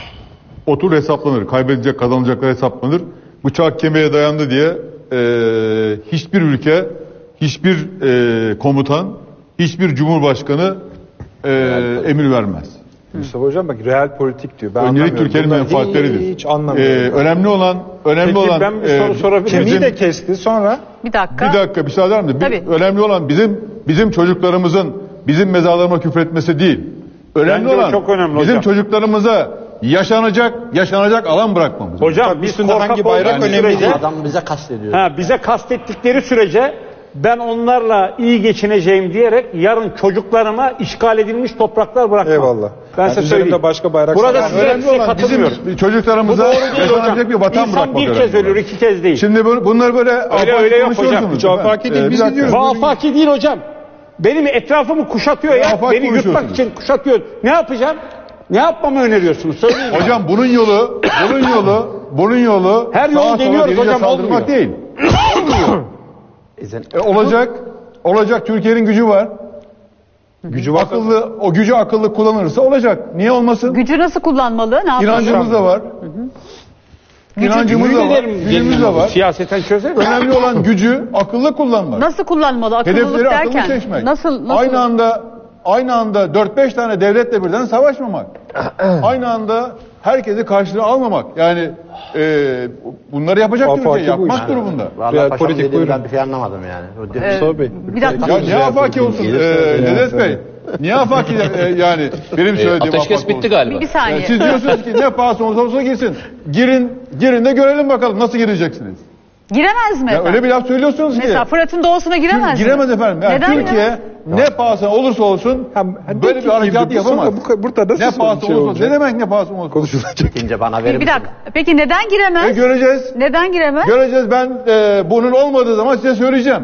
Otur hesaplanır. Kaybedecek kazanacaklar hesaplanır. Bıçak kemiğe dayandı diye e, hiçbir ülke, hiçbir e, komutan, hiçbir cumhurbaşkanı e, emir vermez. Mustafa Hocam bak real politik diyor. Ben Öncelik anlamıyorum. Türkiye'nin Bunlar menfaatleridir. Hiç anlamıyorum. Ee, önemli olan, önemli Peki olan. ben bir e, soru sorabilir miyim? Kemiği bizim- de kesti sonra bir dakika. Bir dakika bir şey der misin? Bir- Tabii. Önemli olan bizim bizim çocuklarımızın bizim mezarlarıma küfretmesi değil. Önemli Bence o olan çok önemli bizim hocam. çocuklarımıza yaşanacak yaşanacak alan bırakmamız. Hocam biz üstünde korkak hangi bayrak olduğumuz önemli sürece, değil. Adam bize kastediyor. ha, bize kastettikleri sürece ben onlarla iyi geçineceğim diyerek yarın çocuklarıma işgal edilmiş topraklar bırakmam. Eyvallah. Ben Yani size üzerinde söyleyeyim. başka bayrak Burada var. size, Önemli size olan katılmıyorum. bizim Bu çocuklarımıza doğru değil yaşanacak hocam. bir vatan İnsan bırakmak bir önemli. kez ölür, iki kez değil. Şimdi bu- bunlar böyle Öyle öyle yok hocam. konuşuyorsunuz, Hiç değil mi? afaki değil, Ee, biz bir dakika. gidiyoruz. Vafaki değil hocam. Benim etrafımı kuşatıyor ya. Vafaki Beni yutmak konuşuyorsunuz. için kuşatıyor. Ne yapacağım? Ne yapmamı öneriyorsunuz? Söyleyin. bana. Hocam bunun yolu, bunun yolu, bunun yolu Her yol sağa sola deniyoruz delice hocam, saldırmak olmuyor. değil. İzin- E, olacak, Olacak, Türkiye'nin gücü var. Gücü var. Akıllı, o gücü akıllı kullanırsa olacak. Niye olmasın? Gücü nasıl kullanmalı? Ne yapmalı? İnancımız da var. İnancımız da var. Gücümüz de var. Siyaseten çözelim. Önemli olan gücü akıllı kullanmak. Nasıl kullanmalı? Akıllılık Hedefleri akıllı derken. seçmek. Nasıl, nasıl? Aynı anda aynı anda dört beş tane devletle birden savaşmamak. Aynı anda herkesi karşılığına almamak. Yani e, bunları yapacak Afaki Türkiye. bu Yapmak işte. durumunda. Vallahi Ya, paşam politik dediğimden buyurun. bir şey anlamadım yani. O Ee, Mustafa Bey. bir dakika. Ya niye afaki olsun e, Nedet Bey? Niye afaki e, yani benim E, söylediğim ateşkes afaki bitti olsun? galiba. Bir, bir saniye. Yani siz diyorsunuz ki ne pahası olursa olsa girsin. Girin, girin de görelim bakalım nasıl gireceksiniz. Giremez mi Ya efendim? öyle bir laf söylüyorsunuz ki. Mesela Fırat'ın doğusuna giremez mi? Giremez efendim. Yani Neden Türkiye giremez? ne pahasına olursa olsun Hem- böyle bir harekat yapamaz. Bu, burada nasıl Ne pahasına şey olursa olsun. olacak? Ne demek ne pahasına olursa olsun. Konuşulacak. Bitince bana verir Bir, bir misin? dakika. Peki neden giremez? E, göreceğiz. Neden giremez? Göreceğiz. Ben e, bunun olmadığı zaman size söyleyeceğim.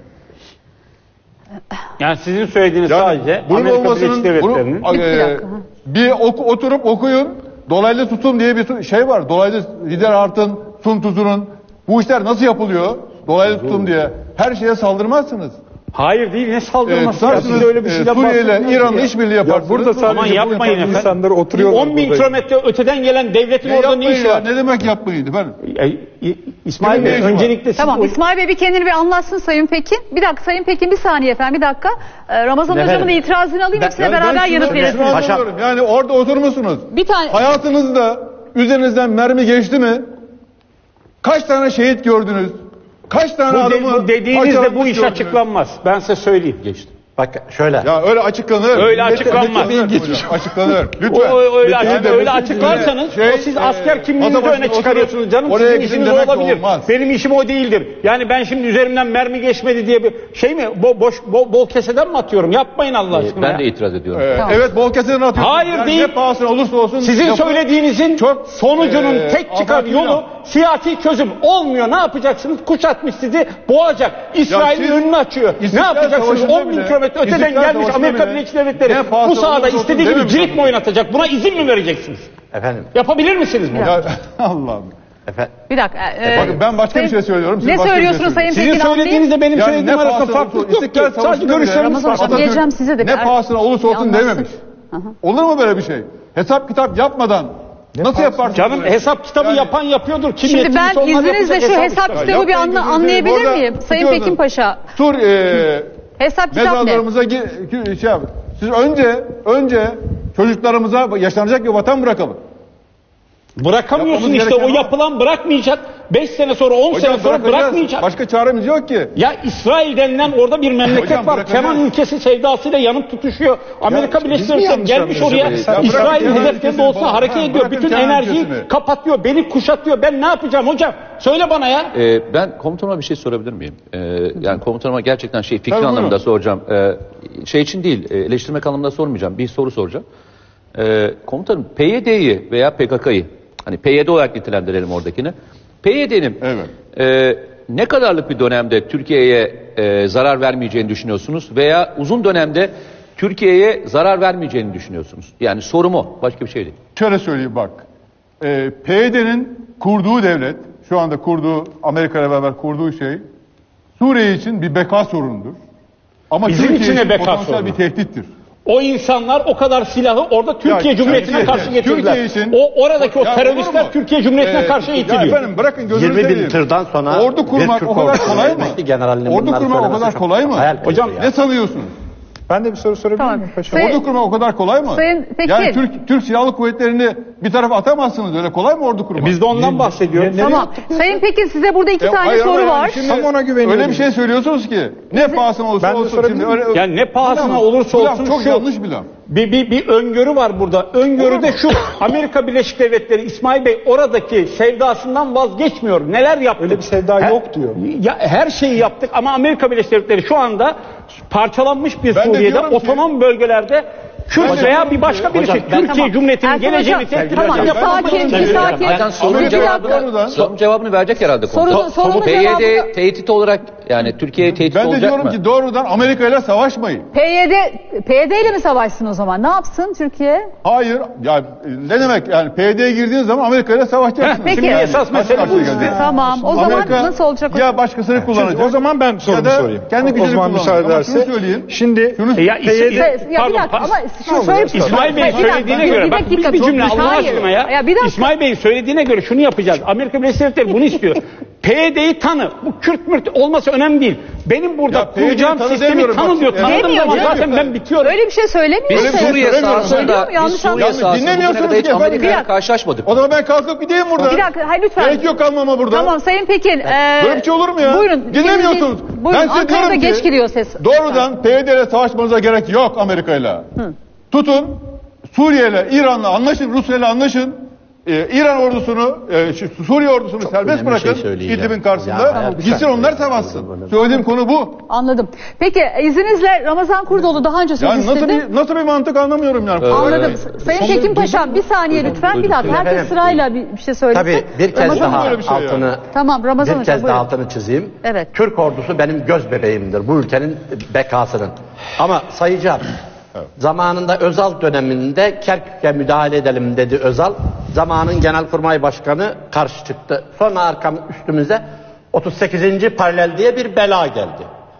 Yani sizin söylediğiniz Yani sadece bunun Amerika olmasının Birleşik Devletleri'nin bunu, Bir- bir e, dakika. bir oku, oturup okuyun. Dolaylı tutum diye bir şey var. Dolaylı lider artın, Sun Tzu'nun bu işler nasıl yapılıyor? Dolaylı tutum diye. Her şeye saldırmazsınız. hayır değil ne E, saldırması ya, tutarsınız, siz öyle bir e, şeyden Suriye ile bahsediyorsunuz İran'la ya. işbirliği yaparsınız. burada sadece Aman bu yapmayın yapan efendim. insanlar oturuyorlar on bin burada. kilometre öteden gelen devletin Ne orada ne yapmayın işi ya? var? Ne demek yapmayın efendim? E, İ- İsmail Kimin ne Bey işi var? öncelikle siz Tamam o- İsmail Bey bir kendini bir anlatsın Sayın Pekin. Bir dakika Sayın Pekin bir saniye efendim bir dakika. Ee, Ramazan Efendim? Hocam'ın itirazını alayım Ben- hepsine Yani beraber ben yanıt şunu- verirsiniz. şunu Paşam. anlamıyorum. Yani orada oturmuşsunuz. Bir tane Hayatınızda üzerinizden mermi geçti mi? Kaç tane şehit gördünüz? Kaç tane bu, de- adamı bu dediğinizde bu parçalamış iş gördünüz? açıklanmaz. Ben size söyleyeyim. Geçti. Bak şöyle. Ya öyle açıklanır. Öyle Millete- açıklanmaz. millete hocam, Açıklanır. O, Lütfen. o- öyle, Yani açık, de öyle bütün açıklarsanız şey, o siz e, asker kimliğinizi masa öne başında çıkarıyorsunuz canım. oraya Sizin gidin işiniz demek olabilir. olmaz. Benim işim o değildir. Yani ben şimdi üzerimden mermi geçmedi diye bir şey mi? Bo, boş bo, bol keseden mi atıyorum? Yapmayın Allah aşkına. Ben ya. de itiraz ediyorum. e, Tamam. Evet bol keseden atıyorsunuz. Hayır, Yani değil. Ne pahasına olursa olsun. Sizin yapın. söylediğinizin Çok, sonucunun e, tek çıkar abartıyla. yolu siyasi çözüm. Olmuyor. Ne yapacaksınız? Kuşatmış sizi, boğacak. İsrail'in siz önünü açıyor. Ne İstiklal yapacaksınız? Savaşı'nda on bin bile- kilometre öteden İstiklal gelmiş Savaşı'nda Amerika bile Birleşik Devletleri ne pahasına bu sahada olursa olsun istediği gibi dememiş cirit mi adamlar. oynatacak? Buna izin mi vereceksiniz? Efendim. Yapabilir misiniz bunu? Ya, Allah'ım. Efendim. bir dakika. e, Bakın ben başka bir şey söylüyorum. siz Ne başka bir şey söylüyorsunuz Sayın söylüyorsunuz. Sizin Pekin anlayayım. söylediğinizle benim Yani söylediğim ne arasında pahasına farklılık olursa yok ki. İstiklal Sadece Savaşı'nda bile görüşlerimiz Ramazan var. Hocam Atatürk geleceğim size de. Ne pahasına olursa olsun Bir dememiş. Olur mu böyle bir şey? Hesap kitap yapmadan nasıl yaparsınız? Canım böyle? hesap kitabı Yani- yapan yapıyordur. Kim Şimdi yetkiliyse ben onlar izninizle yapacak şu hesap hesap kitabı. kitabı bir Yapmayın anla, gözünüzü anlayabilir seveyim. miyim? Orada Sayın tutuyorsunuz. Pekin Paşa. Sur e, Hesap kitap ne? mezarlarımıza gi- şey yap. Siz önce önce çocuklarımıza yaşanacak bir vatan bırakalım. Bırakamıyorsun Yapmamız işte o gereken o. yapılan bırakmayacak. beş sene sonra on sene sonra bırakacağız. bırakmayacak. Başka çaremiz yok ki. Ya İsrail denilen orada bir memleket Hocam var. bırakacağız. Kenan ülkesi sevdasıyla yanıp tutuşuyor. Amerika işte Birleşik biz mi Devletleri yanlış gelmiş oraya. anlıyoruz? Ya İsrail'in bırakın hedeflerinde Kenan olsa ülkesini, hareket bırakın ediyor. Bütün Kenan enerjiyi ülkesini. kapatıyor. Beni kuşatıyor. Ben ne yapacağım hocam? Söyle bana ya. Ee, ben komutanıma bir şey sorabilir miyim? Ee, yani komutanıma gerçekten şey fikri Tabii, anlamında buyurun. soracağım. Ee, şey için değil, e, eleştirmek anlamında sormayacağım. Bir soru soracağım. Ee, komutanım P Y D'yi veya P K K'yı, hani P Y D olarak nitelendirelim oradakini. P Y D'nin Evet. e, ne kadarlık bir dönemde Türkiye'ye e, zarar vermeyeceğini düşünüyorsunuz? Veya uzun dönemde Türkiye'ye zarar vermeyeceğini düşünüyorsunuz? Yani sorum o, başka bir şey değil. Şöyle söyleyeyim bak. E, P Y D'nin kurduğu devlet, şu anda kurduğu, Amerika ile beraber kurduğu şey, Suriye için bir beka sorunudur. Ama Bizim Türkiye için de için beka potansiyel sorunu. bir tehdittir. O insanlar o kadar silahı orada Türkiye Ya, Cumhuriyeti'ne Türkiye- karşı getirdiler. Türkiye için- o oradaki o Ya, teröristler olur mu? Türkiye Cumhuriyeti'ne Ee, karşı Ya itiliyor. efendim bırakın gözünü yirmi bin seveyim. tırdan sonra Ordu bir kurmak Türk o kadar ordusu kolay mı? emekli generalinin Ordu bunları kurmak o söylemesi kadar çok kolay mı? hayal kırıklığı Hocam, ya. Ne sanıyorsunuz? Ben de bir soru sorabilir Tamam. miyim paşam? Sayın- Ordu kurmak o kadar kolay mı? Sayın Pekin. Yani Türk, Türk Silahlı Kuvvetleri'ni bir tarafa atamazsınız, öyle kolay mı ordu kurmak? Biz de ondan bahsediyoruz. Tamam. Sayın Pekin size burada iki E, tane hayır, soru hayır, var. şimdi Tam ona güveniyorum. Öyle bir şey söylüyorsunuz ki ne pahasına olursa Ben de olsun sorabilir şimdi miyim? öyle, Yani ne pahasına Bu laf- olursa bu laf olsun çok şu- yanlış bir laf. Bir, bir, bir öngörü var burada. Öngörü de şu. Amerika Birleşik Devletleri İsmail Bey oradaki sevdasından vazgeçmiyor. Neler yaptık? Öyle bir sevda Her- yok diyor. Ya, her şeyi yaptık ama Amerika Birleşik Devletleri şu anda parçalanmış bir Ben de Suriye'de diyorum ki- otonom bölgelerde Kürt veya bir başka birisi Hocam, ben- Türkiye Tamam. Cumhuriyeti'nin Erkan geleceğini Hocam, tehdit tamam, edecek. bir sakin, bir sakin. Hakan sorunun Amerika cevabını, doğrudan- sorunun cevabını verecek herhalde. Sorunun- komutan. sorunun P Y D cevabını- tehdit olarak, yani Türkiye'ye tehdit Ben de olacak diyorum mı? ki doğrudan Amerika ile savaşmayın. P Y D P Y D ile mi savaşsın o zaman? Ne yapsın Türkiye? Hayır. Ya ne demek yani P Y D'ye girdiğiniz zaman Amerika ile savaşacaksınız. Peki. Şimdi esas mesele bu. Tamam. O zaman Amerika nasıl olacak o? ya başkasını kullanacak. Şimdi o zaman ben sorumu ya da sorayım. kendi o gücünü zaman kullanacak. müsaade Ama ederse. şunu söyleyeyim. Şimdi Şunu- E Ya, Se- İs- ya bir pardon, dakika pa- ama şu şöyle bir şey. İsmail Bey'in Bir dakika, söylediğine bir- göre bir bak dakika, bir cümle çok- Allah Hayır. aşkına ya. Ya bir dakika. İsmail Bey'in söylediğine göre şunu yapacağız. Amerika Birleşik Devletleri bunu istiyor. P Y D'yi tanı. Bu Kürt mürt olması önemli değil. Benim burada Ya P Y D'yi kuracağım tanı sistemi demiyorum tanı bak. diyor. Ya- Tanıdığım Demiyor zaman canım. zaten ben bitiyorum. Öyle bir şey söylemiyor. Biz Öyle bir şey Suriye söylemiyorum. sahasında, Söylüyorum, biz yanlış Suriye anlamadım. sahasında bugüne Dinlemiyorsunuz kadar hiç ki efendim. Amerika Bir ile dakika. karşılaşmadık. O zaman ben kalkıp gideyim buradan. Bir dakika, hayır lütfen. Gerek yok kalmama burada. Tamam Sayın Pekin. ee, Böyle bir şey olur mu ya? Buyurun. Dinlemiyorsunuz. Kendiniz- Buyurun. Ben size Ankara'da diyorum ki geç giriyor ses. doğrudan P Y D ile savaşmanıza gerek yok Amerika ile. Tutun Suriye ile İran'la anlaşın, Rusya ile anlaşın. Ee, İran ordusunu, e, şu Suriye ordusunu serbest önemli bir bırakın şey söyleyeceğim. İdlib'in karşısında. Ya, Tamam. Gitsin onlar savaşsın. Söylediğim konu bu. Anladım. Peki izninizle Ramazan Kurdoğlu daha önce söz Yani nasıl istedi. bir, nasıl bir mantık anlamıyorum yani. Anladım. Ee, Sayın son- Pekin Paşam bir saniye lütfen. Bir dakika. Herkes Efendim, sırayla bir, bir şey söylesin. Tabii bir kez Ramazan daha böyle bir şey ya. altını Tamam Ramazan bir Hocam kez buyurun. daha altını çizeyim. Evet. Türk ordusu benim göz bebeğimdir. Bu ülkenin bekasının. Ama sayacağım. Zamanında Özal döneminde Kerkük'e müdahale edelim dedi Özal. Zamanın Genelkurmay Başkanı karşı çıktı. Sonra arkam üstümüze otuz sekizinci paralel diye bir bela geldi.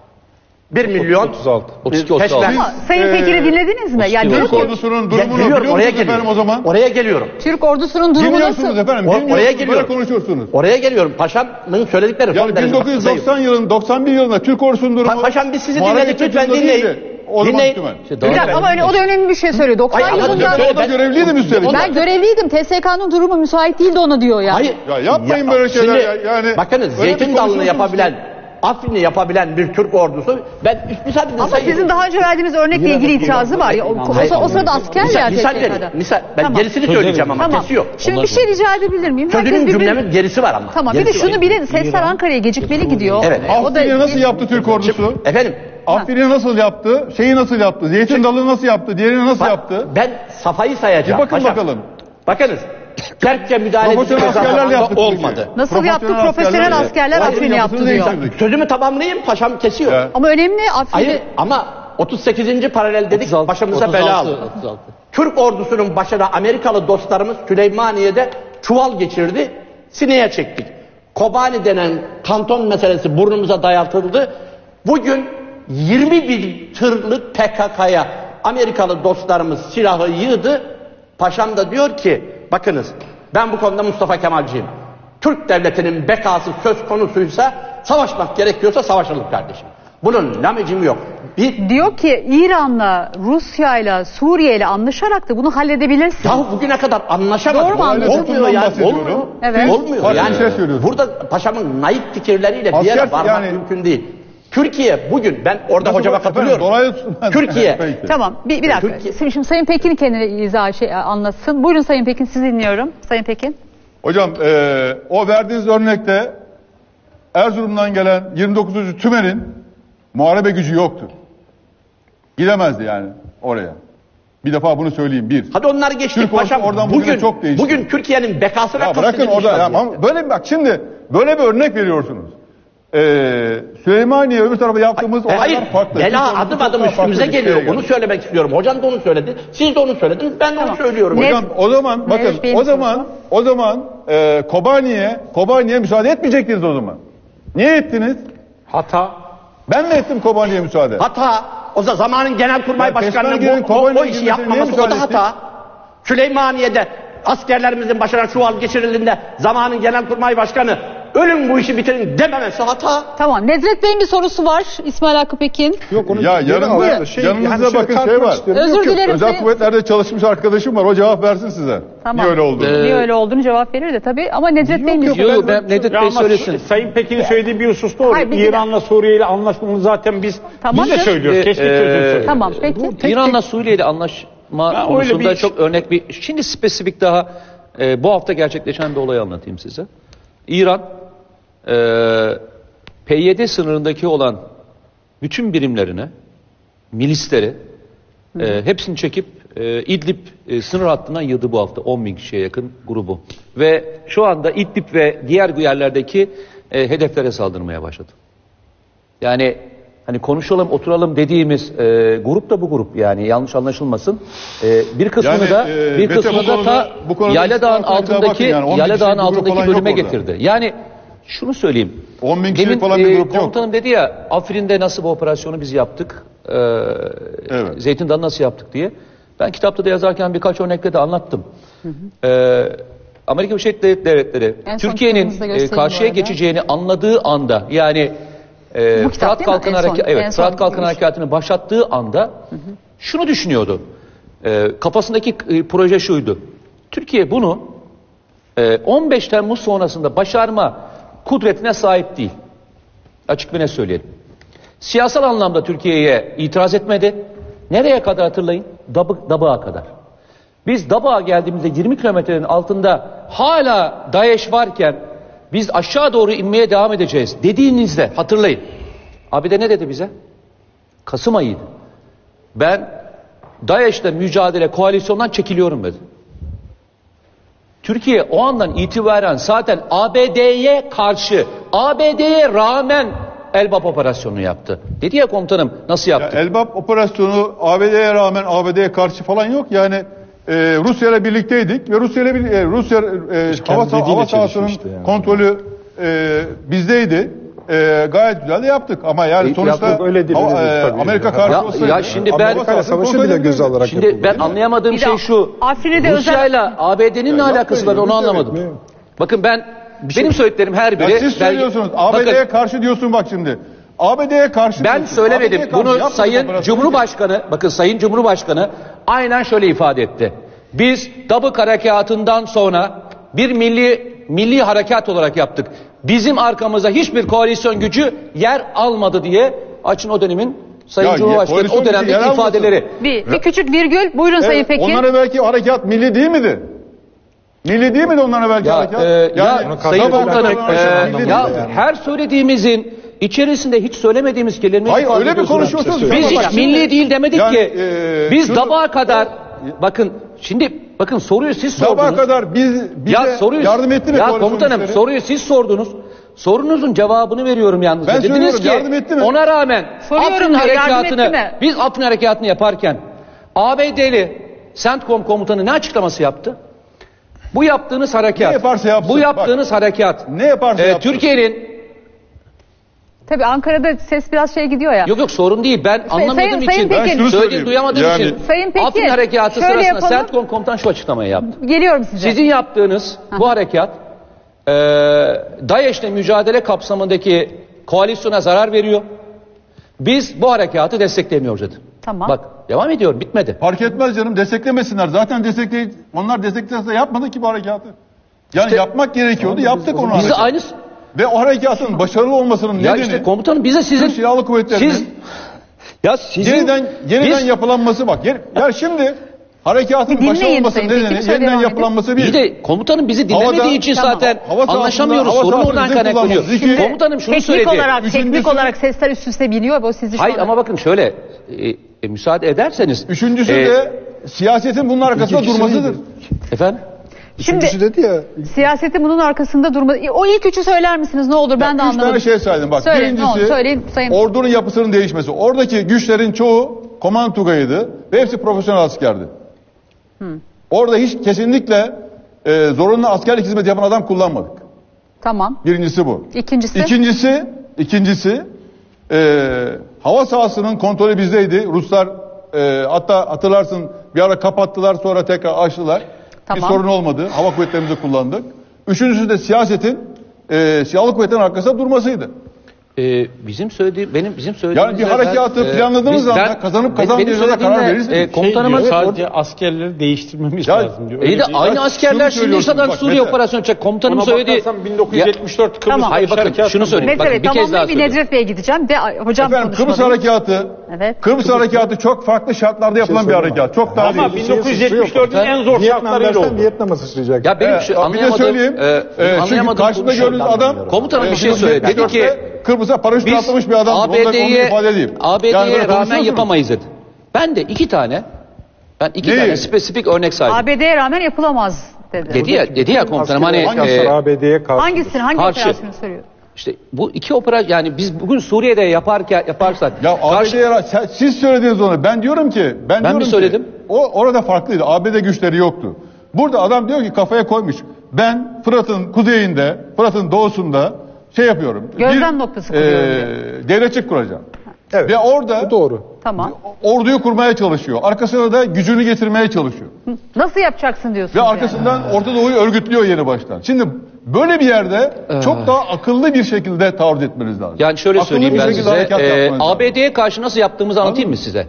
bir milyon otuz altı. otuz iki, otuz altı. peşmen- Ama Sayın Pekin'i dinlediniz mi? Yani diyor Türk ki ordusunun durumunu Geliyorum, biliyor oraya musunuz efendim geliyorum. o zaman? Oraya geliyorum. Türk ordusunun durumu Bilmiyorsunuz nasıl? efendim. O- oraya Bilmiyorsunuz. Böyle geliyorum. konuşuyorsunuz. Oraya geliyorum. Paşamın söyledikleri Yani son derece bin dokuz yüz haklıyım. doksan yılın doksan bir yılında Türk ordusunun durumu Pa- Paşam biz sizi muharebe dinledik, lütfen çatısında dinleyin. değildi. O zaman Dinleyin. hükümet. İşte Bir daha- dakika ama öyle, o da önemli bir şey söylüyor. doksan Hayır, ama yılında ben- O da görevliydim üstelik. ben görevliydim. T S K'nın durumu müsait değildi ona diyor yani. Hayır. Ya yapmayın böyle şeyler şimdi, ya, yani bakınız öyle zeytin bir dalını konuşuyorsunuz yapabilen, Afrin'i yapabilen bir Türk ordusu, ben müsaade edin Ama sayın. sizin daha önce verdiğiniz örnekle ilgili itirazı var. Ya, o, o, Hayır. o sırada asker Misal- ya misal T S verin, K'da. misal. Ben Tamam. gerisini söyleyeceğim ama Tamam. kesiyor. Şimdi bir şey rica edebilir miyim? Herkes Sözümün birbirini- cümlemin gerisi var ama. Tamam bir de Gerisi var. şunu bilin. Sesler Ankara'ya gecikmeli gidiyor. Evet. O da Afrin'i nasıl yaptı Türk ordusu? Efendim, Afrin'i nasıl yaptı? Şeyi nasıl yaptı? Zeytin dalını nasıl yaptı? Diğerini nasıl bak, yaptı? ben safayı sayacağım. Bir bakın Paşam. bakalım. Bakınız. Kerkük'e müdahale Profesyonel edildiği askerlerle zamanda yaptık bu işi. olmadı. Nasıl yaptı? Profesyonel askerler Afrin'i Afrin'i yaptı yapısını diyor. değiştirdik. Sözümü tamamlayayım, paşam kesiyor. Ya. Ama önemli Afrin'i... Hayır ama otuz sekizinci paralel dedik, otuz altı, başımıza otuz bela altı, aldı. otuz altı. Türk ordusunun başına Amerikalı dostlarımız Süleymaniye'de çuval geçirdi, sineye çektik. Kobani denen kanton meselesi burnumuza dayatıldı. Bugün yirmi bin tırlık P K K'ya Amerikalı dostlarımız silahı yığdı. Paşam da diyor ki, bakınız ben bu konuda Mustafa Kemalciyim. Türk devletinin bekası söz konusuysa, savaşmak gerekiyorsa savaşalım kardeşim. Bunun lamecim yok. Bir, Diyor ki İran'la, Rusya'yla, Suriye'yle anlaşarak da bunu halledebilirsin. ya bugüne kadar anlaşamadık. Doğru mu anladım? Olmuyor yani. bahsediyorum. Olmuyor. Evet. Olmuyor Farklı yani. bir şey söylüyorsun. Burada paşamın naif fikirleriyle bir Asker yere varmak yani- mümkün değil. Türkiye bugün, ben orada Nasıl hocama efendim, katılıyorum. dolaylı tutun. Türkiye. Peki. Tamam bir, bir dakika. Türkiye- Şimdi, şimdi Sayın Pekin kendine izah şey, anlatsın. Buyurun Sayın Pekin sizi dinliyorum. Sayın Pekin. Hocam eee, o verdiğiniz örnekte Erzurum'dan gelen yirmi dokuzuncu Tümen'in muharebe gücü yoktu. Gidemezdi yani oraya. Bir defa bunu söyleyeyim bir. Hadi onları geçtik Türk ordusu paşam. oradan bugüne Bugün, çok değişti. bugün Türkiye'nin bekasına Ya bırakın kastedilmiş orada. Ya, vaziyette. ama böyle bak şimdi böyle bir örnek veriyorsunuz. Ee, Süleymaniye öbür tarafa yaptığımız E, olaylar hayır, farklı. bela Türk adım ordusu adım çok daha farklı üstümüze bir şeye geliyor. geldi. Onu söylemek istiyorum. Hocam da onu söyledi. Siz de onu söylediniz. Ben de onu söylüyorum. Ne- Hocam o zaman bakın Meriç Bey'in o zaman o zaman e, Kobani'ye Kobani'ye müsaade etmeyecektiniz o zaman. Niye ettiniz? Hata. Ben mi ettim Kobani'ye müsaade? Hata. O zaman zamanın Genelkurmay Ya Başkanı'nın Peşmerge'nin bu, o, o Kobani'ye işi girmesine yapmaması niye o da müsaade hata. Süleymaniye'de askerlerimizin başına çuval geçirildiğinde zamanın Genelkurmay Başkanı ölün bu işi bitirin dememesi hata. Tamam. Nedret Bey'in bir sorusu var. İsmail Hakkı Pekin. Yok onu Ya geri yanında- alalım. Şey, yanınızda yani şöyle bakın şey tartmak var. istiyorum. Özür Yok, yok. dilerim. Özel Sayın- kuvvetlerde çalışmış arkadaşım var. O cevap versin size. Tamam. Niye öyle oldu? Niye öyle olduğunu cevap verir de tabii. Ama Nedret Bey'in bir Yok yok ben Nedret Ya Bey ama söylesin. Sayın Pekin'in söylediği bir husus doğru. Hayır, bir- İran'la Suriye ile anlaşmamızı zaten biz Tamamdır. biz de söylüyoruz. Ee, Keşke e, çözüm söyledik. Tamam peki. İran'la Suriye ile anlaşma Ya öyle konusunda bir- çok örnek bir... Şimdi spesifik daha e, bu hafta gerçekleşen bir olayı anlatayım size. İran e, P Y D sınırındaki olan bütün birimlerine, milisleri e, hepsini çekip e, İdlib e, sınır hattından yığdı bu hafta on bin kişiye yakın grubu. Ve şu anda İdlib ve diğer yerlerdeki e, hedeflere saldırmaya başladı. Yani hani konuşalım, oturalım dediğimiz e, grup da bu grup, yani yanlış anlaşılmasın. E, bir kısmını Yani, da e, bir Mete, kısmını bu da konuda- ta bu konuda Yayla Dağı'nın istifa altındaki bakın yani, on bin Yayla Dağı'nın kişilik grup altındaki falan yok bölüme orada. getirdi. Yani şunu söyleyeyim. on bin kişilik Demin falan bir e, grup yok. komutanım dedi ya, Afrin'de nasıl bu operasyonu biz yaptık, e, Evet. Zeytin Dağı nasıl yaptık diye. Ben kitapta da yazarken birkaç örnekle de anlattım. Hı hı. E, Amerika Birleşik Devletleri En son Türkiye'nin kitabımızda e, göstereyim bu karşıya arada. geçeceğini anladığı anda, yani e, Bu kitap Fırat değil mi? Kalkın En son- Harekatı, en evet, son Fırat Kalkın giriş. Harekatı'nı başlattığı anda hı hı. şunu düşünüyordu. E, kafasındaki e, proje şuydu. Türkiye bunu e, on beş Temmuz sonrasında başarma kudretine sahip değil. Açık bir ne söyleyelim. Siyasal anlamda Türkiye'ye itiraz etmedi. Nereye kadar hatırlayın? Dabı, Dabığa kadar. Biz Dabığa geldiğimizde yirmi kilometrenin altında hala DAEŞ varken biz aşağı doğru inmeye devam edeceğiz dediğinizde hatırlayın. Abi de ne dedi bize? Kasım ayıydı. Ben DAEŞ'le mücadele koalisyondan çekiliyorum dedi. Türkiye o andan itibaren zaten A B D'ye karşı, A B D'ye rağmen Elbap operasyonunu yaptı. Dedi ya komutanım, nasıl Ya yaptı? Elbap operasyonu A B D'ye rağmen A B D'ye karşı falan yok. Yani e, Rusya ile birlikteydik ve Rusya ile bir, e, Rusya e, hava, sah- dediğiyle hava sahasının çelişmişti yani. kontrolü e, bizdeydi. E, gayet güzel de yaptık ama yani E, sonuçta yaptık, öyle değil, hava- öyle değil, e, tabii. Amerika Ya- karşı ya- olsaydı, ya şimdi ama ben- hava Amerika sahasını savaşı kontrol bile göz edebilirdi. alarak Şimdi yapıldı, ben değil mi? anlayamadığım Bir şey de şu. Afrin'de Rusya ile A B D'nin ne Ya alakası var, yapmayın, onu Rusya anlamadım. yapmayın. Bakın ben benim söylediklerim her biri Ya siz belge- söylüyorsunuz A B D'ye Bakın, karşı diyorsun bak şimdi. A B D'ye karşı ben diyorsun. söylemedim. A B D'ye karşı Bunu yapmadık Sayın operasyonu. Cumhurbaşkanı, bakın Sayın Cumhurbaşkanı aynen şöyle ifade etti. Biz Dabık Harekatı'ndan sonra bir milli milli harekat olarak yaptık. Bizim arkamıza hiçbir koalisyon gücü yer almadı diye açın o dönemin Sayın Ya, Cumhurbaşkanı koalisyon o gücü dönemdeki yer almasın. ifadeleri. Bir, bir küçük virgül. Buyurun Sayın Evet, Pekin. ondan evvelki harekat milli değil miydi? Milli değil miydi ondan evvelki Ya, harekat? e, ya Yani Sayın Dabık Komutanım, operasyonu e, milli ya değil. yani. her söylediğimizin içerisinde hiç söylemediğimiz kelimeleri Hayır ifade öyle mi ediyorsunuz. konuşuyorsunuz? Biz Bak hiç şimdi- milli değil demedik Yani, ki. e, Biz şunu- Dabık'a kadar, bakın şimdi bakın soruyu siz Sabaha sordunuz. kadar biz bize Ya soruyu yardım etti mi Ya koalisyon komutanım güçleri? soruyu siz sordunuz. Sorunuzun cevabını veriyorum yalnızca. Ben Dediniz söylüyorum, ki yardım etti mi? ona rağmen Soruyorum Afrin diyor, yardım harekatını etti mi? biz Afrin harekatını yaparken A B D'li CENTCOM komutanı ne açıklaması yaptı? Bu yaptığınız harekat. Ne yaparsa yapsın, Bu yaptığınız harekat. Ne yaparsa e, yapsın. Türkiye'nin Tabii Ankara'da ses biraz şey gidiyor ya. yok yok sorun değil. Ben anlamadığım Sayın- için Sayın Pekin. Ben şunu söylediğim söyleyeyim. duyamadığım Yani- için Sayın Pekin, Afrin harekatı şöyle sırasında yapalım. CENTCOM komutan şu açıklamayı yaptı. Geliyorum size. Sizin yaptığınız bu harekat e, DAEŞ'le mücadele kapsamındaki koalisyona zarar veriyor. Biz bu harekatı desteklemiyoruz dedi. Tamam. Bak devam ediyor, bitmedi. Fark etmez canım, desteklemesinler. Zaten destekley onlar desteklerse yapmadı ki bu harekatı. Yani İşte- yapmak gerekiyordu, yaptık onu. Biz de harekatı. aynı Ve o harekatın başarılı olmasının ya nedeni işte komutanım bize sizin Türk Silahlı Kuvvetleri'nin siz ya sizin yeniden yeniden biz- yapılanması bak. Yer- Ya şimdi harekatın Bir dinleyin başarılı olmasının Sayın Pekin, nedeni sonra yeniden devam edin. yapılanması bir. İyi de komutanım bizi dinlemediği Havada- için Tamam. zaten Hava sahasında- anlaşamıyoruz. hava Sorun sahasını oradan bizim kaynaklanıyor. kullanmamız. İki- Komutanım şunu Teknik söyledi. olarak, teknik Üçüncüsü- olarak sesler üst üste biniyor ve o sizi şu Hayır anda- ama bakın şöyle e, e, müsaade ederseniz. Üçüncüsü e, de siyasetin bunun arkasında İkincisi durmasıdır. neydi? efendim. Şimdi Üçüncüsü dedi ya. siyasetin bunun arkasında durma. O ilk üçü söyler misiniz? Ne olur ben de Üç anlamadım. tane şey saydım bak. Söyleyin, ne olur, Birincisi söyleyin, sayın. ordunun yapısının değişmesi. Oradaki güçlerin çoğu komando tugayıydı ve hepsi profesyonel askerdi. Orada hiç kesinlikle e, zorunlu askerlik hizmeti yapan adam kullanmadık. Tamam. Birincisi bu. İkincisi. İkincisi, ikincisi e, hava sahasının kontrolü bizdeydi. Ruslar e, hatta hatırlarsın bir ara kapattılar, sonra tekrar açtılar. Tamam. Bir sorun olmadı. Hava kuvvetlerimizi kullandık. Üçüncüsü de siyasetin e, silahlı kuvvetlerin arkasında durmasıydı. Ee, bizim söylediğim benim bizim söylediğimiz Yani bir harekatı planladığınız anda kazanıp kazanmayacağına karar verirsiniz. E, komutanımın Şey diyor, sadece askerleri değiştirmemiz Ya, lazım diyor. iyi Öyle de değil. aynı şunu askerler şimdi söylüyorsun, işte bak Suriye Mete. operasyonu çek. Komutanım Ona söyledi. bakarsan bin dokuz yüz yetmiş dört Kıbrıs Tamam. Hayır bakın Harekatı şunu söyleyeyim. Mete Bakın Bey bir kez daha tamamlayın, bir söyleyeyim. Nedret Bey'e gideceğim. De, hocam Efendim Kıbrıs konuşmadı. harekatı, Evet. Kıbrıs harekatı çok farklı şartlarda yapılan bir söyleyeyim harekat. Çok daha Ama değil. bin dokuz yüz yetmiş dört'ün en zor Vietnam şartlarıyla dersen oldu. Vietnam'a sıçrayacak. Ya benim Evet, şu bir de anlayamadığım, söyleyeyim. e, E, çünkü anlayamadığım karşımda konu şu. gördüğünüz adam Komutanım bir şey e, söyledi. Dedi ki Kıbrıs'a paraşüt biz atlamış bir adam. A B D'ye ifade edeyim. A B D'ye Yani böyle rağmen konuşuyorsunuz. yapamayız dedi. Ben de iki tane Ben iki Neyi? tane spesifik örnek saydım. A B D'ye rağmen yapılamaz dedi. Dedi ya, dedi ya komutanım hani Hangisi e, A B D'ye karşı? Hangisini, hangi Karşı. operasyonu soruyor? işte bu iki operasyon, yani biz bugün Suriye'de yaparken yaparsak Ya karşı- A B D'ye ra- siz söylediniz onu. Ben diyorum ki ben, diyorum mi ki, söyledim? o orada farklıydı. A B D güçleri yoktu. Burada adam diyor ki kafaya koymuş. Ben Fırat'ın kuzeyinde, Fırat'ın doğusunda şey yapıyorum. Gözlem noktası kuruyorum devletçik kuracağım. Evet. Ve orada Bu doğru. Tamam. orduyu kurmaya çalışıyor. Arkasına da gücünü getirmeye çalışıyor. Nasıl yapacaksın diyorsun? Ve arkasından Orta Doğu'yu örgütlüyor yeni baştan. Şimdi böyle bir yerde çok daha akıllı bir şekilde taarruz etmeniz lazım. Yani şöyle Akıllı söyleyeyim bir ben şekilde size. harekat Ee, yapmanız lazım. A B D'ye karşı nasıl yaptığımızı anlatayım mı size?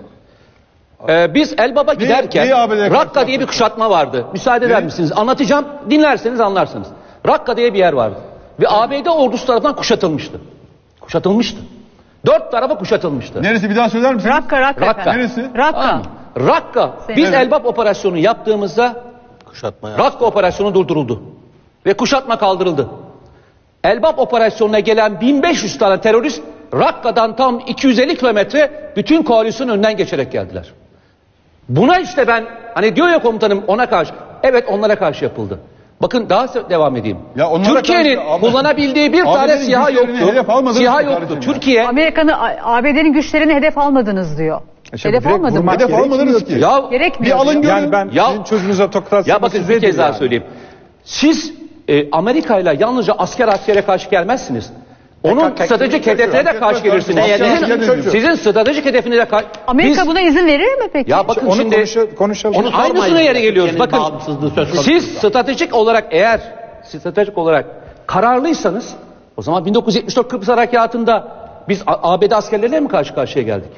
Ee, biz Elbap'a giderken neyi A B D'ye karşı Rakka diye bir yaptınız? kuşatma vardı. Müsaade eder Ne? misiniz? Anlatacağım. Dinlerseniz anlarsınız. Rakka diye bir yer vardı. Ve A B D ordusu tarafından kuşatılmıştı. Kuşatılmıştı. Dört tarafa kuşatılmıştı. Neresi bir daha söyler misiniz? Rakka, Rakka, Rakka. efendim. Neresi? Rakka. Tamam mı? Rakka. Senin- Biz Evet. Elbap operasyonu yaptığımızda Kuşatma ya. Rakka operasyonu durduruldu. Ve kuşatma kaldırıldı. Elbap operasyonuna gelen bin beş yüz tane terörist Rakka'dan tam iki yüz elli kilometre bütün koalisyonun önünden geçerek geldiler. Buna işte ben hani diyor ya komutanım ona karşı. Evet, onlara karşı yapıldı. Bakın daha se- devam edeyim. Ya onlara Türkiye'nin karşı ama- kullanabildiği bir A B tane D'nin SİHA güçlerini yoktu. hedef almadınız SİHA mı yoktu. kardeşim ya? Türkiye Amerika'nın, A B D'nin güçlerini hedef almadınız diyor. Şimdi hedef direkt almadın mı? vurmak Hedef almadınız ki. ya Gerekmiyor. Bir alın diyor. görün. Yani ben Ya- sizin çocuğunuza otokrasi Ya bakın bir kez daha söyleyeyim. Siz e, Amerika ile yalnızca asker askere karşı gelmezsiniz. Onun tek- stratejik tek- hedefine de tek- karşı tek- gelirsiniz. tek- tek- Sizin, tek- tek- sizin stratejik hedefine de karşı... Amerika Biz- buna izin verir mi peki? Ya bakın Onu şimdi konuşa- konuşalım. Onu Onu aynısına sormayın. yere geliyoruz. Türkiye'nin Bakın bağımsızlığı söz konusu. siz stratejik olarak eğer stratejik olarak kararlıysanız o zaman bin dokuz yüz yetmiş dört Kıbrıs Harekatı'nda biz A- ABD askerleriyle mi karşı karşıya geldik?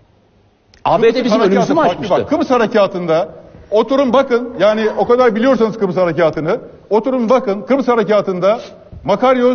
A B D Kıbrıs bizim harekatı önümüzü mü farklı. açmıştı? Bak, Kıbrıs Harekatında oturun bakın, yani o kadar biliyorsanız Kıbrıs Harekatı'nı, oturun bakın Kıbrıs Harekatı'nda Makaryos,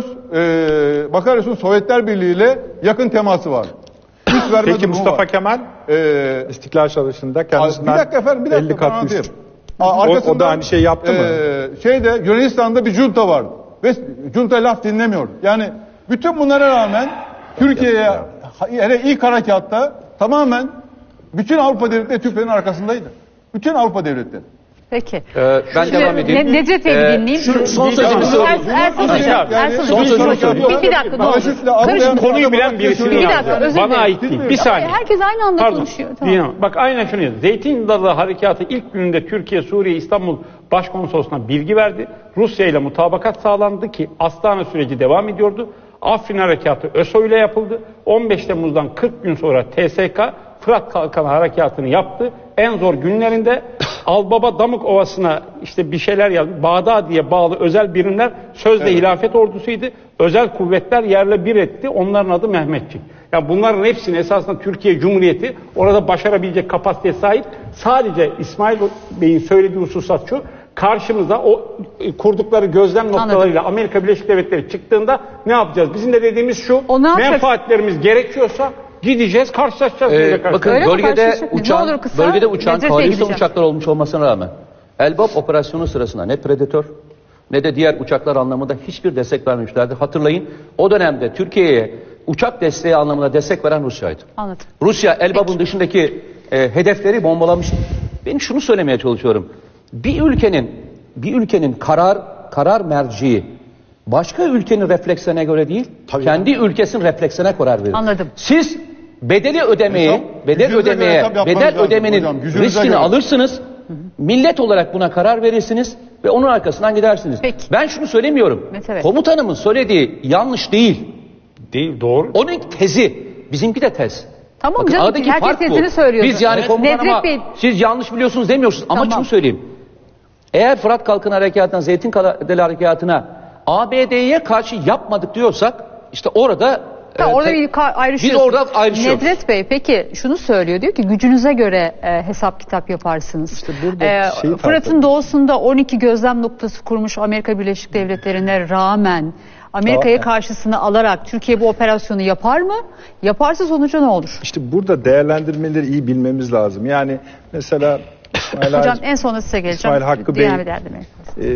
e, Makaryos'un Sovyetler Birliği ile yakın teması var. Üst verme Peki durumu Mustafa var. Kemal E, İstiklal Savaşı'nda bir kendisinden dakika efendim, bir dakika. elli kat ben üst. anlatayım. O- Aa, o arkasından, da aynı şey yaptı mı? e, Şeyde Yunanistan'da bir junta vardı. Ve junta laf dinlemiyor. Yani bütün bunlara rağmen Türkiye'ye hele ilk harekatta tamamen bütün Avrupa devletleri Türklerin arkasındaydı. Bütün Avrupa devletleri. Peki. Ee, ben Şimdi devam edeyim. Ne, Necdet Bey'i Ee, dinleyeyim. şu son Bir- sözümü Er- söyleyeyim. Ersan Yani- Hocam. yani- Ersan Son Hocam. sözümü söyleyeyim. Bir, bir dakika. Bana dur. şükrü algılayan- Karışma. Konuyu bilen birisini Bir dakika, alacağım. özür Bana dilerim. ait değil. Bir saniye. Herkes aynı anda Pardon. konuşuyor. Tamam. Dinle. Bak aynen şunu yazıyor. Zeytin Dalı Harekatı ilk gününde Türkiye, Suriye, İstanbul Başkonsolosluğu'na bilgi verdi. Rusya ile mutabakat sağlandı ki Astana süreci devam ediyordu. Afrin Harekatı ÖSO ile yapıldı. on beş Temmuz'dan kırk gün sonra T S K Fırat Kalkanı Harekatı'nı yaptı. En zor günlerinde Albaba Damık Ovası'na işte bir şeyler yazdı. Bağdadi'ye bağlı özel birimler sözde Evet. hilafet ordusuydu. Özel kuvvetler yerle bir etti. Onların adı Mehmetçik. Ya bunların hepsini esasında Türkiye Cumhuriyeti orada başarabilecek kapasiteye sahip. Sadece İsmail Bey'in söylediği hususat şu. Karşımıza o e, kurdukları gözlem noktalarıyla Amerika Birleşik Devletleri çıktığında ne yapacağız? Bizim de dediğimiz şu. O ne yapacak? Menfaatlerimiz gerekiyorsa gideceğiz, karşılaşacağız. Ee, birbirine karşı. bakın Öyle mi? bölgede Karşılaşacak mıyız? Ne uçan, olur kısa, bölgede uçan Necdet Bey'e koalisyon gideceğim. uçaklar olmuş olmasına rağmen Elbap operasyonu sırasında ne Predator ne de diğer uçaklar anlamında hiçbir destek vermemişlerdi. Hatırlayın, o dönemde Türkiye'ye uçak desteği anlamında destek veren Rusya'ydı. Anladım. Rusya Elbap'ın dışındaki e, hedefleri bombalamıştı. Ben şunu söylemeye çalışıyorum. Bir ülkenin bir ülkenin karar karar merciği başka ülkenin refleksine göre değil, kendi ülkesinin refleksine karar verir. Anladım. Siz bedeli ödemeyi, Hesap, bedel gücünüze göre ödemeye, hesap yapmanız bedel lazım ödemenin hocam, gücünüze riskini göre. alırsınız. Millet olarak buna karar verirsiniz ve onun arkasından gidersiniz. Peki. Ben şunu söylemiyorum. Mete Bey. Komutanımın söylediği yanlış değil. Değil, doğru. Onun tezi, bizimki de tez. Tamam Bakın canım, aradaki herkes fark bu. tezini söylüyor. Biz yani Evet. komutanıma Necdet Bey- siz yanlış biliyorsunuz demiyorsunuz. Ama Tamam. şunu söyleyeyim. Eğer Fırat Kalkın Harekatı'na, Zeytin Deli Harekatı'na A B D'ye karşı yapmadık diyorsak işte orada Ha, e, orada te- bir ka- ayrışıyoruz. biz orada ayrışıyoruz. Nedret Bey peki şunu söylüyor, diyor ki gücünüze göre e, hesap kitap yaparsınız. İşte burada E, şeyi Fırat'ın tartışıyoruz. doğusunda on iki gözlem noktası kurmuş Amerika Birleşik Devletleri'ne rağmen Amerika'yı karşısına alarak Türkiye bu operasyonu yapar mı? Yaparsa sonucu ne olur? İşte burada değerlendirmeleri iyi bilmemiz lazım. Yani mesela İsmail, Hocam Hac- en sonunda size geleceğim. İsmail Hakkı Diğer Bey- bir derdime. e,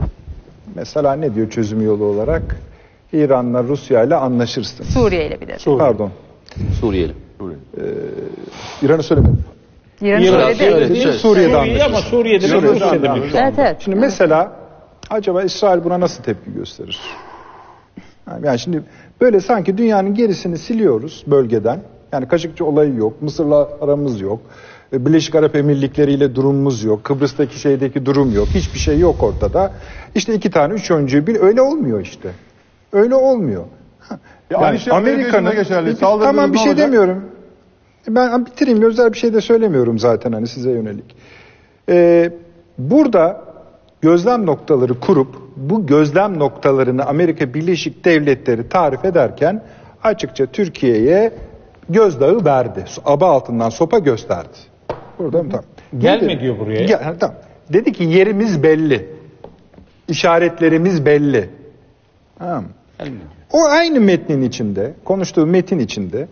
mesela ne diyor çözüm yolu olarak? İran'la Rusya ile anlaşırsın. Suriye ile bir de. Pardon. Suriyeli. İran'ı söylemedim. İran İran söyledi. Suriye'de Suriye'de Suriye ama Suriye'de de Suriye'de Rusya'da bir anlaşıldı. şu anda. Evet, evet. Şimdi mesela acaba İsrail buna nasıl tepki gösterir? Yani şimdi böyle sanki dünyanın gerisini siliyoruz bölgeden. Yani Kaşıkçı olayı yok, Mısır'la aramız yok, Birleşik Arap Emirlikleri ile durumumuz yok, Kıbrıs'taki şeydeki durum yok, hiçbir şey yok ortada. İşte iki tane, üç oyuncuyu bil, öyle olmuyor işte. Öyle olmuyor. Ya aynı şey Amerika'nın geçerli. Bir- Saldırı tamam bir ne şey olacak? demiyorum. Ben bitireyim, özel bir şey de söylemiyorum zaten hani size yönelik. Ee, burada gözlem noktaları kurup bu gözlem noktalarını Amerika Birleşik Devletleri tarif ederken açıkça Türkiye'ye gözdağı verdi. Aba altından sopa gösterdi. Burada mı? Tamam. Gelme Dedi- diyor buraya. Gel- ha, tamam. Dedi ki yerimiz belli. İşaretlerimiz belli. Tamam. O aynı metnin içinde, konuştuğu metin içinde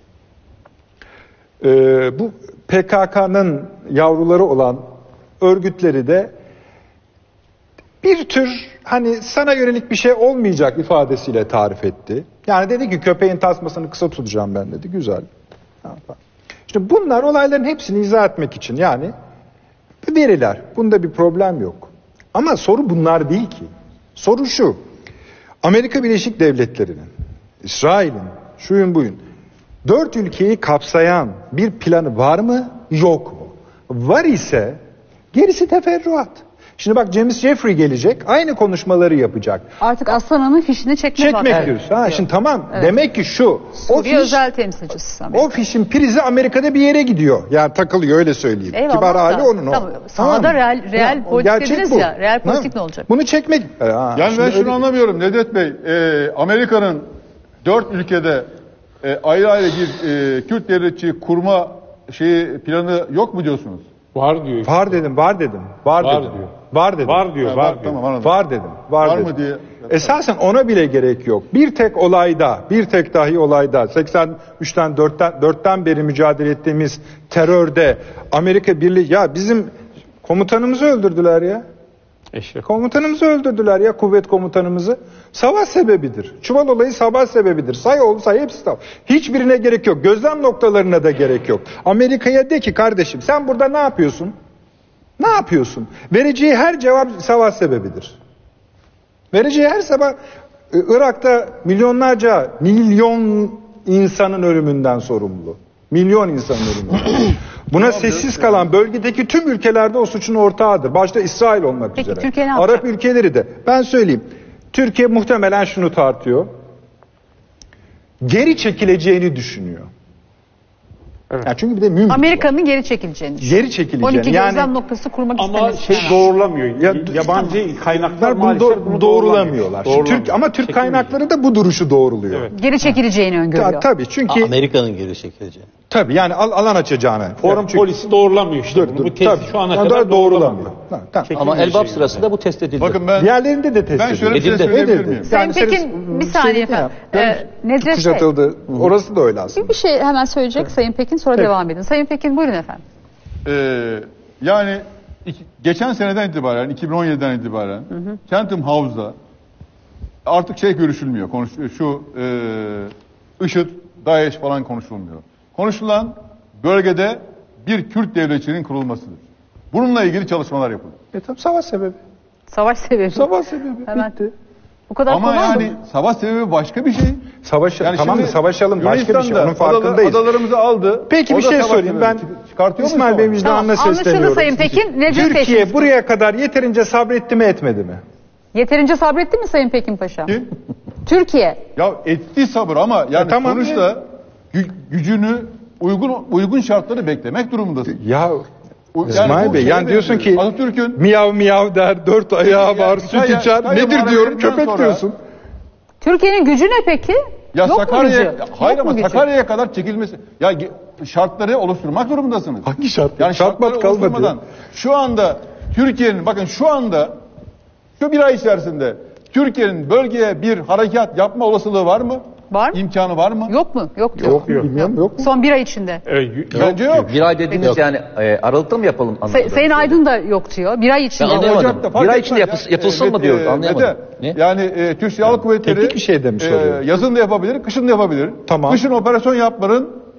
e, bu P K K'nın yavruları olan örgütleri de bir tür hani sana yönelik bir şey olmayacak ifadesiyle tarif etti. Yani dedi ki köpeğin tasmasını kısa tutacağım ben dedi. Güzel. Tamam, tamam. İşte bunlar olayların hepsini izah etmek için yani veriler. Bunda bir problem yok. Ama soru bunlar değil ki. Soru şu. Amerika Birleşik Devletleri'nin, İsrail'in, şuyun buyun, dört ülkeyi kapsayan bir planı var mı, yok mu? Var ise gerisi teferruat. Şimdi bak James Jeffrey gelecek, aynı konuşmaları yapacak. Artık Aslan'ın fişini çekmek Çekmek vakti. diyoruz. Ha, şimdi tamam. Evet. Demek ki şu. O, Suriye fiş, özel temsilcisi. Amerika. o fişin prizi Amerika'da bir yere gidiyor. Yani takılıyor öyle söyleyeyim. Eyvallah Kibar da, hali onun o. tamam, sahada mı? real- real o politik gerçek dediniz bu. ya, real politik Tamam. ne olacak? Bunu çekmek. Ha, Yani ben şimdi şunu öyle- anlamıyorum Nedret Bey. E, Amerika'nın dört ülkede e, ayrı ayrı bir e, Kürt devletçi kurma şeyi planı yok mu diyorsunuz? Var diyor. Var dedim, var dedim. Var, Var dedim. diyor. Var dedim. Var diyor, Ha, var var, diyor. tamam, anladım. Var dedim. Var, Var dedim. mı diye. Esasen ona bile gerek yok. Bir tek olayda, bir tek dahi olayda seksen üçten dörtten dörtten beri mücadele ettiğimiz terörde Amerika Birliği ya bizim komutanımızı öldürdüler ya. Eşref. Komutanımızı öldürdüler ya, kuvvet komutanımızı. Savaş sebebidir. Çuval olayı savaş sebebidir. Say oğlu say, hepsi savaş. Hiçbirine gerek yok. Gözlem noktalarına da gerek yok. Amerika'ya de ki kardeşim sen burada ne yapıyorsun? Ne yapıyorsun? Vereceği her cevap savaş sebebidir. Vereceği her sabah Irak'ta milyonlarca, milyon insanın ölümünden sorumlu. Milyon insanın ölümünden. Buna sessiz kalan bölgedeki tüm ülkelerde o suçun ortağıdır. Başta İsrail olmak Peki, üzere. Türkiye ne Arap yapacak? ülkeleri de. Ben söyleyeyim. Türkiye muhtemelen şunu tartıyor. Geri çekileceğini düşünüyor. Yani çünkü bir de mümkün. Amerika'nın geri çekileceğini düşünüyor. Geri çekileceğini. on iki yani gözlem noktası kurmak Ama istemesi. şey doğrulamıyor. Ya, Yabancı kaynaklar bunu, maalesef do- bunu doğrulamıyorlar. Şimdi Doğrulamıyor. Türk, ama Türk Çekilmeyecek. kaynakları da bu duruşu doğruluyor. Evet. Geri çekileceğini öngörüyor. Ta, tabii çünkü Amerika'nın geri çekileceği. tabii yani al- alan açacağını. Forum Çünkü- polisi doğrulamıyor işte Dur, bunu. dur, Bu tezi tabii. şu ana Ondan kadar doğrulamıyor. Ha, tamam. Ama Çekilmeyecek Elbap şey sırasında bu test edildi. Bakın ben Diğerlerinde de test ben şöyle bir şey Edildi. söyleyebilir Edildi. miyim? Sayın Yani Pekin, siz- bir saniye söyledin ya, efendim. yani Ee, Nedret Bey, kuşatıldı. Orası da öyle aslında. bir şey hemen söyleyecek Sayın Pekin, sonra Peki. devam edin. Sayın Pekin buyurun efendim. Ee, yani iki- geçen seneden itibaren, iki bin on yediden itibaren Chatham House'da artık şey görüşülmüyor. Konuşuluyor. Şu e, IŞİD, DAEŞ falan konuşulmuyor. Konuşulan bölgede bir Kürt devletçiliğinin kurulmasıdır. Bununla ilgili çalışmalar yapıldı. E tamam, savaş sebebi. Savaş sebebi. Savaş sebebi. Hemen. Bitti. Bu kadar Ama kolay yani mı? savaş sebebi başka bir şey. Savaş, Yani tamam mı? şimdi Savaşalım. Başka bir şey. Yunanistan'da Onun farkındayız. adalar- Adalarımızı aldı. Peki O bir da şey savaş sorayım. Ben sebebi. Çıkartıyor mu İsmail savaş? Bey vicdanına Tamam, anlaşıldı sesleniyorum. Sayın Pekin. Nedret Bey Türkiye şimdi- buraya kadar yeterince sabretti mi etmedi mi? Yeterince sabretti mi Sayın Pekin Paşa? Kim? Türkiye. Ya etti sabır ama yani E tamam sonuçta gü- gücünü uygun uygun şartları beklemek durumundasın. Ya U- İsmail bu Bey şeye yani diyorsun ki benziyor. Atatürk'ün miyav miyav der, dört ayağı Ya, var, süt İtalya- içer. İtalya Nedir diyorum, muharebesinden köpek sonra- diyorsun. Türkiye'nin gücü ne peki? ya Yok mu Sakarya gücü? hayır Yok mu ama gücü? Sakarya'ya kadar çekilmesi ya ge- şartları oluşturmak durumundasınız. Hangi şart? Yani Şart şartları mat kalmadı. oluşturmadan şu anda Türkiye'nin bakın şu anda şu bir ay içerisinde Türkiye'nin bölgeye bir harekat yapma olasılığı var mı? Var mı? İmkanı var mı? Yok mu? Yok diyor. Yok, bilmiyorum, yok mu? Son bir ay içinde. Evet, y- Bence yok. Bir ay dediğiniz yani e, Aralık'ta mı yapalım? Say- anlamadım. Sayın Aydın da yok diyor. Bir ay içinde. Ben anlayamadım. Ocak'ta fark Bir ay etmez içinde ya. yapıls- yapılsın E, mı Mete- diyoruz? Anlayamadım. Mete, Ne? Yani e, Türk Silahlı Kuvvetleri Teknik bir şey demiş e, oluyor. yazın da yapabilir, kışın da yapabilir. Tamam. Kışın operasyon yapmanın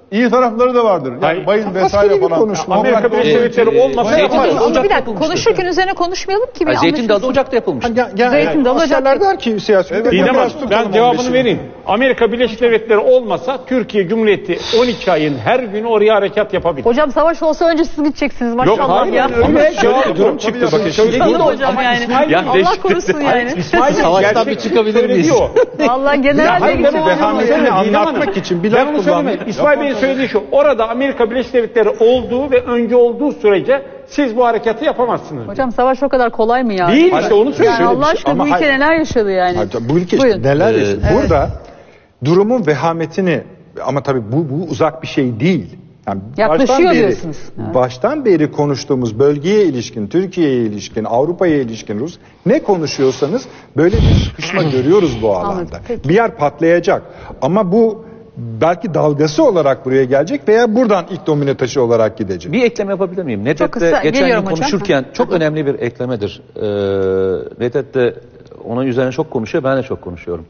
iyi tarafları da vardır. Yani Hayır. bayın Askeri vesaire bir falan. konuşma. Ama Amerika bırak- Birleşik Devletleri Ee, olmasa Zeytin yaparız. Dalı Ama bir Ocak'ta dakika yapılmıştır. konuşurken üzerine konuşmayalım ki. bir Hayır, Zeytin Dalı anlaşılsın. Ocak'ta yapılmıştır. Ya, ya, Zeytin Dalı askerler Ocak'ta- der ki siyasi. Didem biraz Hanım, tutalım ben cevabını on beşini. vereyim. Amerika Birleşik Devletleri olmasa Türkiye Cumhuriyeti on iki ayın her günü oraya harekat yapabilir. Hocam savaş olsa önce siz gideceksiniz maşallah hayır, ya. yani öyle Ama bir şöyle cevap bir durum yok. çıktı Tabii bakın. ya. Şöyle bir Değil durum. hocam Ama yani. İsmail- Ya Allah değişti. korusun yani. İsmail Bey Savaştan gerçek bir çıkabilir söylediği miyiz? o. Vallahi Ya general hayır, bilgisi ben var. vehametini Didem Hanım, anlatmak için bir laf ben onu kullandım. söylemedim. İsmail Bey'in söylediği şu. Orada Amerika Birleşik Devletleri olduğu ve önce olduğu sürece siz bu harekatı yapamazsınız. Hocam savaş o kadar kolay mı ya? Değil işte onu Yani söylüyorum. Allah aşkına Ama bu ülke hayır. neler yaşadı yani. Hayır, bu ülke işte Buyurun. neler Ee, yaşadı. Burada durumun vehametini ama tabii bu, bu uzak bir şey değil. Yani Yaklaşıyor baştan beri, diyorsunuz. Evet. Baştan beri konuştuğumuz bölgeye ilişkin, Türkiye'ye ilişkin, Avrupa'ya ilişkin, Rus ne konuşuyorsanız böyle bir sıkışma görüyoruz bu alanda. Anladım, peki. Bir yer patlayacak ama bu belki dalgası olarak buraya gelecek veya buradan ilk domine taşı olarak gidecek. Bir ekleme yapabilir miyim? Çok kısa, Nedret'te geçen geliyorum gün hocam. konuşurken Hı. çok önemli bir eklemedir. Ee, Nedret de onun üzerine çok konuşuyor, ben de çok konuşuyorum.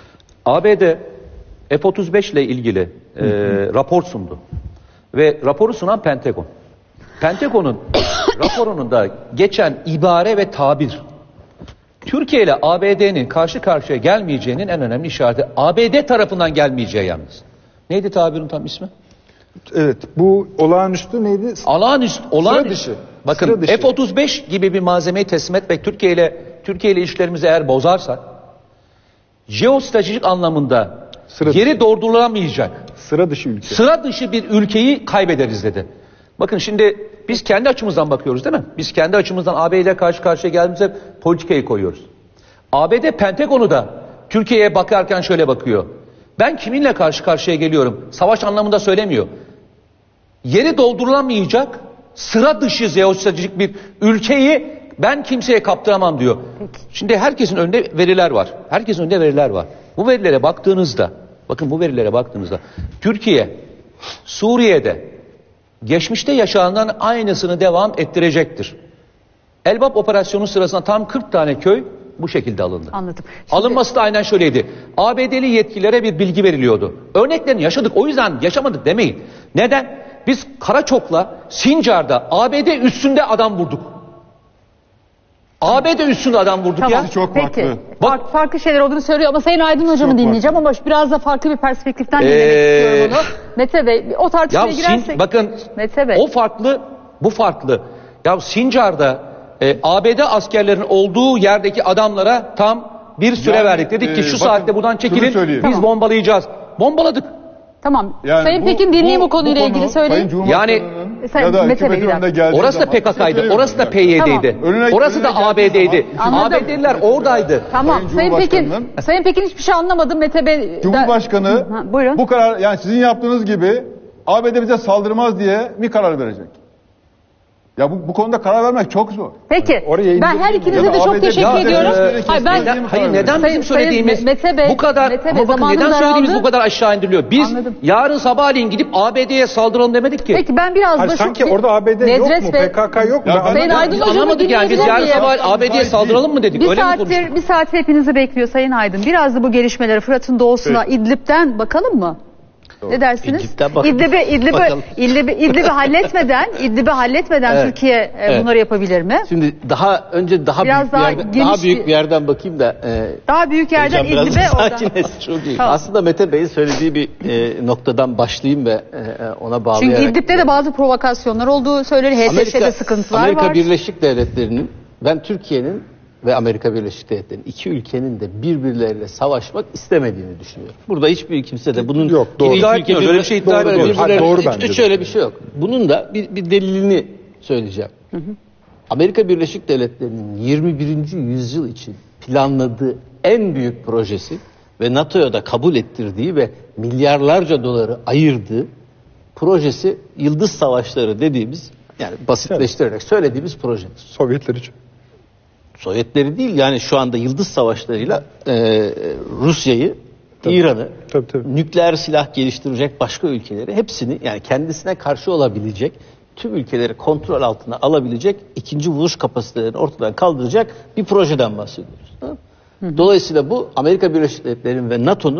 A B D F otuz beş ile ilgili e, rapor sundu. Ve raporu sunan Pentagon. Pentagon'un raporunun da geçen ibare ve tabir Türkiye ile A B D'nin karşı karşıya gelmeyeceğinin en önemli işareti. A B D tarafından gelmeyeceği yalnız. Neydi tabirin tam ismi? Evet, bu olağanüstü neydi? Olağanüstü, olağanüstü. dışı. Bakın Sıra dışı. F otuz beş gibi bir malzemeyi teslim etmek Türkiye ile Türkiye ile ilişkilerimizi eğer bozarsak jeostratejik anlamında Sıra geri dışı. durdurulamayacak Sıra dışı ülke. sıra dışı bir ülkeyi kaybederiz dedi. Bakın şimdi biz kendi açımızdan bakıyoruz değil mi? Biz kendi açımızdan A B D ile karşı karşıya geldiğimizde politikayı koyuyoruz. A B D Pentagon'u da Türkiye'ye bakarken şöyle bakıyor. Ben kiminle karşı karşıya geliyorum? Savaş anlamında söylemiyor. Yeri doldurulamayacak sıra dışı jeostratejik bir ülkeyi ben kimseye kaptıramam diyor. Şimdi herkesin önünde veriler var. Herkesin önünde veriler var. Bu verilere baktığınızda, bakın bu verilere baktığınızda Türkiye Suriye'de geçmişte yaşanan aynısını devam ettirecektir. Elbap operasyonu sırasında tam kırk tane köy bu şekilde alındı. Anladım. Şimdi- Alınması da aynen şöyleydi. A B D'li yetkililere bir bilgi veriliyordu. Örneklerini yaşadık, o yüzden yaşamadık demeyin. Neden? Biz Karaçok'la Sincar'da A B D üstünde adam vurduk. A B D üstünde adam vurduk Tamam. ya. Çok Peki. farklı. Farklı, farklı şeyler olduğunu söylüyor ama Sayın Aydın hocamı Çok dinleyeceğim ama biraz da farklı bir perspektiften dinlemek Ee, istiyorum onu. Mete Bey o tartışmaya Ya girersek. Sin, bakın Mete Bey. o farklı, bu farklı. Ya Sincar'da e, A B D askerlerinin olduğu yerdeki adamlara tam bir süre Yani, verdik. Dedik ki e, şu bakın, saatte buradan şunu çekilin, söyleyeyim. biz Tamam. bombalayacağız. Bombaladık. Tamam. Yani Sayın bu- Pekin dinleyeyim bu- bu konuyla bu ilgili konu söyleyin. Sayın Cumhurbaşkanı'nın Sayın ya da Mete Bey, hükümetin bir önünde dakika. geldiği Orası da zaman- P K K'ydı, Söylüyorum orası da yani. P Y D'ydi. Tamam. Önüne- Orası da önüne A B D'ydi. geldiği zaman- Anladım. A B D'liler oradaydı. Tamam. Sayın Sayın Pekin, Cumhurbaşkanı'nın- Sayın Pekin hiçbir şey anlamadım Mete Bey. Cumhurbaşkanı Ha, buyurun. bu karar, yani sizin yaptığınız gibi A B D bize saldırmaz diye bir karar verecek. Ya bu, bu konuda karar vermek çok zor. Peki. Oraya Ben indirmeyin. her ikinize Ya da de çok A B D teşekkür ya, ediyorum. e, Hayır ben neden- Hayır neden Sayın- bizim söylediğimiz Sayın Mete Bey, bu kadar Mete Bey, ama bakın zamanım neden söylediğimiz daraldı. bu kadar aşağı indiriliyor? Biz Anladım. yarın sabahleyin gidip A B D'ye saldıralım demedik ki. Peki ben biraz Hayır, da şu- sanki orada A B D yok Nedret mu? Bey- P K K yok mu? Ya ben- Sayın Ben- Aydın Biz hocamı anlamadık yani biz dinleyebilir yarın miyim? sabah A B D'ye saldıralım mı dedik, Bir öyle mi konuştuk? saattir, bir saat hepinizi bekliyor Sayın Aydın. Biraz da bu gelişmelere Fırat'ın doğusuna İdlib'den bakalım mı? Ne dersiniz? İdlib'den bakalım. İdlib'i İdlib'i Bakalım. İdlib'i İdlib'i halletmeden İdlib'i halletmeden Evet. Türkiye e, Evet. bunları yapabilir mi? Şimdi daha önce daha Biraz büyük bir daha yerden, geniş daha büyük bir- bir yerden bakayım da e, Daha büyük yerden hocam biraz İdlib'e oradan. sakinleşsin. Çok iyi. Tamam. Aslında Mete Bey'in söylediği bir e, noktadan başlayayım ve e, ona bağlayarak. Çünkü İdlib'de de bazı provokasyonlar olduğu söylenir. H S S'de sıkıntılar Amerika var. Birleşik Devletleri'nin ben Türkiye'nin ve Amerika Birleşik Devletleri'nin iki ülkenin de birbirleriyle savaşmak istemediğini düşünüyorum. Burada hiçbir kimse de bunun Yok, doğru. iki İddia ülke etmiyoruz, birbirine- öyle bir şey iddia Doğru, etmiyoruz. birbirlerine- Hayır, doğru hiç, bence de. hiç öyle bir şey yok. Bunun da bir, bir delilini söyleyeceğim. Amerika Birleşik Devletleri'nin yirmi birinci yüzyıl için planladığı en büyük projesi ve NATO'ya da kabul ettirdiği ve milyarlarca doları ayırdığı projesi Yıldız Savaşları dediğimiz, yani basitleştirerek söylediğimiz proje. Sovyetler için. Sovyetleri değil, yani şu anda Yıldız Savaşları'yla e, Rusya'yı, İran'ı, Tabii, tabii. nükleer silah geliştirecek başka ülkeleri hepsini, yani kendisine karşı olabilecek tüm ülkeleri kontrol altına alabilecek, ikinci vuruş kapasitelerini ortadan kaldıracak bir projeden bahsediyoruz. Tamam mı? Dolayısıyla bu Amerika Birleşik Devletleri'nin ve NATO'nun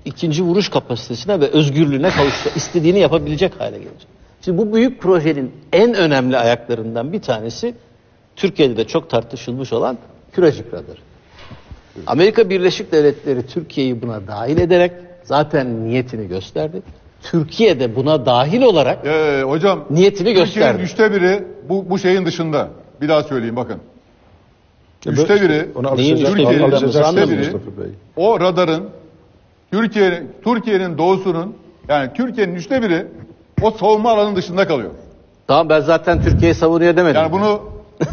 ikinci vuruş kapasitesine ve özgürlüğüne kavuştu. İstediğini yapabilecek hale gelecek. Şimdi bu büyük projenin en önemli ayaklarından bir tanesi Türkiye'de de çok tartışılmış olan Kürecik Radarı. Amerika Birleşik Devletleri Türkiye'yi buna dahil ederek zaten niyetini gösterdi. Türkiye de buna dahil olarak Ee, hocam niyetini Türkiye'nin gösterdi. üçte biri bu, bu şeyin dışında. Bir daha söyleyeyim bakın. Ya Üçte böyle- biri Ona Türkiye'nin alışacak- alışacaksınız üçte biri Mustafa Bey. o radarın Türkiye'nin Türkiye'nin doğusunun yani Türkiye'nin üçte biri o savunma alanının dışında kalıyor. Tamam, ben zaten Türkiye'yi savunuyor demedim. Yani bunu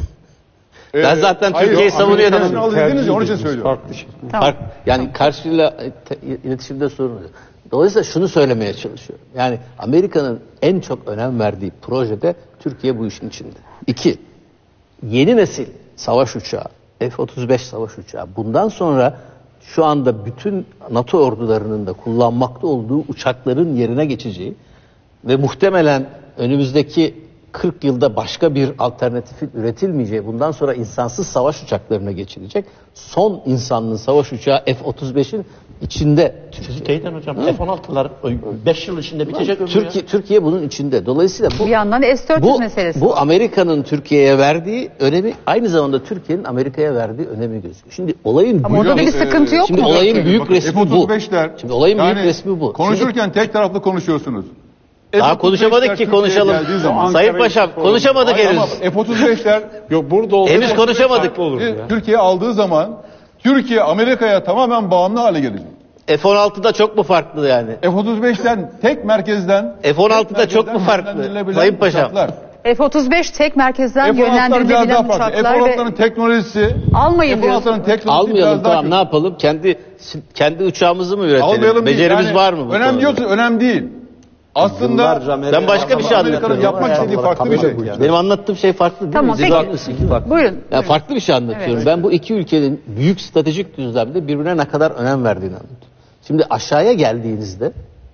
Ben zaten Türkiye'yi savunuyor Amerika'nın demedim. al dediniz ya onun için söylüyorum. Farklı şey. Tamam. Fark- yani karşıyla e, te- iletişimde sorun oluyor. Dolayısıyla şunu söylemeye çalışıyorum. Yani Amerika'nın en çok önem verdiği projede Türkiye bu işin içinde. İki, yeni nesil savaş uçağı, F otuz beş savaş uçağı. Bundan sonra şu anda bütün NATO ordularının da kullanmakta olduğu uçakların yerine geçeceği ve muhtemelen önümüzdeki kırk yılda başka bir alternatifin üretilmeyeceği, bundan sonra insansız savaş uçaklarına geçilecek son insanlı savaş uçağı F otuz beşin içinde. Sizi teyit eden hocam. F on altılar beş yıl içinde bitecek. Türkiye, Türkiye bunun içinde. Dolayısıyla bu Bir yandan da S dört yüz bu, meselesi. bu Amerika'nın Türkiye'ye verdiği önemi, aynı zamanda Türkiye'nin Amerika'ya verdiği önemi gözüküyor. Şimdi olayın Ama orada da bir Hocam, sıkıntı yok şimdi mu? olayın peki? büyük Bakın, resmi F bu. otuz beşler Şimdi olayın büyük yani resmi bu. Konuşurken tek taraflı konuşuyorsunuz. Daha F otuz beşler konuşamadık ki Türkiye'ye konuşalım. geldiği zaman- Sayın Paşam konuşamadık Hayır, henüz. ama F otuz beşler Yok burada olsa Henüz konuşamadık. farklı olurdu ya. Türkiye aldığı zaman Türkiye Amerika'ya tamamen bağımlı hale gelecek. F on altıda çok mu farklı yani? F otuz beşten tek merkezden F on altıda tek çok mu merkezden farklı? yönlendirilebilen Sayın Paşam. uçaklar. F otuz beş tek merkezden F on altılar biraz daha yönlendirilebilen farklı. F uçaklar on ve altıların teknolojisi almayın F on altıların diyorsunuz. teknolojisi Almayalım, biraz daha tamam, kötü. ne yapalım? Kendi kendi uçağımızı mı üretelim? Almayalım değil. Becerimiz Yani var mı bu önemli konuda? diyorsun, önemli değil. Aslında Ben başka bir şey Amerika'nın anlatıyorum. yapmak istediği farklı bir şey. Benim anlattığım şey farklı değil Tamam mi? peki. Buyurun. Ya farklı bir şey anlatıyorum. Evet. Ben bu iki ülkenin büyük stratejik düzlemde birbirine ne kadar önem verdiğini anlatıyorum. Şimdi aşağıya geldiğinizde,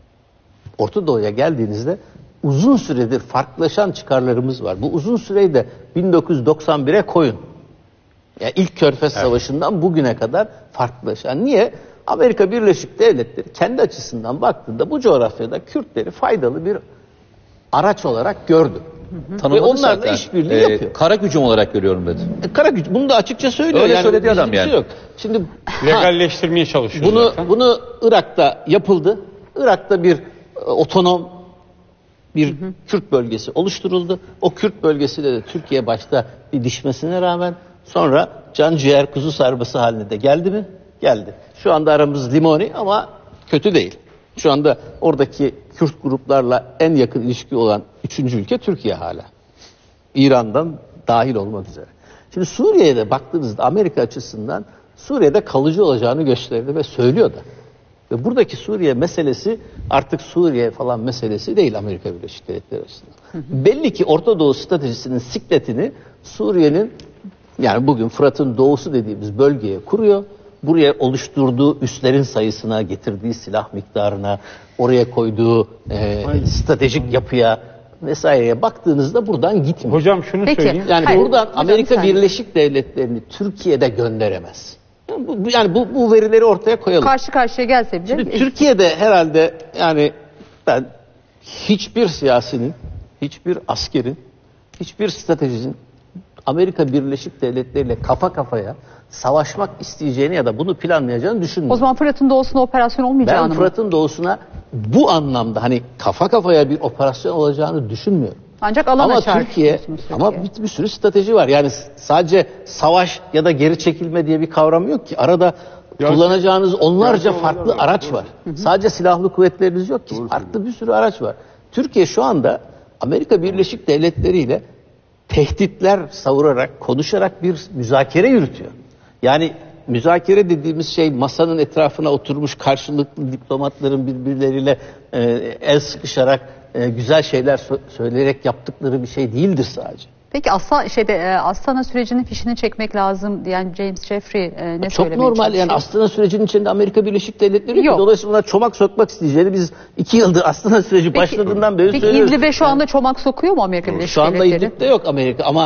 Orta Doğu'ya geldiğinizde uzun süredir farklılaşan çıkarlarımız var. Bu uzun süreyi de bin dokuz yüz doksan bire koyun. Yani ilk Körfez Savaşı'ndan bugüne kadar farklılaşan. Niye? Amerika Birleşik Devletleri kendi açısından baktığında bu coğrafyada Kürtleri faydalı bir araç olarak gördü. Ve Tanımladı onlarla zaten. işbirliği Ee, yapıyor. Kara gücüm olarak görüyorum dedi. E, Kara güç bunu da açıkça söylüyor. Öyle yani söyledi adam bir şey yani. Yok. Şimdi ha, Legalleştirmeye çalışıyor bunu zaten. bunu Irak'ta yapıldı. Irak'ta bir e, otonom bir Kürt bölgesi oluşturuldu. O Kürt bölgesiyle de Türkiye başta bir dişmesine rağmen sonra can ciğer kuzu sarması haline de geldi mi? Geldi. Şu anda aramız limoni ama kötü değil. Şu anda oradaki Kürt gruplarla en yakın ilişki olan üçüncü ülke Türkiye hala. İran'dan dahil olmak üzere. Şimdi Suriye'ye de baktığınızda Amerika açısından Suriye'de kalıcı olacağını gösterdi ve söylüyor da. Ve buradaki Suriye meselesi artık Suriye falan meselesi değil Amerika Birleşik Devletleri açısından. Belli ki Orta Doğu stratejisinin sikletini Suriye'nin, yani bugün Fırat'ın doğusu dediğimiz bölgeye kuruyor. Buraya oluşturduğu üslerin sayısına, getirdiği silah miktarına, oraya koyduğu e, stratejik yapıya vesaireye baktığınızda buradan gitmiyor. Hocam şunu Peki. söyleyeyim. Yani Hayır, buradan hocam Amerika bir saniye. Birleşik Devletleri'ni Türkiye'de gönderemez. Yani bu, bu- yani bu, bu verileri ortaya koyalım. Karşı karşıya gelse bile. Şimdi Türkiye'de herhalde yani ben hiçbir siyasinin, hiçbir askerin, hiçbir stratejinin Amerika Birleşik Devletleri ile kafa kafaya savaşmak isteyeceğini ya da bunu planlayacağını O düşünmüyorum. zaman Fırat'ın doğusunda operasyon olmayacağını Ben mı? Fırat'ın doğusuna bu anlamda hani kafa kafaya bir operasyon olacağını düşünmüyorum. Ancak alan Ama açar Türkiye, diyorsunuz ama Türkiye. bir, bir sürü strateji var. Yani s- sadece savaş ya da geri çekilme diye bir kavram yok ki. Arada kullanacağınız onlarca farklı araç var. Sadece silahlı kuvvetleriniz yok ki. Farklı bir sürü araç var. Türkiye şu anda Amerika Birleşik Devletleri ile tehditler savurarak, konuşarak bir müzakere yürütüyor. Yani müzakere dediğimiz şey masanın etrafına oturmuş karşılıklı diplomatların birbirleriyle e, el sıkışarak e, güzel şeyler sö- söyleyerek yaptıkları bir şey değildir sadece. Peki Aslan, şeyde, e, Astana sürecinin fişini çekmek lazım diyen James Jeffrey e, ne Çok söylemeye normal çalışıyor? yani Astana sürecinin içinde Amerika Birleşik Devletleri yok. Yok. ki. Dolayısıyla buna çomak sokmak isteyeceğini biz iki yıldır Astana süreci Peki- başladığından beri Peki söylüyoruz. İdlib'e şu anda çomak sokuyor mu Amerika Birleşik Şu anda Devletleri? İdlib'de yok Amerika ama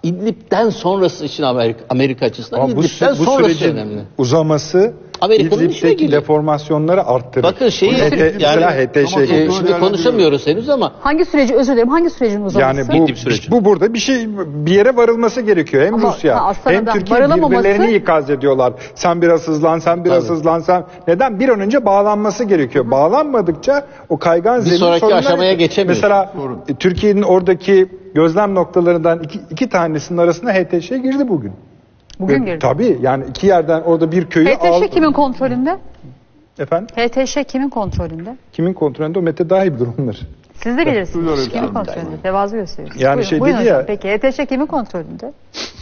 İdlib'den sonrası için Amerika, Amerika açısından Ama bu, İdlib'den bu sonrası sürecin önemli. uzaması Amerika'nın işine İdlib'deki geliyor. deformasyonları arttırır. Bakın şeyi H T, yani mesela H T Ş e, şimdi konuşamıyoruz henüz ama Hangi süreci, özür dilerim, hangi sürecin uzaması? yani bu, İdlib süreci. bu burada bir şey bir yere varılması gerekiyor. Hem Ama, Rusya ha, aslında hem da Türkiye varılamaması- birbirlerini ikaz ediyorlar. Sen biraz hızlan, sen biraz Tabii. hızlan, sen neden? Bir an önce bağlanması gerekiyor. Bağlanmadıkça o kaygan zemin sonraki sorunlar- aşamaya geçemiyor. Mesela e, Türkiye'nin oradaki gözlem noktalarından iki, iki tanesinin arasına H T Ş girdi bugün. Bugün Ve girdi. Tabii yani iki yerden orada bir köyü H T Ş aldı. kimin kontrolünde? Efendim? H T Ş kimin kontrolünde? Kimin kontrolünde? O Mete daha iyi bilir onları. Siz de bilirsiniz. Duyuyoruz Kimin yani. kontrolünde? Tevazu gösteriyorsunuz. Yani Buyurun, şey buyurun dedi hocam. ya- Peki H T Ş kimin kontrolünde?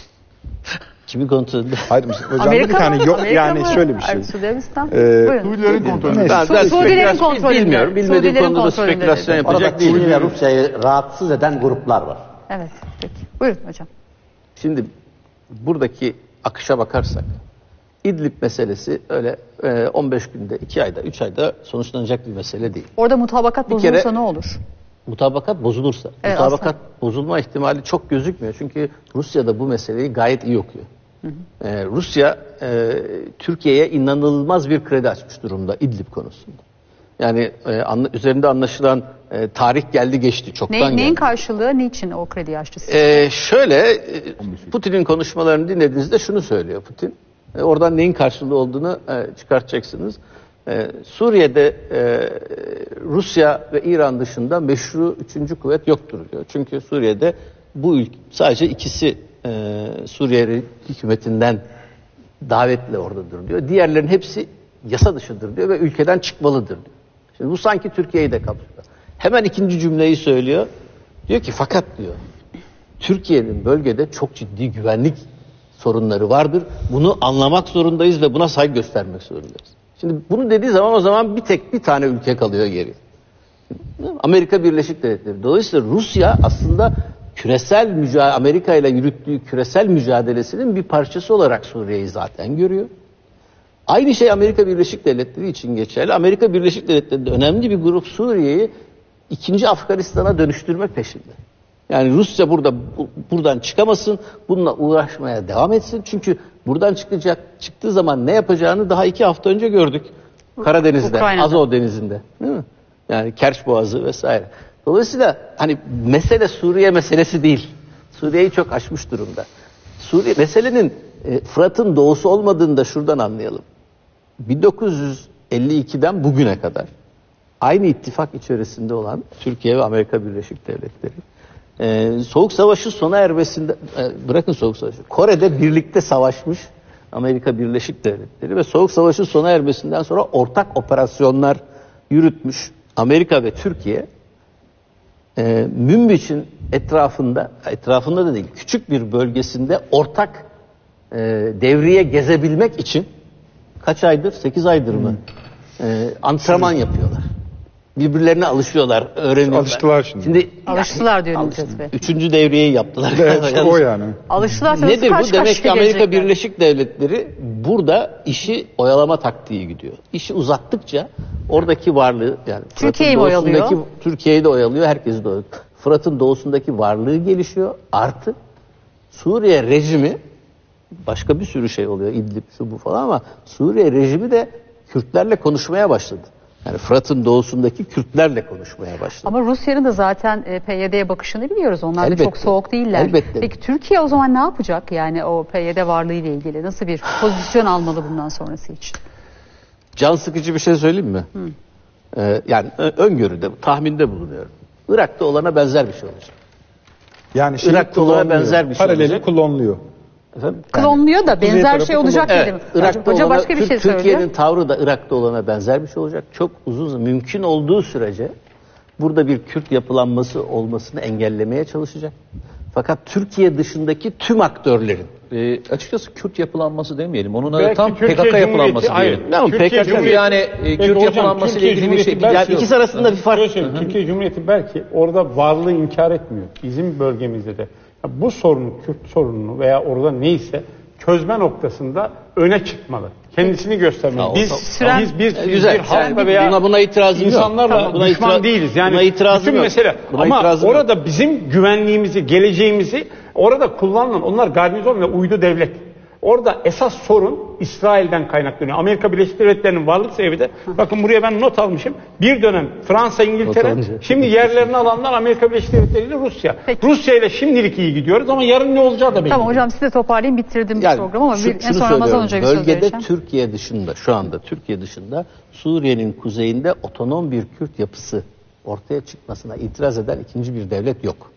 kimin kontrolünde? Hayır hocam da bir tane mı? yok Amerika yani mı? şöyle bir şey. Ay, Suudistan. Ee, Buyurun. Suudilerin kontrolü. Neyse. Ben, ben Suudilerin spekülasyon- kontrolünde. bilmiyorum. Bilmediğim Suudilerin konuda kontrolünde spekülasyon dedi. Orada yapacak değilim. Çin ve Rusya'yı rahatsız eden gruplar var. Evet. Peki. Buyurun hocam. Şimdi buradaki akışa bakarsak İdlib meselesi öyle e, on beş günde, iki ayda, üç ayda sonuçlanacak bir mesele değil. Orada mutabakat Bir bozulursa kere- ne olur? Mutabakat bozulursa, Evet, mutabakat bozulma ihtimali çok gözükmüyor. Çünkü Rusya da bu meseleyi gayet iyi okuyor. Ee, Rusya e, Türkiye'ye inanılmaz bir kredi açmış durumda İdlib konusunda. Yani e, anla, üzerinde anlaşılan e, tarih geldi geçti, çoktan Ne, neyin geldi. karşılığı, niçin o kredi açtı size? Ee, şöyle, e, Putin'in konuşmalarını dinlediğinizde şunu söylüyor Putin. E, oradan neyin karşılığı olduğunu e, çıkartacaksınız. E, Suriye'de e, Rusya ve İran dışında meşru üçüncü kuvvet yoktur diyor. Çünkü Suriye'de bu ülke, sadece ikisi e, Suriye hükümetinden davetle oradadır diyor. Diğerlerin hepsi yasa dışıdır diyor ve ülkeden çıkmalıdır diyor. Şimdi bu sanki Türkiye'yi de kapsıyor. Hemen ikinci cümleyi söylüyor. Diyor ki fakat diyor Türkiye'nin bölgede çok ciddi güvenlik sorunları vardır. Bunu anlamak zorundayız ve buna saygı göstermek zorundayız. Şimdi bunu dediği zaman o zaman bir tek bir tane ülke kalıyor geriye. Amerika Birleşik Devletleri. Dolayısıyla Rusya aslında küresel mücadele, Amerika ile yürüttüğü küresel mücadelesinin bir parçası olarak Suriye'yi zaten görüyor. Aynı şey Amerika Birleşik Devletleri için geçerli. Amerika Birleşik Devletleri'nde önemli bir grup Suriye'yi ikinci Afganistan'a dönüştürme peşinde. Yani Rusya burada bu, buradan çıkamasın, bununla uğraşmaya devam etsin. Çünkü buradan çıkacak, çıktığı zaman ne yapacağını daha iki hafta önce gördük. Karadeniz'de, Ukrayna'da. Azov Denizi'nde. Değil mi? Yani Kerç Boğazı vesaire. Dolayısıyla hani mesele Suriye meselesi değil. Suriye'yi çok aşmış durumda. Suriye meselenin e, Fırat'ın doğusu olmadığını da şuradan anlayalım. bin dokuz yüz elli ikiden bugüne kadar aynı ittifak içerisinde olan Türkiye ve Amerika Birleşik Devletleri e, Soğuk Savaşı sona ermesinde e, bırakın Soğuk Savaşı, Kore'de birlikte savaşmış Amerika Birleşik Devletleri ve Soğuk Savaşı sona ermesinden sonra ortak operasyonlar yürütmüş Amerika ve Türkiye e, Münbiç'in etrafında, etrafında da değil, küçük bir bölgesinde ortak e, devriye gezebilmek için kaç aydır? sekiz aydır mı? E, antrenman yapıyorlar. Birbirlerine alışıyorlar, öğreniyorlar. Alıştılar şimdi. Şimdi Alıştılar diyor alıştı. Necdet Bey. Üçüncü devriyeyi yaptılar. Evet, o yani. Alıştılar. Nedir kaç bu? Demek kaç ki Amerika gelecekler? Birleşik Devletleri burada işi oyalama taktiği gidiyor. İşi uzattıkça oradaki varlığı yani Türkiye'yi Fırat'ın mi oyalıyor? doğusundaki- Türkiye'yi de oyalıyor, herkesi de oyalıyor. Fırat'ın doğusundaki varlığı gelişiyor. Artı Suriye rejimi başka bir sürü şey oluyor. İdlib, şu bu falan ama Suriye rejimi de Kürtlerle konuşmaya başladı. Yani Fırat'ın doğusundaki Kürtlerle konuşmaya başladı. Ama Rusya'nın da zaten e, P Y D'ye bakışını biliyoruz. Onlar da Elbette. çok soğuk değiller. Elbette. Peki Türkiye o zaman ne yapacak? Yani o P Y D varlığı ile ilgili nasıl bir pozisyon almalı bundan sonrası için? Can sıkıcı bir şey söyleyeyim mi? Ee, yani ö- öngörüde, tahminde bulunuyorum. Irak'ta olana benzer bir şey olacak. Yani şey Irak'ta olana benzer bir şey Paraleli olacak. kullanılıyor. Efendim? Klonluyor da Kuzey benzer tarafı şey olacak Evet, dedim. Irak'ta Hoca olana, başka bir Türk- şey Türkiye'nin söylüyor. tavrı da Irak'ta olana benzer bir şey olacak. Çok uzun, mümkün olduğu sürece burada bir Kürt yapılanması olmasını engellemeye çalışacak. Fakat Türkiye dışındaki tüm aktörlerin, E, açıkçası Kürt yapılanması demeyelim. Onun adı Belki tam Türkiye P K K yapılanması Cumhuriyeti- diyelim. hayır. Ne oğlum, Türkiye P K K Cumhuriyeti- yani e, Peki Kürt hocam, yapılanması ile Türkiye ilgili bir şey Cumhuriyeti belki- yani ikisi arasında bir fark Şöyle söyleyeyim, Türkiye Cumhuriyeti belki orada varlığı inkar etmiyor. Bizim bölgemizde de. Ya bu sorunu, Kürt sorununu veya orada neyse çözme noktasında öne çıkmalı. Kendisini göstermeli. Ya o- Biz, Süren- biz, biz, biz Güzel. bir halkla Yani veya buna- buna itirazım yok. insanlarla Tamam, buna düşman itira- değiliz. Yani buna itirazım bütün yok. mesele. Buna Ama itirazım yok. orada bizim güvenliğimizi, geleceğimizi Orada kullanılan, onlar garnizon ve uydu devlet. Orada esas sorun İsrail'den kaynaklanıyor. Amerika Birleşik Devletleri'nin varlık sebebi de, bakın buraya ben not almışım. Bir dönem Fransa, İngiltere, şimdi yerlerini alanlar Amerika Birleşik Devletleri ile Rusya. Peki. Rusya ile şimdilik iyi gidiyoruz ama yarın ne olacağı da belli. Tamam hocam, size toparlayayım, bitirdim Yani bu programı ama şu- bir, en şunu son Ramazan söylüyorum. Hoca'ya bir söz Bölgede vereceğim. Türkiye dışında, şu anda Türkiye dışında Suriye'nin kuzeyinde otonom bir Kürt yapısı ortaya çıkmasına itiraz eden ikinci bir devlet yok.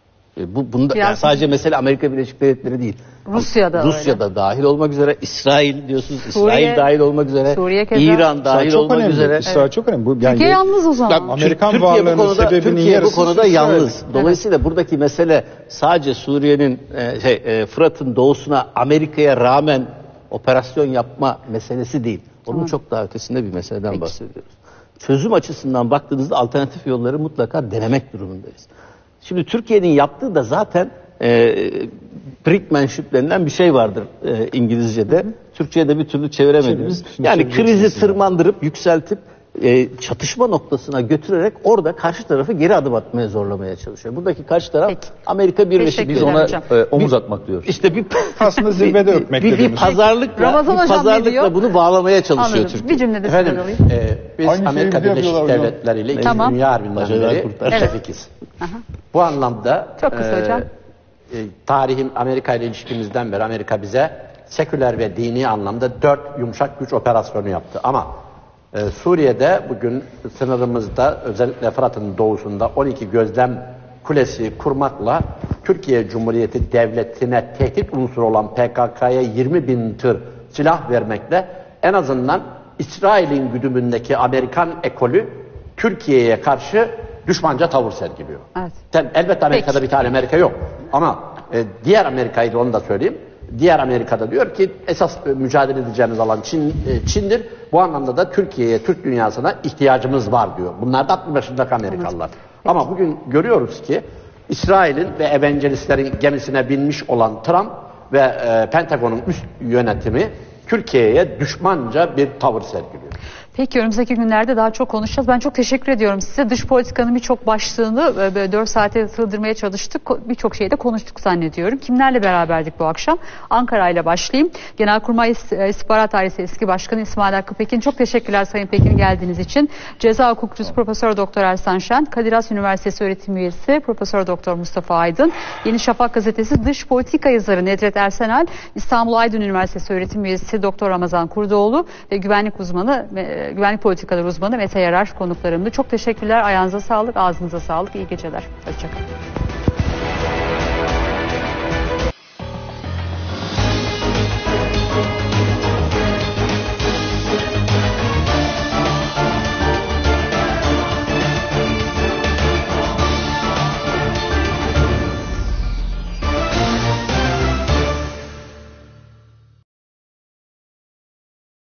E, bu bunda Biraz- yani sadece mesele Amerika Birleşik Devletleri değil. Rusya'da Rusya'da öyle. dahil olmak üzere, İsrail diyorsunuz, Suriye- İsrail dahil olmak üzere, Suriye keza. İran dahil İsrail çok olmak önemli. üzere. İsrail çok önemli. Bu, yani Türkiye yalnız o zaman. Ya, Amerikan Türkiye bu varlığının konuda, sebebinin Türkiye bu yarısı konuda İsrail. yalnız. Dolayısıyla buradaki mesele sadece Suriye'nin e, şey, e, Fırat'ın doğusuna Amerika'ya rağmen operasyon yapma meselesi değil. Onun çok daha ötesinde bir meseleden bahsediyoruz. Çözüm açısından baktığınızda alternatif yolları mutlaka denemek durumundayız. Şimdi Türkiye'nin yaptığı da zaten e, brinkmanship denilen bir şey vardır e, İngilizce'de. Hı hı. Türkçe'de bir türlü çeviremediğimiz. Şimdi Yani çevireceksiniz krizi tırmandırıp, yükseltip e, çatışma noktasına götürerek orada karşı tarafı geri adım atmaya zorlamaya çalışıyor. Buradaki karşı taraf Peki. Amerika Birleşik Teşekkür Biz ederim ona hocam. e, omuz atmak diyoruz. İşte bir Aslında zirvede bir- öpmek bir, bir dediğimiz. pazarlıkla, Ramazan bir hocam ne pazarlıkla diyor? bunu bağlamaya çalışıyor Anladım. Türkiye. Bir cümlede Efendim, size alayım. e, biz Aynı şeyi Amerika bize Birleşik yapıyorlar hocam. Devletleri ile Tamam. İkinci Dünya Harbi'nden Bacalar beri kurtar. müttefikiz. Bu anlamda Çok kısa hocam. e, tarihim Amerika ile ilişkimizden beri Amerika bize seküler ve dini anlamda dört yumuşak güç operasyonu yaptı. Ama e, Suriye'de bugün sınırımızda, özellikle Fırat'ın doğusunda on iki gözlem kulesi kurmakla Türkiye Cumhuriyeti Devleti'ne tehdit unsuru olan P K K'ya yirmi bin tır silah vermekle en azından İsrail'in güdümündeki Amerikan ekolü Türkiye'ye karşı düşmanca tavır sergiliyor. Evet. Sen, elbette Amerika'da Peki. bir tane Amerika yok. Ama e, diğer Amerika'yı da onu da söyleyeyim. Diğer Amerika'da diyor ki esas e, mücadele edeceğimiz alan Çin, e, Çin'dir. Bu anlamda da Türkiye'ye, Türk dünyasına ihtiyacımız var diyor. Bunlar da aklı başındaki Amerikalılar. Ama bugün görüyoruz ki İsrail'in ve evangelistlerin gemisine binmiş olan Trump ve e, Pentagon'un üst yönetimi Türkiye'ye düşmanca bir tavır sergiliyor. Peki önümüzdeki günlerde daha çok konuşacağız. Ben çok teşekkür ediyorum size. Dış politikanın birçok başlığını böyle dört saate sığdırmaya çalıştık. Birçok şeyi de konuştuk zannediyorum. Kimlerle beraberdik bu akşam? Ankara ile başlayayım. Genelkurmay İstihbarat Dairesi Eski Başkanı İsmail Hakkı Pekin. Çok teşekkürler Sayın Pekin geldiğiniz için. Ceza hukukçusu Profesör Doktor Ersan Şen. Kadir Has Üniversitesi öğretim üyesi Profesör Doktor Mustafa Aydın. Yeni Şafak Gazetesi Dış Politika yazarı Nedret Ersenal. İstanbul Aydın Üniversitesi öğretim üyesi Doktor Ramazan Kurdoğlu ve güvenlik uzmanı Güvenlik politikaları uzmanı Mete Yarar konuklarımdı. Çok teşekkürler. Ayağınıza sağlık, ağzınıza sağlık. İyi geceler. Hoşçakalın.